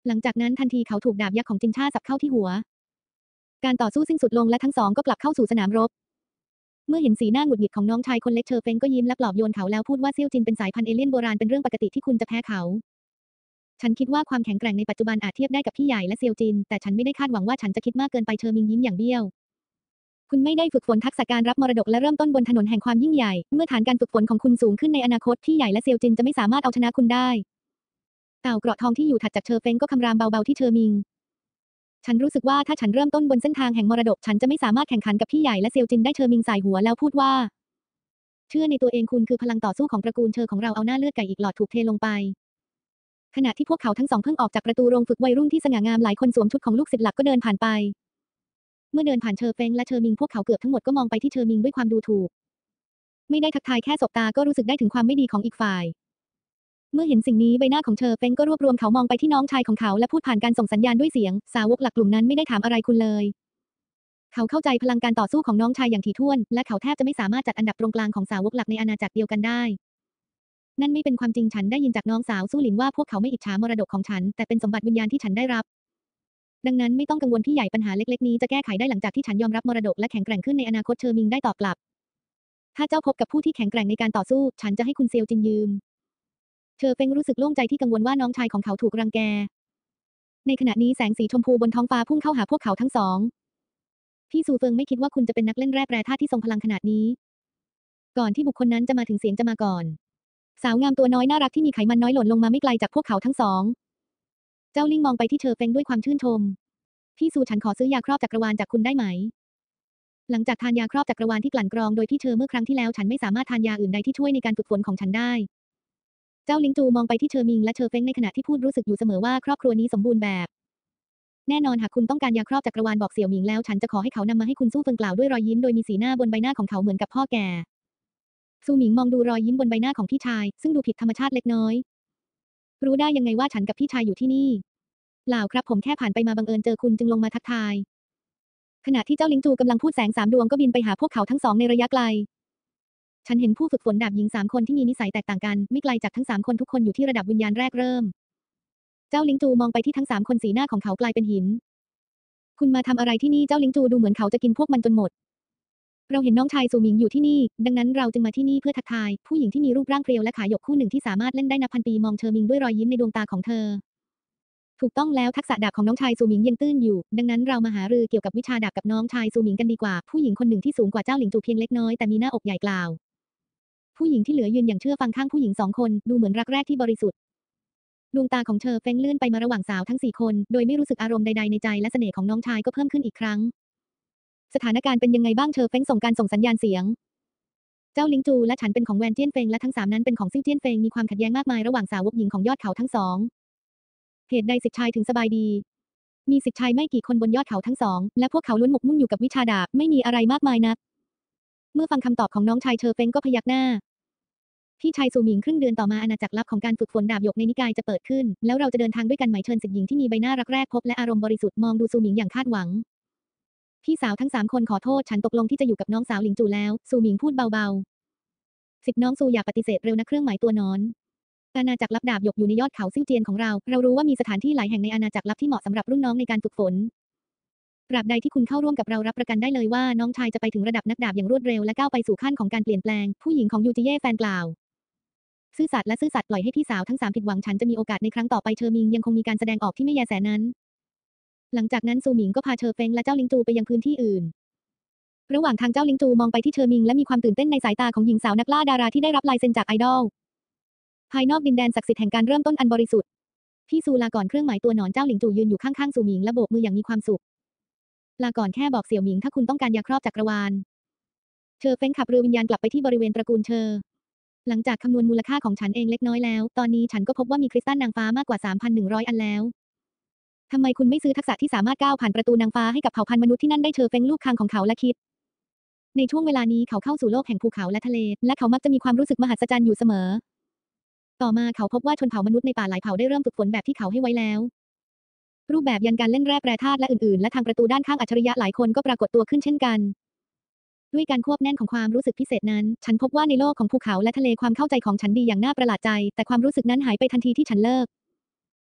[SPEAKER 1] หลังจากนั้นทันทีเขาถูกดาบยักษ์ของจินช่าสับเข้าที่หัวการต่อสู้สิ้นสุดลงและทั้งสองก็กลับเข้าสู่สนามรบเมื่อเห็นสีหน้าหงุดหงิดของน้องชายคนเล็กเชอเฟงก็ยิ้มและปลอบโยนเขาแล้วพูดว่าเซี่ยวจินเป็นสายพันธุ์เอเลี่ยนโบราณเป็นเรื่องปกติที่คุณจะแพ้เขาฉันคิดว่าความแข็งแกร่งในปัจจุบันอาจเทียบได้กับพี่ใหญ่และเซียวจินแต่ฉันไม่ได้คาดหวังว่าฉันจะคิดมากเกินไปเชอมิงยิ้มอย่างเบี้ยวคุณไม่ได้ฝึกฝนทักษะการรับมรดกและเริ่มต้นบนถนนแห่งความยิ่งใหญ่เมื่อฐานการฝึกฝนของคุณสูงขึ้นในอนาคตพี่ใหญ่และเซียวจินจะไม่สามารถเอาชนะคุณได้เต่าเกราะทองที่อยู่ถัดจากเชอเฟงก็คำรามเบาๆที่เชอมิงฉันรู้สึกว่าถ้าฉันเริ่มต้นบนเส้นทางแห่งมรดกฉันจะไม่สามารถแข่งขันกับพี่ใหญ่และเซียวจินได้เชอมิงสายหัวแล้วพูดว่าเชื่อในตัวเองคุณคือพลังต่อสู้ของตระกูลเชอของเราเอาหน้าเลือดไก่อีกหลอดถูกเทลงไปขณะที่พวกเขาทั้งสองเพิ่งออกจากประตูโรงฝึกวัยรุ่นที่สง่างามหลายคนสวมชุดของลูกศิษย์หลักก็เดินผ่านไปเมื่อเดินผ่านเชอเฟงและเชอมิงพวกเขาเกือบทั้งหมดก็มองไปที่เชอมิงด้วยความดูถูกไม่ได้ทักทายแค่สบตาก็รู้สึกได้ถึงความไม่ดีของอีกฝ่ายเมื่อเห็นสิ่งนี้ใบหน้าของเชอเฟงก็รวบรวมเขามองไปที่น้องชายของเขาและพูดผ่านการส่งสัญญาณด้วยเสียงสาวกหลักกลุ่มนั้นไม่ได้ถามอะไรคุณเลยเขาเข้าใจพลังการต่อสู้ของน้องชายอย่างถี่ถ้วนและเขาแทบจะไม่สามารถจัดอันดับตรงกลางของสาวกหลักในอาณาจักรเดียวกันได้นั่นไม่เป็นความจริงฉันได้ยินจากน้องสาวสู้หลินว่าพวกเขาไม่อิจฉามรดกของฉันแต่เป็นสมบัติวิญญาณที่ฉันได้รับดังนั้นไม่ต้องกังวลพี่ใหญ่ปัญหาเล็กๆนี้จะแก้ไขได้หลังจากที่ฉันยอมรับมรดกและแข็งแกร่งขึ้นในอนาคตเชอมิงได้ตอบกลับถ้าเจ้าพบกับผู้ที่แข็งแกร่งในการต่อสู้ฉันจะให้คุณเซียวจินยืมเชอเฟงรู้สึกโล่งใจที่กังวลว่าน้องชายของเขาถูกรังแกในขณะนี้แสงสีชมพูบนท้องฟ้าพุ่งเข้าหาพวกเขาทั้งสองพี่ซูเฟิงไม่คิดว่าคุณจะเป็นนักเล่นแร่แปรธาตุที่ทรงพลังขนาดนี้ก่อนที่บุคคลนั้นจะมาถึงเสียงจะมาก่อนสาวงามตัวน้อยน่ารักที่มีไขมันน้อยหล่นลงมาไม่ไกลจากพวกเขาทั้งสองเจ้าลิ่งมองไปที่เชอเฟงด้วยความชื่นชมพี่ซูฉันขอซื้อยาครอบจักรวาลจากคุณได้ไหมหลังจากทานยาครอบจักรวาลที่กลั่นกรองโดยพี่เชอเมื่อครั้งที่แล้วฉันไม่สามารถทานยาอื่นใดที่ช่วยในการฝึกฝนของฉันได้เจ้าลิงจูมองไปที่เชอมิงและเชอเฟงในขณะที่พูดรู้สึกอยู่เสมอว่าครอบครัวนี้สมบูรณ์แบบแน่นอนหากคุณต้องการยาครอบจักรวาลบอกเสี่ยวหมิงแล้วฉันจะขอให้เขานำมาให้คุณสู้เฟิงกล่าวด้วยรอยยิ้มโดยมีสีหน้าบนใบหน้าของเขาเหมือนกับพ่อแก่ซูหมิงมองดูรอยยิ้มบนใบหน้าของพี่ชายซึ่งดูผิดธรรมชาติเล็กน้อยรู้ได้ยังไงว่าฉันกับพี่ชายอยู่ที่นี่เปล่าครับผมแค่ผ่านไปมาบังเอิญเจอคุณจึงลงมาทักทายขณะที่เจ้าลิงจูกำลังพูดแสงสามดวงก็บินไปหาพวกเขาทั้งสองในระยะไกลฉันเห็นผู้ฝึกฝนดาบหญิง3 คนที่มีนิสัยแตกต่างกันไม่ไกลจากทั้ง3 คนทุกคนอยู่ที่ระดับวิญญาณแรกเริ่มเจ้าลิงจูมองไปที่ทั้ง3 คนสีหน้าของเขากลายเป็นหินคุณมาทำอะไรที่นี่เจ้าลิงจูดูเหมือนเขาจะกินพวกมันจนหมดเราเห็นน้องชายซูหมิงอยู่ที่นี่ดังนั้นเราจึงมาที่นี่เพื่อทักทายผู้หญิงที่มีรูปร่างเพรียวและขาหยกคู่หนึ่งที่สามารถเล่นได้นับพันปีมองเชอมิงด้วยรอยยิ้มในดวงตาของเธอถูกต้องแล้วทักษะดาบของน้องชายซูหมิงยังตื้นอยู่ดังนั้นเรามาหารือเกี่ยวกับวิชาดาบกับน้องชายซูหมิงกันดีกว่าผู้หญิงคนหนึ่งที่สูงกว่าเจ้าหลิงจูเพียงเล็กน้อยแต่มีหน้าอกใหญ่กล่าวผู้หญิงที่เหลือยืนอย่างเชื่อฟังข้างผู้หญิง2 คนดูเหมือนรักแรกที่บริสุทธิ์ดวงตาของเชอเฟงเลื่อนไปมาระหว่างสาวทั้ง4 คนโดยไม่รู้สึกอารมณ์ใดๆในใจและเสน่ห์ของน้องชายก็เพิ่มขึ้นอีกครั้งสถานการณ์เป็นยังไงบ้างเชอเฟงส่งสัญญาณเสียงเจ้าลิงจูและฉันเป็นของแวนเจี้ยนเฟงและทั้ง3นั้นเป็นของซิ่วเจี้ยนเฟงมีความขัดแย้งมากมายระหว่างสาวกหญิงของยอดเขาทั้ง2เหตุใดสิทธิชายถึงสบายดีมีสิทธิชายไม่กี่คนบนยอดเขาทั้ง2และพวกเขาล้วนหมกมุ่นอยู่กับวิชาดาบไม่มีอะไรมากมายนักเมื่อฟังคำตอบของน้องชายเชอเฟงก็พยักหน้าพี่ชายซูหมิงครึ่งเดือนต่อมาอาณาจักรลับของการฝึกฝนดาบหยกในนิกายจะเปิดขึ้นแล้วเราจะเดินทางด้วยกันไหมเชิญสิทธิหญิงที่มีใบหน้ารักแรกพบและอารมณ์บริสุทธิ์มองดูซูหมิงอย่างคาดหวังพี่สาวทั้ง3 คนขอโทษฉันตกลงที่จะอยู่กับน้องสาวหลิงจูแล้วซูหมิงพูดเบาๆสิทธิน้องซูอย่าปฏิเสธเร็วนะเครื่องหมายตัวนอนอาณาจักรลับดาบหยกอยู่ในยอดเขาซิ่วเจียนของเรารู้ว่ามีสถานที่หลายแห่งในอาณาจักรลับที่เหมาะสำหรับรุ่นน้องในการฝึกฝนตราบใดที่คุณเข้าร่วมกับเรารับประกันได้เลยว่าน้องชายจะไปถึงระดับนักดาบอย่างรวดเร็วและก้าวไปสู่ขั้นของการเปลี่ยนแปลงผู้หญิงของยูจิเย่แฟนกล่าวซื่อสัตย์และซื่อสัตย์ปล่อยให้พี่สาวทั้ง3ผิดหวังฉันจะมีโอกาสในครั้งต่อไปเชอมิงยังคงมีการแสดงออกที่ไม่แยแสนั้นหลังจากนั้นซูหมิงก็พาเชอเฟงและเจ้าลิงจูไปยังพื้นที่อื่นระหว่างทางเจ้าลิงจูมองไปที่เชอมิงและมีความตื่นเต้นในสายตาของหญิงสาวนักล่าดาราที่ได้รับลายเซ็นจากไอดอลภายนอกดินแดนศักดิ์สิทธิ์แห่งการเริ่มต้นอันบริสุทธิ์พี่ซูลาก่อนเครื่องหมายตัวหนอนเจ้าหลิงจูยืนอยู่ข้างๆซูหมิงและโบกมืออย่างมีความสุขลาก่อนแค่บอกเสี่ยวหมิงถ้าคุณต้องการยาครอบจักรวาลเชอเฟงขับเรือวิญญาณกลับไปที่บริเวณตระกูลเชอหลังจากคำนวณมูลค่าของฉันเองเล็กน้อยแล้วตอนนี้ฉันก็พบว่ามีคริสตัลนางฟ้ามากกว่า 3,100 อันแล้วทำไมคุณไม่ซื้อทักษะที่สามารถก้าวผ่านประตูนางฟ้าให้กับเผ่าพันธุ์มนุษย์ที่นั่นได้เชอเฟงลูกคางของเขาและคิดในช่วงเวลานี้เขาเข้าสู่โลกแห่งภูเขาและทะเลและเขามักจะมีความรู้สึกมหัศจรรย์อยู่เสมอต่อมาเขาพบว่าชนเผ่ามนุษย์ในป่าหลายเผ่าได้เริ่มฝึกฝนแบบที่เขาให้ไว้แล้วรูปแบบยันการเล่นแร่แปรธาตุและอื่นๆและทางประตูด้านข้างอัจฉริยะหลายคนก็ปรากฏตัวขึ้นเช่นกันด้วยการควบแน่นของความรู้สึกพิเศษนั้นฉันพบว่าในโลกของภูเขาและทะเลความเข้าใจของฉันดีอย่างน่าประหลาดใจแต่ความรู้สึกนั้นหายไปทันทีที่ฉันเลิก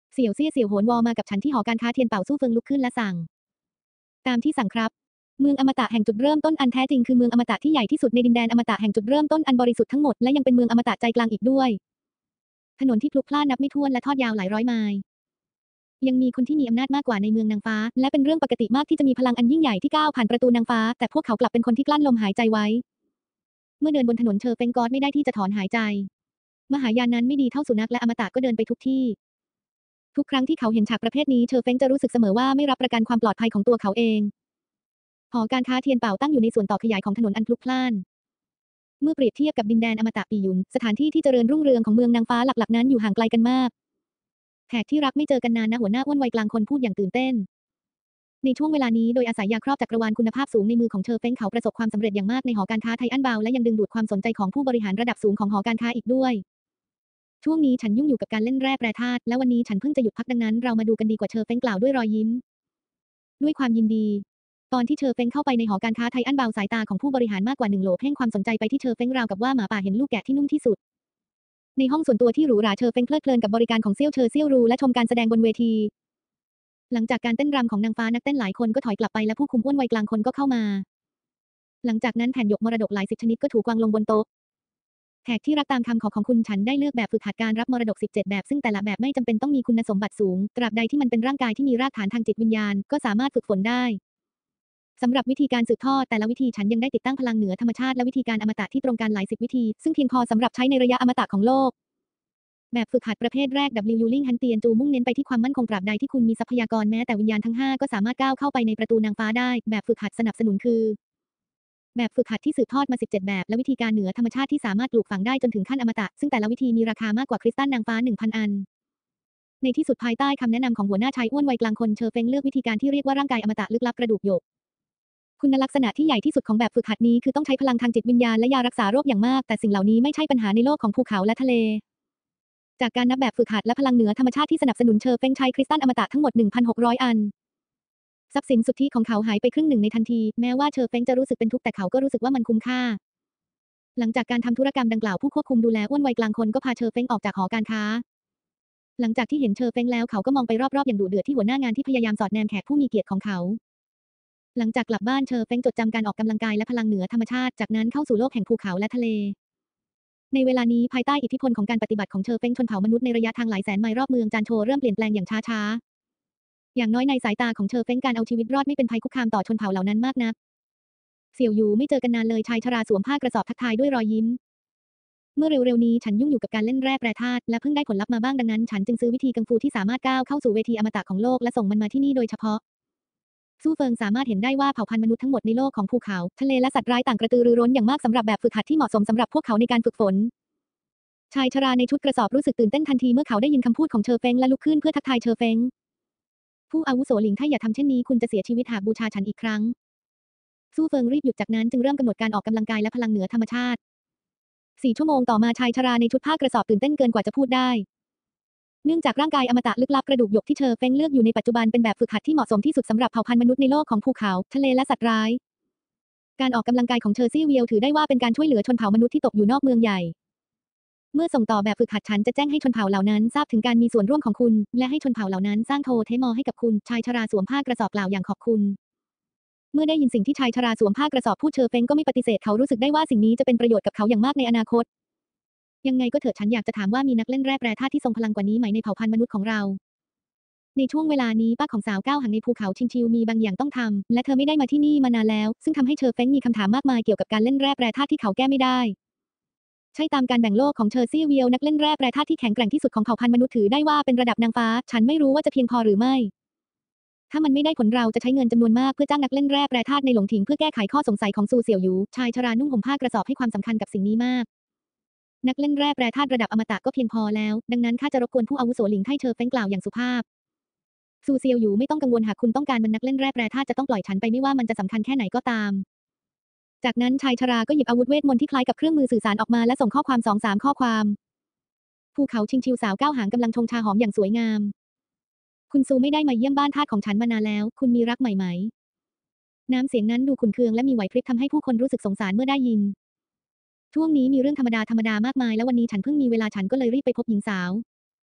[SPEAKER 1] เสี่ยวเซี่ยเสี่ยวโหนวอมากับฉันที่หอการค้าเทียนเป่าสู้เฟิงลุกขึ้นและสั่งตามที่สั่งครับเมืองอมตะแห่งจุดเริ่มต้นอันแท้จริงคือเมืองอมตะที่ใหญ่ที่สุดในดินแดนอมตะแห่งจุดเริ่มต้นอันบริสุทธิ์ทั้งหมดและยังเป็นเมืองอมตะใจกลางอีกด้วยถนนที่พลุกพล่านนับไม่ถ้วนและทอดยาวหลายร้อยไมล์ยังมีคนที่มีอำนาจมากกว่าในเมืองนางฟ้าและเป็นเรื่องปกติมากที่จะมีพลังอันยิ่งใหญ่ที่ก้าวผ่านประตูนางฟ้าแต่พวกเขากลับเป็นคนที่กลั้นลมหายใจไว้เมื่อเดินบนถนนเชอเฟงกอดไม่ได้ที่จะถอนหายใจมหายานนั้นไม่ดีเท่าสุนัขและอมตะก็เดินไปทุกที่ทุกครั้งที่เขาเห็นฉากประเภทนี้เชอเฟงจะรู้สึกเสมอว่าไม่รับประกันความปลอดภัยของตัวเขาเองหอการค้าเทียนเป่าตั้งอยู่ในส่วนต่อขยายของถนนอันพลุกพล่านเมื่อเปรียบเทียบกับดินแดนอมตะปีหยุนสถานที่ที่เจริญรุ่งเรืองของเมืองนางฟ้าหลักๆนั้นอยู่ห่างไกลกันมากแขกที่รักไม่เจอกันนานนะหัวหน้าอ้วนวัยกลางคนพูดอย่างตื่นเต้นในช่วงเวลานี้โดยอาศัยยาครอบจักรวาลคุณภาพสูงในมือของเชอเฟงเขาประสบความสำเร็จอย่างมากในหอการค้าไทอันบาวและยังดึงดูดความสนใจของผู้บริหารระดับสูงของหอการค้าอีกด้วยช่วงนี้ฉันยุ่งอยู่กับการเล่นแร่แปรธาตุและวันนี้ฉันเพิ่งจะหยุดพักดังนั้นเรามาดูกันดีกว่าเชอเฟงกล่าวด้วยรอยยิ้มด้วยความยินดีตอนที่เชอเฟงเข้าไปในหอการค้าไทอันบาวสายตาของผู้บริหารมากกว่า1 โหลเพ่งความสนใจไปที่เชอเฟงราวกับว่าหมาป่าเห็นลูกแกะที่นุ่มที่สุดในห้องส่วนตัวที่หรูหราเชอเฟงเพลิดเพลินกับบริการของเซี่ยวเชอเซี่ยวรูและชมการแสดงบนเวทีหลังจากการเต้นรำของนางฟ้านักเต้นหลายคนก็ถอยกลับไปและผู้คุมอ้วนวัยกลางคนก็เข้ามาหลังจากนั้นแผ่นหยกมรดกหลาย10 ชนิดก็ถูกวางลงบนโต๊ะแขกที่รักตามคำขอของคุณฉันได้เลือกแบบฝึกหัดการรับมรดก17แบบซึ่งแต่ละแบบไม่จำเป็นต้องมีคุณสมบัติสูงตราบใดที่มันเป็นร่างกายที่มีรากฐานทางจิตวิญญาณก็สามารถฝึกฝนได้สำหรับวิธีการสืบทอดแต่ละวิธีฉันยังได้ติดตั้งพลังเหนือธรรมชาติและวิธีการอมตะที่ตรงกันหลาย10 วิธีซึ่งเพียงพอสำหรับใช้ในระยะอมตะของโลกแบบฝึกหัดประเภทแรก W Ling Han Tien Chu มุ่งเน้นไปที่ความมั่นคงตราบใดที่คุณมีทรัพยากรแม้แต่วิญญาณทั้ง5ก็สามารถก้าวเข้าไปในประตูนางฟ้าได้แบบฝึกหัดสนับสนุนคือแบบฝึกหัดที่สืบทอดมา17แบบและวิธีการเหนือธรรมชาติที่สามารถปลูกฝังได้จนถึงขั้นอมตะซึ่งแต่ละวิธีมีราคามากกว่าคริสตัลนางฟ้า 1,000 อันในที่สุดภายใต้คำแนะนำของหัวหน้าชายอ้วนวัยกลางคนเชอเฟงเลือกวิธีการที่เรียกว่าร่างกายอมตะลึกลับกระดูกหยกคุณลักษณะที่ใหญ่ที่สุดของแบบฝึกหัดนี้คือต้องใช้พลังทางจิตวิญญาณและยารักษาโรคอย่างมากแต่สิ่งเหล่านี้ไม่ใช่ปัญหาในโลกของภูเขาและทะเลจากการนับแบบฝึกหัดและพลังเหนือธรรมชาติที่สนับสนุนเชอเฟงใช้คริสตัลอมตะทั้งหมด 1,600 อันทรัพย์สินสุทธิของเขาหายไปครึ่งหนึ่งในทันทีแม้ว่าเชอเฟงจะรู้สึกเป็นทุกข์แต่เขาก็รู้สึกว่ามันคุ้มค่าหลังจากการทำธุรกรรมดังกล่าวผู้ควบคุมดูแลอ้วนวัยกลางคนก็พาเชอเฟงออกจากหอการค้าหลังจากที่เห็นเชอเฟงแล้วเขาก็มองไปรอบๆอย่างดุเดือดที่หัวหน้างานที่พยายามสอดแนมแขกผู้มีเกียรติของเขาหลังจากกลับบ้านเชอเฟงจดจำการออกกำลังกายและพลังเหนือธรรมชาติจากนั้นเข้าสู่โลกแห่งภูเขาและทะเลในเวลานี้ภายใต้อิทธิพลของการปฏิบัติของเชอเฟงชนเผ่ามนุษย์ในระยะทางหลายแสนไมล์รอบเมืองจานโชเริ่มเปลี่ยนแปลงอย่างช้าๆอย่างน้อยในสายตาของเชอเฟงการเอาชีวิตรอดไม่เป็นภัยคุกคามต่อชนเผ่าเหล่านั้นมากนักเสี่ยวหยูไม่เจอกันนานเลยชายชราสวมผ้ากระสอบทักทายด้วยรอยยิ้มเมื่อเร็วๆนี้ฉันยุ่งอยู่กับการเล่นแร่แปรธาตุและเพิ่งได้ผลลัพธ์มาบ้างดังนั้นฉันจึงซื้อวิธีกังฟูที่สามารถก้าวเข้าสู่เวทีอมตะของโลกและส่งมันมาที่นี่โดยเฉพาะสู้เฟิงสามารถเห็นได้ว่าเผ่าพันธุ์มนุษย์ทั้งหมดในโลกของภูเขาทะเลและสัตว์ร้ายต่างกระตือรือร้นอย่างมากสำหรับแบบฝึกหัดที่เหมาะสมสำหรับพวกเขาในการฝึกฝนชายชราในชุดกระสอบรู้สึกตื่นเต้นทันทีเมื่อเขาได้ยินคำพูดของเชอเฟงและลุกขึ้นเพื่อทักทายเชอเฟงผู้อาวุโสหลิงถ้าอย่าทำเช่นนี้คุณจะเสียชีวิตหากบูชาฉันอีกครั้งสู้เฟิงรีบหยุดจากนั้นจึงเริ่มกำหนดการออกกำลังกายและพลังเหนือธรรมชาติ4 ชั่วโมงต่อมาชายชราในชุดผ้ากระสอบตื่นเต้นเกินกว่าจะพูดได้เนื่องจากร่างกายอมตะลึกลับกระดูกหยกที่เชอเฟงเลือกอยู่ในปัจจุบันเป็นแบบฝึกหัดที่เหมาะสมที่สุดสำหรับเผ่าพันธุ์มนุษย์ในโลกของภูเขาทะเลและสัตว์ร้ายการออกกำลังกายของเชอซี่เวียวถือได้ว่าเป็นการช่วยเหลือชนเผ่ามนุษย์ที่ตกอยู่นอกเมืองใหญ่เมื่อส่งต่อแบบฝึกหัดฉันจะแจ้งให้ชนเผ่าเหล่านั้นทราบถึงการมีส่วนร่วมของคุณและให้ชนเผ่าเหล่านั้นสร้างโทเทมอให้กับคุณชายชราสวมผ้ากระสอบกล่าวอย่างขอบคุณเมื่อได้ยินสิ่งที่ชายชราสวมผ้ากระสอบพูดเชอเฟงก็ไม่ปฏิเสธเขารู้สึกได้ว่าสิ่งนี้จะเป็นประโยชน์กับเขาอย่างมากในอนาคตยังไงก็เถิดฉันอยากจะถามว่ามีนักเล่นแร่แปรธาตุที่ทรงพลังกว่านี้ไหมในเผ่าพันธุ์มนุษย์ของเราในช่วงเวลานี้ป้าของสาวก้าวหังในภูเขาชิงชิวมีบางอย่างต้องทำและเธอไม่ได้มาที่นี่มานานแล้วซึ่งทำให้เชอเฟงมีคำถามมากมายเกี่ยวกับการเล่นแร่แปรธาตุที่เขาแก้ไม่ได้ใช่ตามการแบ่งโลกของเชอร์ซี่เวียวนักเล่นแร่แปรธาตุที่แข็งแกร่งที่สุดของเผ่าพันธุ์มนุษย์ถือได้ว่าเป็นระดับนางฟ้าฉันไม่รู้ว่าจะเพียงพอหรือไม่ถ้ามันไม่ได้ผลเราจะใช้เงินจำนวนมากเพื่อจ้างนักเล่นแร่แปรธาตุในหลงถิงเพื่อแก้ไขข้อสงสัยของซูเสี่ยวหยูชายชรานุ่งห่มผ้ากระสอบให้ความสำคัญกับสิ่งนี้มากนักเล่นแร่แปรธาตุระดับอมตะก็เพียงพอแล้วดังนั้นข้าจะรบกวนผู้อาวุโสหลิงไท่เชอเฟงกล่าวอย่างสุภาพซูเซียวหยูไม่ต้องกังวลหากคุณต้องการมันนักเล่นแร่แปรธาตุจะต้องปล่อยฉันไปไม่ว่ามันจะสำคัญแค่ไหนก็ตามจากนั้นชายชราก็หยิบอาวุธเวทมนต์ที่คล้ายกับเครื่องมือสื่อสารออกมาและส่งข้อความ2-3ข้อความภูเขาชิงชิวสาวก้าวหางกำลังชงชาหอมอย่างสวยงามคุณซูไม่ได้มาเยี่ยมบ้านทาสของฉันมานานแล้วคุณมีรักใหม่ไหมน้ำเสียงนั้นดูขุ่นเคืองและมีไหวพริบทำให้ผู้คนรู้สึกสงสารเมื่อได้ยินช่วงนี้มีเรื่องธรรมดามากมายและวันนี้ฉันเพิ่งมีเวลาฉันก็เลยรีบไปพบหญิงสาว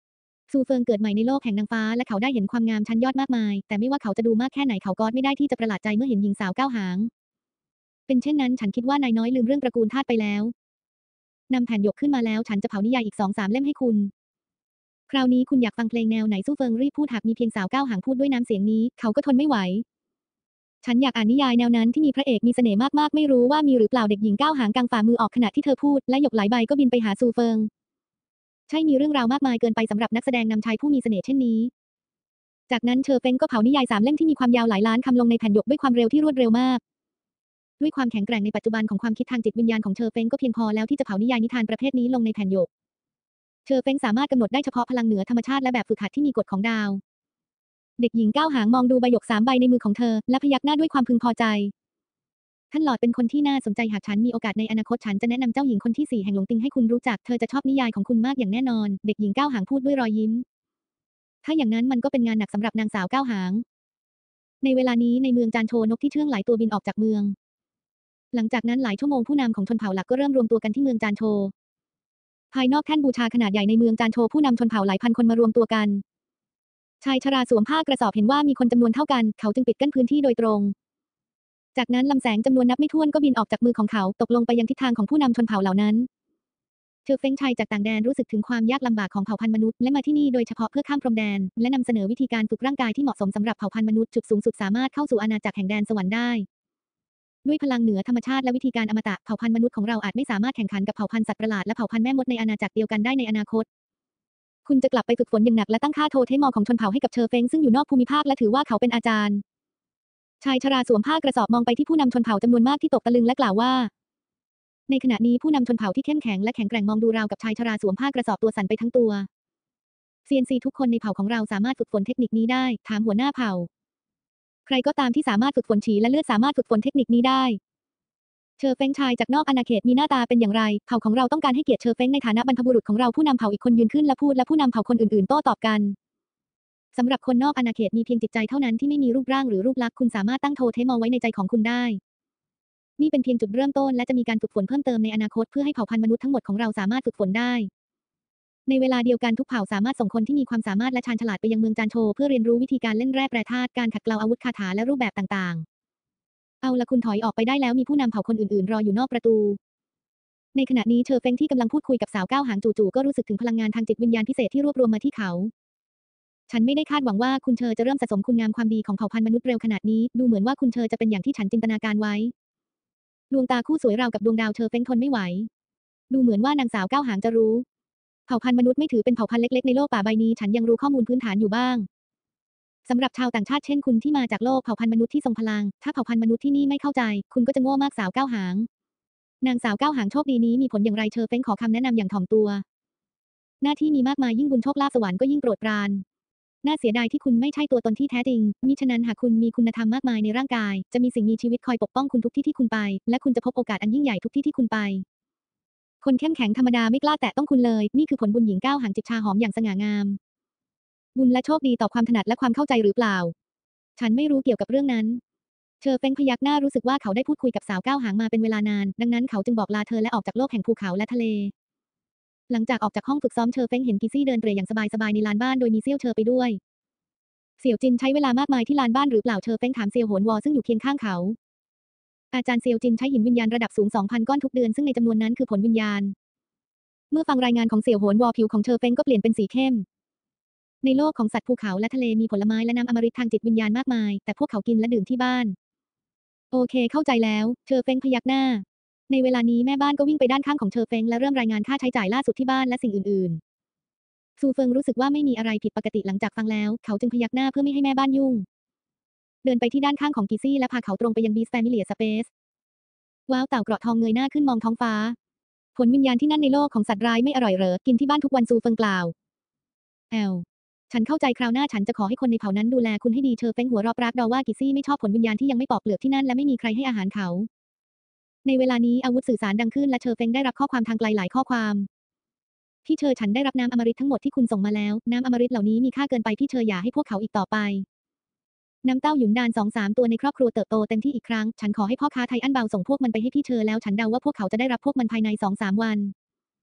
[SPEAKER 1] ซูเฟิงเกิดใหม่ในโลกแห่งนางฟ้าและเขาได้เห็นความงามชั้นยอดมากมายแต่ไม่ว่าเขาจะดูมากแค่ไหนเขาก็ไม่ได้ที่จะประหลาดใจเมื่อเห็นหญิงสาว9 หางเป็นเช่นนั้นฉันคิดว่านายน้อยลืมเรื่องตระกูลทาสไปแล้วนำแผ่นหยกขึ้นมาแล้วฉันจะเผานิยายอีก2-3 เล่มให้คุณคราวนี้คุณอยากฟังเพลงแนวไหนซูเฟิงรีบพูดหากมีเพียงสาว9 หางพูดด้วยน้ำเสียงนี้เขาก็ทนไม่ไหวฉันอยากอ่านนิยายแนวนั้นที่มีพระเอกมีเสน่ห์มากๆไม่รู้ว่ามีหรือเปล่าเด็กหญิง9 หางกางฝ่ามือออกขณะที่เธอพูดและหยกหลายใบก็บินไปหาซูเฟิงใช่มีเรื่องราวมากมายเกินไปสำหรับนักแสดงนำชายผู้มีเสน่ห์เช่นนี้จากนั้นเชอเฟงก็เผานิยาย3 เล่มที่มีความยาวหลายล้านคำลงในแผ่นหยกด้วยความเร็วที่รวดเร็วมากด้วยความแข็งแกร่งในปัจจุบันของความคิดทางจิตวิญญาณของเชอเฟงก็เพียงพอแล้วที่จะเผานิยายนิทานประเภทนี้ลงในแผ่นหยกเชอเฟงสามารถกำหนดได้เฉพาะพลังเหนือธรรมชาติและแบบฝึกหัดที่มีกฎของดาวเด็กหญิง9 หางมองดูใบหยก3 ใบในมือของเธอและพยักหน้าด้วยความพึงพอใจท่านหลอดเป็นคนที่น่าสนใจหากฉันมีโอกาสในอนาคตฉันจะแนะนำเจ้าหญิงคนที่4แห่งหลงติงให้คุณรู้จักเธอจะชอบนิยายของคุณมากอย่างแน่นอนเด็กหญิง9 หางพูดด้วยรอยยิ้มถ้าอย่างนั้นมันก็เป็นงานหนักสำหรับนางสาว9 หางในเวลานี้ในเมืองจานโชนกที่เชื่องหลายตัวบินออกจากเมืองหลังจากนั้นหลายชั่วโมงผู้นำของชนเผ่าหลักก็เริ่มรวมตัวกันที่เมืองจานโชภายนอกแท่นบูชาขนาดใหญ่ในเมืองจานโชผู้นำชนเผ่าหลายพันคนมารวมตัวกันชายชราสวมผ้ากระสอบเห็นว่ามีคนจำนวนเท่ากันเขาจึงปิดกั้นพื้นที่โดยตรงจากนั้นลำแสงจำนวนนับไม่ถ้วนก็บินออกจากมือของเขาตกลงไปยังทิศทางของผู้นำชนเผ่าเหล่านั้นเชอเฟ้งชัยจากต่างแดนรู้สึกถึงความยากลำบากของเผ่าพันธุ์มนุษย์และมาที่นี่โดยเฉพาะเพื่อข้ามพรมแดนและนำเสนอวิธีการฝึกร่างกายที่เหมาะสมสำหรับเผ่าพันธุ์มนุษย์จุดสูงสุดสามารถเข้าสู่อาณาจักรแห่งแดนสวรรค์ได้ด้วยพลังเหนือธรรมชาติและวิธีการอมตะเผ่าพันธุ์มนุษย์ของเราอาจไม่สามารถแข่งขันกับเผ่าพันธุ์สัตว์ประหลาดและเผ่าพันธุ์แม่มดในอาณาจักรเดียวกันได้ในอนาคตคุณจะกลับไปฝึกฝนอย่างหนักและตั้งค่าโทเทมอของชนเผ่าให้กับเชอเฟ้งซึ่งอยู่นอกภูมิภาคและถือว่าเขาเป็นอาจารย์ชายชราสวมผ้ากระสอบมองไปที่ผู้นำชนเผ่าจำนวนมากที่ตกตะลึงและกล่าวว่าในขณะนี้ผู้นำชนเผ่าที่เข้มแข็งและแข็งแกร่งมองดูราวกับชายชราสวมผ้ากระสอบตัวสั่นไปทั้งตัวเซียนซีทุกคนในเผ่าของเราสามารถฝึกฝนเทคนิคนี้ได้ถามหัวหน้าเผ่าใครก็ตามที่สามารถฝึกฝนฉีและเลือดสามารถฝึกฝนเทคนิคนี้ได้เชอเฟ้งชายจากนอกอาณาเขตมีหน้าตาเป็นอย่างไรเผ่าของเราต้องการให้เกียรติเชอเฟ้งในฐานะบรรพบุรุษของเราผู้นำเผ่าอีกคนยืนขึ้นและพูดและผู้นำเผ่าคนอื่นๆโต้ตอบกันสำหรับคนนอกอาณาเขตมีเพียงจิตใจเท่านั้นที่ไม่มีรูปร่างหรือรูปลักษณ์คุณสามารถตั้งโทเทมเอาไว้ในใจของคุณได้นี่เป็นเพียงจุดเริ่มต้นและจะมีการฝึกฝนเพิ่มเติมในอนาคตเพื่อให้เผ่าพันธุ์มนุษย์ทั้งหมดของเราสามารถฝึกฝนได้ในเวลาเดียวกันทุกเผ่าสามารถส่งคนที่มีความสามารถและชาญฉลาดไปยังเมืองจานโชเพื่อเรียนรู้วิธีการเล่นแร่แปรธาตุการขัดเกลาอาวุธคาถาและรูปแบบต่างๆเอาละคุณถอยออกไปได้แล้วมีผู้นำเผ่าคนอื่นๆรออยู่นอกประตูในขณะนี้เชอเฟงที่กำลังพูดคุยกับสาว9 หางจู่ๆก็รู้สึกถึงพลังงานทางจิตวิญญาณพิเศษที่รวบรวมมาที่เขาฉันไม่ได้คาดหวังว่าคุณเชอจะเริ่มสะสมคุณงามความดีของเผ่าพันธุ์มนุษย์เร็วขนาดนี้ดูเหมือนว่าคุณเชอจะเป็นอย่างที่ฉันจินตนาการไว้ดวงตาคู่สวยราวกับดวงดาวเชอเฟงทนไม่ไหวดูเหมือนว่านางสาว9 หางจะรู้เผ่าพันธุ์มนุษย์ไม่ถือเป็นเผ่าพันธุ์เล็กๆในโลกป่าใบนี้ฉันยังรู้ข้อมูลพื้นฐานอยู่บ้างสำหรับชาวต่างชาติเช่นคุณที่มาจากโลกเผ่าพันธุ์มนุษย์ที่ทรงพลังถ้าเผ่าพันธุ์มนุษย์ที่นี่ไม่เข้าใจคุณก็จะโง่มากสาว9 หางนางสาว9 หางโชคดีนี้มีผลอย่างไรเชอเฟงขอคำแนะนำอย่างถ่อมตัวหน้าที่มีมากมายยิ่งบุญโชคลาภสวรรค์ก็ยิ่งโปรดปรานน่าเสียดายที่คุณไม่ใช่ตัวตนที่แท้จริงมิฉะนั้นหากคุณมีคุณธรรมมากมายในร่างกายจะมีสิ่งมีชีวิตคอยปกป้องคุณทุกที่ที่คุณไปและคุณจะพบโอกาสอันยิ่งใหญ่ทุกที่ที่คุณไปคนเข้มแข็งธรรมดาไม่กล้าแตะต้องคุณเลยนี่คือผลบุญหญิง9 หางจิบชาหอมอย่างสง่างามบุญและโชคดีต่อความถนัดและความเข้าใจหรือเปล่าฉันไม่รู้เกี่ยวกับเรื่องนั้นเชอเฟงพยักหน้ารู้สึกว่าเขาได้พูดคุยกับสาว9 หางมาเป็นเวลานานดังนั้นเขาจึงบอกลาเธอและออกจากโลกแห่งภูเขาและทะเลหลังจากออกจากห้องฝึกซ้อมเชอเฟงเห็นกิซี่เดินเตร่อย่างสบายๆในลานบ้านโดยมีเซี่ยวเชอไปด้วยเสี่ยวจินใช้เวลามากมายที่ลานบ้านหรือเปล่าเชอเฟงถามเซียวโหนวอซึ่งอยู่เคียงข้างเขาอาจารย์เซียวจินใช้หินวิญญาณระดับสูง 2,000 ก้อนทุกเดือนซึ่งในจำนวนนั้นคือผลวิญญาณเมื่อฟังรายงานของเสี่ยวโหนวอผิวของเชอเฟงก็เปลี่ยนเป็นสีเข้มในโลกของสัตว์ภูเขาและทะเลมีผลไม้และน้ำอมฤตทางจิตวิญญาณมากมายแต่พวกเขากินและดื่มที่บ้านโอเคเข้าใจแล้วเชอเฟงพยักหน้าในเวลานี้แม่บ้านก็วิ่งไปด้านข้างของเชอเฟงและเริ่มรายงานค่าใช้จ่ายล่าสุดที่บ้านและสิ่งอื่นๆซูเฟิงรู้สึกว่าไม่มีอะไรผิดปกติหลังจากฟังแล้วเขาจึงพยักหน้าเพื่อไม่ให้แม่บ้านยุ่งเดินไปที่ด้านข้างของกิซี่และพาเขาตรงไปยังบีสแฟมิเลียสเปซว้าวเต่าเกราะทองเงยหน้าขึ้นมองท้องฟ้าผลวิญญาณที่นั่นในโลกของสัตว์ร้ายไม่อร่อยเหรอกินที่บ้านทุกวันซูเฟิงกล่าวฉันเข้าใจคราวหน้าฉันจะขอให้คนในเผ่านั้นดูแลคุณให้ดีเชอเฟงหัวเราะปรากเดาว่ากิซี่ไม่ชอบผลวิญญาณที่ยังไม่ปอกเปลือกที่นั่นและไม่มีใครให้อาหารเขาในเวลานี้อาวุธสื่อสารดังขึ้นและเชอเฟงได้รับข้อความทางไกลหลายข้อความพี่เชอฉันได้รับน้ำอมฤตทั้งหมดที่คุณส่งมาแล้วน้ำอมฤตเหล่านี้มีค่าเกินไปพี่เชออย่าให้พวกเขาอีกต่อไปน้ำเต้าหยุนดาน2-3 ตัวในครอบครัวเติบโตเต็มที่อีกครั้งฉันขอให้พ่อค้าไทอันเบาส่งพวกมันไปให้พี่เชอแล้วฉันเดาว่าพวกเขาจะได้รับพวกมันภายใน2-3 วัน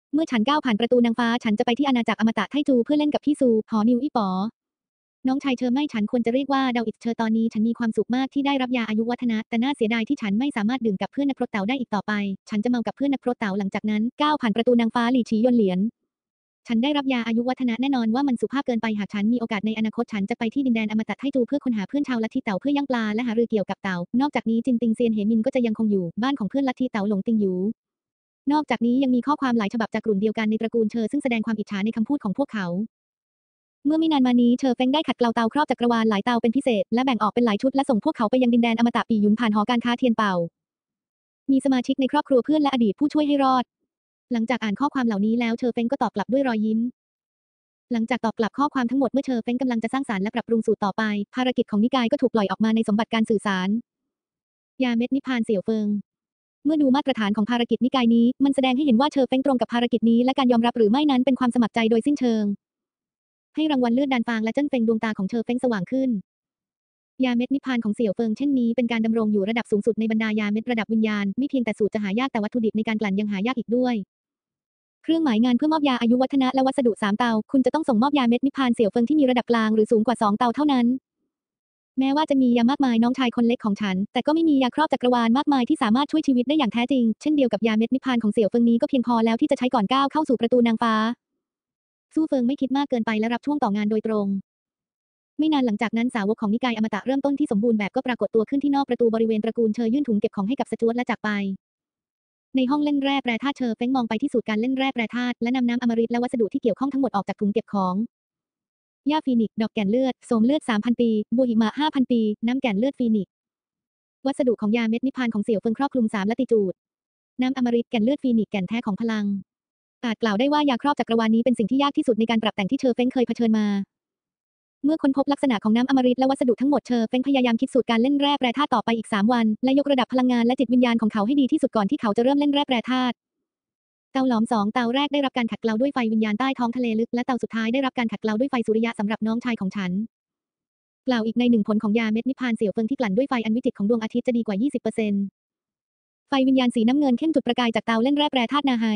[SPEAKER 1] เมื่อฉันก้าวผ่านประตูนางฟ้าฉันจะไปที่อาณาจักรอมตะไทจูเพื่อเล่นกับพี่ซูหอนิวอี้ป๋อน้องชายเธอไม่ฉันควรจะเรียกว่าดาวอิดเธอตอนนี้ฉันมีความสุขมากที่ได้รับยาอายุวัฒนะแต่น่าเสียดายที่ฉันไม่สามารถดื่มกับเพื่อนนักพรตเต๋าได้อีกต่อไปฉันจะเมากับเพื่อนนักพรตเต๋าหลังจากนั้นก้าวผ่านประตูนางฟ้าหลี่ฉียนเหลียนฉันได้รับยาอายุวัฒนะแน่นอนว่ามันสุภาพเกินไปหากฉันมีโอกาสในอนาคตฉันจะไปที่ดินแดนอมตะไทจูเพื่อค้นหาเพื่อนชาวลัทธิเต๋าเพื่อย่างปลาและหารือเกี่ยวกับเต๋านอกจากนี้จินติงเซียนเหมินก็จะยังคงอยู่บ้านของเพื่อนลัทธิเต๋าหลงติงอยู่นอกจากนี้ยังมีข้อความหลายฉบับจากกลุ่มเดียวกันในตระกูลเชอซึ่งแสดงความอิจฉาในคำพูดของพวกเขาเมื่อไม่นานมานี้เชอเฟงได้ขัดเกลาเตาครอบจักรวาลหลายเตาเป็นพิเศษและแบ่งออกเป็นหลายชุดและส่งพวกเขาไปยังดินแดนอมตะปีหยุนผ่านหอการค้าเทียนเป่ามีสมาชิกในครอบครัวเพื่อนและอดีตผู้ช่วยให้รอดหลังจากอ่านข้อความเหล่านี้แล้วเชอเฟงก็ตอบกลับด้วยรอยยิ้มหลังจากตอบกลับข้อความทั้งหมดเมื่อเชอเฟงกำลังจะสร้างสรรค์และปรับปรุงสูตรต่อไปภารกิจของนิกายก็ถูกปล่อยออกมาในสมบัติการสื่อสารยาเม็ดนิพพานเสี่ยวเฟิงเมื่อดูมาตรฐานของภารกิจนิกายนี้มันแสดงให้เห็นว่าเชอเฟงตรงกับภารกิจนี้และการยอมรับหรือไม่นั้นเป็นความสมัครใจโดยสิ้นเชิงให้รางวัลเลือดดานฟางและเจิ้นเฟงดวงตาของเชอเฟงสว่างขึ้นยาเม็ดนิพพานของเสี่ยวเฟิงเช่นนี้เป็นการดำรงอยู่ระดับสูงสุดในบรรดายาเม็ดระดับวิญญาณไม่เพียงแต่สูตรจะหายากแต่วัตถุดิบในการกลั่นยังหายากอีกด้วยเครื่องหมายงานเพื่อมอบยาอายุวัฒนะและวัสดุ3เตาคุณจะต้องส่งมอบยาเม็ดนิพพานเสี่ยวเฟิงที่มีระดับกลางหรือสูงกว่า2เตาเท่านั้นแม้ว่าจะมียามากมายน้องชายคนเล็กของฉันแต่ก็ไม่มียาครอบจักรวาลมากมายที่สามารถช่วยชีวิตได้อย่างแท้จริงเช่นเดียวกับยาเม็ดนิพพานของเสี่ยวเฟิงนี้ก็เพียงพอแล้วที่จะใช้ก่อนก้าวเข้าสู่ประตูนางฟ้าสู้เฟิงไม่คิดมากเกินไปและรับช่วงต่องานโดยตรงไม่นานหลังจากนั้นสาวกของนิกายอมตะเริ่มต้นที่สมบูรณ์แบบก็ปรากฏตัวขึ้นที่นอกประตูบริเวณตระกูลเชอยื่นถุงเก็บของให้กับสจ๊วตและจากไปในห้องเล่นแร่แปรธาตุเชอเฟ้งมองไปที่สูตรการเล่นแร่แปรธาตุและนำน้ำอมฤตและวัสดุที่เกี่ยวข้องทั้งหมดออกจากถุงเก็บของหญ้าฟีนิกซ์ดอกแก่นเลือดโสมเลือด 3,000 ปีบัวหิมะ 5,000 ปีน้ำแก่นเลือดฟีนิกซ์วัสดุของยาเม็ดนิพพานของเสี่ยวเฟิงครอบคลุม3ลัติจูดน้ำอมฤตแก่นเลือดฟีนิกซ์แก่นแท้ของพลังอาจกล่าวได้ว่ายาครอบจักรวาลนี้เป็นสิ่งที่ยากที่สุดในการปรับแต่งที่เชอเฟ้งเคยเผชิญมาเมื่อค้นพบลักษณะของน้ำอมฤตและวัสดุทั้งหมดเชอเฟ้งพยายามคิดสูตรการเล่นแร่แปรธาตุต่อไปอีก3 วันและยกระดับพลังงานและจิตวิญญาณของเขาให้ดีที่สุดก่อนที่เขาจะเริ่มเล่นแร่แปรธาตุเตาหลอม2เตาแรกได้รับการขัดเกลาด้วยไฟวิญญาณใต้ท้องทะเลลึกและเตาสุดท้ายได้รับการขัดเกลาด้วยไฟสุริยะสำหรับน้องชายของฉันกล่าวอีกในหนึ่งผลของยาเม็ดนิพพานเสี่ยวเฟิงที่กลั่นด้วยไฟอันวิจิตรของดวงอาทิตย์จะดีกว่า 20%ไฟวิญญาณสีน้ำเงินเข้มจุดประกายจากเตาเล่นแร่แปรธาตุนาไฮ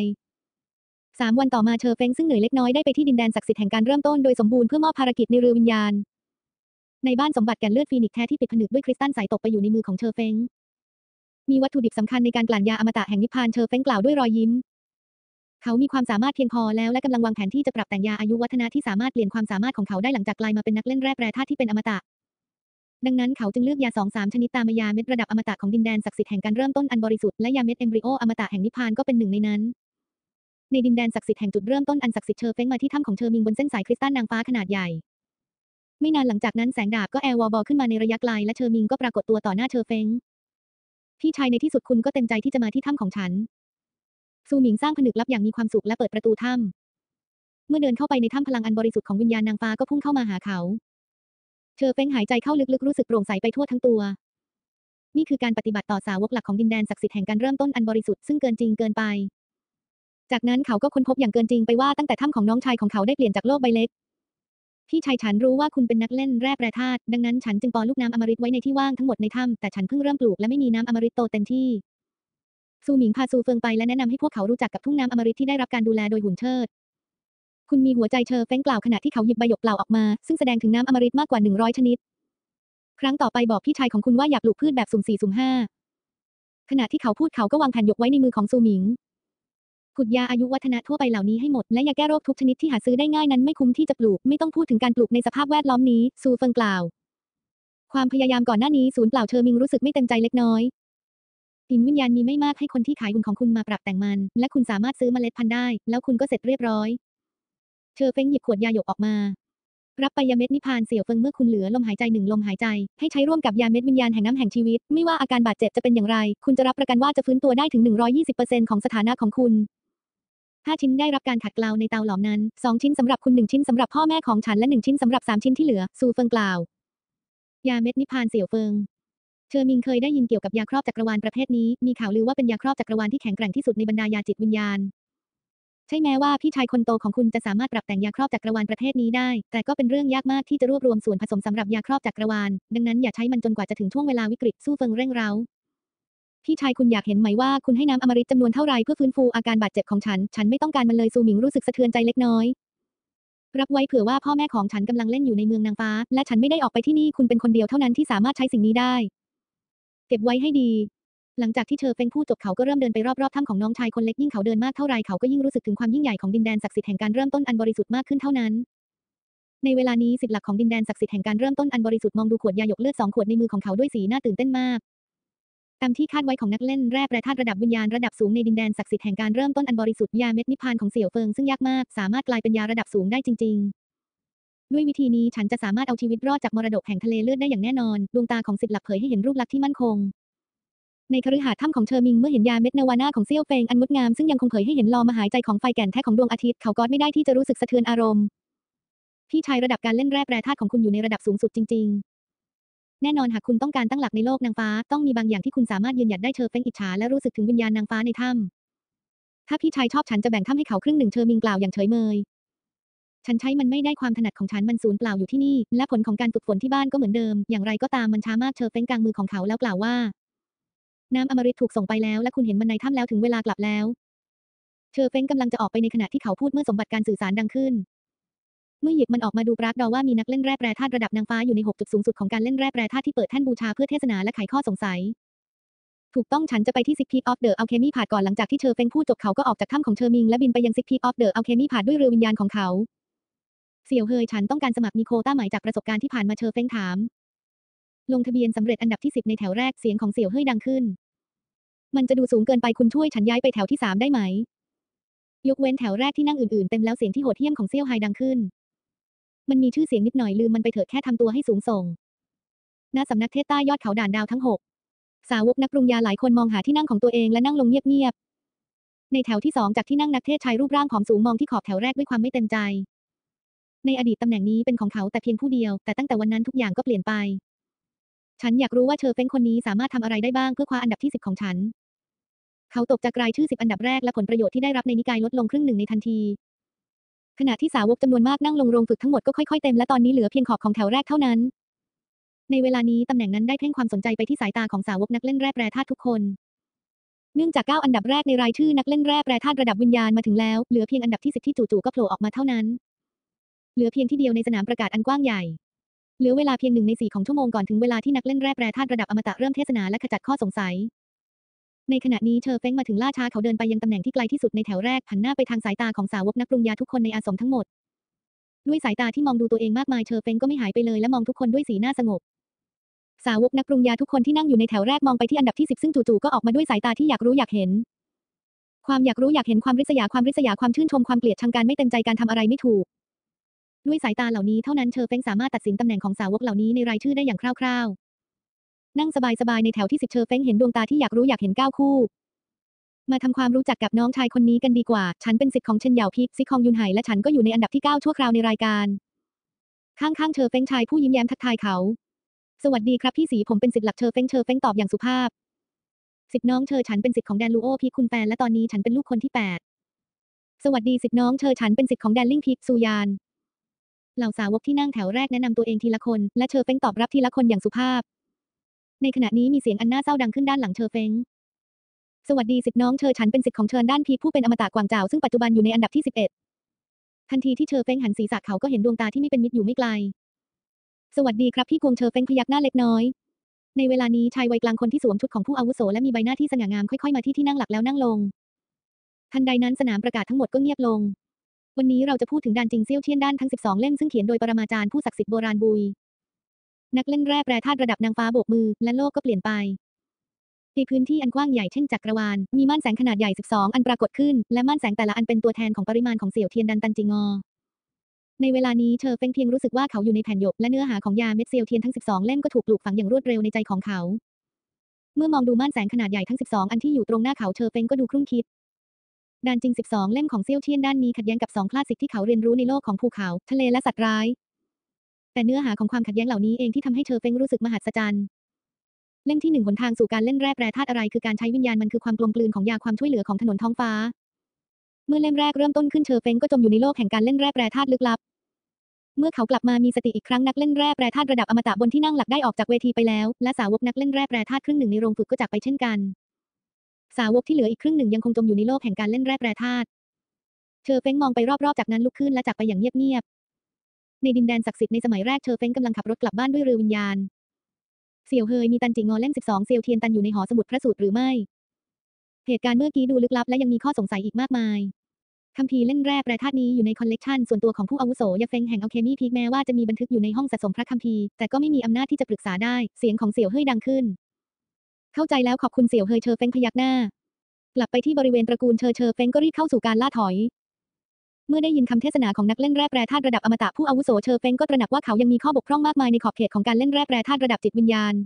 [SPEAKER 1] 3 วันต่อมาเชอเฟ้งซึ่งเหนื่อยเล็กน้อยได้ไปที่ดินแดนศักดิ์สิทธิ์แห่งการเริ่มต้นโดยสมบูรณ์เพื่อมอบภารกิจในเรือวิญญาณในบ้านสมบัติแก่นเลือดฟีนิกซ์แท้ที่ปิดผนึกด้วยคริสตัลใสตกไปอยู่ในมือของเชอเฟ้งมีวัตถุดิบสำคัญในการกลั่นยาอมตะแห่งนิพพานเชอเฟ้งกล่าวด้วยรอยยิ้มเขามีความสามารถเพียงพอแล้วและกำลังวางแผนที่จะปรับแต่งยาอายุวัฒนะที่สามารถเปลี่ยนความสามารถของเขาได้หลังจากกลายมาเป็นนักเล่นแร่แปรธาตุที่เป็นอมตะดังนั้นเขาจึงเลือกยา2-3ชนิดตามยาเม็ดระดับอมตะของดินแดนศักดิ์สิทธิ์แห่งการเริ่มต้นอันบริสุทธิ์และยาเม็ดเอมบริโออมตะแห่งนิพพานก็เป็นหนึ่งในนั้นในดินแดนศักดิ์สิทธิ์แห่งจุดเริ่มต้นอันศักดิ์สิทธิ์เชอเฟ้งมาที่ถ้ำของเชอมิงบนเส้นสายคริสตัลนางฟ้าขนาดใหญ่ไม่นานหลังจากนั้นแสงดาบก็แอร์วอลบอลขึ้นมาในระยะไกลและเชอมิงก็ปรากฏตัวต่อหน้าเชอเฟ้งพี่ชายในที่สุดคุณก็เต็มใจที่จะมาที่ถ้ำของฉันซูหมิงสร้างผนึกลับอย่างมีความสุขและเปิดประตูถ้ำเมื่อเดินเข้าไปในถ้ำพลังอันบริสุทธิ์ของวิญญาณนางฟ้าก็พุ่งเข้ามาหาเขาเชอเฟ้งหายใจเข้าลึกๆรู้สึกโปร่งใสไปทั่วทั้งตัวนี่คือการปฏิบัติต่อสาวกหลักของดินแดนศักดิ์สิทธิ์แห่งการเริ่มต้นอันบริสุทธิ์ซึ่งเกินจริงเกินไปจากนั้นเขาก็ค้นพบอย่างเกินจริงไปว่าตั้งแต่ถ้ำของน้องชายของเขาได้เปลี่ยนจากโลกใบเล็กพี่ชายฉันรู้ว่าคุณเป็นนักเล่นแร่แปรธาตุดังนั้นฉันจึงปอนลูกน้ำอมฤตไว้ในที่ว่างทั้งหมดในถ้ำแต่ฉันเพิ่งเริ่มปลูกและไม่มีน้ำอมฤตโตเต็มที่ซูหมิงพาซูเฟิงไปและแนะนำให้พวกเขารู้จักกับทุ่งน้ำอมฤตที่ได้รับการดูแลโดยหุ่นเชิดคุณมีหัวใจเชอเฟ้งกล่าวขณะที่เขาหยิบใบหยกเปล่าออกมาซึ่งแสดงถึงน้ำอมฤตมากกว่า100ชนิดครั้งต่อไปบอกพี่ชายของคุณว่าอย่าปลูกพืชแบบสุ่ม4สุ่ม5ขณะที่เขาพูดเขาก็วางแผ่นหยกไว้ในมือของซูหมิงขุดยาอายุวัฒนะทั่วไปเหล่านี้ให้หมดและยาแก้โรคทุกชนิดที่หาซื้อได้ง่ายนั้นไม่คุ้มที่จะปลูกไม่ต้องพูดถึงการปลูกในสภาพแวดล้อมนี้ซูเฟิงกล่าวความพยายามก่อนหน้านี้สูญเปล่าเชอมิงรู้สึกไม่เต็มใจเล็กน้อยหินวิญญาณมีไม่มากให้คนที่ขายหุ่นของคุณมาปรับแต่งมันและคุณสามารถซื้อเมล็ดพันธุ์ได้แล้วคุณก็เสร็จเรียบร้อยเชอเฟ้งหยิบขวดยาหยกออกมารับไปยาเม็ดนิพพานเสี่ยวเฟิงเมื่อคุณเหลือลมหายใจ1 ลมหายใจให้ใช้ร่วมกับยาเม็ดวิญญาณแห่งน้ำแห่งชีวิตไม่ว่าอาการบาดเจ็บจะเป็นอย่างไรคุณจะรับประกันว่าจะฟื้นตัวได้ถึง120%ของสถานะของคุณ5 ชิ้นได้รับการขัดเกลาในเตาหลอมนั้น2 ชิ้นสำหรับคุณ1 ชิ้นสำหรับพ่อแม่ของฉันและ1 ชิ้นสำหรับ3 ชิ้นที่เหลือซูเฟิงกล่าวยาเม็ดนิพพานเสี่ยวเฟิงเชอมิงเคยได้ยินเกี่ยวกับยาครอบจักรวาลประเภทนี้มีข่าวลือว่าเป็นยาครอบจักรวาลที่แข็งแกร่งที่สุดในบรรดายาจิตวิญญาณใช่แม้ว่าพี่ชายคนโตของคุณจะสามารถปรับแต่งยาครอบจักรวาลประเภทนี้ได้แต่ก็เป็นเรื่องยากมากที่จะรวบรวมส่วนผสมสำหรับยาครอบจักรวาลดังนั้นอย่าใช้มันจนกว่าจะถึงช่วงเวลาวิกฤตซูเฟิงเร่งเร้าพี่ชายคุณอยากเห็นไหมว่าคุณให้น้ำอมฤตจำนวนเท่าไรเพื่อฟื้นฟูอาการบาดเจ็บของฉัน ฉันไม่ต้องการมันเลยซูหมิงรู้สึกสะเทือนใจเล็กน้อยรับไว้เผื่อว่าพ่อแม่ของฉันกำลังเล่นอยู่ในเมืองนางฟ้าและฉันไม่ได้ออกไปที่นี่คุณเป็นคนเดียวเท่านั้นที่สามารถใช้สิ่งนี้ได้เก็บไว้ให้ดีหลังจากที่เธอเฟ้งพูดจบเขาก็เริ่มเดินไปรอบๆถ้ำของน้องชายคนเล็กยิ่งเขาเดินมากเท่าไรเขาก็ยิ่งรู้สึกถึงความยิ่งใหญ่ของดินแดนศักดิ์สิทธิ์แห่งการเริ่มต้นอันบริสุทธิ์มากขึ้นเท่านั้นในเวลานี้ศิษย์หลักของดินแดนศักดิ์สิทธิ์แห่งการเริ่มต้นอันบริสุทธิ์มองดูขวดยาหยกเลือด2 ขวดในมือของเขาด้วยสีหน้าตื่นเต้นมากตามที่คาดไว้ของนักเล่นแร่แปรธาตุระดับวิญญาณระดับสูงในดินแดนศักดิ์สิทธิ์แห่งการเริ่มต้นอันบริสุทธิ์ยาเม็ดนิพพานของเสี่ยวเฟิงซึ่งยากมากสามารถกลายเป็นยาระดับสูงได้จริงๆด้วยวิธีนี้ฉันจะสามารถเอาชีวิตรอดจากมรดกแห่งทะเลเลือดได้อย่างแน่นอนดวงตาของศิษย์หลักเผยให้เห็นรูปลักษณ์ที่มั่นคงในคฤหาสน์ถ้ำของเชอร์มิงเมื่อเห็นยาเม็ดนาวาน่าของเซี่ยวเฟงอันงดงามซึ่งยังคงเผยให้เห็นลมหายใจของไฟแก่นแท้ของดวงอาทิตย์เขาก็ไม่ได้ที่จะรู้สึกสะเทือนอารมณ์พี่ชายระดับการเล่นแร่แปรธาตุของคุณอยู่ในระดับสูงสุดจริงๆแน่นอนหากคุณต้องการตั้งหลักในโลกนางฟ้าต้องมีบางอย่างที่คุณสามารถยืนหยัดได้เชอเฟงอิจฉาและรู้สึกถึงวิญญาณนางฟ้าในถ้ำถ้าพี่ชายชอบฉันจะแบ่งถ้ำให้เขาครึ่งหนึ่งเชอร์มิงกล่าวอย่างเฉยเมยฉันใช้มันไม่ได้ความถนัดของฉันมันสูญเปล่าอยู่ที่นี่และผลของการฝึกฝนที่บ้านก็เหมือนเดิมอย่างไรก็ตามมันช้ามากเชอเฟงกลางมือของเขาแล้วกล่าวว่าน้ำอมฤตถูกส่งไปแล้วและคุณเห็นมันในถ้ำแล้วถึงเวลากลับแล้วเชอเฟงกำลังจะออกไปในขณะที่เขาพูดเมื่อสมบัติการสื่อสารดังขึ้นเมื่อหยิบมันออกมาดูปรากฏว่ามีนักเล่นแร่แปรธาตุระดับนางฟ้าอยู่ใน6 จุดสูงสุดของการเล่นแร่แปรธาตุที่เปิดแท่นบูชาเพื่อเทศนาและไขข้อสงสัยถูกต้องฉันจะไปที่ Six Peak of the Alchemy Path ก่อนหลังจากที่เชอเฟงพูดจบเขาก็ออกจากถ้ำของเชอร์มิงและบินไปยัง Six Peak of the Alchemy Path ด้วยเรือวิญญาณของเขาเสี่ยวเฮยฉันต้องการสมัครมีโควต้าไหมจากประสบการณ์ที่ผ่านมาเชอเฟงถามลงทะเบียนสำเร็จอันดับที่10ในแถวแรกเสียงของเสี่ยวเฮยดังขึ้นมันจะดูสูงเกินไปคุณช่วยฉันย้ายไปแถวที่3ได้ไหมยกเว้นแถวแรกที่นั่งอื่นๆเต็มแล้วเสียงที่โหดเหี้ยมของเซี่ยวไฮดังขึ้นมันมีชื่อเสียงนิดหน่อยลืมมันไปเถอะแค่ทำตัวให้สูงส่งณสำนักเทศใต้ยอดเขาด่านดาวทั้ง6สาวกนักปรุงยาหลายคนมองหาที่นั่งของตัวเองและนั่งลงเงียบๆในแถวที่2จากที่นั่งนักเทศชายรูปร่างผอมสูงมองที่ขอบแถวแรกด้วยความไม่เต็มใจในอดีตตำแหน่งนี้เป็นของเขาแต่เพียงผู้เดียวแต่ตั้งแต่วันนั้นทุกอย่างก็เปลี่ยนไปฉันอยากรู้ว่าเชอเฟ้งคนนี้สามารถทำอะไรได้บ้างเพื่อคว้าอันดับที่10ของฉันเขาตกจากรายชื่อ10อันดับแรกและผลประโยชน์ที่ได้รับในนิกายลดลงครึ่งหนึ่งในทันทีขณะที่สาวกจำนวนมากนั่งลงโรงฝึกทั้งหมดก็ค่อยๆเต็มและตอนนี้เหลือเพียงขอบของแถวแรกเท่านั้นในเวลานี้ตำแหน่งนั้นได้เพ่งความสนใจไปที่สายตาของสาวกนักเล่นแร่แปรธาตุทุกคนเนื่องจาก9อันดับแรกในรายชื่อนักเล่นแร่แปรธาตุระดับวิญญาณมาถึงแล้วเหลือเพียงอันดับที่10ที่จู่ๆก็โผล่ออกมาเท่านั้นเหลือเพียงที่เดียวในสนามประกาศอันกว้างใหญ่เหลือเวลาเพียง1 ใน 4ของชั่วโมงก่อนถึงเวลาที่นักเล่นแร่แปรธาตุระดับอมตะเริ่มเทศนาและขจัดข้อสงสัยในขณะนี้เชอเฟ้งมาถึงล่าช้าเขาเดินไปยังตำแหน่งที่ไกลที่สุดในแถวแรกหันหน้าไปทางสายตาของสาวกนักปรุงยาทุกคนในอาสมทั้งหมดด้วยสายตาที่มองดูตัวเองมากมายเชอเฟ้งก็ไม่หายไปเลยและมองทุกคนด้วยสีหน้าสงบสาวกนักปรุงยาทุกคนที่นั่งอยู่ในแถวแรกมองไปที่อันดับที่10ซึ่งจู่ๆก็ออกมาด้วยสายตาที่อยากรู้อยากเห็นความอยากรู้อยากเห็นความริษยาความชื่นชมความเกลียดชังการไม่เต็มใจการทำอะไรไม่ถูกด้วยสายตาเหล่านี้เท่านั้นเชอเฟ้งสามารถตัดสินตำแหน่งของสาวกเหล่านี้ในรายชื่อได้อย่างคร่าวๆนั่งสบายๆในแถวที่10เชอเฟ้งเห็นดวงตาที่อยากรู้อยากเห็น9 คู่มาทำความรู้จักกับน้องชายคนนี้กันดีกว่าฉันเป็นศิษย์ของเฉินเหยาพิกซิคองยุนไหและฉันก็อยู่ในอันดับที่9ชั่วคราวในรายการข้างๆเชอเฟ้งชายผู้ยิ้มแย้มทักทายเขาสวัสดีครับพี่สีผมเป็นศิษย์หลักเชอเฟ้งตอบอย่างสุภาพศิษย์น้องเชอฉันเป็นศิษย์ของแดนลูโอพิกคุณแฟนและตอนนี้ฉันเป็นลูกคนที่8สวัสดีศิษย์น้องเชอฉันเป็นศิษย์ของแดนลิ่งพิกซูยานเหล่าสาวกที่นั่งแถวแรกแนะนำตัวเองทีละคนและเชอเฟ้งตอบรับทีละคนอย่างสุภาพในขณะนี้มีเสียงอันน่าเศร้าดังขึ้นด้านหลังเชอเฟ้งสวัสดีศิษย์น้องเชอฉันเป็นศิษย์ของเชิญด้านพีคผู้เป็นอมตะกวางเจาซึ่งปัจจุบันอยู่ในอันดับที่11ทันทีที่เชอเฟ้งหันศีรษะเขาก็เห็นดวงตาที่ไม่เป็นมิตรอยู่ไม่ไกลสวัสดีครับพี่กวงเชอเฟ้งพยักหน้าเล็กน้อยในเวลานี้ชายวัยกลางคนที่สวมชุดของผู้อาวุโสและมีใบหน้าที่สง่างามค่อยๆมาที่นั่งหลักแล้วนั่งลงทันใดนั้นสนามประกาศทั้งหมดก็เงียบลงวันนี้เราจะพูดถึงดานจิงเซี่ยวเทียนด้านทั้ง12เล่มซึ่งเขียนโดยปรมาจารย์ผู้ศักดิ์สิทธิ์โบราณบุยนักเล่นแร่แปรธาตุระดับนางฟ้าโบกมือและโลกก็เปลี่ยนไปในพื้นที่อันกว้างใหญ่เช่นจักรวาลมีม่านแสงขนาดใหญ่12อันปรากฏขึ้นและม่านแสงแต่ละอันเป็นตัวแทนของปริมาณของเสี่ยวเทียนดันตันจิงอในเวลานี้เชอเฟ้งเพียงรู้สึกว่าเขาอยู่ในแผ่นหยกและเนื้อหาของยาเม็ดเสี่ยวเทียนทั้ง12เล่มก็ถูกปลูกฝังอย่างรวดเร็วในใจของเขาเมื่อมองดูม่านแสงขนาดใหญ่ทั้ง12อันที่อยู่ตรงหน้าเขาเชอเฟ้งก็ดูครุ่นคิดดานจิง12เล่มของเซี่ยวเทียนด้านนี้ขัดแย้งกับ2คลาสสิกที่เขาเรียนรู้ในโลกของภูเขาทะเลและสัตว์ร้ายแต่เนื้อหาของความขัดแย้งเหล่านี้เองที่ทำให้เชอเฟ้งรู้สึกมหัศจรรย์เล่มที่1หนทางสู่การเล่นแร่แปรธาตุอะไรคือการใช้วิญญาณมันคือความกลมกลืนของยาความช่วยเหลือของถนนท้องฟ้าเมื่อเล่มแรกเริ่มต้นขึ้นเชอเฟ้งก็จมอยู่ในโลกแห่งการเล่นแร่แปรธาตุลึกลับเมื่อเขากลับมามีสติอีกครั้งนักเล่นแร่แปรธาตุระดับอมตะบนที่นั่งหลักได้ออกจากเวทีไปแล้วและสาวกนักเล่นแร่แปรธาตุครึ่งหนึ่งในโรงฝึกก็จากไปเช่นกันสาวกที่เหลืออีกครึ่งหนึ่งยังคงจมอยู่ในโลกแห่งการเล่นแร่แปรธาตุเชอเฟ้งมองไปรอบๆจากนั้นลุกขึ้นและจากไปอย่างเงียบๆในดินแดนศักดิ์สิทธิ์ในสมัยแรกเชอเฟ้งกำลังขับรถกลับบ้านด้วยเรือวิญญาณเสี่ยวเฮยมีตันจิงอเล่ม12เซียวเทียนตันอยู่ในหอสมุดพระสูตรหรือไม่เหตุการณ์เมื่อกี้ดูลึกลับและยังมีข้อสงสัยอีกมากมายคัมภีร์เล่นแร่แปรธาตุนี้อยู่ในคอลเลกชันส่วนตัวของผู้อาวุโสยาเฟงแห่งอัลเคมีพีคแม้ว่าจะมีบันทึกอยู่ในห้องสะสมพระคัมภีร์แต่ก็ไม่มีอำนาจที่จะปรึกษาได้เสียงของเสี่ยวเฮยดังขึ้นเข้าใจแล้วขอบคุณเสี่ยวเฮยเชอเฟ้งพยักหน้ากลับไปที่บริเวณตระกูลเชอเฟ้งก็รีบเข้าสู่การล่าถอยเมื่อได้ยินคำเทศนาของนักเล่นแร่แปรธาตุระดับอมตะผู้อาวุโสเชอเฟ้งก็ตระหนักว่าเขายังมีข้อบกพร่องมากมายในขอบเขตของการเล่นแร่แปรธาตุระดับจิตวิญญาณ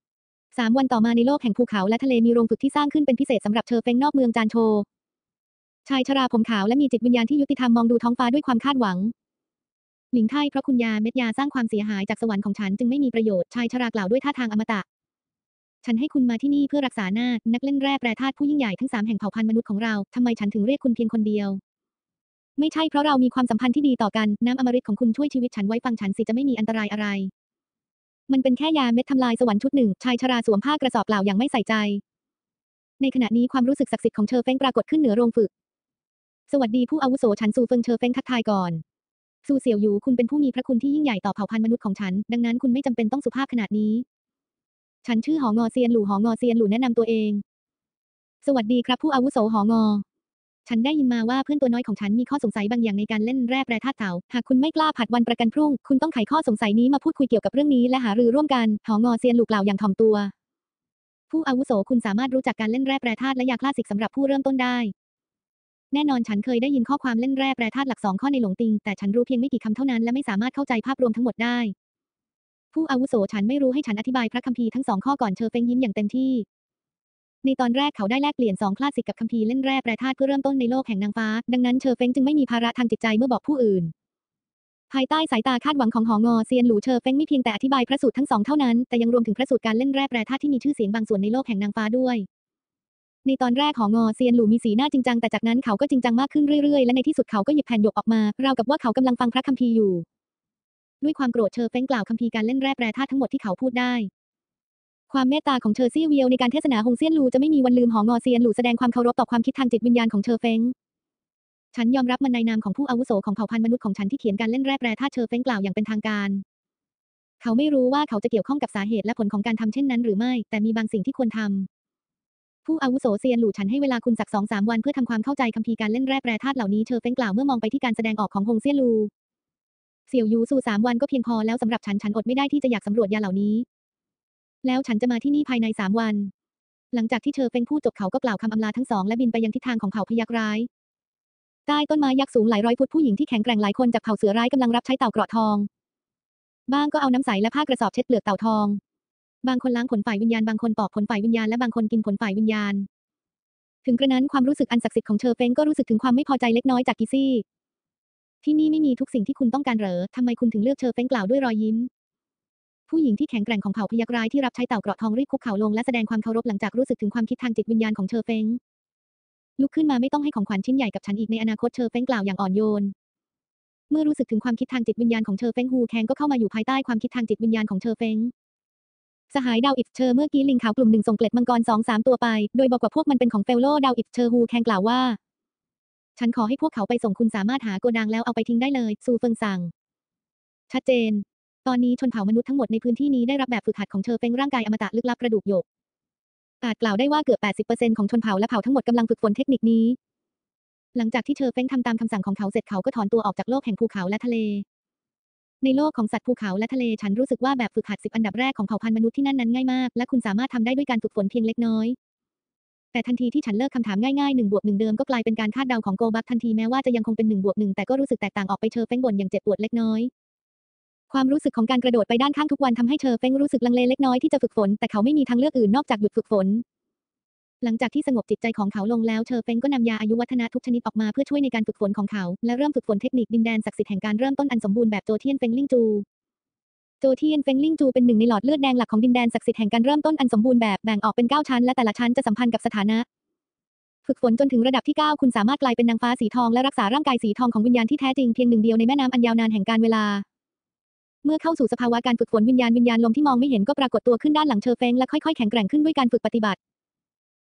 [SPEAKER 1] 3 วันต่อมาในโลกแห่งภูเขาและทะเลมีโรงฝึกที่สร้างขึ้นเป็นพิเศษสำหรับเชอเฟ้งนอกเมืองจานโชชายชราผมขาวและมีจิตวิญญาณที่ยุติธรรมมองดูท้องฟ้าด้วยความคาดหวังหลิงไท่เพราะคุณยาเม็ดยาสร้างความเสียหายจากสวรรค์ของฉันจึงไม่มีประโยชน์ชายชรากล่าวด้วยท่าทางอมตะฉันให้คุณมาที่นี่เพื่อรักษาหน้านักเล่นแร่แปรธาตุผู้ยิ่งใหญ่ทั้ง3แห่งเผ่าพันธุ์มนุษย์ของเราทำไมฉันถึงเรียกคุณเพียงคนเดียวไม่ใช่เพราะเรามีความสัมพันธ์ที่ดีต่อกันน้ำอมฤตของคุณช่วยชีวิตฉันไว้ฟังฉันสิจะไม่มีอันตรายอะไรมันเป็นแค่ยาเม็ดทำลายสวรรค์ชุดหนึ่งชายชราสวมผ้ากระสอบกล่าวอย่างไม่ใส่ใจในขณะนี้ความรู้สึกศักดิ์สิทธิ์ของเชอเฟ้งปรากฏขึ้นเหนือโรงฝึกสวัสดีผู้อาวุโสฉันซูเฟิงเชอเฟ้งทักทายก่อนซูเสี่ยวหยูคุณเป็นผู้มีพระคุณที่ยิ่งใหญ่ต่อเผ่าพันธุ์มนุษย์ของฉันดังนั้นคุณไม่จำเป็นต้องสุภาพขนาดนี้ฉันชื่อหองอเซียนหลู่หองอเซียนหลู่แนะนำตัวเองสวัสดีครับผู้อาวุโสหองอฉันได้ยินมาว่าเพื่อนตัวน้อยของฉันมีข้อสงสัยบางอย่างในการเล่นแร่แปรธาตุเก่าหากคุณไม่กล้าผัดวันประกันพรุ่งคุณต้องไขข้อสงสัยนี้มาพูดคุยเกี่ยวกับเรื่องนี้และหารือร่วมกันหองอเซียนหลู่กล่าวอย่างถ่อมตัวผู้อาวุโสคุณสามารถรู้จักการเล่นแร่แปรธาตุและยาคลาสสิกสำหรับผู้เริ่มต้นได้แน่นอนฉันเคยได้ยินข้อความเล่นแร่แปรธาตุหลัก2 ข้อในหลงติงแต่ฉันรู้เพียงไม่กี่คำเท่านั้นและไม่สามารถเข้าใจภาพรวมทั้งหมดได้ผู้อาวุโสฉันไม่รู้ให้ฉันอธิบายพระคัมภีร์ทั้ง2 ข้อก่อนเชอเฟ้งยิ้มอย่างเต็มที่ในตอนแรกเขาได้แลกเปลี่ยน2 คลาสสิกกับคัมภีร์เล่นแร่แปรธาตุเพื่อเริ่มต้นในโลกแห่งนางฟ้าดังนั้นเชอเฟ้งจึงไม่มีภาระทางจิตใจเมื่อบอกผู้อื่นภายใต้สายตาคาดหวังของหองอเซียนหลู่เชอเฟ้งไม่เพียงแต่อธิบายพระสูตรทั้ง2เท่านั้นแต่ยังรวมถึงพระสูตรการเล่นแร่แปรธาตุที่มีชื่อเสียงบางส่วนในโลกแห่งนางฟ้าด้วยในตอนแรกหองอเซียนหลู่มีสีหน้าจริงจังแต่จากนั้นเขาก็จริงจังมากขึ้นเรื่อยๆและในที่สุดเขาก็หยิบแผ่นหยกออกมาราวกับว่าเขากำลังฟังพระคัมภีร์อยู่ด้วยความโกรธเชอเฟ้งกล่าวคัมภีร์การเล่นแร่แปรธาตุทั้งหมดที่เขาพูดได้ความเมตตาของเชอซี่เวียวในการเทศนาฮงเซียนหลู่จะไม่มีวันลืมหองอเซียนหลู่แสดงความเคารพต่อความคิดทางจิตวิญญาณของเชอเฟ้งฉันยอมรับมันในนามของผู้อาวุโสของเผ่าพันธุ์มนุษย์ของฉันที่เขียนการเล่นแร่แปรธาตุเชอเฟ้งกล่าวอย่างเป็นทางการเขาไม่รู้ว่าเขาจะเกี่ยวข้องกับสาเหตุและผลของการทำเช่นนั้นหรือไม่แต่มีบางสิ่งที่ควรทำผู้อาวุโสเซียนหลู่ฉันให้เวลาคุณสัก 2-3 วันเพื่อทำความเข้าใจคัมภีร์การเล่นแร่แปรธาตุเหล่านี้เชอเฟ้งกล่าวเมื่อมองไปที่การแสดงออกของฮงเซียนหลู่เสี่ยวยูซู3 วันก็เพียงพอแล้วสำหรับฉันอดไม่ได้ที่จะอยากสำรวจยาเหล่านี้แล้วฉันจะมาที่นี่ภายใน3 วันหลังจากที่เชอเฟ้งพูดจบเขาก็กล่าวคำอำลาทั้งสองและบินไปยังทิศทางของเผ่าพยัคฆ์ร้ายใต้ต้นไม้ยักษ์สูงหลายร้อยฟุตผู้หญิงที่แข็งแกร่งหลายคนจากเผ่าเสือร้ายกำลังรับใช้เต่าเกราะทองบ้างก็เอาน้ำใสและผ้ากระสอบเช็ดเปลือกเต่าทองบางคนล้างผลฝ่ายวิญญาณบางคนปอกผลฝ่ายวิญญาณและบางคนกินผลฝ่ายวิญญาณถึงกระนั้นความรู้สึกอันศักดิ์สิทธิ์ของเชอเฟ้งก็รู้สึกถึงความไม่พอใจเล็กน้อยจากกิซี่ที่นี่ไม่มีทุกสิ่งที่คุณต้องการเหรอทำไมคุณถึงเลือกเชอเฟ้งกล่าวด้วยรอยยิ้มผู้หญิงที่แข็งแกร่งของเผ่าพยัคฆ์ร้ายที่รับใช้เต่าเกราะทองรีบคุกเข่าลงและแสดงความเคารพหลังจากรู้สึกถึงความคิดทางจิตวิญญาณของเชอเฟ้งลุกขึ้นมาไม่ต้องให้ของขวัญชิ้นใหญ่กับฉันอีกในอนาคตเชอเฟ้งกล่าวอย่างอ่อนโยนเมื่อรู้สึกถึงความคิดทางจิตวิญญาณของเชอเฟ้งฮูแคงก็เข้ามาอยู่ภายใต้ความคิดทางจิตวิญญาณของเชอเฟ้งสหายดาวอิฟเชอเมื่อกี้ลิงขาวกลุ่มหนึ่งส่งเกล็ดมังกร2-3 ตัวไปโดยบอกว่าพวกมันเป็นของเฟลโลดาวอิฟเชอฮูแคงกล่าวว่าฉันขอให้พวกเขาไปส่งคุณสามารถหาโกดังแล้วเอาไปทิ้งได้เลยซูเฟิงสั่งชัดเจนตอนนี้ชนเผ่ามนุษย์ทั้งหมดในพื้นที่นี้ได้รับแบบฝึกหัดของเชอเฟ้งร่างกายอมตะลึกลับกระดูกหยกอาจกล่าวได้ว่าเกือบ 80% ของชนเผ่าและเผ่าทั้งหมดกำลังฝึกฝนเทคนิคนี้หลังจากที่เชอเฟ้งทำตามคำสั่งของเขาเสร็จเขาก็ถอนตัวออกจากโลกแห่งภูเขาและทะเลในโลกของสัตว์ภูเขาและทะเลฉันรู้สึกว่าแบบฝึกหัด10 อันดับแรกของเผ่าพันธุ์มนุษย์ที่นั่นนั้นง่ายมากและคุณสามารถทำได้ด้วยการฝึกฝนเพียงเล็กน้อยแต่ทันทีที่ฉันเลิกคำถามง่ายๆ1+1เดิมก็กลายเป็นการคาดเดาของโกบักทันทีแม้ว่าจะยังคงเป็น1+1แต่ก็รู้สึกแตกต่างออกไปเชอเฟ้งบ่นอย่างเจ็บปวดเล็กน้อยความรู้สึกของการกระโดดไปด้านข้างทุกวันทำให้เชอเฟ้งรู้สึกลังเลเล็กน้อยที่จะฝึกฝนแต่เขาไม่มีทางเลือกอื่นนอกจากหยุดฝึกฝนหลังจากที่สงบจิตใจของเขาลงแล้วเชอเฟ้งก็นำยาอายุวัฒนะทุกชนิดออกมาเพื่อช่วยในการฝึกฝนของเขาและเริ่มฝึกฝนเทคนิคดินแดนศักดิ์สิทธิ์แห่งการเริ่มต้นอันสมบูรณ์แบบโจเทียนเฟงลิ่งจูโจเทียนเฟงลิ่งจูเป็นหนึ่งในหลอดเลือดแดงหลักของดินแดนศักดิ์สิทธิ์แห่งการเริ่มต้นอันสมบูรณ์แบบแบ่งออกเป็น9 ชั้นและแต่ละชั้นจะสัมพันธ์กับสถานะฝึกฝนจนถึงระดับที่9คุณสามารถกลายเป็นนางฟ้าสีทองและรักษาร่างกายสีทองของวิญญาณที่แท้จริงเพียงหนึ่งเดียวในแม่น้ำอันยาวนานแห่งกาลเวลาเมื่อเข้าสู่สภาวะการฝึกฝนวิญญาณลมที่มองไม่เห็นก็ปรากฏตัวขึ้นด้านหลังเชอเฟ้งและค่อยๆแข็งแกร่งขึ้นด้วยการฝึกปฏิบัติ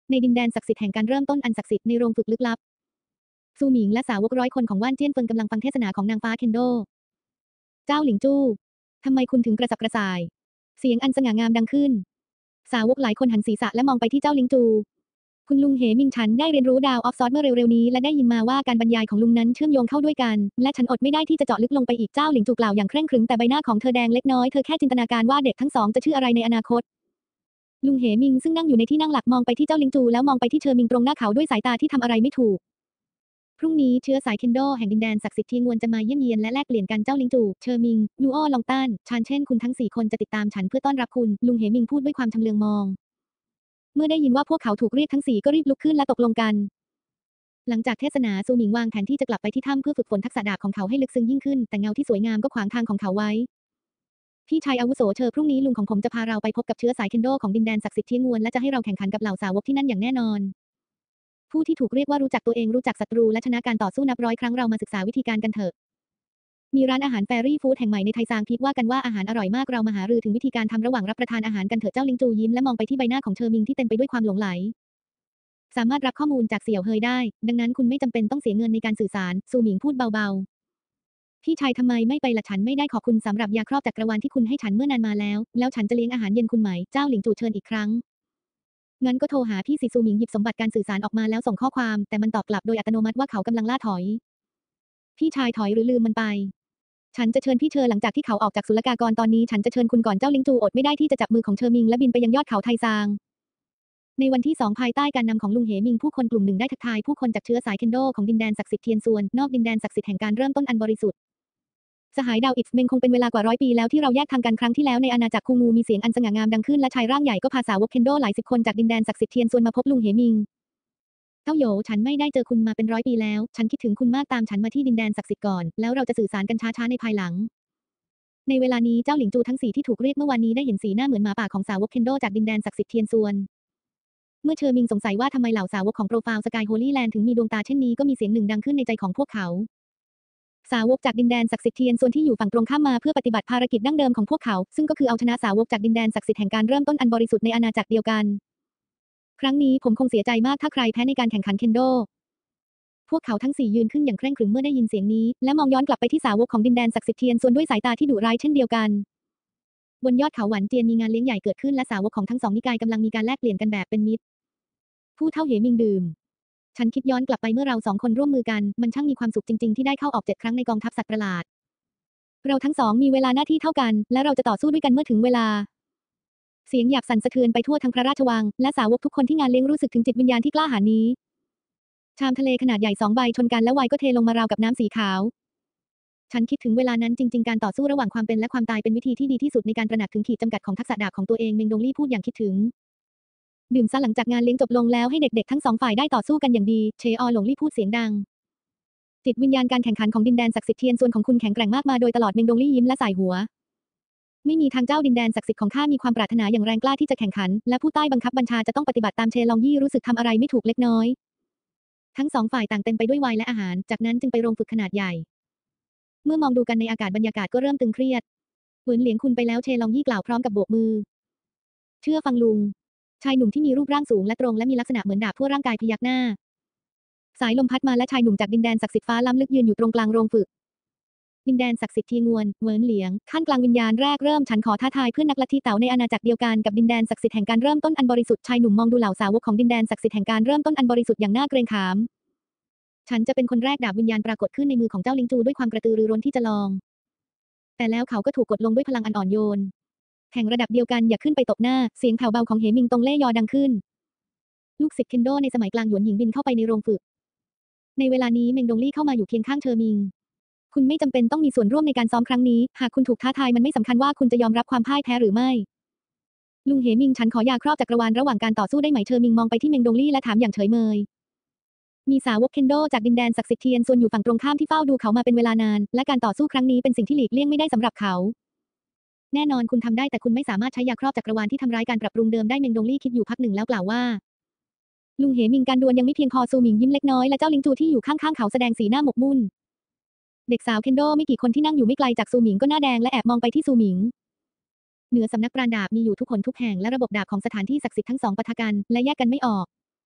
[SPEAKER 1] ในดินแดนศักดิ์สิทธิ์แห่งการเริ่มต้นอันศักดิ์สิทธิ์ในโรงฝึกลึกลับซูหมิงและสาวกร้อยคนของว่านเจี้ยนเฟิงกำลังฟังเทศนาของนางฟ้าเคนโดเจ้าหลิงจู้ทำไมคุณถึงกระสับกระส่าย เสียงอันสง่างามดังขึ้น สาวกหลายคนหันศีรษะและมองไปที่เจ้าหลิงจู คุณลุงเหมิงฉันได้เรียนรู้ดาวออฟซอร์เมื่อเร็วๆนี้และได้ยินมาว่าการบรรยายของลุงนั้นเชื่อมโยงเข้าด้วยกันและฉันอดไม่ได้ที่จะเจาะลึกลงไปอีกเจ้าหลิงจูกล่าวอย่างเคร่งครึมแต่ใบหน้าของเธอแดงเล็กน้อยเธอแค่จินตนาการว่าเด็กทั้งสองจะชื่ออะไรในอนาคตลุงเหมิงซึ่งนั่งอยู่ในที่นั่งหลักมองไปที่เจ้าหลิงจูแล้วมองไปที่เชอมิงตรงหน้าเขาด้วยสายตาที่ทำอะไรไม่ถูกพรุ่งนี้เชื้อสายเคนโดแห่งดินแดนศักดิ์สิทธิ์เทียงวนจะมาเยี่ยมเยียนและแลกเปลี่ยนกันเจ้าหลิงจูเชอมิงลูอ้อลองต้านชานเช่นคุณทั้ง4 คนจะติดตามฉันเพื่อต้อนรับคุณลุงเหมิงพูดด้วยความชำเลืองมองเมื่อได้ยินว่าพวกเขาถูกเรียกทั้ง4ก็รีบลุกขึ้นและตกลงกันหลังจากเทศนาซูหมิงวางแผนที่จะกลับไปที่ถ้ำเพื่อฝึกฝนทักษะดาบของเขาให้ลึกซึ้งยิ่งขึ้นแต่เงาที่สวยงามก็ขวางทางของเขาไว้พี่ชายอาวุโสเชอพรุ่งนี้ลุงของผมจะพาเราไปพบกับเชื้อสายเคนโดของดินแดนศักดิ์สิทธิ์เทียงวนและจะให้เราแข่งขันกับเหล่าสาวกที่นั่นอย่างแน่นอนผู้ที่ถูกเรียกว่ารู้จักตัวเองรู้จักศัตรูและชนะการต่อสู้นับร้อยครั้งเรามาศึกษาวิธีการกันเถอะมีร้านอาหารแฟรี่ฟู้ดแห่งใหม่ในไทซางคิดว่ากันว่าอาหารอร่อยมากเรามาหารือถึงวิธีการทำระหว่างรับประทานอาหารกันเถอะเจ้าลิงจูยิ้มและมองไปที่ใบหน้าของเชอมิงที่เต็มไปด้วยความหลงใหลสามารถรับข้อมูลจากเสี่ยวเฮยได้ดังนั้นคุณไม่จำเป็นต้องเสียเงินในการสื่อสารซูหมิงพูดเบาๆพี่ชายทำไมไม่ไปละฉันไม่ได้ขอบคุณสำหรับยาครอบจักรวาลที่คุณให้ฉันเมื่อนานมาแล้วฉันจะเลี้ยงอาหารเย็นคุณไหมเจ้าหลิงจูเชิญอีกครั้งงั้นก็โทรหาพี่สิซูหมิงหยิบสมบัติการสื่อสารออกมาแล้วส่งข้อความแต่มันตอบกลับโดยอัตโนมัติว่าเขากำลังล่าถอยพี่ชายถอยหรือลืมมันไปฉันจะเชิญพี่เชอหลังจากที่เขาออกจากศุลกากรตอนนี้ฉันจะเชิญคุณก่อนเจ้าลิงจูอดไม่ได้ที่จะจับมือของเชอมิงและบินไปยังยอดเขาไทซางในวันที่2ภายใต้การนำของลุงเหมิงผู้คนกลุ่มหนึ่งได้ทักทายผู้คนจากเชื้อสายเคนโดของดินแดนศักดิ์สิทธิ์เทียนซวนนอกดินแดนศักดิ์สิทธิ์แห่งการเริ่มต้นอันบริสุทธิ์สหายดาวอิฟเมงคงเป็นเวลากว่า100 ปีแล้วที่เราแยกทางกันครั้งที่แล้วในอาณาจักรคูงูมีเสียงอันสง่างามดังขึ้นและชายร่างใหญ่ก็พาสาวกเคนโดหลาย10 คนจากดินแดนศักดิ์สิทธิ์เทียนซวนมาพบลุงเหมิงเต้าโหยฉันไม่ได้เจอคุณมาเป็น100 ปีแล้วฉันคิดถึงคุณมากตามฉันมาที่ดินแดนศักดิ์สิทธิ์ก่อนแล้วเราจะสื่อสารกันช้าๆในภายหลังในเวลานี้เจ้าหลิงจูทั้ง4ที่ถูกเรียกเมื่อวานนี้ได้เห็นสีหน้าเหมือนหมาป่าของสาวกเคนโดจากดินแดนศักดิ์สิทธิ์เทียนซวนเมื่อเชอมิงสงสัยว่าทำไมเหล่าสาวกของโปรไฟล์สกายโฮลี่แลนด์ถึงมีดวงตาเช่นนี้ก็มีเสียงหนึ่งดังขึ้นในใจของพวกเขาสาวกจากดินแดนศักดิ์สิทธิ์เทียนซวนที่อยู่ฝั่งตรงข้ามมาเพื่อปฏิบัติภารกิจดั้งเดิมของพวกเขาซึ่งก็คือเอาชนะสาวกจากดินแดนศักดิ์สิทธิ์แห่งการเริ่มต้นอันบริสุทธิ์ในอาณาจักรเดียวกันครั้งนี้ผมคงเสียใจมากถ้าใครแพ้ในการแข่งขันเคนโดพวกเขาทั้ง4ยืนขึ้นอย่างเคร่งขรึมเมื่อได้ยินเสียงนี้และมองย้อนกลับไปที่สาวกของดินแดนศักดิ์สิทธิ์เทียนซวนด้วยสายตาที่ดุร้ายเช่นเดียวกันบนยอดเขาหวันเจียนมีงานเลี้ยงใหญ่เกิดขึ้นและสาวกของทั้ง2นิกายกำลังมีการแลกเปลี่ยนกันแบบเป็นมิตรผู้เฒ่าเหมิงดื่มฉันคิดย้อนกลับไปเมื่อเรา2 คนร่วมมือกันมันช่างมีความสุขจริงๆที่ได้เข้าออก7 ครั้งในกองทัพสัตว์ประหลาดเราทั้ง2มีเวลาหน้าที่เท่ากันและเราจะต่อสู้ด้วยกันเมื่อถึงเวลาเสียงหยาบสั่นสะเทือนไปทั่วทั้งพระราชวังและสาวกทุกคนที่งานเลี้ยงรู้สึกถึงจิตวิญญาณที่กล้าหาญนี้ชามทะเลขนาดใหญ่2 ใบชนกันและไวน์ก็เทลงมาราวกับน้ำสีขาวฉันคิดถึงเวลานั้นจริงๆการต่อสู้ระหว่างความเป็นและความตายเป็นวิธีที่ดีที่สุดในการตระหนักถึงขีดจำกัดของทักษะดาบของตัวเองเมงดงลี่พูดอย่างคิดถึงดื่มซะหลังจากงานเลี้ยงจบลงแล้วให้เด็กๆทั้ง2 ฝ่ายได้ต่อสู้กันอย่างดีเชอหลงลี่พูดเสียงดังจิตวิญญาณการแข่งขันของดินแดนศักดิ์สิทธิ์เทียนซวนของคุณแข็งแกร่งมากมาโดยตลอดเมงดงลี่ยิ้มและสายหัวไม่มีทางเจ้าดินแดนศักดิ์สิทธิ์ของข้ามีความปรารถนาอย่างแรงกล้าที่จะแข่งขันและผู้ใต้บังคับบัญชาจะต้องปฏิบัติตามเชลองยี่รู้สึกทำอะไรไม่ถูกเล็กน้อยทั้ง2 ฝ่ายต่างเต็มไปด้วยไวน์และอาหารจากนั้นจึงไปโรงฝึกขนาดใหญ่เมื่อมองดูกันในอากาศบรรยากาศก็เริ่มตึงเครียดเหวินเหลียงคุณไปแล้วเชลองยี่กล่าวพร้อมกับโบกมือเชื่อฟังลุงชายหนุ่มที่มีรูปร่างสูงและตรงและมีลักษณะเหมือนดาบทั่วร่างกายพยักหน้าสายลมพัดมาและชายหนุ่มจากดินแดนศักดิ์สิทธิ์ฟ้าล้ำลึกยืนอยู่ตรงกลางโรงฝึกดินแดนศักดิ์สิทธิ์เทียงวนเหวินเหลียงขั้นกลางวิญญาณแรกเริ่มฉันขอท้าทายเพื่อนนักลัทธิเต๋าในอาณาจักรเดียวกันกับดินแดนศักดิ์สิทธิ์แห่งการเริ่มต้นอันบริสุทธิ์ชายหนุ่มมองดูเหล่าสาวกของดินแดนศักดิ์สิทธิ์แห่งการเริ่มต้นอันบริสุทธิ์อย่างน่าเกรงขามฉันจะเป็นคนแรกดาบวิญญาณปรากฏขึ้นในมือของเจ้าลิงจูด้วยความกระตือรือร้นที่จะลองแต่แล้วเขาก็ถูกกดลงด้วยพลังอันอ่อนโยนแข่งระดับเดียวกันอย่าขึ้นไปตบหน้าเสียงแผ่วเบาของเหมิงตงเล่ยอดังขึ้นลูกศิษย์เคนโดในสมัยกลางหยวนหญิงบินเข้าไปในโรงฝึกในเวลานี้เมงดงลี่เข้ามาอยู่เคียงข้างเชอมิงคุณไม่จำเป็นต้องมีส่วนร่วมในการซ้อมครั้งนี้หากคุณถูกท้าทายมันไม่สำคัญว่าคุณจะยอมรับความพ่ายแพ้หรือไม่ลุงเหมิงฉันขอยาครอบจักรวาลระหว่างการต่อสู้ได้ไหมเชอมิงมองไปที่เมงดงลี่และถามอย่างเฉยเมยมีสาวกเคนโดจากดินแดนศักดิ์สิทธิ์เทียนซวนอยู่ฝั่งตรงข้ามที่เฝ้าดูเขามาเป็นเวลานานและการต่อสู้ครั้งนี้เป็นสิ่งที่หลีกเลี่ยงไม่ได้สำหรับเขาแน่นอนคุณทำได้แต่คุณไม่สามารถใช้ยาครอบจักรวาลที่ทำร้ายการปรับปรุงเดิมได้เมงดงลี่คิดอยู่พักหนึ่งแล้วกล่าวว่าลุงเหมิงการดวลยังไม่เพียงพอซูหมิงยิ้มเล็กน้อยและเจ้าลิงจูที่อยู่ข้างๆเขาแสดงสีหน้าหมกมุ่นเด็กสาวเคนโดไม่กี่คนที่นั่งอยู่ไม่ไกลจากซูหมิงก็หน้าแดงและแอบมองไปที่ซูหมิงเหนือสำนักปราณดาบมีอยู่ทุกคนทุกแห่งและระบบดาบของสถานที่ศักดิ์สิทธิ์ทั้ง2ปะทะกันและแยกกันไม่ออก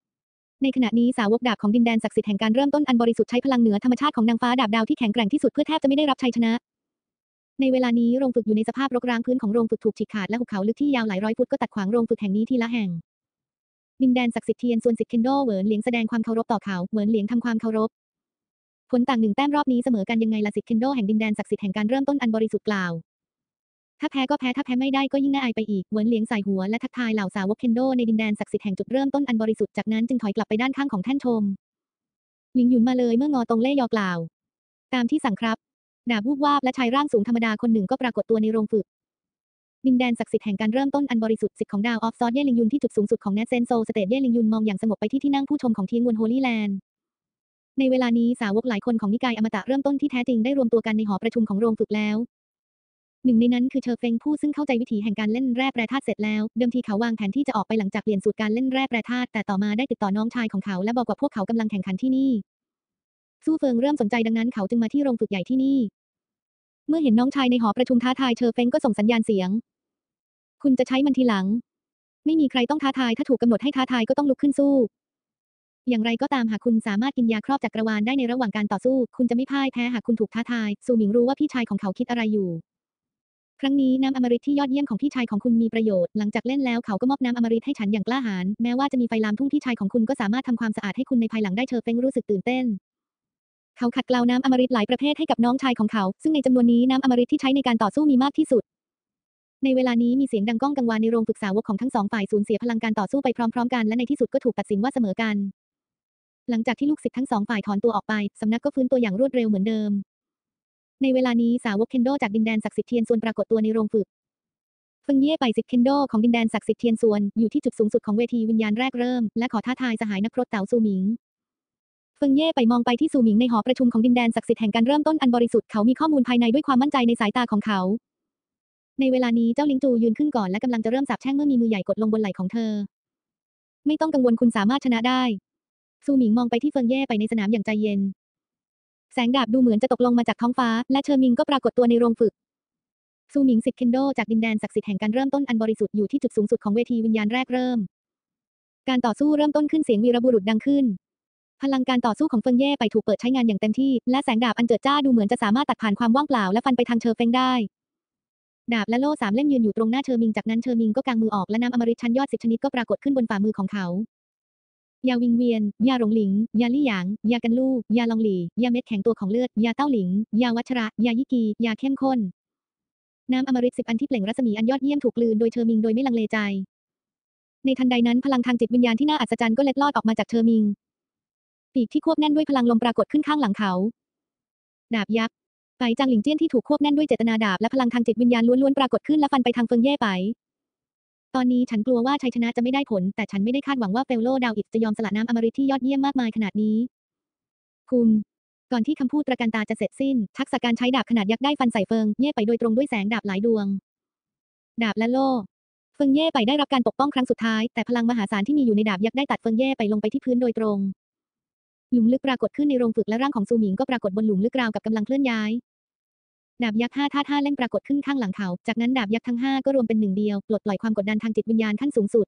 [SPEAKER 1] ในขณะนี้สาวกดาบของดินแดนศักดิ์สิทธิ์แห่งการเริ่มต้นอันบริสุทธิ์ใช้พลังเหนือธรรมชาติของนางฟ้าดาบดาวที่แข็งแกร่งที่สุดเพื่อแทบจะไม่ได้รับชัยชนะ ในเวลานี้โรงฝึกอยู่ในสภาพรกร้างพื้นของโรงฝึกถูกฉีกขาดและหุบเขาลึกที่ยาวหลายร้อยฟุตก็ตัดขวางโรงฝึกแห่งนี้ทีละแห่งดินแดนศักดิ์สิทธิ์เทียนส่วนสิทธิ์เคนโดเหวินเหลียงแสดงความเคารพต่อเขาเหวินเหลียงทำความเคารพผลต่าง1 แต้มรอบนี้เสมอกันยังไงล่ะสิทธิ์เคนโดแห่งดินแดนศักดิ์สิทธิ์แห่งการเริ่มต้นอันบริสุทธิ์กล่าวถ้าแพ้ก็แพ้ถ้าแพ้ไม่ได้ก็ยิ่งน่าอายไปอีกเหวินเหลียงใส่หัวและทักทายเหล่าสาวกเคนโดในดินแดนศักดิ์สิทธิ์แห่งจุดเริ่มต้นอันบริสุทธิ์จากนั้นจึงถอยกลับไปด้านข้างของแท่นชมหลิงหยุนมาเลยเมื่องอตงเล่ยอกล่าวตามที่สั่งครับดาบวูบวาบและชายร่างสูงธรรมดาคนหนึ่งก็ปรากฏตัวในโรงฝึกดินแดนศักดิ์สิทธิ์แห่งการเริ่มต้นอันบริสุทธิ์สิทธิ์ของดาวออฟซอร์เย่หลิงยุนที่จุดสูงสุดของแนทเซนโซสเตทเย่หลิงยุนมองอย่างสงบไปที่นั่งผู้ชมของเทียงวนโฮลี่แลนด์ในเวลานี้สาวกหลายคนของนิกายอมตะเริ่มต้นที่แท้จริงได้รวมตัวกันในหอประชุมของโรงฝึกแล้วหนึ่งในนั้นคือเชอเฟงผู้ซึ่งเข้าใจวิถีแห่งการเล่นแร่แปรธาตุเสร็จแล้วเดิมทีเขาวางแผนที่จะออกไปหลังจากเปลี่ยนสูตรการเล่นแร่แปรธาตุแต่ต่อมาได้ติดต่อน้องชายของเขาและบอกว่าพวกเขากำลังแข่งขันที่นี่สู้เฟิงเริ่มสนใจดังนั้นเขาจึงมาที่โรงฝึกใหญ่ที่นี่เมื่อเห็นน้องชายในหอประชุมท้าทายเชอเฟงก็ส่งสัญญาณเสียงคุณจะใช้มันทีหลังไม่มีใครต้องท้าทายถ้าถูกกำหนดให้ท้าทายก็ต้องลุกขึ้นสู้อย่างไรก็ตามหากคุณสามารถกินยาครอบจักรวาลได้ในระหว่างการต่อสู้คุณจะไม่พ่ายแพ้หากคุณถูกท้าทายซูหมิงรู้ว่าพี่ชายของเขาคิดอะไรอยู่ครั้งนี้น้ำอมฤตที่ยอดเยี่ยมของพี่ชายของคุณมีประโยชน์หลังจากเล่นแล้วเขาก็มอบน้ำอมฤตให้ฉันอย่างกล้าหาญแม้ว่าจะมีไฟลามทุ่งพี่ชายของคุณก็สามารถทำความสะอาดให้คุณในภายหลังได้เชอเฟงรู้สึกตื่นเต้นเขาขัดเกลาน้ำอมฤตหลายประเภทให้กับน้องชายของเขาซึ่งในจำนวนนี้น้ำอมฤตที่ใช้ในการต่อสู้มีมากที่สุดในเวลานี้มีเสียงดังก้องกังวานในโรงฝึกสาวกของทั้งสองฝ่ายสูญเสียพลังการต่อสู้ไปพร้อมๆกันและในที่สุดก็ถูกตัดสินว่าเสมอกันหลังจากที่ลูกศิษย์ทั้งสองฝ่ายถอนตัวออกไปสำนักก็ฟื้นตัวอย่างรวดเร็วเหมือนเดิมในเวลานี้สาวกเคนโดจากดินแดนศักดิ์สิทธิ์เทียนซวนปรากฏตัวในโรงฝึกเฟิงเย่ไปศิษย์เคนโดของดินแดนศักดิ์สิทธิ์เทียนซวนอยู่ที่จุดสูงสุดของเวทีวิญญาณแรกเริ่มและขอท้าทายสหายนักพรตเต๋าซูหมิงเฟิงเย่ไปมองไปที่ซูหมิงในหอประชุมของดินแดนศักดิ์สิทธิ์แห่งการเริ่มต้นอันบริสุทธิ์เขามีข้อมูลภายในด้วยความมั่นใจในสายตาของเขาในเวลานี้เจ้าลิงจูยืนขึ้นก่อนและกำลังจะเริ่มสาปแช่งเมื่อมีมือใหญ่กดลงบนไหล่ของเธอไม่ต้องกังวลคุณสามารถชนะได้ซูหมิงมองไปที่เฟิงเย่ไปในสนามอย่างใจเย็นแสงดาบดูเหมือนจะตกลงมาจากท้องฟ้าและเชอมิงก็ปรากฏตัวในโรงฝึกซูหมิงศิษย์เคนโดจากดินแดนศักดิ์สิทธิ์แห่งการเริ่มต้นอันบริสุทธิ์อยู่ที่จุดสูงสุดของเวทีวิญญาณแรกเริ่มการต่อสู้เริ่มต้นขึ้นเสียงวีรบุรุษดังขึ้นพลังการต่อสู้ของเฟิงเย่ไปถูกเปิดใช้งานอย่างเต็มที่และแสงดาบอันเจิดจ้าดูเหมือนจะสามารถตัดผ่านความว่างเปล่าและฟันไปทางเชอเฟงได้ดาบและโล่3 เล่มยืนอยู่ตรงหน้าเชอมิงจากนั้นเชอมิงก็กางมือออกและน้ำอมฤตชั้นยอด10 ชนิดก็ปรากฏขึ้นบนฝ่ามือของเขายาวิงเวียนยาหลงหลิงยาลี่หยางยากันลู่ยาลองหลี่ยาเม็ดแข็งตัวของเลือดยาเต้าหลิงยาวัชระยายิกียาเข้มข้นน้ำอมฤต10 อันที่เปล่งรัศมีอันยอดเยี่ยมถูกกลืนโดยเชอมิงโดยไม่ลังเลใจในทันใดนั้นพลังทางจิตวิญญาณที่น่าอัศจรรย์ก็เล็ดลอดออกมาจากเชอมิงปีกที่ควบแน่นด้วยพลังลมปรากฏขึ้นข้างหลังเขาดาบยักษ์ไปจางหลิงเจี้ยนที่ถูกควบแน่นด้วยเจตนาดาบและพลังทางจิตวิญญาณล้วนๆปรากฏขึ้นและฟันไปทางเฟิงเย่ไปตอนนี้ฉันกลัวว่าชัยชนะจะไม่ได้ผลแต่ฉันไม่ได้คาดหวังว่าเฟลโลดาวอิดจะยอมสละน้ำอมฤตที่ยอดเยี่ยมมากมายขนาดนี้คุณก่อนที่คำพูดตระการตาจะเสร็จสิ้นทักษะการใช้ดาบขนาดยักษ์ได้ฟันใส่เฟิงเย่ไปโดยตรงด้วยแสงดาบหลายดวงดาบและโล่เฟิงเย่ไปได้รับการปกป้องครั้งสุดท้ายแต่พลังมหาศาลที่มีอยู่ในดาบยักษ์ได้ตัดเฟิงเย่ไปลงไปที่พื้นโดยตรงหลุมลึกปรากฏขึ้นในโรงฝึกและร่างของซูหมิงก็ปรากฏบนหลุมลึกราวกับกำลังเคลื่อนย้ายดาบยักษ์5 ธาตุ5 เล่มปรากฏขึ้นข้างหลังเขาจากนั้นดาบยักษ์ทั้ง5ก็รวมเป็นหนึ่งเดียวปลดปล่อยความกดดันทางจิตวิญญาณขั้นสูงสุด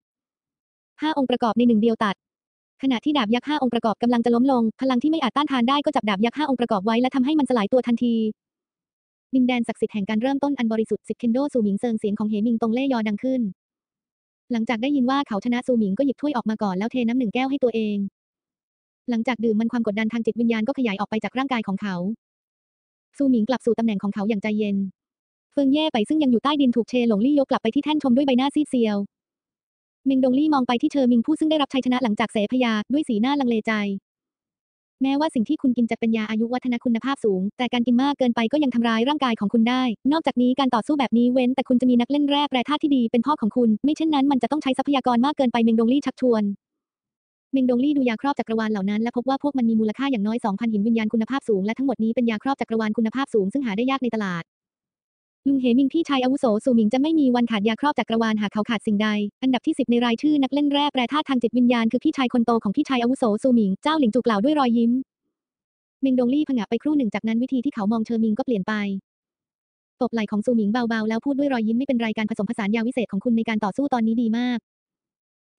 [SPEAKER 1] 5 องค์ประกอบในหนึ่งเดียวตัดขณะที่ดาบยักษ์5 องค์ประกอบกำลังจะล้มลงพลังที่ไม่อาจต้านทานได้ก็จับดาบยักษ์5 องค์ประกอบไว้และทำให้มันสลายตัวทันทีดินแดนศักดิ์สิทธิ์แห่งการเริ่มต้นอันบริสุทธิ์ศิษย์เคนโดซูหมิงเซิงเสียงของเหมิงตงเล่ยอดังขึ้นหลังจากได้ยินว่าเขาชนะซูหมิงก็หยิบถ้วยออกมาก่อนแล้วเทน้ำ1 แก้วให้ตัวเองหลังจากดื่มมันความกดดันทางจิตวิญญาณก็ขยายออกไปจากร่างกายของเขาซูหมิงกลับสู่ตำแหน่งของเขาอย่างใจเย็นเฟิงเย่ไปซึ่งยังอยู่ใต้ดินถูกเชหลงลี่ยกกลับไปที่แท่นชมด้วยใบหน้าซีดเซียวเมงดงลี่มองไปที่เชอมิงผู้ซึ่งได้รับชัยชนะหลังจากเสพยาด้วยสีหน้าลังเลใจแม้ว่าสิ่งที่คุณกินจะเป็นยาอายุวัฒนะคุณภาพสูงแต่การกินมากเกินไปก็ยังทำร้ายร่างกายของคุณได้นอกจากนี้การต่อสู้แบบนี้เว้นแต่คุณจะมีนักเล่นแร่แปรธาตุที่ดีเป็นพ่อของคุณไม่เช่นนั้นมันจะต้องใช้ทรัพยากรมากเกินไปเมงดงลี่ชักชวนเมงดงลี่ดูยาครอบจักรวาลเหล่านั้นและพบว่าพวกมันมีมูลค่าอย่างน้อย 2,000 หินวิญญาณคุณภาพสูงและทั้งหมดนี้เป็นยาครอบจักรวาลคุณภาพสูงซึ่งหาได้ยากในตลาดลุงเหมิงพี่ชายอาวุโสซูหมิงจะไม่มีวันขาดยาครอบจักรวาลหากเขาขาดสิ่งใดอันดับที่10ในรายชื่อนักเล่นแร่แปรธาตุทางจิตวิญญาณคือพี่ชายคนโตของพี่ชายอาวุโสซูหมิงเจ้าหลิงจูกล่าวด้วยรอยยิ้มเมงดงลี่ผงะไปครู่หนึ่งจากนั้นวิธีที่เขามองเชอมิงก็เปลี่ยนไปตบไหล่ของซูหมิงเบาๆแล้วพูดด้วยรอยยิ้มไม่เป็นไรการผสมผสานยาวิเศษของคุณในการต่อสู้ตอนนี้ดีมาก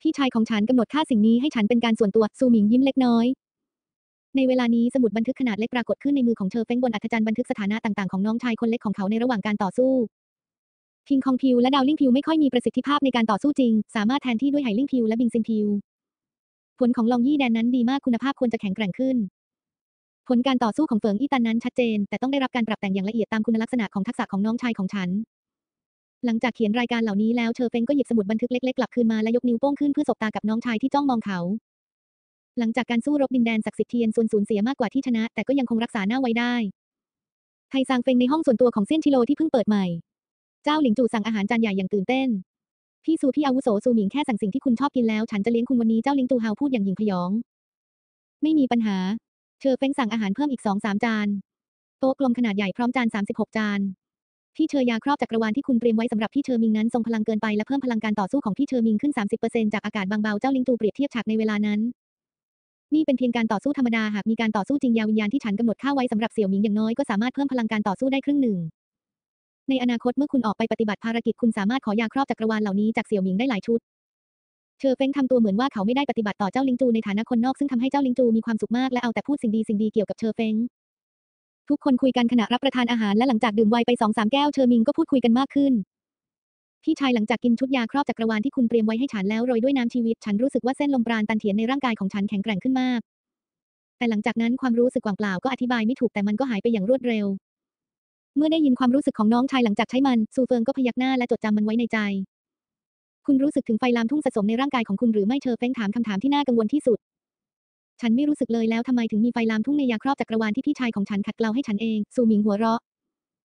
[SPEAKER 1] พี่ชายของฉันกำหนดค่าสิ่งนี้ให้ฉันเป็นการส่วนตัวซูหมิงยิ้มเล็กน้อยในเวลานี้สมุดบันทึกขนาดเล็กปรากฏขึ้นในมือของเชอเฟ้งบนอัฐจันทร์บันทึกสถานะต่างๆของน้องชายคนเล็กของเขาในระหว่างการต่อสู้พิงคองพิวและดาวลิ่งพิวไม่ค่อยมีประสิทธิภาพในการต่อสู้จริงสามารถแทนที่ด้วยไหลิ่งพิวและบิงซินพิวผลของลองยี่แดนนั้นดีมากคุณภาพควรจะแข็งแกร่งขึ้นผลการต่อสู้ของเฟิงอี้ตันนั้นชัดเจนแต่ต้องได้รับการปรับแต่งอย่างละเอียดตามคุณลักษณะของทักษะของน้องชายของฉันหลังจากเขียนรายการเหล่านี้แล้วเชอเฟ้งก็หยิบสมุดบันทึกเล็กๆกลับคืนมาและยกนิ้วโป้งขึ้นเพื่อสบตากับน้องชายที่จ้องมองเขาหลังจากการสู้รบดินแดนศักดิ์สิทธิ์เทียนซุนสูญเสียมากกว่าที่ชนะแต่ก็ยังคงรักษาหน้าไว้ได้ไทซางเฟงในห้องส่วนตัวของเซี่ยนชิโลที่เพิ่งเปิดใหม่เจ้าหลิงจู่สั่งอาหารจานใหญ่อย่างตื่นเต้นพี่ซูพี่อาวุโสซูหมิงแค่สั่งสิ่งที่คุณชอบกินแล้วฉันจะเลี้ยงคุณวันนี้เจ้าหลิงตูเฮาพูดอย่างหยิ่งพยองไม่มีปัญหาเชอเฟ้งสั่งอาหารเพิ่มอีก2-3 จานโต๊ะกลมขนาดใหญ่พร้อมจาน36 จานพี่เชอยาครอบจักรวาลที่คุณเตรียมไว้สำหรับพี่เชอมิงนั้นทรงพลังเกินไปและเพิ่มพลังการต่อสู้ของพี่เชอมิงขึ้น30%จากอากาศบางเบาเจ้าหลิงตูเปรียบเทียบฉากในเวลานั้นนี่เป็นเพียงการต่อสู้ธรรมดาหากมีการต่อสู้จริงยาวิญญาณที่ฉันกำหนดค่าไว้สำหรับเสี่ยวหมิงอย่างน้อยก็สามารถเพิ่มพลังการต่อสู้ได้ครึ่งหนึ่งในอนาคตเมื่อคุณออกไปปฏิบัติภารกิจคุณสามารถขอยาครอบจักรวาลเหล่านี้จากเสี่ยวหมิงได้หลายชุดเชอเฟ้งทำตัวเหมือนว่าเขาไม่ได้ปฏิบัติต่อเจ้าหลิงจูในฐานะคนนอกซึ่งทำให้เจ้าหลิงจูมีความสุขมากและเอาแต่พูดสิ่งดีเกี่ยวกับเชอเฟ้งทุกคนคุยกันขณะรับประทานอาหารและหลังจากดื่มไวน์ไป2-3 แก้วเชอมิงก็พูดคุยกันมากขึ้นพี่ชายหลังจากกินชุดยาครอบจักรวาลที่คุณเตรียมไว้ให้ฉันแล้วโรยด้วยน้ำชีวิตฉันรู้สึกว่าเส้นลมปราณตันเถียนในร่างกายของฉันแข็งแกร่งขึ้นมากแต่หลังจากนั้นความรู้สึกว่างเปล่าก็อธิบายไม่ถูกแต่มันก็หายไปอย่างรวดเร็วเมื่อได้ยินความรู้สึกของน้องชายหลังจากใช้มันซูเฟิงก็พยักหน้าและจดจำมันไว้ในใจคุณรู้สึกถึงไฟลามทุ่งสะสมในร่างกายของคุณหรือไม่เชอเฟ้งถามคำถามที่น่ากังวลที่สุดฉันไม่รู้สึกเลยแล้วทำไมถึงมีไฟลามทุ่งในยาครอบจักรวาลที่พี่ชายของฉันขัดเกลาให้ฉันเองซูหมิงหัวเราะ